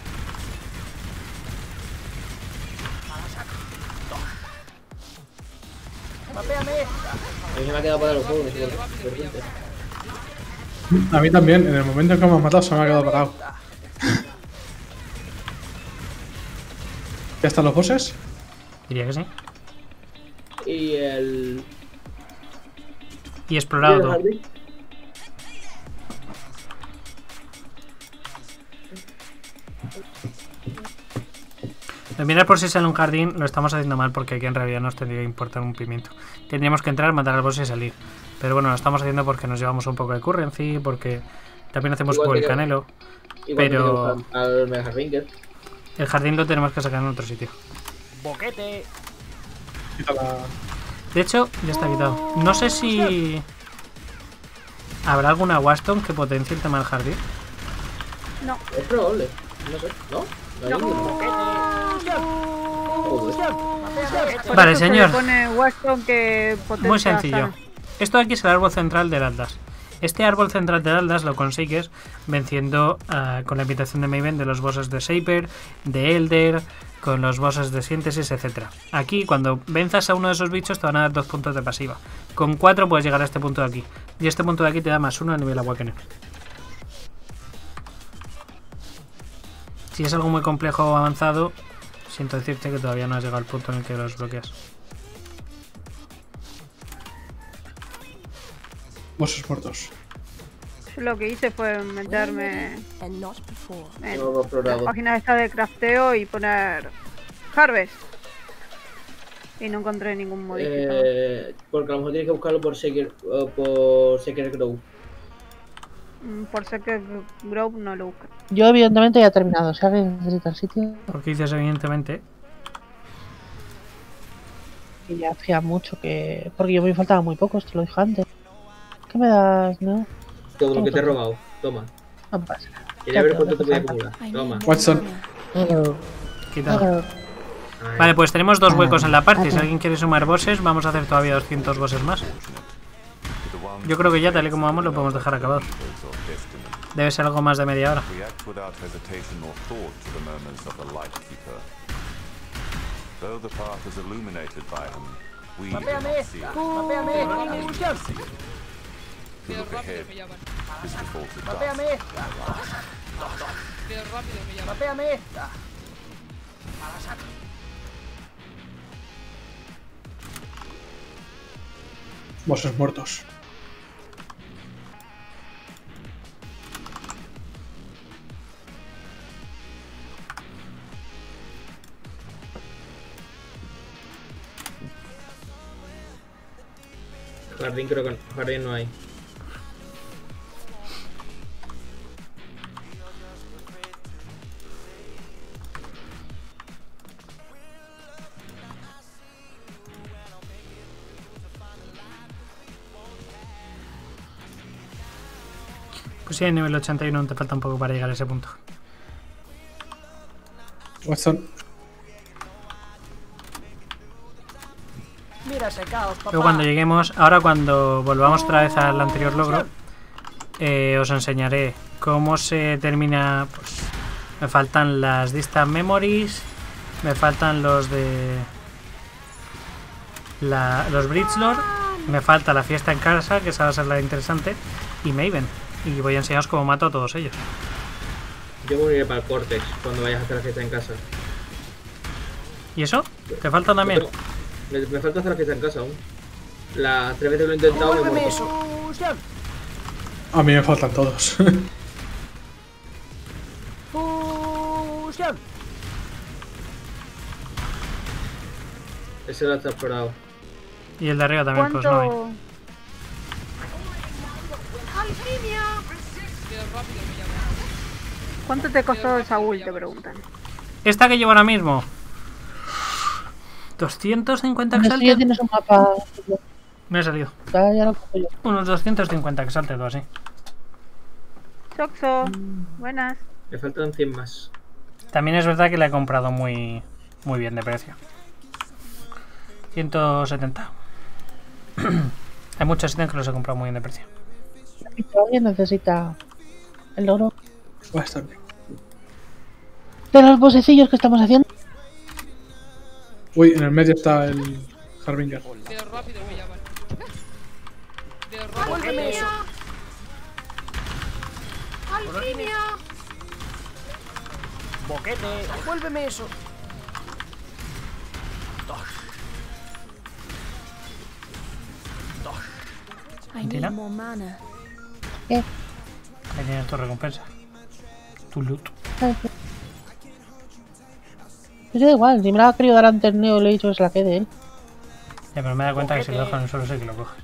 Speaker 11: Mapéame.
Speaker 6: A mí se me ha quedado para los juegos, me quedo de repente.
Speaker 5: A mí también, en el momento en que me han matado se me ha quedado parado. ¿Ya están los bosses?
Speaker 1: Diría que sí.
Speaker 6: Y el...
Speaker 1: Y explorado
Speaker 6: ¿Y el
Speaker 1: todo.
Speaker 6: jardín?
Speaker 1: De mirar por si sale un jardín lo estamos haciendo mal porque aquí en realidad nos tendría que importar un pimiento. Tendríamos que entrar, matar al boss y salir. Pero bueno, lo estamos haciendo porque nos llevamos un poco de currency, porque también hacemos
Speaker 6: Igual
Speaker 1: por el
Speaker 6: que-
Speaker 1: canelo.
Speaker 6: Igual que
Speaker 1: Pero
Speaker 6: tengo al Mega Harbinger.
Speaker 1: el jardín lo tenemos que sacar en otro sitio.
Speaker 11: Boquete.
Speaker 5: Quita la...
Speaker 1: De hecho, ya está quitado. No sé si habrá alguna Waston que potencie el tema del jardín.
Speaker 4: No.
Speaker 6: Es probable. No sé, ¿no? No hay ninguno. Joder.
Speaker 4: Por
Speaker 1: Vale,
Speaker 4: eso
Speaker 1: señor.
Speaker 4: Se le pone Watson que potencia
Speaker 1: Muy sencillo.
Speaker 4: Sara.
Speaker 1: Esto de aquí es el árbol central del Atlas. Este árbol central del Atlas lo consigues venciendo con la invitación de Maven de los bosses de Shaper, de Elder, con los bosses de Síntesis, etc. Aquí, cuando venzas a uno de esos bichos, te van a dar 2 puntos de pasiva. Con 4 puedes llegar a este punto de aquí. Y este punto de aquí te da +1 a nivel Awakener. Si es algo muy complejo o avanzado, siento decirte que todavía no has llegado al punto en el que los bloqueas.
Speaker 5: bosses muertos.
Speaker 4: Yo lo que hice fue meterme en
Speaker 6: No
Speaker 4: la
Speaker 6: lo he explorado.
Speaker 4: página esta de crafteo y poner Harvest. Y no encontré ningún modificador.
Speaker 6: Porque a lo mejor tienes que buscarlo por Secret Grow.
Speaker 4: Por Secret Grove no lo busqué.
Speaker 9: Yo evidentemente ya he terminado. Si alguien necesita el sitio,
Speaker 1: Porque dices evidentemente.
Speaker 9: y ya hacía mucho que... Porque yo me faltaba muy poco, te lo dije antes. ¿Qué me das? No,
Speaker 6: Todo lo que te he robado. Toma.
Speaker 9: no pasa nada.
Speaker 6: Quería ver
Speaker 9: Ya
Speaker 6: cuánto
Speaker 9: te
Speaker 6: te voy a
Speaker 9: falta.
Speaker 6: acumular. Toma.
Speaker 5: Watson,
Speaker 1: Quitado.
Speaker 6: Ay,
Speaker 1: Vale, pues tenemos 2 huecos en la parte. Si alguien quiere sumar bosses, vamos a hacer todavía 200 bosses más. Yo creo que ya, tal y como vamos, lo podemos dejar acabado. Debe ser algo más de media hora.
Speaker 8: React without hesitation or thought to the murmurs of the Lightkeeper. Though the path is illuminated by him, we do
Speaker 11: Mapéame.
Speaker 8: not see it.
Speaker 11: Mapéame.
Speaker 8: To
Speaker 12: Qué
Speaker 8: look
Speaker 12: rápido
Speaker 8: ahead
Speaker 12: me llaman.
Speaker 8: is to fall to dust.
Speaker 11: Mapéame.
Speaker 12: Qué rápido me llaman.
Speaker 11: Mapéame.
Speaker 5: bosses muertos.
Speaker 6: Jardín creo que no. Jardín no hay.
Speaker 1: Pues sí, en nivel 81 te falta un poco para llegar a ese punto.
Speaker 5: Watson.
Speaker 11: Mira ese caos, papá.
Speaker 1: Luego cuando lleguemos, ahora cuando volvamos otra vez al anterior logro, os enseñaré cómo se termina. Pues me faltan las distant memories, me faltan los de los Bridge Lord, me falta la fiesta en casa, que esa va a ser la interesante, y Maven. Y voy a enseñaros cómo mato a todos ellos.
Speaker 6: Yo me iré para el Cortex cuando vayas a hacer la fiesta en casa.
Speaker 1: ¿Y eso? ¿Te falta también?
Speaker 6: Me falta hacer la fiesta en casa aún. Las 3 veces que lo he intentado me he
Speaker 11: Devuélveme
Speaker 6: muerto.
Speaker 11: eso. Fusión.
Speaker 5: A mí me faltan todos.
Speaker 11: Fusión.
Speaker 6: Ese lo has explorado.
Speaker 1: Y el de arriba también, pues no hay.
Speaker 4: ¿Cuánto te costó el Saúl? Te preguntan.
Speaker 1: Esta que llevo ahora mismo. 250
Speaker 9: No sé, ya
Speaker 1: exalted.
Speaker 9: tienes un mapa.
Speaker 1: Me ha salido.
Speaker 9: Ya lo cojo yo.
Speaker 1: Unos 250 exalted o así.
Speaker 4: Soxo, buenas.
Speaker 6: Me faltan 100 más.
Speaker 1: También es verdad que la he comprado muy bien de precio. 170. Hay muchos ítems que los he comprado muy bien de precio.
Speaker 9: ¿Alguien necesita el logro
Speaker 5: Va a estar bien.
Speaker 9: de los bosecillos que estamos haciendo?
Speaker 5: Uy, en el medio está el Harbinger.
Speaker 12: Pero rápido me llaman. Pero
Speaker 11: Devuélveme
Speaker 12: rápido.
Speaker 11: eso. Alquimia. Boquete. Devuélveme eso.
Speaker 1: ¿Tira?
Speaker 9: ¿Qué?
Speaker 1: Ahí tienes tu recompensa. Tu loot.
Speaker 9: Pues da igual, si me la ha querido dar antes Neo, le he dicho que se la quede él.
Speaker 1: Ya, pero me da cuenta que si lo dejo en el suelo sé que lo coges.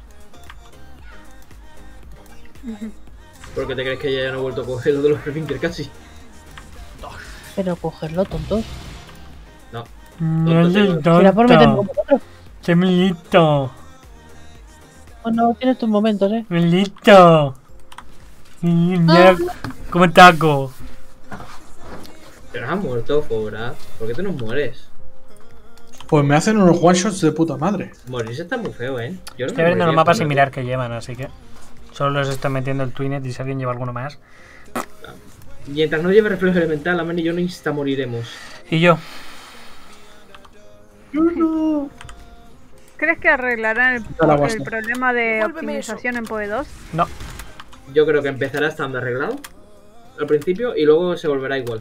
Speaker 6: ¿Por qué te crees que ya no he vuelto a coger lo de los Harbinger casi?
Speaker 9: Pero cogerlo, tontos.
Speaker 6: No.
Speaker 9: Mira por meterme con vosotros.
Speaker 1: ¡Qué listo!
Speaker 9: Bueno, tienes tus momentos,
Speaker 1: ¡Listo! Mira cómo taco.
Speaker 6: Te has muerto, Fobra. ¿Por qué tú no mueres?
Speaker 5: Pues me hacen unos one shots de puta madre.
Speaker 6: Morirse está muy feo, ¿eh? Yo no
Speaker 1: Estoy
Speaker 6: me
Speaker 1: viendo los
Speaker 6: moriría
Speaker 1: mapas
Speaker 6: con
Speaker 1: sin
Speaker 6: el-
Speaker 1: mirar que llevan, así que solo les estoy metiendo el Twinet y si alguien lleva alguno más.
Speaker 6: Mientras no lleve reflejo elemental, Amen y yo no insta moriremos.
Speaker 1: Y yo,
Speaker 4: ¿Crees que arreglarán
Speaker 5: Ya la
Speaker 4: el
Speaker 5: basta.
Speaker 4: problema de
Speaker 11: Devuélveme
Speaker 4: optimización en PoE 2?
Speaker 1: no.
Speaker 6: Yo creo que empezará estando arreglado al principio y luego se volverá igual.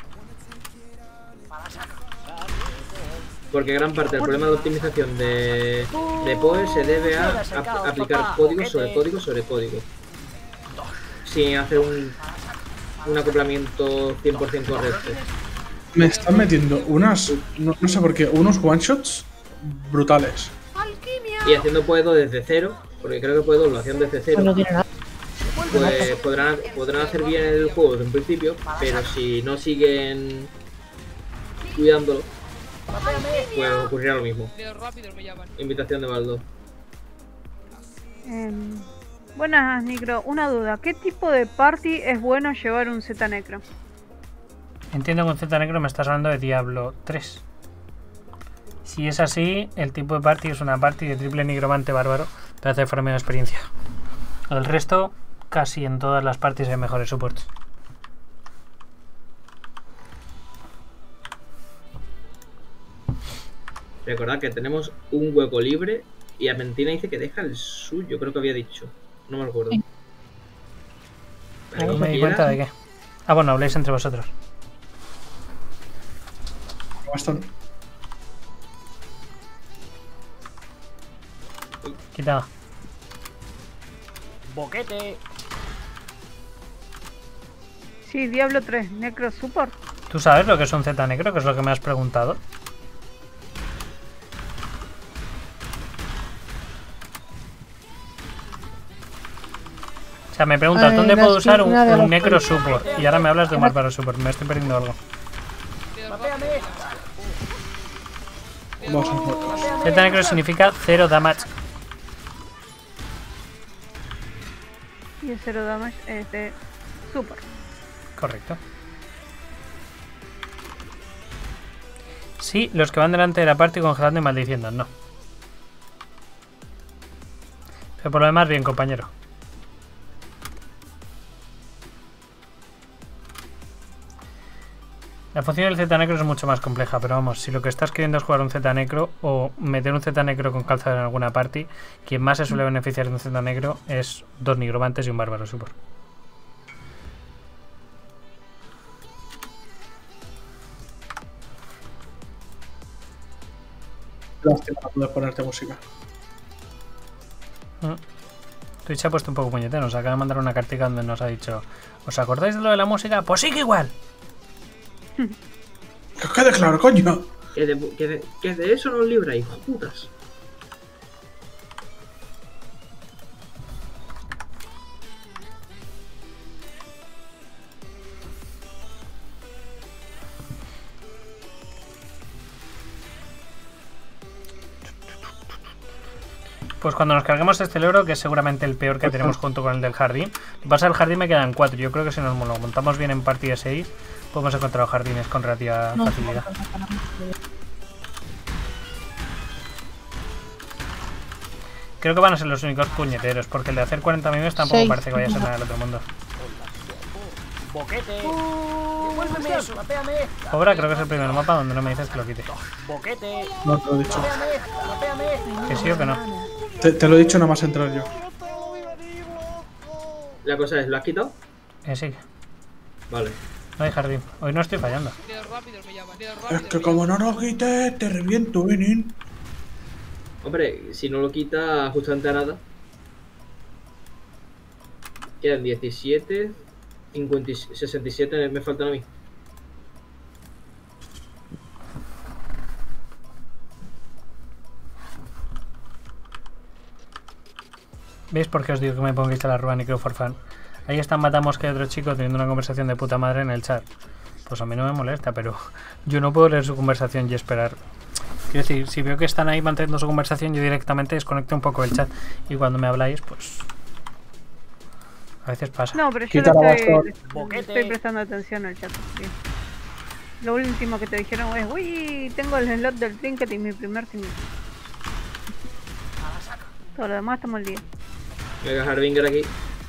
Speaker 6: Porque gran parte del problema de optimización de PoE se debe a aplicar código sobre código sobre código. Sin hacer un acoplamiento 100% correcto.
Speaker 5: Me están metiendo unas. No sé por qué, unos one shots brutales.
Speaker 6: Y haciendo PoE 2 desde cero, porque creo que PoE 2 lo hacían desde cero,
Speaker 9: Pues no tiene nada.
Speaker 6: pues podrán hacer bien el juego desde un principio, pero si no siguen cuidándolo, pues ocurrirá lo mismo.
Speaker 12: Pero rápido me llaman.
Speaker 6: Invitación de Baldo.
Speaker 4: Buenas, Nicro. Una duda. ¿Qué tipo de party es bueno llevar un Z Necro?
Speaker 1: Entiendo que con Z negro me estás hablando de Diablo 3. Si es así, el tipo de party es una party de triple nigromante bárbaro para hacer farmeo de experiencia. El resto, casi en todas las parties hay mejores supports.
Speaker 6: Recordad que tenemos un hueco libre y Argentina dice que deja el suyo, creo que había dicho. No me acuerdo.
Speaker 1: No me di cuenta de qué. Ah, bueno, habláis entre vosotros.
Speaker 5: Bastante.
Speaker 1: Quitado.
Speaker 11: Boquete.
Speaker 4: Sí, Diablo 3, Necro Support.
Speaker 1: ¿Tú sabes lo que es un Z negro? Que es lo que me has preguntado. sea, me preguntas, ¿dónde puedo usar un
Speaker 9: esquina de los
Speaker 1: necro support? Y ahora me hablas de un bárbaro support. Me estoy perdiendo algo.
Speaker 11: Mapéame esta.
Speaker 5: Vamos a enfocar.
Speaker 1: Z necro significa 0 damage.
Speaker 4: Y el 0 damage es de super.
Speaker 1: Correcto. Sí, los que van delante de la party congelando y maldiciendo, no. Pero por lo demás, bien, compañero. La función del Z necro es mucho más compleja, pero vamos, si lo que estás queriendo es jugar un Z necro o meter un Z necro con calzado en alguna party, quien más se suele beneficiar de un Z necro es 2 nigromantes y un bárbaro super.
Speaker 5: Lástima no poder ponerte música.
Speaker 1: Twitch se ha puesto un poco puñetero, nos acaba de mandar una cartica donde nos ha dicho: ¿os acordáis de lo de la música? Pues sí que igual.
Speaker 5: Que os quede claro, coño.
Speaker 6: Que de eso nos libra, hijos putas.
Speaker 1: Pues cuando nos carguemos este logro, que es seguramente el peor que tenemos junto con el del jardín. Lo que pasa, el jardín me quedan 4. Yo creo que si nos lo montamos bien en partida 6, podemos encontrar los jardines con relativa facilidad. Creo que van a ser los únicos puñeteros, porque el de hacer 40 mimes tampoco parece que vaya a ser nada del otro mundo.
Speaker 11: Boquete. Devuélveme eso. Mapéame esta.
Speaker 1: Cobra creo que es el primer mapa donde no me dices que lo quite.
Speaker 11: Boquete.
Speaker 5: No te lo he dicho.
Speaker 11: Mapéame esta. Mapéame esta.
Speaker 1: Que sí o que no.
Speaker 5: Te lo he dicho nada más entrar yo.
Speaker 6: La cosa es, ¿lo has quitado?
Speaker 1: Sí.
Speaker 6: Vale.
Speaker 1: No hay jardín. Hoy no estoy fallando.
Speaker 5: Es que como no lo quites, te reviento, Benin.
Speaker 6: Hombre, si no lo quita justamente a nada. Quedan 17, 50, 67 me faltan a mí.
Speaker 1: ¿Veis por qué os digo que me pongáis a la Ruan y creo for fun? Ahí están matamos que hay otro chico teniendo una conversación de puta madre en el chat. Pues a mí no me molesta, pero yo no puedo leer su conversación y esperar. Quiero decir, si veo que están ahí manteniendo su conversación, yo directamente desconecto un poco el chat. Y cuando me habláis, pues... a veces pasa.
Speaker 4: No, pero yo no estoy prestando atención al chat. Bien. Lo último que te dijeron es: uy, tengo el slot del trinket y mi primer single. Todo lo demás estamos al día.
Speaker 6: Venga, Harbinger aquí.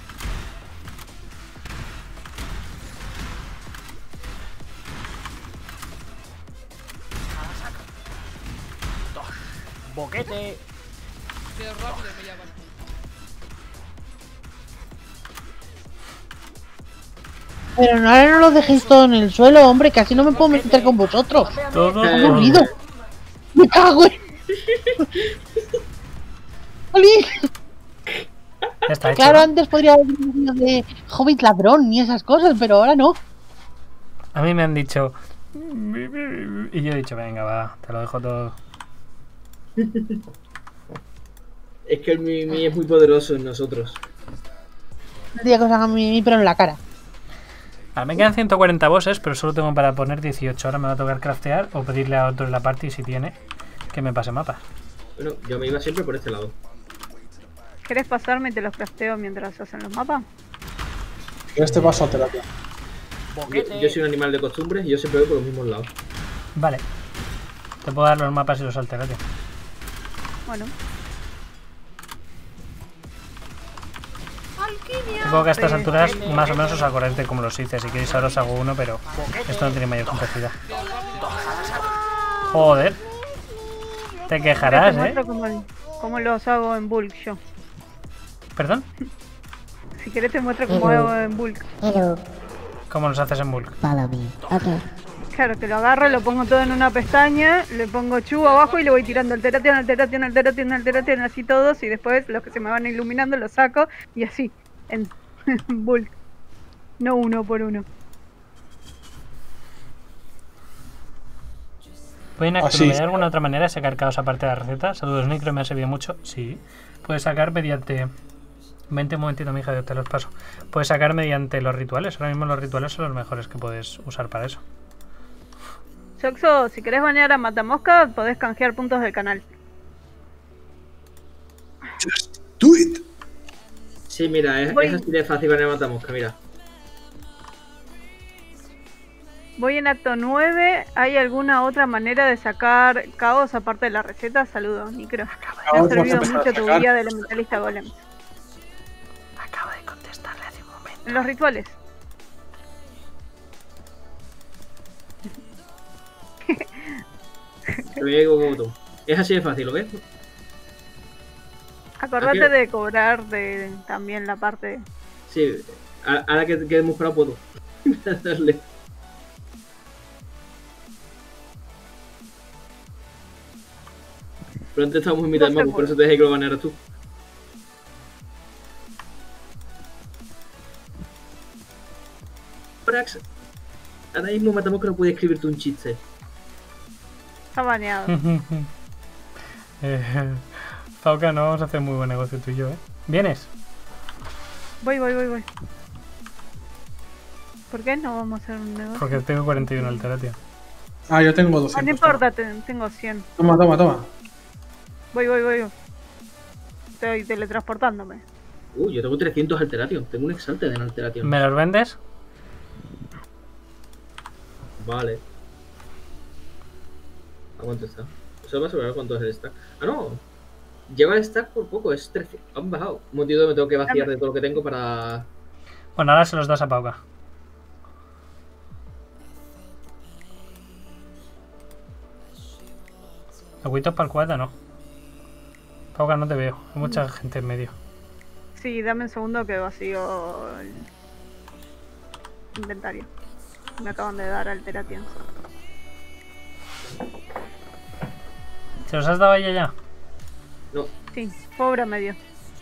Speaker 11: Boquete.
Speaker 12: Qué rápido me llaman.
Speaker 9: Pero ahora no lo dejéis todo en el suelo, hombre, que así no me puedo meter con vosotros.
Speaker 1: Todo
Speaker 9: aburrido. Me cago en... ¡Oli!
Speaker 1: Ya está hecho.
Speaker 9: Claro, antes podría haber venido de Hobbit ladrón y esas cosas, pero ahora no.
Speaker 1: A mí me han dicho... y yo he dicho, venga, va, te lo dejo todo.
Speaker 6: Es que el Mimi es muy poderoso en nosotros.
Speaker 9: No diría que os hagan mi pero en la cara.
Speaker 1: Ahora me quedan 140 bosses, pero solo tengo para poner 18. Ahora me va a tocar craftear o pedirle a otro en la party, si tiene, que me pase mapas.
Speaker 6: Bueno, yo me iba siempre por este lado.
Speaker 4: ¿Querés pasarme y te los crafteo mientras hacen los mapas?
Speaker 5: Este paso a terapia.
Speaker 6: Yo soy un animal de costumbres y yo siempre voy por los mismos lados.
Speaker 1: Vale. Te puedo dar los mapas y los alternativos.
Speaker 4: Bueno.
Speaker 1: Supongo que a estas alturas más o menos os acordáis de cómo los hice. Si queréis ahora os hago uno, pero esto no tiene mayor complejidad. Joder. Te quejarás,
Speaker 4: Te muestro cómo los hago en bulk yo.
Speaker 1: ¿Perdón?
Speaker 4: Si querés te muestro cómo hago en bulk.
Speaker 1: ¿Cómo los haces en bulk?
Speaker 4: Claro, que lo agarro, lo pongo todo en una pestaña, le pongo chu abajo y le voy tirando alteration, así todos, y después los que se me van iluminando los saco y así, en bulk, no uno por uno.
Speaker 1: ¿Pueden actualizar de alguna otra manera de sacar caos aparte de la receta? Saludos, Nicro, me ha servido mucho. Sí, puedes sacar mediante Vente un momentito, mija, yo te los paso. Puedes sacar mediante los rituales. Ahora mismo los rituales son los mejores que puedes usar para eso.
Speaker 4: Soxo, si querés banear a Matamosca, podés canjear puntos del canal.
Speaker 5: Just do it.
Speaker 6: Sí, mira, es así de fácil banear a Matamosca, mira.
Speaker 4: Voy en acto 9. ¿Hay alguna otra manera de sacar caos aparte de la receta? Saludos, Micro. Me ha servido mucho tu guía del elementalista golem.
Speaker 1: Acaba de contestarle hace un momento.
Speaker 4: En los rituales.
Speaker 6: Se me llegó como botón. Es así de fácil, ¿lo ves?
Speaker 4: Acordate de cobrar también la parte.
Speaker 6: Sí, ahora que hemos parado puedo darle. Pero antes estábamos en mitad del mapa, por eso te dejé que lo banearas tú. Brax, ahora mismo Matamosca no puede escribirte un chiste.
Speaker 4: Está baneado.
Speaker 1: Fauca, no vamos a hacer muy buen negocio tú y yo, ¿eh? ¿Vienes?
Speaker 4: Voy. ¿Por qué no vamos a hacer un negocio?
Speaker 1: Porque tengo 41 alteratio.
Speaker 5: Ah, yo tengo 200.
Speaker 4: No importa, tengo 100.
Speaker 5: Toma.
Speaker 4: Voy. Estoy teletransportándome.
Speaker 6: Yo tengo 300 alteration. Tengo un exalte de alteration.
Speaker 1: ¿Me los vendes?
Speaker 6: Vale. ¿A cuánto está? Eso va a saber cuánto es el stack. Ah, no. Lleva el stack por poco, es 13. Han bajado. Un motivo me tengo que vaciar de todo lo que tengo para...
Speaker 1: Bueno, ahora se los das a Pauca. Agüitos para el cuadro, no. Pauca, no te veo. Hay mucha gente en medio.
Speaker 4: Sí, dame un segundo que vacío el inventario. Me acaban de dar alterations.
Speaker 1: ¿Se los has dado a ella ya?
Speaker 6: No.
Speaker 4: Sí, pobre medio.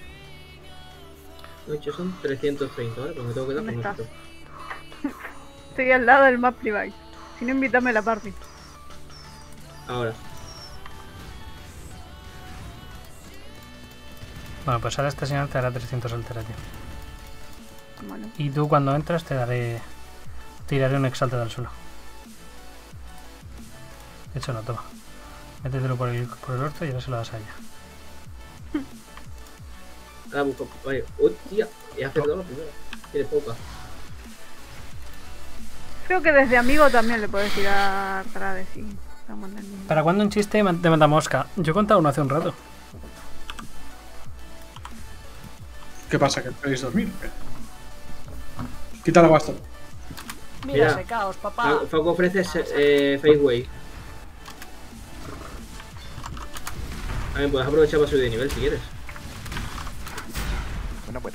Speaker 6: De hecho son 330, ¿vale? Pero me tengo que dar
Speaker 4: ¿Dónde
Speaker 6: con
Speaker 4: estás?
Speaker 6: esto.
Speaker 4: Estoy al lado del map device. Si no, invítame a la party.
Speaker 6: Ahora.
Speaker 1: Bueno, pues ahora este señor te dará 300 alteración.
Speaker 4: Bueno.
Speaker 1: Y tú cuando entras te daré... Tiraré un exalte del suelo. De hecho no, toma. Métetelo por el orto y ahora se lo das a ella.
Speaker 6: Ahora busco. Vale. Hostia. He acertado la primera. Tiene poca.
Speaker 4: Creo que desde amigo también le puedes tirar para decir. Estamos en el mismo.
Speaker 1: ¿Para cuándo un chiste de Matamosca? Yo he contado uno hace un rato.
Speaker 5: ¿Qué pasa? ¿Que queréis dormir? Quita la basta.
Speaker 11: Mira ese caos, papá.
Speaker 6: Fauco ofrece Fadeway. A ver, puedes aprovechar para subir de nivel si quieres.
Speaker 13: Buena.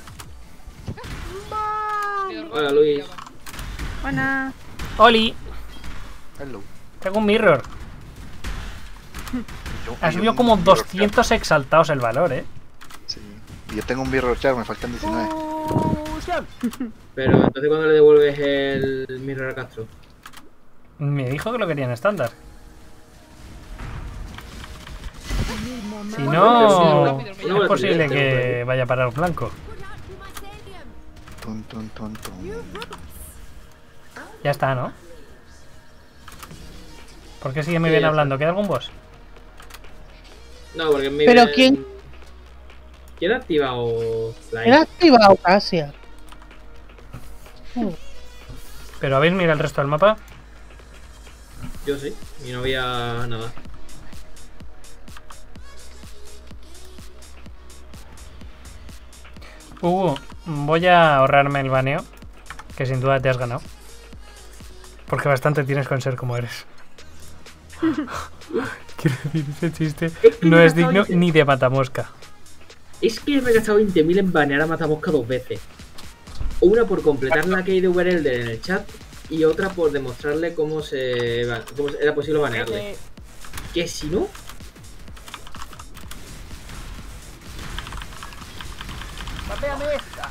Speaker 6: Hola, Luis.
Speaker 4: Buena.
Speaker 1: ¡Oli!
Speaker 13: Hello.
Speaker 1: Tengo un mirror. Ha subido como 200 exaltados el valor, ¿eh?
Speaker 13: Sí. Y yo tengo un mirror char, me faltan 19.
Speaker 6: Pero entonces cuando le devuelves el mirror a Castro.
Speaker 1: Me dijo que lo quería en estándar. Si no, es posible que vaya a parar blanco.
Speaker 13: Tun.
Speaker 1: Ya está, ¿no? ¿Por qué sigue muy bien hablando? ¿Queda algún boss?
Speaker 6: No, porque me...
Speaker 9: Pero ¿quién
Speaker 6: ha activado la
Speaker 9: ha activado Casia?
Speaker 1: ¿Pero habéis mirado el resto del mapa?
Speaker 6: Yo sí, y no había nada.
Speaker 1: Voy a ahorrarme el baneo, que sin duda te has ganado. Porque bastante tienes con ser como eres. Quiero decir, ese chiste no es digno ni de Matamosca.
Speaker 6: Es que me he gastado 20.000 en banear a Matamosca 2 veces. Una por completar la key de Uberelder en el chat y otra por demostrarle cómo era posible banearle. Que si no...
Speaker 11: Matéame esta.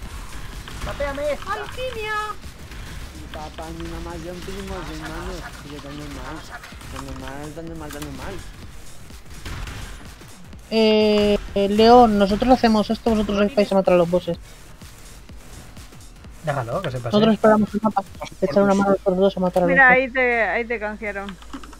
Speaker 11: ¡Alquimia!
Speaker 10: Mi papá, mi mamá, yo primo, hermanos. Y yo dando mal.
Speaker 9: León, nosotros hacemos esto, vosotros vais a matar a los bosses.
Speaker 1: Déjalo, que se pase.
Speaker 9: Nosotros esperamos el mapa. Echar una mano por dos a matar a los
Speaker 4: Mira,
Speaker 9: bosses.
Speaker 4: ahí te canjearon.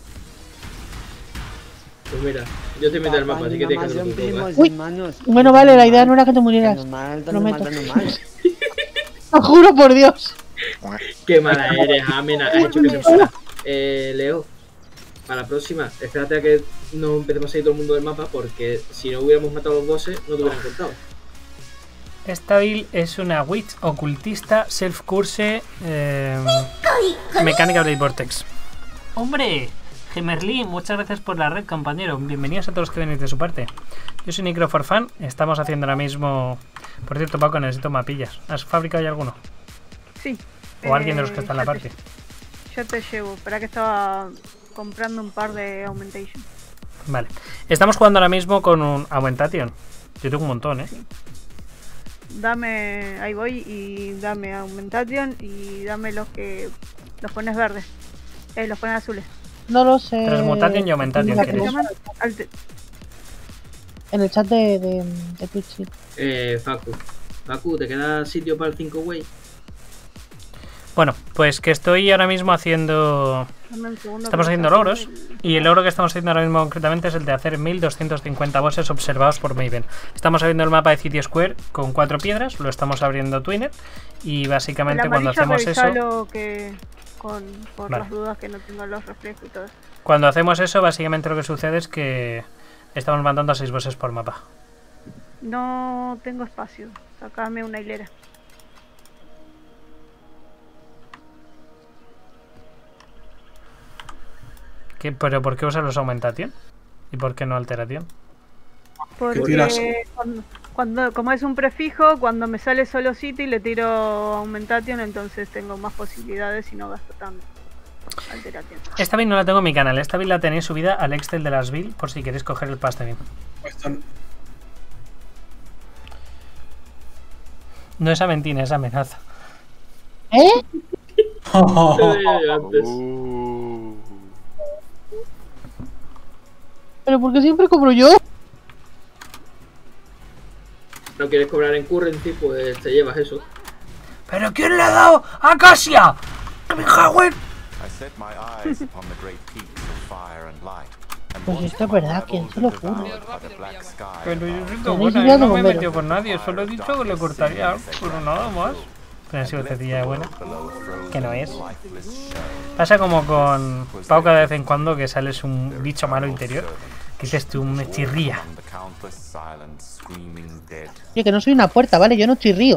Speaker 6: Pues mira, yo te meto el mapa, así que te canso un poco.
Speaker 9: Uy, bueno, vale, la idea no era que te murieras. Prometo. Lo juro por Dios.
Speaker 6: Qué mala eres, Amena. Has hecho que se fuera. Leo, para la próxima, espérate a que nos empecemos a ir todo el mundo del mapa, porque si no hubiéramos matado a los bosses, no te hubieran contado.
Speaker 1: Esta build es una witch ocultista self-curse mecánica Blade Vortex. ¡Hombre! Gemerlin, muchas gracias por la red, compañero. Bienvenidos a todos los que venís de su parte. Yo soy Necro4Fan. Estamos haciendo ahora mismo... Por cierto, Paco, necesito mapillas. ¿Has fabricado ya alguno?
Speaker 4: Sí.
Speaker 1: ¿O alguien de los que está en la parte?
Speaker 4: Yo te llevo. Espera que estaba comprando un par de Augmentation.
Speaker 1: Vale. Estamos jugando ahora mismo con un Augmentation. Yo tengo un montón, ¿eh?
Speaker 4: Sí. Dame... Ahí voy y dame Augmentation y dame los que... Los pones verdes. Los pones azules.
Speaker 9: No lo sé.
Speaker 1: Transmutation y Augmentation, ¿quieres?
Speaker 9: En el chat de Twitch, sí.
Speaker 6: Facu, ¿te queda sitio para el 5-way?
Speaker 1: Bueno, pues que estoy ahora mismo haciendo... Estamos haciendo logros. Y el logro que estamos haciendo ahora mismo concretamente es el de hacer 1250 bosses observados por Maven. Estamos abriendo el mapa de City Square con 4 piedras. Lo estamos abriendo Twinner. Y básicamente cuando hacemos eso...
Speaker 4: Por
Speaker 1: vale.
Speaker 4: las dudas que no tengo los reflejos y todo eso.
Speaker 1: Cuando hacemos eso, básicamente lo que sucede es que estamos mandando a 6 bosses por mapa.
Speaker 4: No tengo espacio. Sacame una hilera.
Speaker 1: ¿Pero por qué usas los Augmentation? ¿Y por qué no Alteration?
Speaker 4: Porque como es un prefijo, cuando me sale solo City le tiro Augmentation, entonces tengo más posibilidades y no gasto tanto. Alteration.
Speaker 1: Esta build no la tengo en mi canal, esta build la tenéis subida al Excel de las build por si queréis coger el paste bien. No es amentina, es amenaza.
Speaker 9: ¿Eh? ¿Pero por qué siempre cobro yo?
Speaker 6: No quieres cobrar en currency, pues te llevas eso.
Speaker 1: ¿Pero quién le ha dado a Casia? ¡Mi Howard!
Speaker 9: Pues esto es verdad, ¿quién se lo ocurre?
Speaker 1: Pero yo soy tan buena, yo no me he metido con nadie, solo he dicho que le cortaría, pero nada más. Pero ha sido cecilla de buena, que no es. Pasa como con Pau cada vez en cuando que sales un bicho malo interior, que dices tú, me chirría.
Speaker 9: Oye, que no soy una puerta, ¿vale? Yo no chirrío.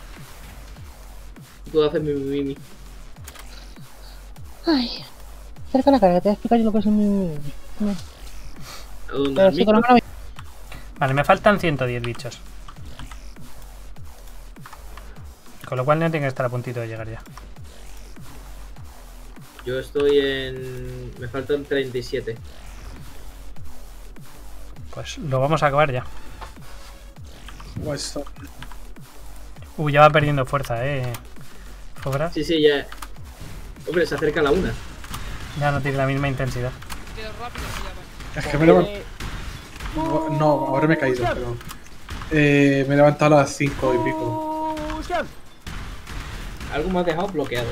Speaker 6: Tú haces mi.
Speaker 9: Ay, cerca la cara, te voy a explicar yo lo que es mi.
Speaker 1: Vale, me faltan 110 bichos. Con lo cual no tiene que estar a puntito de llegar ya.
Speaker 6: Yo estoy en... me faltan 37.
Speaker 1: Pues lo vamos a acabar ya. Ya va perdiendo fuerza, Fobra.
Speaker 6: Sí, ya. Hombre, se acerca la 1.
Speaker 1: Ya no tiene la misma intensidad.
Speaker 5: Es que me levanto. No, ahora me he caído, pero. Me he levantado a las 5 y pico.
Speaker 6: Algo me has dejado bloqueado.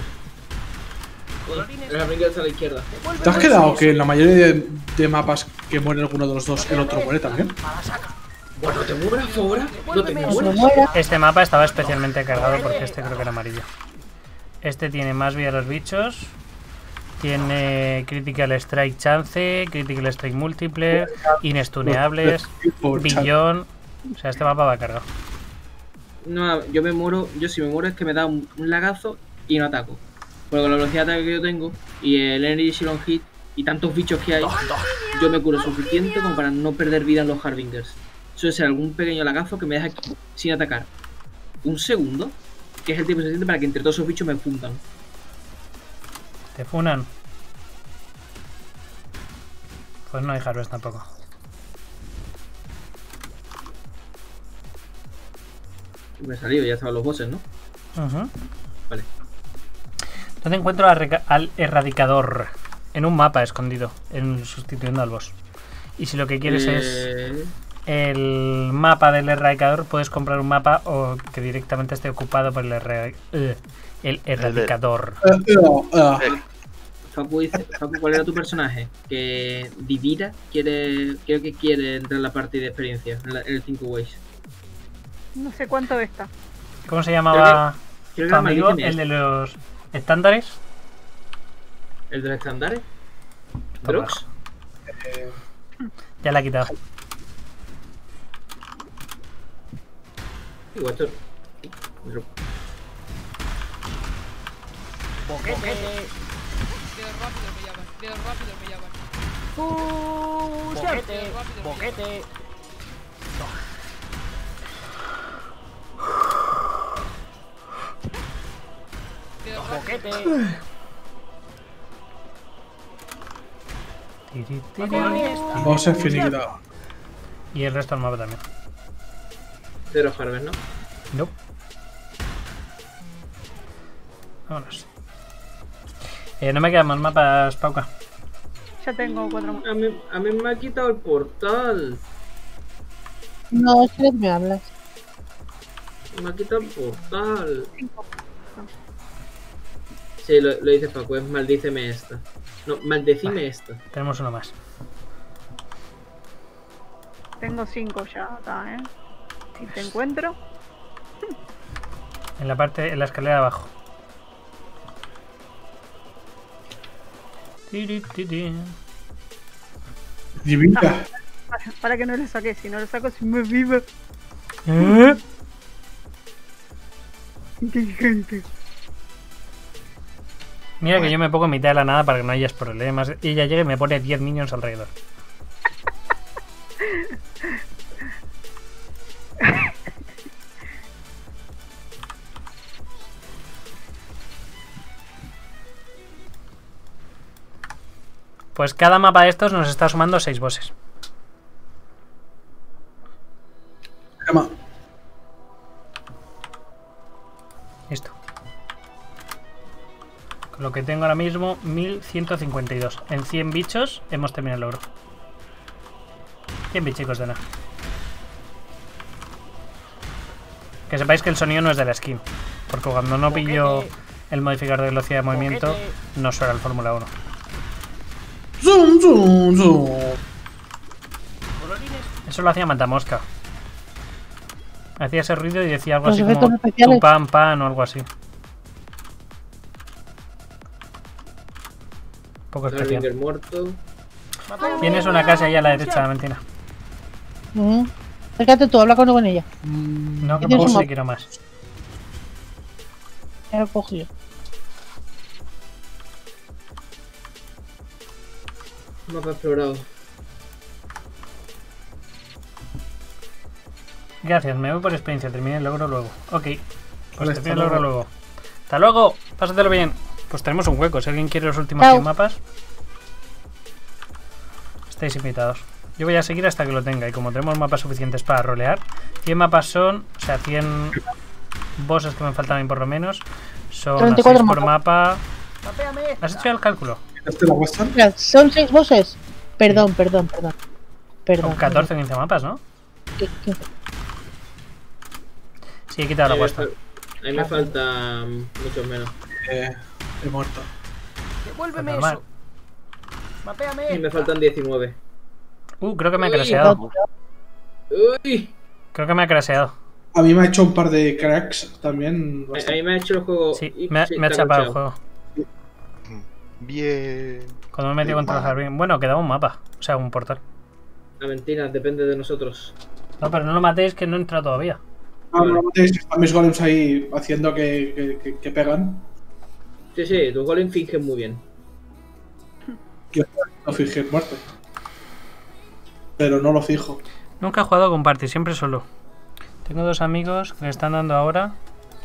Speaker 6: La brinca está a la izquierda.
Speaker 5: ¿Te has quedado que en la mayoría de mapas que muere alguno de los dos, el otro muere también?
Speaker 6: Bueno, te mueras, Fobra. No te mueras.
Speaker 1: Este mapa estaba especialmente cargado porque este creo que era amarillo. Este tiene más vida a los bichos. Tiene Critical Strike Chance, Critical Strike Múltiple, Inestuneables, Billón. O sea, este mapa va cargado.
Speaker 6: No, yo si me muero es que me da un lagazo y no ataco. Porque con la velocidad de ataque que yo tengo y el Energy Shilon Hit y tantos bichos que hay, yo me curo suficiente como para no perder vida en los Harbingers. Suele ser algún pequeño lagazo que me deja sin atacar un segundo, que es el tiempo suficiente para que entre todos esos bichos me fundan.
Speaker 1: ¿Te funan? Pues no hay Harvest tampoco.
Speaker 6: Me he salido, ya estaban los bosses, ¿no? Vale.
Speaker 1: ¿Dónde encuentro al erradicador? En un mapa escondido, sustituyendo al boss. Y si lo que quieres es... el mapa del erradicador, puedes comprar un mapa o que directamente esté ocupado por el erradicador.
Speaker 6: Facu, ¿cuál era tu personaje? Que Divira creo que quiere entrar en la partida de experiencia, en el 5 Ways.
Speaker 4: No sé cuánto está.
Speaker 1: ¿Cómo se llamaba
Speaker 6: creo que
Speaker 1: tu amigo?
Speaker 6: Maldición
Speaker 1: ¿El de los estándares?
Speaker 6: ¿El de los estándares? ¿Drox?
Speaker 1: Ya la he quitado.
Speaker 6: Igual esto...
Speaker 11: Boquete.
Speaker 12: Queda rápido me llaman.
Speaker 11: Boquete. Boquete. Boquete.
Speaker 5: Vos en finiquitado.
Speaker 1: Y el resto del mapa también.
Speaker 6: De los Harvest, ¿no?
Speaker 1: No. Vámonos. No me quedan más mapas, Pauca.
Speaker 4: Ya tengo 4 más.
Speaker 6: A mí me ha quitado el portal.
Speaker 9: No, es que me hablas.
Speaker 6: Me ha quitado el portal. Sí, lo dice Paco, es maldíceme esta. No, maldecime esta.
Speaker 1: Tenemos uno más.
Speaker 4: Tengo 5 ya acá, Si te encuentro.
Speaker 1: En la escalera de abajo.
Speaker 5: Divina.
Speaker 4: Para que no lo saque, si no lo saco, si me vive. Inteligente.
Speaker 1: Mira que yo me pongo en mitad de la nada para que no haya problemas. Y ella llega y me pone 10 minions alrededor. Pues cada mapa de estos nos está sumando 6 bosses.
Speaker 5: Gema.
Speaker 1: Listo. Con lo que tengo ahora mismo, 1152. En 100 bichos hemos terminado el logro. 100 bichicos de nada. Que sepáis que el sonido no es de la skin. Porque cuando no pillo el modificador de velocidad de movimiento, no suena el Fórmula 1.
Speaker 5: Zoom, zoom, zoom.
Speaker 1: Eso lo hacía Matamosca. Hacía ese ruido y decía algo
Speaker 9: Los
Speaker 1: así
Speaker 9: efectos
Speaker 1: como
Speaker 9: especiales.
Speaker 1: tu pan, pan o algo así. Poco especial.
Speaker 6: Ringer muerto.
Speaker 1: Tienes una casa ahí a la derecha, Valentina.
Speaker 9: Acércate tú, habla con ella.
Speaker 1: No, que
Speaker 9: Tienes un
Speaker 1: no
Speaker 9: mapa.
Speaker 1: quiero más.
Speaker 9: Ya lo cojo yo.
Speaker 6: Mapa explorado.
Speaker 1: Gracias, me voy por experiencia. Terminé el logro luego. Ok, pues
Speaker 5: Vale,
Speaker 1: termino el
Speaker 5: hasta
Speaker 1: logro
Speaker 5: luego.
Speaker 1: luego. ¡Hasta luego! Pásatelo bien. Pues tenemos un hueco. Si alguien quiere los últimos
Speaker 9: Chao.
Speaker 1: 100 mapas, estáis invitados. Yo voy a seguir hasta que lo tenga. Y como tenemos mapas suficientes para rolear, 100 mapas son, o sea, 100 bosses que me faltan a mí por lo menos, son
Speaker 9: 34
Speaker 1: 6 por mapa.
Speaker 11: Mapéame esta.
Speaker 1: ¿Has hecho ya el cálculo?
Speaker 5: ¿Este la Western?
Speaker 9: Mira, son 6 bosses. Perdón.
Speaker 1: Son 14 o 15 mapas, ¿no?
Speaker 9: 15.
Speaker 1: Sí, he quitado la cuesta.
Speaker 6: A mí me faltan muchos menos.
Speaker 5: He muerto.
Speaker 11: Devuélveme
Speaker 1: Normal.
Speaker 11: eso. Mapéame
Speaker 6: Y me
Speaker 11: esta.
Speaker 6: faltan 19.
Speaker 1: Creo que me ha
Speaker 6: Uy.
Speaker 1: craseado.
Speaker 6: Uy.
Speaker 1: Creo que me ha craseado.
Speaker 5: A mí me ha hecho un par de cracks también.
Speaker 6: A mí me ha hecho el juego.
Speaker 1: Sí, me ha
Speaker 6: te ha
Speaker 1: chapado el
Speaker 6: cochado.
Speaker 1: juego.
Speaker 13: Bien.
Speaker 1: Cuando me he metido contra el jardín. Bueno, quedaba un mapa. O sea, un portal.
Speaker 6: La mentira, depende de nosotros.
Speaker 1: No, pero no lo matéis que no he entrado todavía.
Speaker 5: No, no matéis, están mis golems ahí haciendo que pegan.
Speaker 6: Sí, tus golems fingen muy bien.
Speaker 5: Yo no fingir muerto. Pero no lo fijo.
Speaker 1: Nunca he jugado con party, siempre solo. Tengo 2 amigos que me están dando ahora.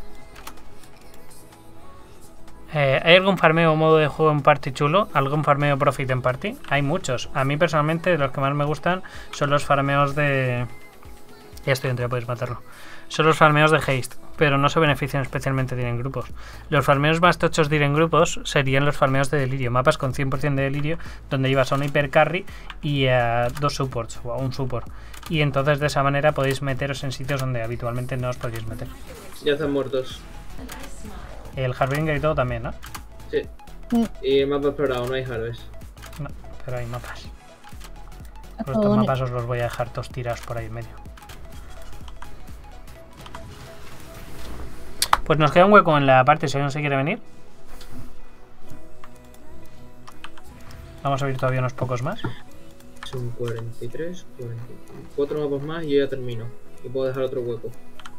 Speaker 1: ¿Hay algún farmeo o modo de juego en party chulo? ¿Algún farmeo profit en party? Hay muchos. A mí personalmente los que más me gustan son los farmeos de... Ya estoy dentro, ya podéis matarlo. Son los farmeos de haste. pero no se benefician especialmente de ir en grupos. Los farmeos más tochos de ir en grupos serían los farmeos de delirio, mapas con 100% de delirio, donde ibas a un hipercarry y a 2 supports, o a un support. Y entonces de esa manera podéis meteros en sitios donde habitualmente no os podéis meter.
Speaker 6: Ya están muertos.
Speaker 1: El Harbinger y todo también, ¿no?
Speaker 6: Sí. Y el mapa explorado, no hay Harvest.
Speaker 1: No, pero hay mapas. Pues estos mapas os los voy a dejar todos tirados por ahí en medio. Pues nos queda un hueco en la parte si alguien se quiere venir. Vamos a abrir todavía unos pocos más.
Speaker 6: Son 43, 4 mapas más y yo ya termino. Y puedo dejar otro hueco.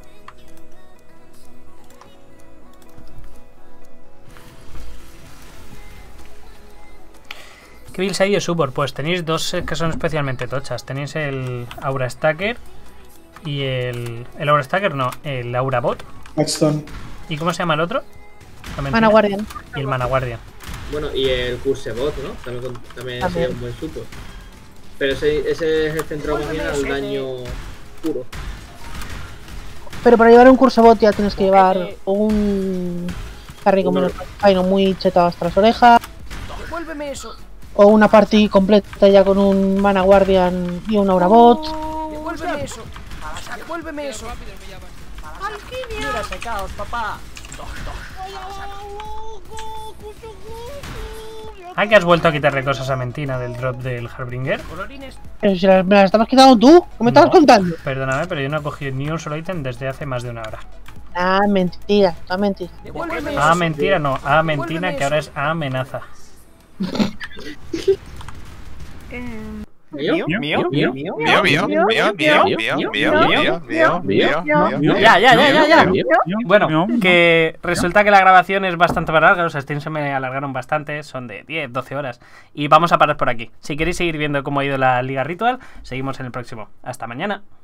Speaker 1: ¿Qué builds hay de support? Pues tenéis dos que son especialmente tochas. Tenéis el Aura Stacker y el Aura Stacker no, el Aura Bot.
Speaker 5: Blackstone.
Speaker 1: ¿Y cómo se llama el otro?
Speaker 9: Mana Guardian.
Speaker 1: Y el Mana Guardian.
Speaker 6: Bueno, y el Curse Bot, ¿no? También sería un buen support. Pero ese es el centrado más bien al daño puro.
Speaker 9: Pero para llevar un curso bot ya tienes que llevar un carry con menos no muy chetado hasta las orejas.
Speaker 11: Devuélveme eso.
Speaker 9: O una party completa ya con un Mana Guardian y un Aura Bot.
Speaker 11: Devuélveme eso. Devuélveme eso. Mira ese caos, papá.
Speaker 1: Ah, que has vuelto a quitarle cosas a Mentina del drop del Harbinger.
Speaker 9: Pero si me las estabas quitando tú, ¿qué me estabas contando?
Speaker 1: Perdóname, pero yo no he cogido ni un solo ítem desde hace más de una hora.
Speaker 9: Ah, mentira, mentira.
Speaker 1: Ah, mentira, no. Ah, mentira, que ahora es amenaza.
Speaker 6: ¿Mío?
Speaker 1: Ya. Bueno, que resulta que la grabación es bastante larga, los streams se me alargaron bastante, son de 10, 12 horas. Y vamos a parar por aquí. Si queréis seguir viendo cómo ha ido la Liga Ritual, seguimos en el próximo. Hasta mañana.